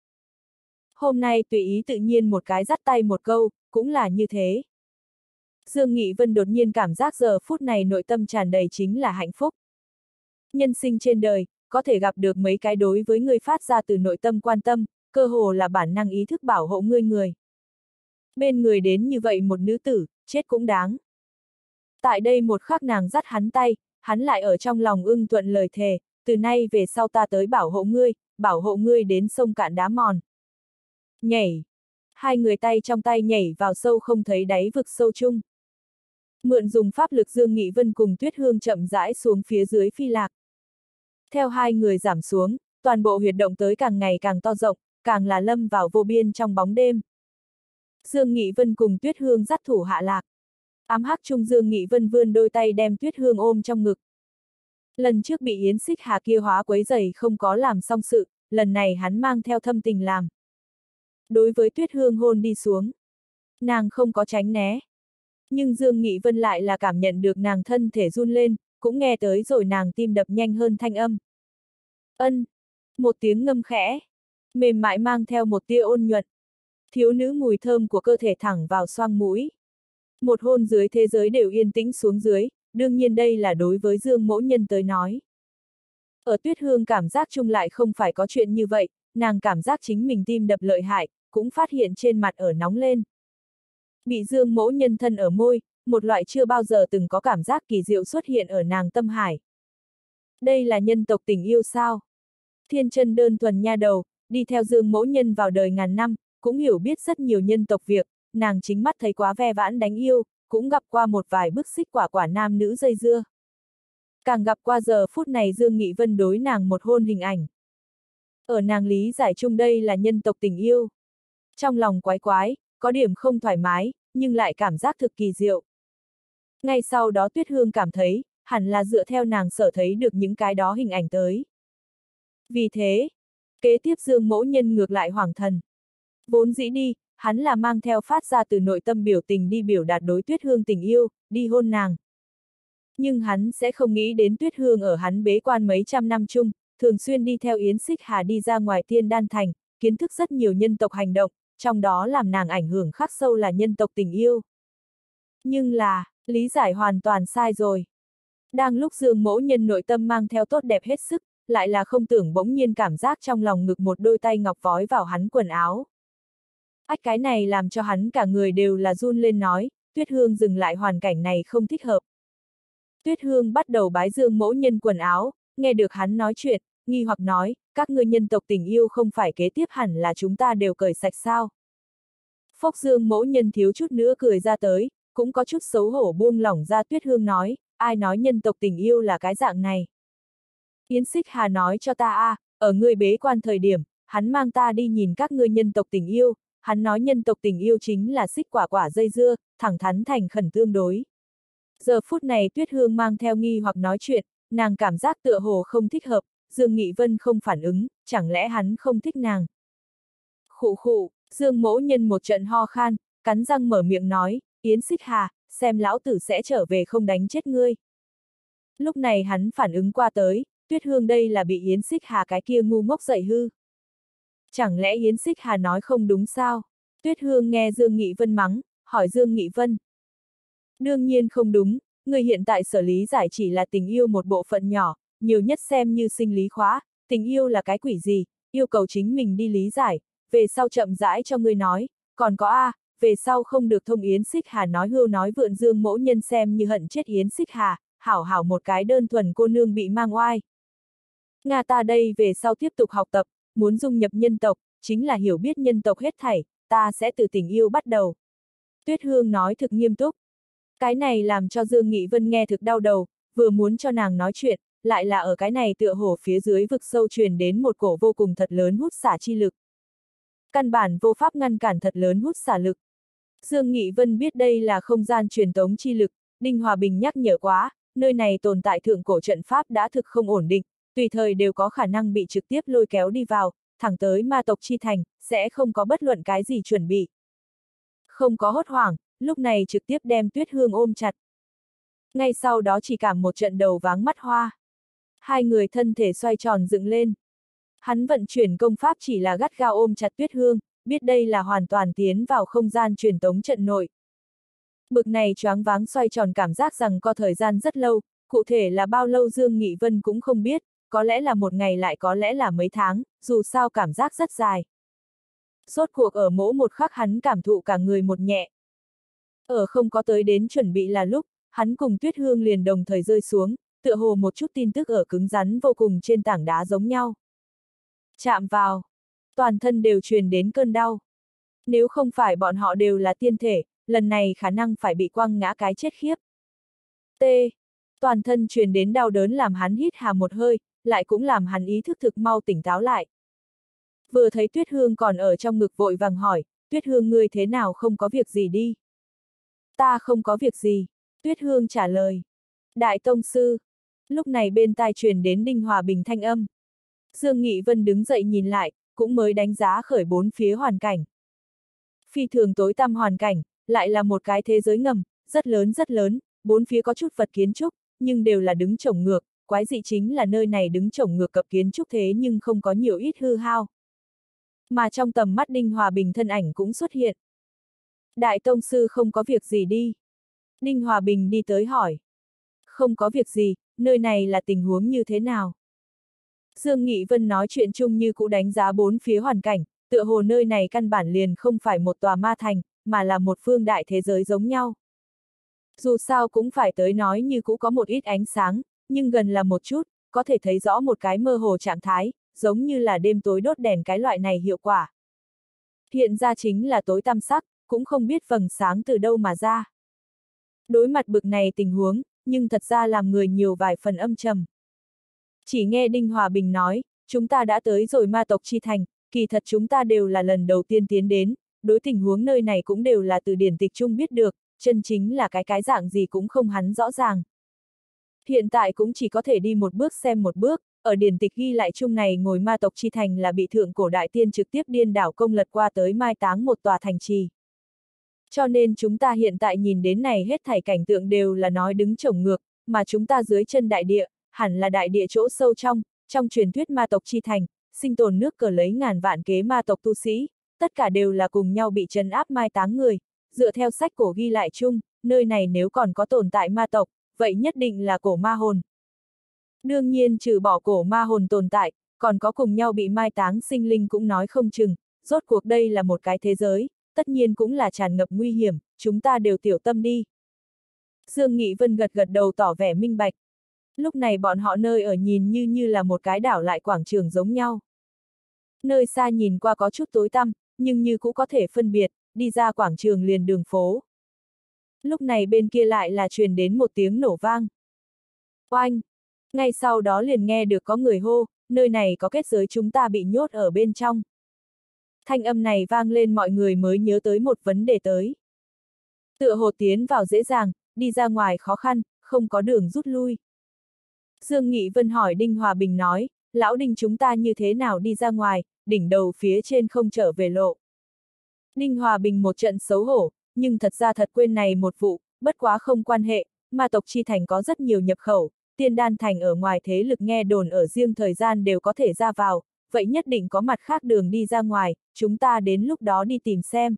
Hôm nay tùy ý tự nhiên một cái dắt tay một câu, cũng là như thế. Dương Nghị Vân đột nhiên cảm giác giờ phút này nội tâm tràn đầy chính là hạnh phúc. Nhân sinh trên đời, có thể gặp được mấy cái đối với người phát ra từ nội tâm quan tâm, cơ hồ là bản năng ý thức bảo hộ người. Bên người đến như vậy một nữ tử, chết cũng đáng. Tại đây một khắc nàng dắt hắn tay, hắn lại ở trong lòng ưng thuận lời thề, từ nay về sau ta tới bảo hộ ngươi đến sông cạn đá mòn. Nhảy! Hai người tay trong tay nhảy vào sâu không thấy đáy vực sâu chung. Mượn dùng pháp lực Dương Nghị Vân cùng Tuyết Hương chậm rãi xuống phía dưới phi lạc. Theo hai người giảm xuống, toàn bộ huyệt động tới càng ngày càng to rộng, càng là lâm vào vô biên trong bóng đêm. Dương Nghị Vân cùng Tuyết Hương dắt thủ hạ lạc. Ám hắc trung Dương Nghị Vân vươn đôi tay đem Tuyết Hương ôm trong ngực. Lần trước bị Yến Xích Hà kia hóa quấy rầy không có làm xong sự, lần này hắn mang theo thâm tình làm. Đối với Tuyết Hương hôn đi xuống. Nàng không có tránh né. Nhưng Dương Nghị Vân lại là cảm nhận được nàng thân thể run lên, cũng nghe tới rồi nàng tim đập nhanh hơn thanh âm. Ân. Một tiếng ngâm khẽ. Mềm mại mang theo một tia ôn nhuận. Thiếu nữ mùi thơm của cơ thể thẳng vào xoang mũi. Một hôn dưới thế giới đều yên tĩnh xuống dưới, đương nhiên đây là đối với Dương Mỗ Nhân tới nói. Ở Tuyết Hương cảm giác chung lại không phải có chuyện như vậy, nàng cảm giác chính mình tim đập lợi hại, cũng phát hiện trên mặt ở nóng lên. Bị Dương Mỗ Nhân thân ở môi, một loại chưa bao giờ từng có cảm giác kỳ diệu xuất hiện ở nàng tâm hải. Đây là nhân tộc tình yêu sao? Thiên chân đơn thuần nha đầu, đi theo Dương Mỗ Nhân vào đời ngàn năm, cũng hiểu biết rất nhiều nhân tộc việc, nàng chính mắt thấy quá ve vãn đánh yêu, cũng gặp qua một vài bức xích quả nam nữ dây dưa. Càng gặp qua giờ phút này Dương Nghị Vân đối nàng một hôn hình ảnh. Ở nàng lý giải chung đây là nhân tộc tình yêu. Trong lòng quái quái, có điểm không thoải mái, nhưng lại cảm giác thực kỳ diệu. Ngay sau đó Tuyết Hương cảm thấy, hẳn là dựa theo nàng sở thấy được những cái đó hình ảnh tới. Vì thế, kế tiếp Dương Mỗ Nhân ngược lại hoảng thần. Vốn dĩ đi, hắn là mang theo phát ra từ nội tâm biểu tình đi biểu đạt đối Tuyết Hương tình yêu, đi hôn nàng. Nhưng hắn sẽ không nghĩ đến Tuyết Hương ở hắn bế quan mấy trăm năm chung, thường xuyên đi theo Yến Xích Hà đi ra ngoài Thiên Đan Thành, kiến thức rất nhiều nhân tộc hành động, trong đó làm nàng ảnh hưởng khắc sâu là nhân tộc tình yêu. Nhưng là, lý giải hoàn toàn sai rồi. Đang lúc Dương Mỗ Nhân nội tâm mang theo tốt đẹp hết sức, lại là không tưởng bỗng nhiên cảm giác trong lòng ngực một đôi tay ngọc vói vào hắn quần áo. Ách cái này làm cho hắn cả người đều là run lên nói, Tuyết Hương dừng lại hoàn cảnh này không thích hợp. Tuyết Hương bắt đầu bái Dương Mỗ Nhân quần áo, nghe được hắn nói chuyện, nghi hoặc nói, các ngươi nhân tộc tình yêu không phải kế tiếp hẳn là chúng ta đều cởi sạch sao. Phốc Dương Mỗ Nhân thiếu chút nữa cười ra tới, cũng có chút xấu hổ buông lỏng ra. Tuyết Hương nói, ai nói nhân tộc tình yêu là cái dạng này. Yến Xích Hà nói cho ta ở ngươi bế quan thời điểm, hắn mang ta đi nhìn các ngươi nhân tộc tình yêu, hắn nói nhân tộc tình yêu chính là xích quả dây dưa, thẳng thắn thành khẩn tương đối. Giờ phút này Tuyết Hương mang theo nghi hoặc nói chuyện, nàng cảm giác tựa hồ không thích hợp, Dương Nghị Vân không phản ứng, chẳng lẽ hắn không thích nàng. Khụ khụ, Dương Mỗ Nhân một trận ho khan, cắn răng mở miệng nói, Yến Xích Hà, xem lão tử sẽ trở về không đánh chết ngươi. Lúc này hắn phản ứng qua tới, Tuyết Hương đây là bị Yến Xích Hà cái kia ngu ngốc dạy hư. Chẳng lẽ Yến Xích Hà nói không đúng sao? Tuyết Hương nghe Dương Nghị Vân mắng, hỏi Dương Nghị Vân. Đương nhiên không đúng, người hiện tại sở lý giải chỉ là tình yêu một bộ phận nhỏ, nhiều nhất xem như sinh lý khóa, tình yêu là cái quỷ gì, yêu cầu chính mình đi lý giải, về sau chậm rãi cho ngươi nói, còn có về sau không được thông. Yến Xích Hà nói hưu nói vượn. Dương Mỗ Nhân xem như hận chết Yến Xích Hà, hảo một cái đơn thuần cô nương bị mang oai. Nga ta đây về sau tiếp tục học tập, muốn dung nhập nhân tộc, chính là hiểu biết nhân tộc hết thảy, ta sẽ từ tình yêu bắt đầu. Tuyết Hương nói thực nghiêm túc. Cái này làm cho Dương Nghị Vân nghe thực đau đầu, vừa muốn cho nàng nói chuyện, lại là ở cái này tựa hồ phía dưới vực sâu truyền đến một cổ vô cùng thật lớn hút xả chi lực. Căn bản vô pháp ngăn cản thật lớn hút xả lực. Dương Nghị Vân biết đây là không gian truyền tống chi lực, Đinh Hòa Bình nhắc nhở quá, nơi này tồn tại thượng cổ trận pháp đã thực không ổn định, tùy thời đều có khả năng bị trực tiếp lôi kéo đi vào, thẳng tới ma tộc chi thành, sẽ không có bất luận cái gì chuẩn bị. Không có hốt hoảng, lúc này trực tiếp đem Tuyết Hương ôm chặt. Ngay sau đó chỉ cảm một trận đầu váng mắt hoa. Hai người thân thể xoay tròn dựng lên. Hắn vận chuyển công pháp chỉ là gắt gao ôm chặt Tuyết Hương, biết đây là hoàn toàn tiến vào không gian truyền tống trận nội. Bực này choáng váng xoay tròn cảm giác rằng có thời gian rất lâu, cụ thể là bao lâu Dương Nghị Vân cũng không biết, có lẽ là một ngày lại có lẽ là mấy tháng, dù sao cảm giác rất dài. Rốt cuộc ở mỗi một khắc hắn cảm thụ cả người một nhẹ. Ở không có tới đến chuẩn bị là lúc, hắn cùng Tuyết Hương liền đồng thời rơi xuống, tựa hồ một chút tin tức ở cứng rắn vô cùng trên tảng đá giống nhau. Chạm vào, toàn thân đều truyền đến cơn đau. Nếu không phải bọn họ đều là tiên thể, lần này khả năng phải bị quăng ngã cái chết khiếp. T. Toàn thân truyền đến đau đớn làm hắn hít hà một hơi, lại cũng làm hắn ý thức thực mau tỉnh táo lại. Vừa thấy Tuyết Hương còn ở trong ngực vội vàng hỏi, Tuyết Hương ngươi thế nào không có việc gì đi? Ta không có việc gì, Tuyết Hương trả lời. Đại tông sư. Lúc này bên tai truyền đến Đinh Hòa Bình thanh âm. Dương Nghị Vân đứng dậy nhìn lại, cũng mới đánh giá khởi bốn phía hoàn cảnh. Phi thường tối tăm hoàn cảnh, lại là một cái thế giới ngầm, rất lớn, bốn phía có chút vật kiến trúc, nhưng đều là đứng chổng ngược, quái dị chính là nơi này đứng chổng ngược cập kiến trúc thế nhưng không có nhiều ít hư hao. Mà trong tầm mắt Đinh Hòa Bình thân ảnh cũng xuất hiện. Đại tông sư không có việc gì đi. Đinh Hòa Bình đi tới hỏi. Không có việc gì, nơi này là tình huống như thế nào? Dương Nghị Vân nói chuyện chung như cũ đánh giá bốn phía hoàn cảnh, tựa hồ nơi này căn bản liền không phải một tòa ma thành, mà là một phương đại thế giới giống nhau. Dù sao cũng phải tới nói như cũ có một ít ánh sáng, nhưng gần là một chút, có thể thấy rõ một cái mơ hồ trạng thái, giống như là đêm tối đốt đèn cái loại này hiệu quả. Hiện ra chính là tối tăm sắc, cũng không biết vầng sáng từ đâu mà ra. Đối mặt bực này tình huống, nhưng thật ra làm người nhiều vài phần âm trầm. Chỉ nghe Đinh Hòa Bình nói, chúng ta đã tới rồi ma tộc chi thành, kỳ thật chúng ta đều là lần đầu tiên tiến đến, đối tình huống nơi này cũng đều là từ điển tịch chung biết được, chân chính là cái dạng gì cũng không hắn rõ ràng. Hiện tại cũng chỉ có thể đi một bước xem một bước, ở điển tịch ghi lại chung này ngồi ma tộc chi thành là bị thượng cổ đại tiên trực tiếp điên đảo công lật qua tới mai táng một tòa thành trì. Cho nên chúng ta hiện tại nhìn đến này hết thảy cảnh tượng đều là nói đứng chổng ngược, mà chúng ta dưới chân đại địa, hẳn là đại địa chỗ sâu trong truyền thuyết ma tộc chi thành, sinh tồn nước cờ lấy ngàn vạn kế ma tộc tu sĩ, tất cả đều là cùng nhau bị trấn áp mai táng người, dựa theo sách cổ ghi lại chung, nơi này nếu còn có tồn tại ma tộc, vậy nhất định là cổ ma hồn. Đương nhiên trừ bỏ cổ ma hồn tồn tại, còn có cùng nhau bị mai táng sinh linh cũng nói không chừng, rốt cuộc đây là một cái thế giới, tất nhiên cũng là tràn ngập nguy hiểm, chúng ta đều tiểu tâm đi. Dương Nghị Vân gật gật đầu tỏ vẻ minh bạch. Lúc này bọn họ nơi ở nhìn như là một cái đảo lại quảng trường giống nhau. Nơi xa nhìn qua có chút tối tăm, nhưng như cũng có thể phân biệt, đi ra quảng trường liền đường phố. Lúc này bên kia lại là truyền đến một tiếng nổ vang. Oanh! Ngay sau đó liền nghe được có người hô, nơi này có kết giới chúng ta bị nhốt ở bên trong. Thanh âm này vang lên mọi người mới nhớ tới một vấn đề tới. Tựa hồ tiến vào dễ dàng, đi ra ngoài khó khăn, không có đường rút lui. Dương Nghị Vân hỏi Đinh Hòa Bình nói, lão Đinh chúng ta như thế nào đi ra ngoài, đỉnh đầu phía trên không trở về lộ. Đinh Hòa Bình một trận xấu hổ, nhưng thật ra thật quên này một vụ, bất quá không quan hệ, ma tộc chi thành có rất nhiều nhập khẩu, Tiên Đan thành ở ngoài thế lực nghe đồn ở riêng thời gian đều có thể ra vào, vậy nhất định có mặt khác đường đi ra ngoài, chúng ta đến lúc đó đi tìm xem.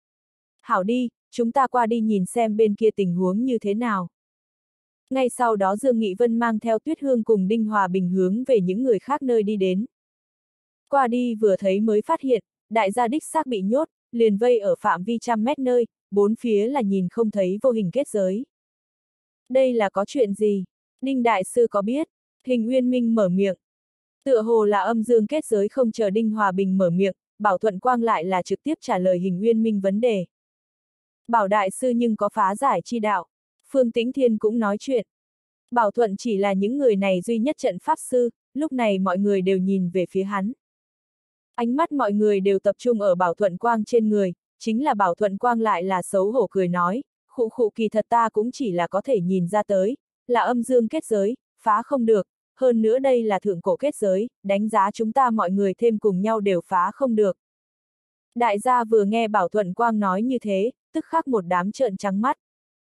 Hảo đi, chúng ta qua đi nhìn xem bên kia tình huống như thế nào. Ngay sau đó Dương Nghị Vân mang theo Tuyết Hương cùng Đinh Hòa Bình hướng về những người khác nơi đi đến. Qua đi vừa thấy mới phát hiện, đại gia đích xác bị nhốt, liền vây ở phạm vi trăm mét nơi, bốn phía là nhìn không thấy vô hình kết giới. Đây là có chuyện gì? Đinh Đại Sư có biết? Hình Uyên Minh mở miệng. Tựa hồ là âm dương kết giới, không chờ Đinh Hòa Bình mở miệng, Bảo Thuận Quang lại là trực tiếp trả lời Hình Uyên Minh vấn đề. Bảo đại sư nhưng có phá giải chi đạo. Phương Tĩnh Thiên cũng nói chuyện. Bảo Thuận chỉ là những người này duy nhất trận pháp sư, lúc này mọi người đều nhìn về phía hắn. Ánh mắt mọi người đều tập trung ở Bảo Thuận Quang trên người, chính là Bảo Thuận Quang lại là xấu hổ cười nói, khụ khụ, kỳ thật ta cũng chỉ là có thể nhìn ra tới, là âm dương kết giới, phá không được, hơn nữa đây là thượng cổ kết giới, đánh giá chúng ta mọi người thêm cùng nhau đều phá không được. Đại gia vừa nghe Bảo Thuận Quang nói như thế, tức khắc một đám trợn trắng mắt.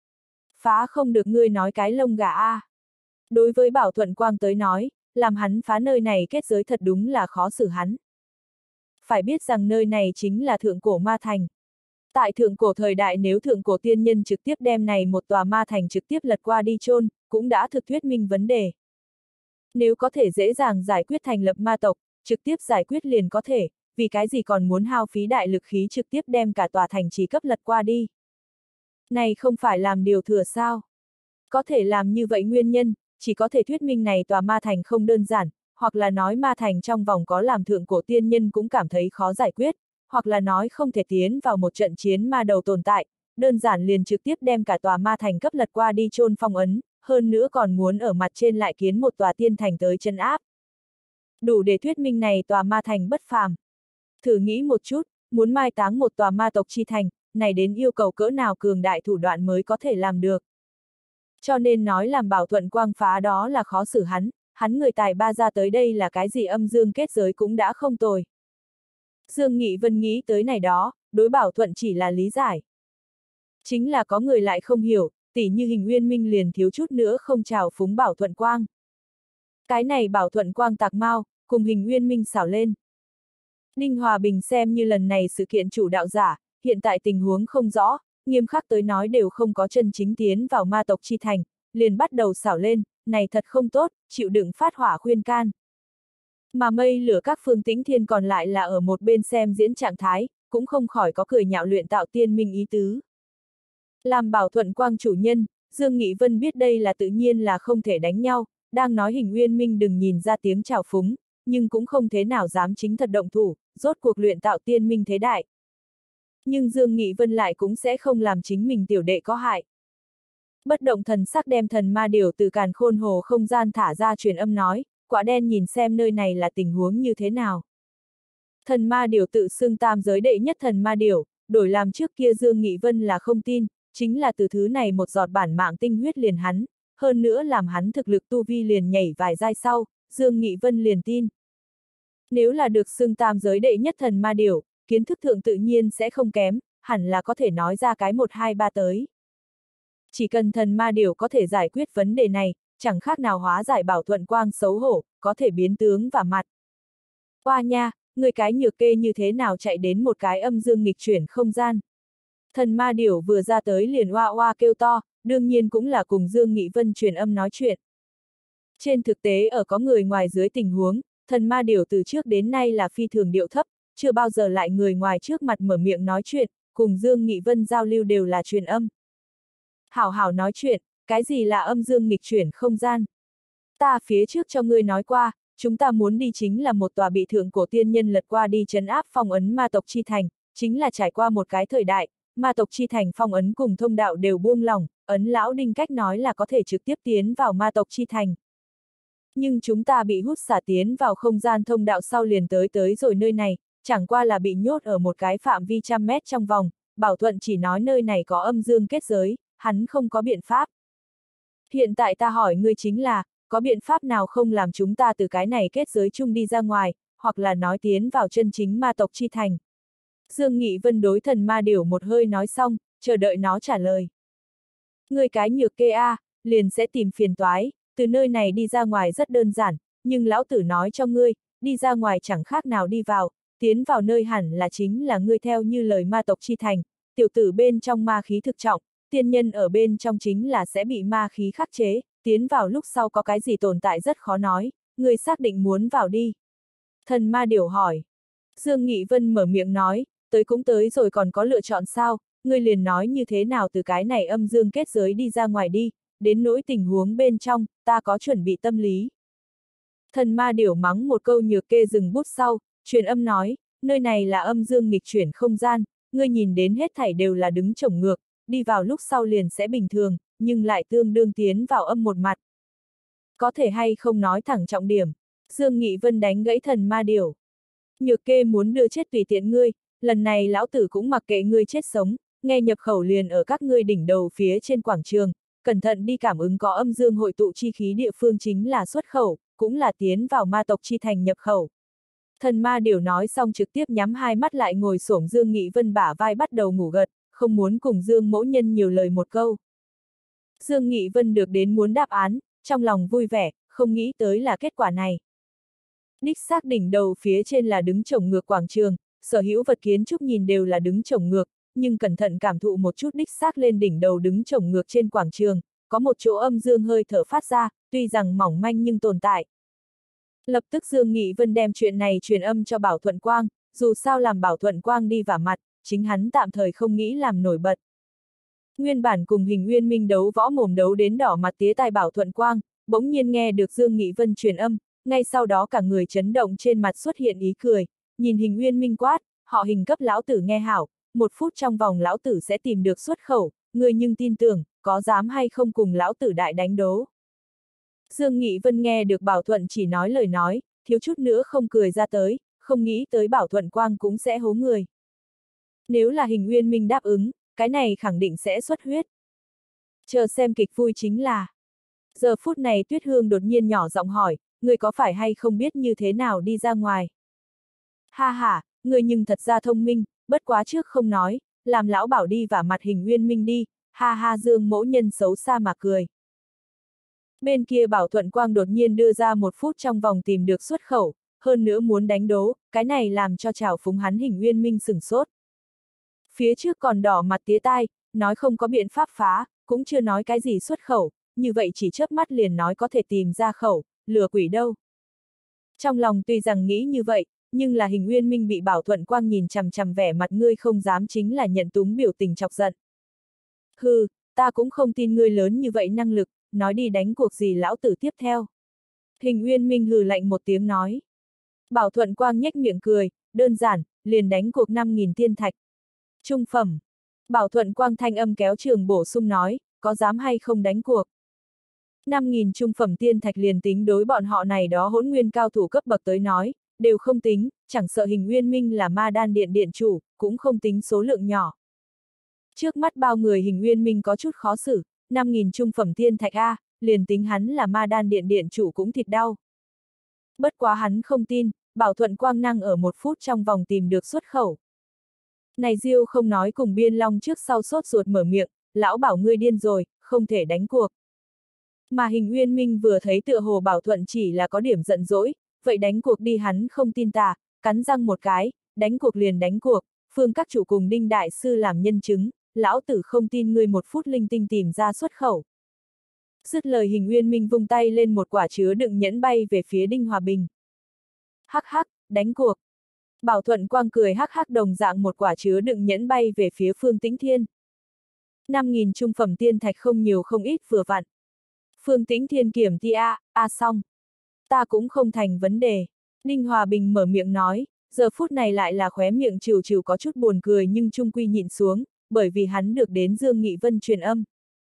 Phá không được, ngươi nói cái lông gà a. Đối với Bảo Thuận Quang tới nói, làm hắn phá nơi này kết giới thật đúng là khó xử hắn. Phải biết rằng nơi này chính là thượng cổ ma thành. Tại thượng cổ thời đại, nếu thượng cổ tiên nhân trực tiếp đem này một tòa ma thành trực tiếp lật qua đi chôn, cũng đã thực thuyết minh vấn đề. Nếu có thể dễ dàng giải quyết thành lập ma tộc, trực tiếp giải quyết liền có thể, vì cái gì còn muốn hao phí đại lực khí trực tiếp đem cả tòa thành trì cấp lật qua đi. Này không phải làm điều thừa sao? Có thể làm như vậy nguyên nhân, chỉ có thể thuyết minh này tòa ma thành không đơn giản, hoặc là nói ma thành trong vòng có làm thượng cổ tiên nhân cũng cảm thấy khó giải quyết, hoặc là nói không thể tiến vào một trận chiến ma đầu tồn tại, đơn giản liền trực tiếp đem cả tòa ma thành cấp lật qua đi chôn phong ấn, hơn nữa còn muốn ở mặt trên lại kiến một tòa tiên thành tới chân áp. Đủ để thuyết minh này tòa ma thành bất phàm. Thử nghĩ một chút, muốn mai táng một tòa ma tộc chi thành, này đến yêu cầu cỡ nào cường đại thủ đoạn mới có thể làm được. Cho nên nói làm Bảo Thuận Quang phá đó là khó xử hắn người tài ba ra tới đây là cái gì âm dương kết giới cũng đã không tồi. Dương Nghị Vân nghĩ tới này đó, đối Bảo Thuận chỉ là lý giải. Chính là có người lại không hiểu, tỉ như Hình Uyên Minh liền thiếu chút nữa không chào phúng Bảo Thuận Quang. Cái này Bảo Thuận Quang tạc mau, cùng Hình Uyên Minh xảo lên. Ninh Hòa Bình xem như lần này sự kiện chủ đạo giả, hiện tại tình huống không rõ, nghiêm khắc tới nói đều không có chân chính tiến vào ma tộc chi thành, liền bắt đầu xảo lên, này thật không tốt, chịu đựng phát hỏa khuyên can. Mà mây lửa các Phương Tĩnh Thiên còn lại là ở một bên xem diễn trạng thái, cũng không khỏi có cười nhạo luyện tạo tiên minh ý tứ. Làm Bảo Thuận Quang chủ nhân, Dương Nghị Vân biết đây là tự nhiên là không thể đánh nhau, đang nói Hình Uyên Minh đừng nhìn ra tiếng chào phúng, nhưng cũng không thế nào dám chính thật động thủ, rốt cuộc luyện tạo tiên minh thế đại. Nhưng Dương Nghị Vân lại cũng sẽ không làm chính mình tiểu đệ có hại. Bất động thần sắc đem thần ma điểu từ càn khôn hồ không gian thả ra truyền âm nói, quả đen nhìn xem nơi này là tình huống như thế nào. Thần ma điểu tự xưng tam giới đệ nhất thần ma điểu, đổi làm trước kia Dương Nghị Vân là không tin, chính là từ thứ này một giọt bản mạng tinh huyết liền hắn, hơn nữa làm hắn thực lực tu vi liền nhảy vài giai sau, Dương Nghị Vân liền tin. Nếu là được xưng tam giới đệ nhất thần ma điểu, kiến thức thượng tự nhiên sẽ không kém, hẳn là có thể nói ra cái 1, 2, 3 tới. Chỉ cần thần ma điểu có thể giải quyết vấn đề này, chẳng khác nào hóa giải Bảo Thuận Quang xấu hổ, có thể biến tướng và mặt. Oa nha, người cái nhược kê như thế nào chạy đến một cái âm dương nghịch chuyển không gian. Thần ma điểu vừa ra tới liền oa oa kêu to, đương nhiên cũng là cùng Dương Nghị Vân truyền âm nói chuyện. Trên thực tế ở có người ngoài dưới tình huống, thần ma điểu từ trước đến nay là phi thường điệu thấp, chưa bao giờ lại người ngoài trước mặt mở miệng nói chuyện, cùng Dương Nghị Vân giao lưu đều là truyền âm. Hảo hảo nói chuyện, cái gì là âm dương nghịch chuyển không gian? Ta phía trước cho ngươi nói qua, chúng ta muốn đi chính là một tòa bị thượng cổ tiên nhân lật qua đi trấn áp phong ấn ma tộc chi thành, chính là trải qua một cái thời đại, ma tộc chi thành phong ấn cùng thông đạo đều buông lỏng, ấn lão Đinh cách nói là có thể trực tiếp tiến vào ma tộc chi thành. Nhưng chúng ta bị hút xả tiến vào không gian thông đạo sau liền tới rồi nơi này, chẳng qua là bị nhốt ở một cái phạm vi 100 mét trong vòng, Bảo Thuận chỉ nói nơi này có âm dương kết giới, hắn không có biện pháp. Hiện tại ta hỏi ngươi chính là, có biện pháp nào không làm chúng ta từ cái này kết giới chung đi ra ngoài, hoặc là nói tiến vào chân chính ma tộc chi thành. Dương Nghị Vân đối thần ma điểu một hơi nói xong, chờ đợi nó trả lời. Ngươi cái nhược kê a, liền sẽ tìm phiền toái, từ nơi này đi ra ngoài rất đơn giản, nhưng lão tử nói cho ngươi, đi ra ngoài chẳng khác nào đi vào, tiến vào nơi hẳn là chính là ngươi theo như lời ma tộc chi thành, tiểu tử bên trong ma khí thực trọng, tiên nhân ở bên trong chính là sẽ bị ma khí khắc chế, tiến vào lúc sau có cái gì tồn tại rất khó nói, ngươi xác định muốn vào đi. Thần ma điểu hỏi. Dương Nghị Vân mở miệng nói, tới cũng tới rồi còn có lựa chọn sao, ngươi liền nói như thế nào từ cái này âm dương kết giới đi ra ngoài đi, đến nỗi tình huống bên trong, ta có chuẩn bị tâm lý. Thần ma điểu mắng một câu Nhược Kê dừng bút sau, truyền âm nói, nơi này là âm dương nghịch chuyển không gian, ngươi nhìn đến hết thảy đều là đứng chổng ngược, đi vào lúc sau liền sẽ bình thường, nhưng lại tương đương tiến vào âm một mặt. Có thể hay không nói thẳng trọng điểm, Dương Nghị Vân đánh gãy thần ma điểu. Nhược Kê muốn đưa chết tùy tiện ngươi, lần này lão tử cũng mặc kệ ngươi chết sống, nghe nhập khẩu liền ở các ngươi đỉnh đầu phía trên quảng trường, cẩn thận đi cảm ứng có âm dương hội tụ chi khí địa phương chính là xuất khẩu, cũng là tiến vào ma tộc chi thành nhập khẩu. Thần ma điểu nói xong trực tiếp nhắm hai mắt lại ngồi xổm Dương Nghị Vân bả vai bắt đầu ngủ gật, không muốn cùng Dương mỗ nhân nhiều lời một câu. Dương Nghị Vân được đến muốn đáp án, trong lòng vui vẻ, không nghĩ tới là kết quả này. Đích xác đỉnh đầu phía trên là đứng chổng ngược quảng trường, sở hữu vật kiến trúc nhìn đều là đứng chổng ngược, nhưng cẩn thận cảm thụ một chút đích xác lên đỉnh đầu đứng chổng ngược trên quảng trường, có một chỗ âm dương hơi thở phát ra, tuy rằng mỏng manh nhưng tồn tại. Lập tức Dương Nghị Vân đem chuyện này truyền âm cho Bảo Thuận Quang, dù sao làm Bảo Thuận Quang đi vả mặt, chính hắn tạm thời không nghĩ làm nổi bật. Nguyên bản cùng Hình Nguyên Minh đấu võ mồm đấu đến đỏ mặt tía tai Bảo Thuận Quang, bỗng nhiên nghe được Dương Nghị Vân truyền âm, ngay sau đó cả người chấn động trên mặt xuất hiện ý cười, nhìn Hình Nguyên Minh quát, họ Hình cấp lão tử nghe hảo, 1 phút trong vòng lão tử sẽ tìm được xuất khẩu, người nhưng tin tưởng, có dám hay không cùng lão tử đại đánh đố. Dương Nghị Vân nghe được Bảo Thuận chỉ nói lời nói, thiếu chút nữa không cười ra tới, không nghĩ tới Bảo Thuận Quang cũng sẽ hố người. Nếu là Hình Nguyên Minh đáp ứng, cái này khẳng định sẽ xuất huyết. Chờ xem kịch vui chính là. Giờ phút này Tuyết Hương đột nhiên nhỏ giọng hỏi, người có phải hay không biết như thế nào đi ra ngoài? Ha ha, người nhưng thật ra thông minh, bất quá trước không nói, làm lão bảo đi vả mặt Hình Nguyên Minh đi, ha ha Dương mỗ nhân xấu xa mà cười. Bên kia Bảo Thuận Quang đột nhiên đưa ra 1 phút trong vòng tìm được xuất khẩu, hơn nữa muốn đánh đố, cái này làm cho trào phúng hắn Hình Nguyên Minh sửng sốt. Phía trước còn đỏ mặt tía tai, nói không có biện pháp phá, cũng chưa nói cái gì xuất khẩu, như vậy chỉ chớp mắt liền nói có thể tìm ra khẩu, lừa quỷ đâu. Trong lòng tuy rằng nghĩ như vậy, nhưng là Hình Nguyên Minh bị Bảo Thuận Quang nhìn chằm chằm vẻ mặt ngươi không dám chính là nhận túng biểu tình chọc giận. Hừ, ta cũng không tin ngươi lớn như vậy năng lực, nói đi đánh cuộc gì lão tử tiếp theo. Hình Nguyên Minh hừ lạnh một tiếng nói. Bảo Thuận Quang nhếch miệng cười, đơn giản, liền đánh cuộc 5.000 tiên thạch. Trung phẩm. Bảo Thuận Quang thanh âm kéo trường bổ sung nói, có dám hay không đánh cuộc. 5.000 trung phẩm tiên thạch liền tính đối bọn họ này đó hỗn nguyên cao thủ cấp bậc tới nói, đều không tính, chẳng sợ Hình Nguyên Minh là ma đan điện điện chủ, cũng không tính số lượng nhỏ. Trước mắt bao người Hình Nguyên Minh có chút khó xử, 5.000 trung phẩm tiên thạch A, liền tính hắn là ma đan điện điện chủ cũng thịt đau. Bất quá hắn không tin, Bảo Thuận Quang năng ở 1 phút trong vòng tìm được xuất khẩu. Này Diêu không nói cùng Biên Long trước sau sốt ruột mở miệng, lão bảo ngươi điên rồi, không thể đánh cuộc. Mà Hình Nguyên Minh vừa thấy tựa hồ Bảo Thuận chỉ là có điểm giận dỗi, vậy đánh cuộc đi hắn không tin tà, cắn răng một cái, đánh cuộc liền đánh cuộc, phương các chủ cùng Đinh Đại Sư làm nhân chứng, lão tử không tin ngươi 1 phút linh tinh tìm ra xuất khẩu. Dứt lời Hình Nguyên Minh vung tay lên một quả chứa đựng nhẫn bay về phía Đinh Hòa Bình. Hắc hắc, đánh cuộc. Bảo Thuận Quang cười hắc hắc đồng dạng một quả chứa đựng nhẫn bay về phía Phương Tĩnh Thiên. 5.000 trung phẩm tiên thạch không nhiều không ít vừa vặn. Phương Tĩnh Thiên kiểm thi xong. Ta cũng không thành vấn đề. Đinh Hòa Bình mở miệng nói, giờ phút này lại là khóe miệng trừ trừ có chút buồn cười nhưng trung quy nhịn xuống, bởi vì hắn được đến Dương Nghị Vân truyền âm.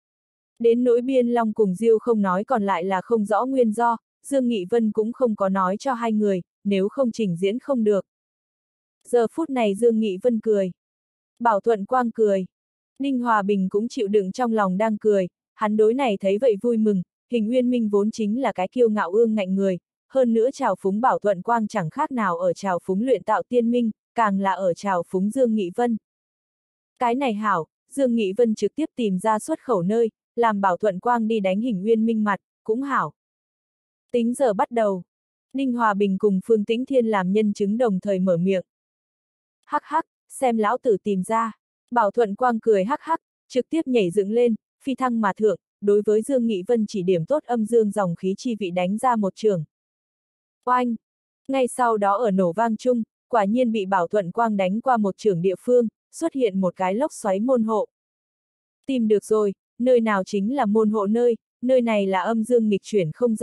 Đến nỗi Biên Long cùng Diêu không nói còn lại là không rõ nguyên do, Dương Nghị Vân cũng không có nói cho hai người, nếu không trình diễn không được. Giờ phút này Dương Nghị Vân cười. Bảo Thuận Quang cười. Đinh Hòa Bình cũng chịu đựng trong lòng đang cười, hắn đối này thấy vậy vui mừng, Hình Nguyên Minh vốn chính là cái kiêu ngạo ương ngạnh người, hơn nữa trào phúng Bảo Thuận Quang chẳng khác nào ở trào phúng luyện tạo tiên minh, càng là ở trào phúng Dương Nghị Vân. Cái này hảo, Dương Nghị Vân trực tiếp tìm ra xuất khẩu nơi, làm Bảo Thuận Quang đi đánh Hình Nguyên Minh mặt, cũng hảo. Tính giờ bắt đầu. Đinh Hòa Bình cùng Phương Tĩnh Thiên làm nhân chứng đồng thời mở miệng. Hắc hắc, xem lão tử tìm ra. Bảo Thuận Quang cười hắc hắc, trực tiếp nhảy dựng lên, phi thăng mà thượng, đối với Dương Nghị Vân chỉ điểm tốt âm dương dòng khí chi vị đánh ra một trường. Oanh! Ngay sau đó ở nổ vang chung, quả nhiên bị Bảo Thuận Quang đánh qua một trường địa phương, xuất hiện một cái lốc xoáy môn hộ. Tìm được rồi, nơi nào chính là môn hộ nơi này là âm dương nghịch chuyển không gian,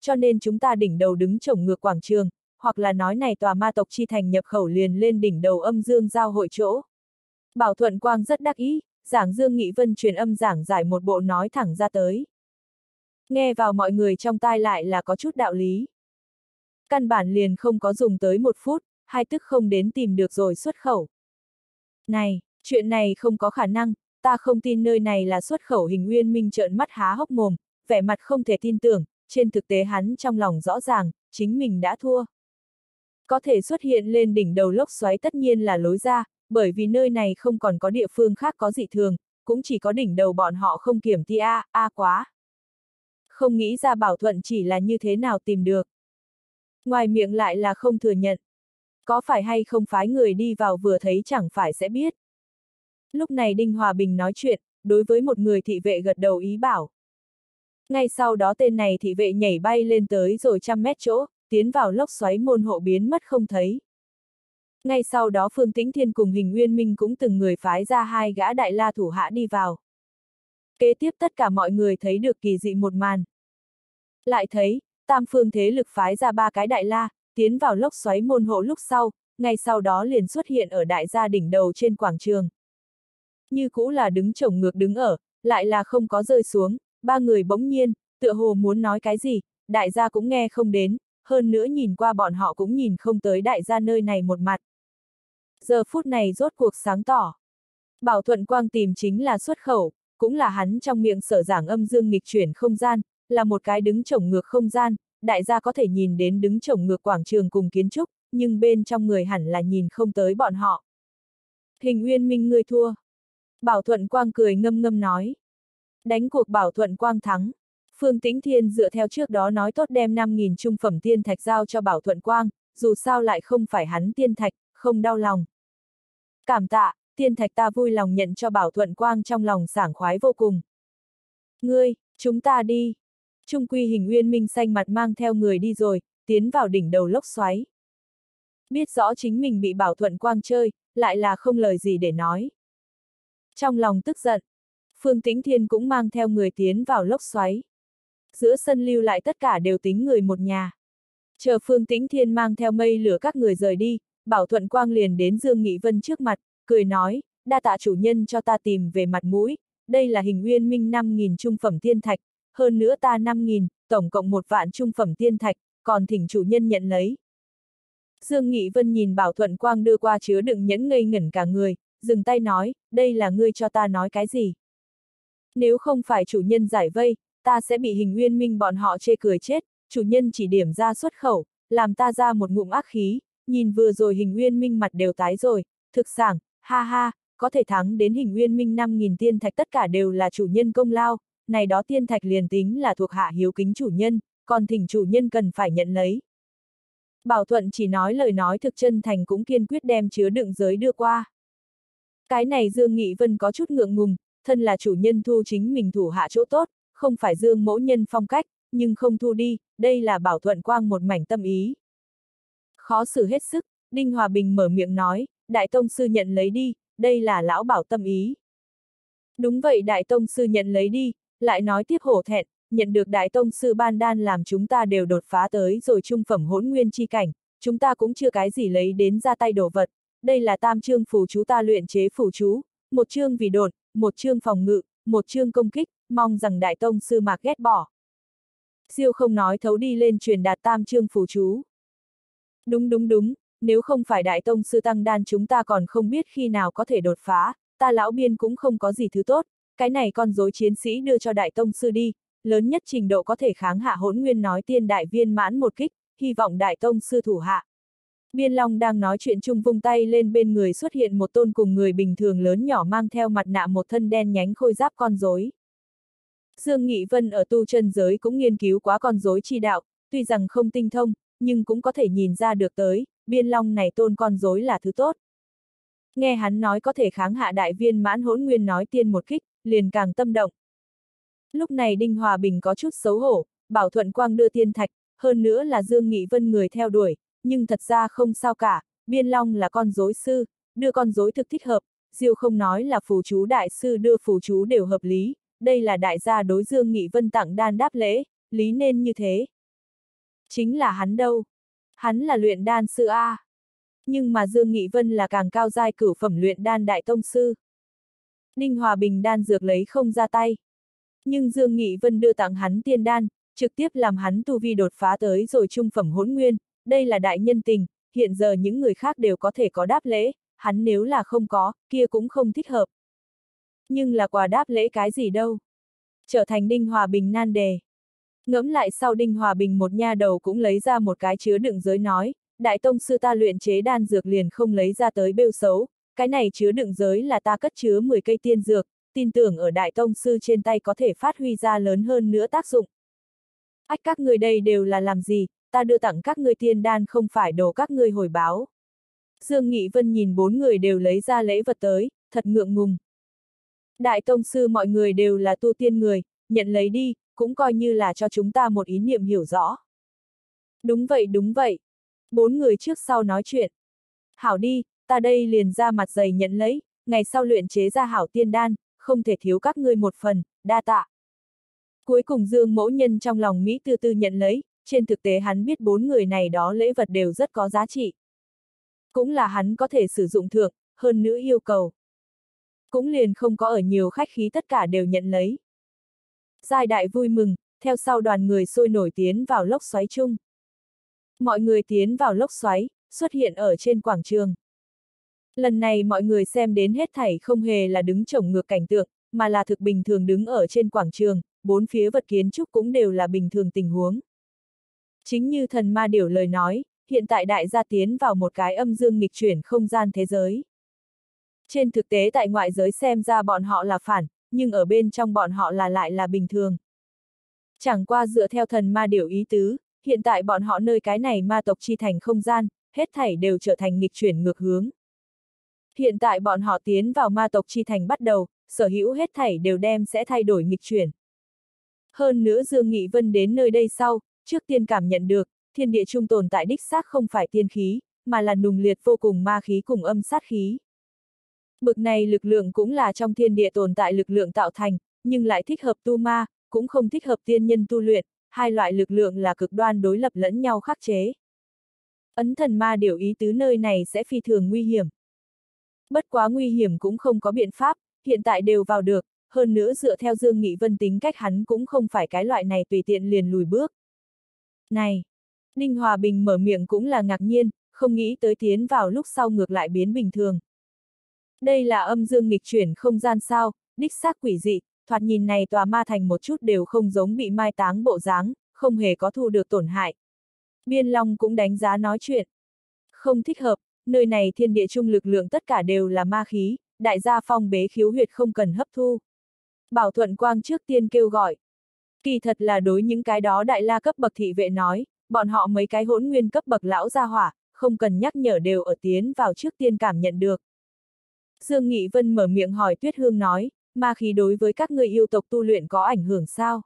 cho nên chúng ta đỉnh đầu đứng chổng ngược quảng trường, hoặc là nói này tòa ma tộc chi thành nhập khẩu liền lên đỉnh đầu âm dương giao hội chỗ. Bảo Thuận Quang rất đắc ý, giảng Dương Nghị Vân truyền âm giảng giải một bộ nói thẳng ra tới. Nghe vào mọi người trong tai lại là có chút đạo lý. Căn bản liền không có dùng tới 1 phút, 2 tức không đến tìm được rồi xuất khẩu. Này, chuyện này không có khả năng, ta không tin nơi này là xuất khẩu. Hình Uyên Minh trợn mắt há hốc mồm, vẻ mặt không thể tin tưởng, trên thực tế hắn trong lòng rõ ràng, chính mình đã thua. Có thể xuất hiện lên đỉnh đầu lốc xoáy tất nhiên là lối ra, bởi vì nơi này không còn có địa phương khác có dị thường, cũng chỉ có đỉnh đầu bọn họ không kiểm thi quá. Không nghĩ ra Bảo Thuận chỉ là như thế nào tìm được. Ngoài miệng lại là không thừa nhận. Có phải hay không phái người đi vào vừa thấy chẳng phải sẽ biết. Lúc này Đinh Hòa Bình nói chuyện, đối với một người thị vệ gật đầu ý bảo. Ngay sau đó tên này thị vệ nhảy bay lên tới rồi 100 mét chỗ, tiến vào lốc xoáy môn hộ biến mất không thấy. Ngay sau đó Phương Tĩnh Thiên cùng Hình Uyên Minh cũng từng người phái ra 2 gã đại la thủ hạ đi vào. Kế tiếp tất cả mọi người thấy được kỳ dị một màn. Lại thấy, tam phương thế lực phái ra 3 cái đại la, tiến vào lốc xoáy môn hộ lúc sau, ngay sau đó liền xuất hiện ở đại gia đỉnh đầu trên quảng trường. Như cũ là đứng chổng ngược đứng ở, lại là không có rơi xuống, 3 người bỗng nhiên, tựa hồ muốn nói cái gì, đại gia cũng nghe không đến, hơn nữa nhìn qua bọn họ cũng nhìn không tới đại gia nơi này một mặt. Giờ phút này rốt cuộc sáng tỏ. Bảo Thuận Quang tìm chính là xuất khẩu, cũng là hắn trong miệng sở giảng âm dương nghịch chuyển không gian, là một cái đứng chổng ngược không gian, đại gia có thể nhìn đến đứng chổng ngược quảng trường cùng kiến trúc, nhưng bên trong người hẳn là nhìn không tới bọn họ. Hình Uyên Minh ngươi thua. Bảo Thuận Quang cười ngâm ngâm nói. Đánh cuộc Bảo Thuận Quang thắng. Phương Tĩnh Thiên dựa theo trước đó nói tốt đem 5.000 trung phẩm tiên thạch giao cho Bảo Thuận Quang, dù sao lại không phải hắn tiên thạch, không đau lòng. Cảm tạ, tiên thạch ta vui lòng nhận cho Bảo Thuận Quang trong lòng sảng khoái vô cùng. Ngươi, chúng ta đi. Trung quy Hình Uyên Minh xanh mặt mang theo người đi rồi, tiến vào đỉnh đầu lốc xoáy. Biết rõ chính mình bị Bảo Thuận Quang chơi, lại là không lời gì để nói. Trong lòng tức giận, Phương Tĩnh Thiên cũng mang theo người tiến vào lốc xoáy. Giữa sân lưu lại tất cả đều tính người một nhà. Chờ Phương Tĩnh Thiên mang theo mây lửa các người rời đi, Bảo Thuận Quang liền đến Dương Nghị Vân trước mặt, cười nói, đa tạ chủ nhân cho ta tìm về mặt mũi, đây là Hình Uyên Minh 5.000 trung phẩm tiên thạch, hơn nữa ta 5.000, tổng cộng 1 vạn trung phẩm tiên thạch, còn thỉnh chủ nhân nhận lấy. Dương Nghị Vân nhìn Bảo Thuận Quang đưa qua chứa đựng nhẫn ngây ngẩn cả người, dừng tay nói, đây là ngươi cho ta nói cái gì? Nếu không phải chủ nhân giải vây, ta sẽ bị Hình Uyên Minh bọn họ chê cười chết, chủ nhân chỉ điểm ra xuất khẩu, làm ta ra một ngụm ác khí, nhìn vừa rồi Hình Uyên Minh mặt đều tái rồi, thực sảng, ha ha, có thể thắng đến Hình Uyên Minh 5.000 tiên thạch tất cả đều là chủ nhân công lao, này đó tiên thạch liền tính là thuộc hạ hiếu kính chủ nhân, còn thỉnh chủ nhân cần phải nhận lấy. Bảo Thuận chỉ nói lời nói thực chân thành cũng kiên quyết đem chứa đựng giới đưa qua. Cái này Dương Nghị Vân có chút ngượng ngùng, thân là chủ nhân thu chính mình thủ hạ chỗ tốt, không phải Dương mẫu nhân phong cách, nhưng không thu đi, đây là Bảo Thuận Quang một mảnh tâm ý. Khó xử hết sức, Đinh Hòa Bình mở miệng nói, Đại Tông Sư nhận lấy đi, đây là lão Bảo tâm ý. Đúng vậy Đại Tông Sư nhận lấy đi, lại nói tiếp hổ thẹn, nhận được Đại Tông Sư ban đan làm chúng ta đều đột phá tới rồi trung phẩm hỗn nguyên chi cảnh, chúng ta cũng chưa cái gì lấy đến ra tay đồ vật, đây là tam chương phù chú ta luyện chế phù chú, 1 chương vì đột, 1 chương phòng ngự, 1 chương công kích, mong rằng Đại Tông Sư mạc ghét bỏ. Siêu không nói thấu đi lên truyền đạt tam chương phù chú. Đúng, nếu không phải Đại Tông Sư tăng đan chúng ta còn không biết khi nào có thể đột phá, ta lão biên cũng không có gì thứ tốt, cái này con rối chiến sĩ đưa cho Đại Tông Sư đi, lớn nhất trình độ có thể kháng hạ hỗn nguyên nói tiên đại viên mãn một kích, hy vọng Đại Tông Sư thủ hạ. Biên Long đang nói chuyện chung vung tay lên bên người xuất hiện một tôn cùng người bình thường lớn nhỏ mang theo mặt nạ một thân đen nhánh khôi giáp con rối. Dương Nghị Vân ở tu chân giới cũng nghiên cứu quá con rối chi đạo, tuy rằng không tinh thông, nhưng cũng có thể nhìn ra được tới, Biên Long này tôn con rối là thứ tốt. Nghe hắn nói có thể kháng hạ đại viên mãn hỗn nguyên nói tiên một kích, liền càng tâm động. Lúc này Đinh Hòa Bình có chút xấu hổ, Bảo Thuận Quang đưa tiên thạch, hơn nữa là Dương Nghị Vân người theo đuổi, nhưng thật ra không sao cả, Biên Long là con rối sư, đưa con rối thực thích hợp, Diêu không nói là phù chú đại sư đưa phù chú đều hợp lý, đây là đại gia đối Dương Nghị Vân tặng đan đáp lễ, lý nên như thế. Chính là hắn đâu. Hắn là luyện đan sư A. Nhưng mà Dương Nghị Vân là càng cao giai cửu phẩm luyện đan đại tông sư. Ninh Hòa Bình đan dược lấy không ra tay. Nhưng Dương Nghị Vân đưa tặng hắn tiên đan, trực tiếp làm hắn tu vi đột phá tới rồi trung phẩm hỗn nguyên, đây là đại nhân tình, hiện giờ những người khác đều có thể có đáp lễ, hắn nếu là không có, kia cũng không thích hợp. Nhưng là quà đáp lễ cái gì đâu? Trở thành Đinh Hòa Bình nan đề. Ngẫm lại sau Đinh Hòa Bình một nha đầu cũng lấy ra một cái chứa đựng giới nói, đại tông sư ta luyện chế đan dược liền không lấy ra tới bêu xấu, cái này chứa đựng giới là ta cất chứa 10 cây tiên dược, tin tưởng ở đại tông sư trên tay có thể phát huy ra lớn hơn nữa tác dụng. Ách các người đây đều là làm gì, ta đưa tặng các ngươi tiên đan không phải đồ các ngươi hồi báo. Dương Nghị Vân nhìn bốn người đều lấy ra lễ vật tới, thật ngượng ngùng. Đại tông sư mọi người đều là tu tiên người, nhận lấy đi, cũng coi như là cho chúng ta một ý niệm hiểu rõ. Đúng vậy đúng vậy. Bốn người trước sau nói chuyện. Hảo đi, ta đây liền ra mặt dày nhận lấy, ngày sau luyện chế ra hảo tiên đan, không thể thiếu các ngươi một phần, đa tạ. Cuối cùng Dương Mỗ Nhân trong lòng Mỹ tư tư nhận lấy, trên thực tế hắn biết bốn người này đó lễ vật đều rất có giá trị. Cũng là hắn có thể sử dụng thượng, hơn nữa yêu cầu. Cũng liền không có ở nhiều khách khí tất cả đều nhận lấy. Giai đại vui mừng, theo sau đoàn người sôi nổi tiến vào lốc xoáy chung. Mọi người tiến vào lốc xoáy, xuất hiện ở trên quảng trường. Lần này mọi người xem đến hết thảy không hề là đứng chổng ngược cảnh tượng, mà là thực bình thường đứng ở trên quảng trường, bốn phía vật kiến trúc cũng đều là bình thường tình huống. Chính như thần ma điểu lời nói, hiện tại đại gia tiến vào một cái âm dương nghịch chuyển không gian thế giới. Trên thực tế tại ngoại giới xem ra bọn họ là phản, nhưng ở bên trong bọn họ là lại là bình thường. Chẳng qua dựa theo thần ma điểu ý tứ, hiện tại bọn họ nơi cái này ma tộc chi thành không gian, hết thảy đều trở thành nghịch chuyển ngược hướng. Hiện tại bọn họ tiến vào ma tộc chi thành bắt đầu, sở hữu hết thảy đều đem sẽ thay đổi nghịch chuyển. Hơn nữa Dương Nghị Vân đến nơi đây sau, trước tiên cảm nhận được, thiên địa trung tồn tại đích xác không phải tiên khí, mà là nùng liệt vô cùng ma khí cùng âm sát khí. Bực này lực lượng cũng là trong thiên địa tồn tại lực lượng tạo thành, nhưng lại thích hợp tu ma, cũng không thích hợp tiên nhân tu luyện, hai loại lực lượng là cực đoan đối lập lẫn nhau khắc chế. Ấn thần ma điều ý tứ nơi này sẽ phi thường nguy hiểm. Bất quá nguy hiểm cũng không có biện pháp, hiện tại đều vào được, hơn nữa dựa theo Dương Nghị Vân tính cách hắn cũng không phải cái loại này tùy tiện liền lùi bước. Này! Ninh Hòa Bình mở miệng cũng là ngạc nhiên, không nghĩ tới tiến vào lúc sau ngược lại biến bình thường. Đây là âm dương nghịch chuyển không gian sao, đích xác quỷ dị, thoạt nhìn này tòa ma thành một chút đều không giống bị mai táng bộ dáng, không hề có thu được tổn hại. Biên Long cũng đánh giá nói chuyện. Không thích hợp, nơi này thiên địa trung lực lượng tất cả đều là ma khí, đại gia phong bế khiếu huyệt không cần hấp thu. Bảo Thuận Quang trước tiên kêu gọi. Kỳ thật là đối những cái đó đại la cấp bậc thị vệ nói, bọn họ mấy cái hỗn nguyên cấp bậc lão gia hỏa, không cần nhắc nhở đều ở tiến vào trước tiên cảm nhận được. Dương Nghị Vân mở miệng hỏi Tuyết Hương nói, ma khí đối với các người yêu tộc tu luyện có ảnh hưởng sao?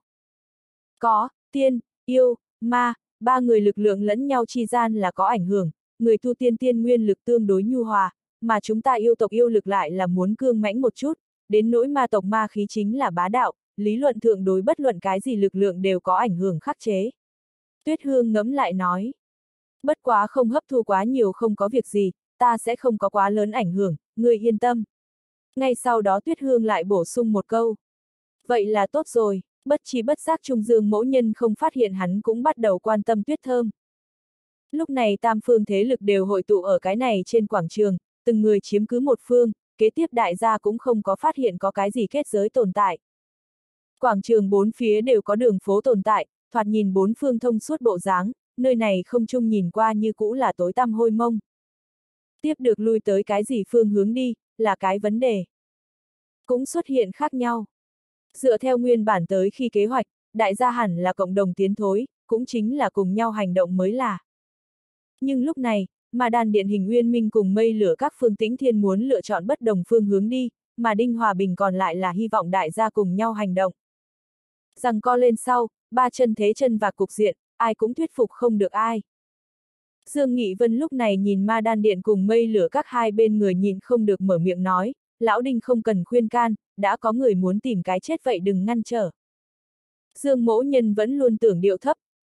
Có, tiên, yêu, ma, ba người lực lượng lẫn nhau chi gian là có ảnh hưởng, người tu tiên tiên nguyên lực tương đối nhu hòa, mà chúng ta yêu tộc yêu lực lại là muốn cương mãnh một chút, đến nỗi ma tộc ma khí chính là bá đạo, lý luận thượng đối bất luận cái gì lực lượng đều có ảnh hưởng khắc chế. Tuyết Hương ngẫm lại nói, bất quá không hấp thu quá nhiều không có việc gì, ta sẽ không có quá lớn ảnh hưởng, ngươi yên tâm. Ngay sau đó Tuyết Hương lại bổ sung một câu. Vậy là tốt rồi, bất chi bất giác Trung Dương Mỗ Nhân không phát hiện hắn cũng bắt đầu quan tâm Tuyết Thơm. Lúc này tam phương thế lực đều hội tụ ở cái này trên quảng trường, từng người chiếm cứ một phương, kế tiếp đại gia cũng không có phát hiện có cái gì kết giới tồn tại. Quảng trường bốn phía đều có đường phố tồn tại, thoạt nhìn bốn phương thông suốt bộ dáng, nơi này không chung nhìn qua như cũ là tối tăm hôi mông. Tiếp được lui tới cái gì phương hướng đi, là cái vấn đề. Cũng xuất hiện khác nhau. Dựa theo nguyên bản tới khi kế hoạch, đại gia hẳn là cộng đồng tiến thối, cũng chính là cùng nhau hành động mới là. Nhưng lúc này, mà đàn điện hình Nguyên Minh cùng mây lửa các phương Tĩnh Thiên muốn lựa chọn bất đồng phương hướng đi, mà Đinh Hòa Bình còn lại là hy vọng đại gia cùng nhau hành động. Rằng co lên sau, ba chân thế chân và cục diện, ai cũng thuyết phục không được ai. Dương Nghị Vân lúc này nhìn ma đan điện cùng mây lửa các hai bên người nhìn không được mở miệng nói, lão Đinh không cần khuyên can, đã có người muốn tìm cái chết vậy đừng ngăn trở. Dương Mỗ Nhân vẫn luôn tưởng điệu thấp,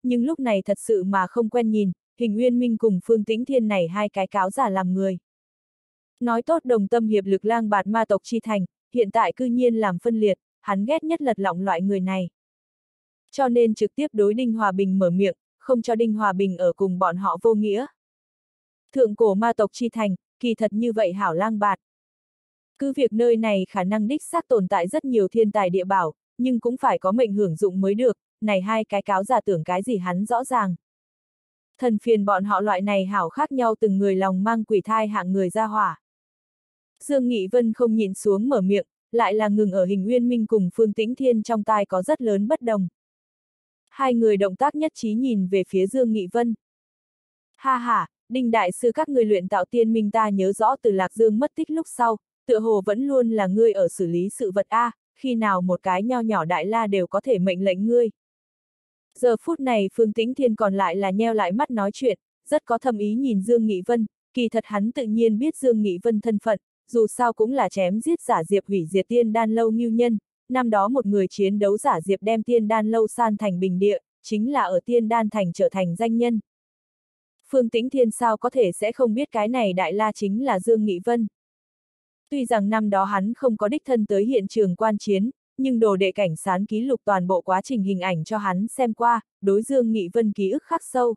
nhưng lúc này thật sự mà không quen nhìn, Hình Uyên Minh cùng Phương Tĩnh Thiên này hai cái cáo giả làm người. Nói tốt đồng tâm hiệp lực lang bạt ma tộc chi thành, hiện tại cư nhiên làm phân liệt, hắn ghét nhất lật lọng loại người này. Cho nên trực tiếp đối Đinh Hòa Bình mở miệng, không cho Đinh Hòa Bình ở cùng bọn họ vô nghĩa. Thượng cổ ma tộc chi thành, kỳ thật như vậy hảo lang bạt. Cứ việc nơi này khả năng đích xác tồn tại rất nhiều thiên tài địa bảo, nhưng cũng phải có mệnh hưởng dụng mới được, này hai cái cáo giả tưởng cái gì hắn rõ ràng. Thần phiền bọn họ loại này hảo khác nhau từng người lòng mang quỷ thai hạng người ra hỏa. Dương Nghị Vân không nhịn xuống mở miệng, lại là ngừng ở Hình Uyên Minh cùng Phương Tĩnh Thiên trong tai có rất lớn bất đồng. Hai người động tác nhất trí nhìn về phía Dương Nghị Vân. Ha ha, Đinh đại sư các người luyện tạo tiên minh ta nhớ rõ từ Lạc Dương mất tích lúc sau, tựa hồ vẫn luôn là ngươi ở xử lý sự vật a, khi nào một cái nho nhỏ đại la đều có thể mệnh lệnh ngươi. Giờ phút này Phương Tĩnh Thiên còn lại là nheo lại mắt nói chuyện, rất có thâm ý nhìn Dương Nghị Vân, kỳ thật hắn tự nhiên biết Dương Nghị Vân thân phận, dù sao cũng là chém giết giả diệp hủy diệt tiên đan lâu ngưu nhân, năm đó một người chiến đấu giả diệp đem tiên đan lâu san thành bình địa, chính là ở tiên đan thành trở thành danh nhân. Phương Tĩnh Thiên sao có thể sẽ không biết cái này đại la chính là Dương Nghị Vân. Tuy rằng năm đó hắn không có đích thân tới hiện trường quan chiến, nhưng đồ đệ cảnh sán ký lục toàn bộ quá trình hình ảnh cho hắn xem qua, đối Dương Nghị Vân ký ức khắc sâu.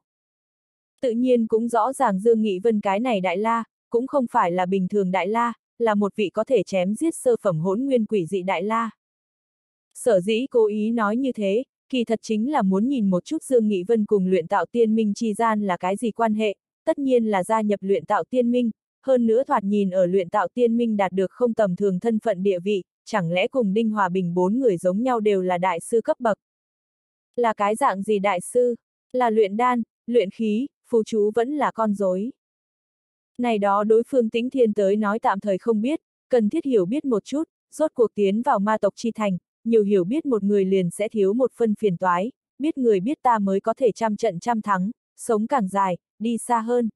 Tự nhiên cũng rõ ràng Dương Nghị Vân cái này đại la, cũng không phải là bình thường đại la, là một vị có thể chém giết sơ phẩm hỗn nguyên quỷ dị đại la. Sở dĩ cố ý nói như thế, kỳ thật chính là muốn nhìn một chút Dương Nghị Vân cùng luyện tạo tiên minh chi gian là cái gì quan hệ, tất nhiên là gia nhập luyện tạo tiên minh, hơn nữa thoạt nhìn ở luyện tạo tiên minh đạt được không tầm thường thân phận địa vị, chẳng lẽ cùng Đinh Hòa Bình bốn người giống nhau đều là đại sư cấp bậc. Là cái dạng gì đại sư? Là luyện đan, luyện khí, phù chú vẫn là con rối. Này đó đối phương Tĩnh Thiên tới nói tạm thời không biết, cần thiết hiểu biết một chút, rốt cuộc tiến vào ma tộc chi thành, nhiều hiểu biết một người liền sẽ thiếu một phân phiền toái, biết người biết ta mới có thể trăm trận trăm thắng, sống càng dài, đi xa hơn.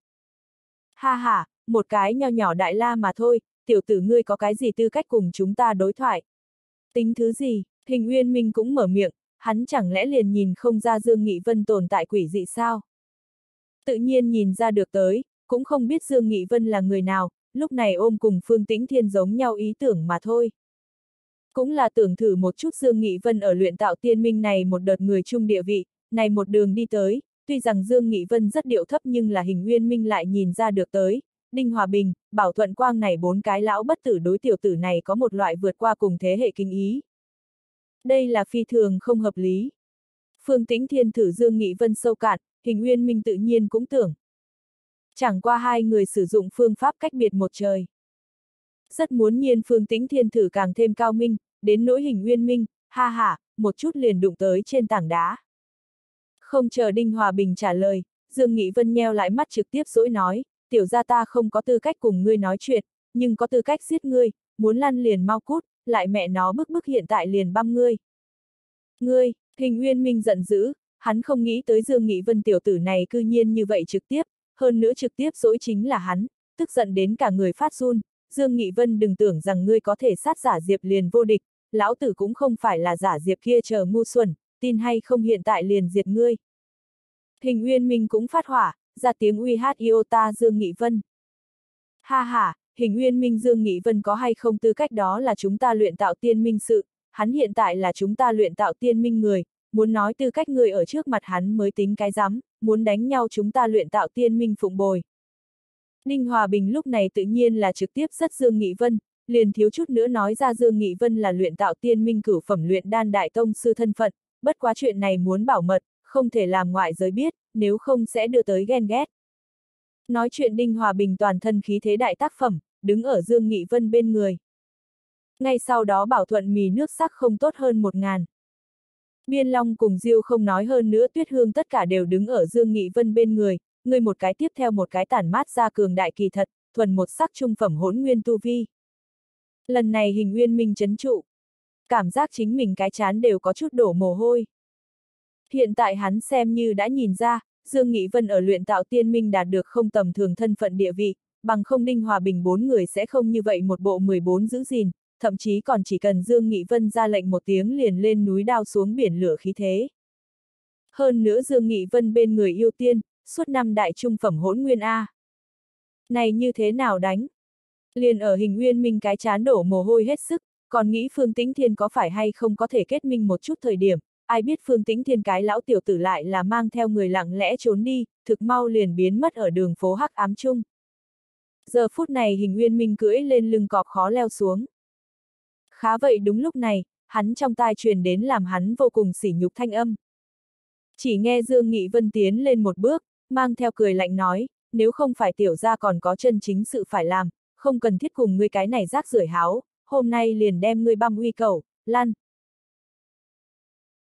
Ha ha, một cái nho nhỏ đại la mà thôi, tiểu tử ngươi có cái gì tư cách cùng chúng ta đối thoại? Tính thứ gì? Hình Uyên Minh cũng mở miệng, hắn chẳng lẽ liền nhìn không ra Dương Nghị Vân tồn tại quỷ dị sao? Tự nhiên nhìn ra được tới, cũng không biết Dương Nghị Vân là người nào, lúc này ôm cùng Phương Tĩnh Thiên giống nhau ý tưởng mà thôi. Cũng là tưởng thử một chút Dương Nghị Vân ở luyện tạo tiên minh này một đợt người chung địa vị, này một đường đi tới, tuy rằng Dương Nghị Vân rất điệu thấp nhưng là Hình Uyên Minh lại nhìn ra được tới, Đinh Hòa Bình, Bảo Thuận Quang này bốn cái lão bất tử đối tiểu tử này có một loại vượt qua cùng thế hệ kinh ý. Đây là phi thường không hợp lý. Phương Tĩnh Thiên thử Dương Nghị Vân sâu cạn, Hình Uyên Minh tự nhiên cũng tưởng. Chẳng qua hai người sử dụng phương pháp cách biệt một trời. Rất muốn nhiên Phương Tĩnh Thiên thử càng thêm cao minh, đến nỗi Hình Uyên Minh, ha ha, một chút liền đụng tới trên tảng đá. Không chờ Đinh Hòa Bình trả lời, Dương Nghị Vân nheo lại mắt trực tiếp dỗi nói, tiểu gia ta không có tư cách cùng ngươi nói chuyện, nhưng có tư cách giết ngươi, muốn lăn liền mau cút, lại mẹ nó bức hiện tại liền băm ngươi. Ngươi, Hình Uyên Minh giận dữ, hắn không nghĩ tới Dương Nghị Vân tiểu tử này cư nhiên như vậy trực tiếp, hơn nữa trực tiếp dỗi chính là hắn, tức giận đến cả người phát run. Dương Nghị Vân đừng tưởng rằng ngươi có thể sát giả diệp liền vô địch, lão tử cũng không phải là giả diệp kia chờ ngu xuẩn, tin hay không hiện tại liền diệt ngươi. Hình Uyên Minh cũng phát hỏa, ra tiếng uy hát yêu ta Dương Nghị Vân. Ha ha, Hình Uyên Minh Dương Nghị Vân có hay không tư cách đó là chúng ta luyện tạo tiên minh sự, hắn hiện tại là chúng ta luyện tạo tiên minh người, muốn nói tư cách người ở trước mặt hắn mới tính cái rắm, muốn đánh nhau chúng ta luyện tạo tiên minh phụng bồi. Đinh Hòa Bình lúc này tự nhiên là trực tiếp rất Dương Nghị Vân, liền thiếu chút nữa nói ra Dương Nghị Vân là luyện tạo tiên minh cửu phẩm luyện đan đại tông sư thân phận, bất quá chuyện này muốn bảo mật, không thể làm ngoại giới biết, nếu không sẽ đưa tới ghen ghét. Nói chuyện Đinh Hòa Bình toàn thân khí thế đại tác phẩm, đứng ở Dương Nghị Vân bên người. Ngay sau đó Bảo Thuận mì nước sắc không tốt hơn 1000. Biên Long cùng Diêu không nói hơn nữa Tuyết Hương tất cả đều đứng ở Dương Nghị Vân bên người, người một cái tiếp theo một cái tản mát ra cường đại kỳ thật, thuần một sắc trung phẩm hỗn nguyên tu vi. Lần này Hình Uyên Minh chấn trụ. Cảm giác chính mình cái chán đều có chút đổ mồ hôi. Hiện tại hắn xem như đã nhìn ra, Dương Nghị Vân ở luyện tạo tiên minh đạt được không tầm thường thân phận địa vị, bằng không Đinh Hòa Bình bốn người sẽ không như vậy một bộ 14 giữ gìn, thậm chí còn chỉ cần Dương Nghị Vân ra lệnh một tiếng liền lên núi đao xuống biển lửa khí thế. Hơn nữa Dương Nghị Vân bên người yêu tiên, suốt năm đại trung phẩm hỗn nguyên A. Này như thế nào đánh? Liền ở Hình Uyên Minh cái chán đổ mồ hôi hết sức, còn nghĩ Phương Tĩnh Thiên có phải hay không có thể kết minh một chút thời điểm, ai biết Phương Tĩnh Thiên cái lão tiểu tử lại là mang theo người lặng lẽ trốn đi, thực mau liền biến mất ở đường phố hắc ám chung. Giờ phút này Hình Uyên Minh cưỡi lên lưng cọp khó leo xuống. Khá vậy đúng lúc này, hắn trong tai truyền đến làm hắn vô cùng sỉ nhục thanh âm. Chỉ nghe Dương Nghị Vân tiến lên một bước, mang theo cười lạnh nói, nếu không phải tiểu gia còn có chân chính sự phải làm, không cần thiết cùng ngươi cái này rác rưởi háo, hôm nay liền đem ngươi băm uy cầu, lăn.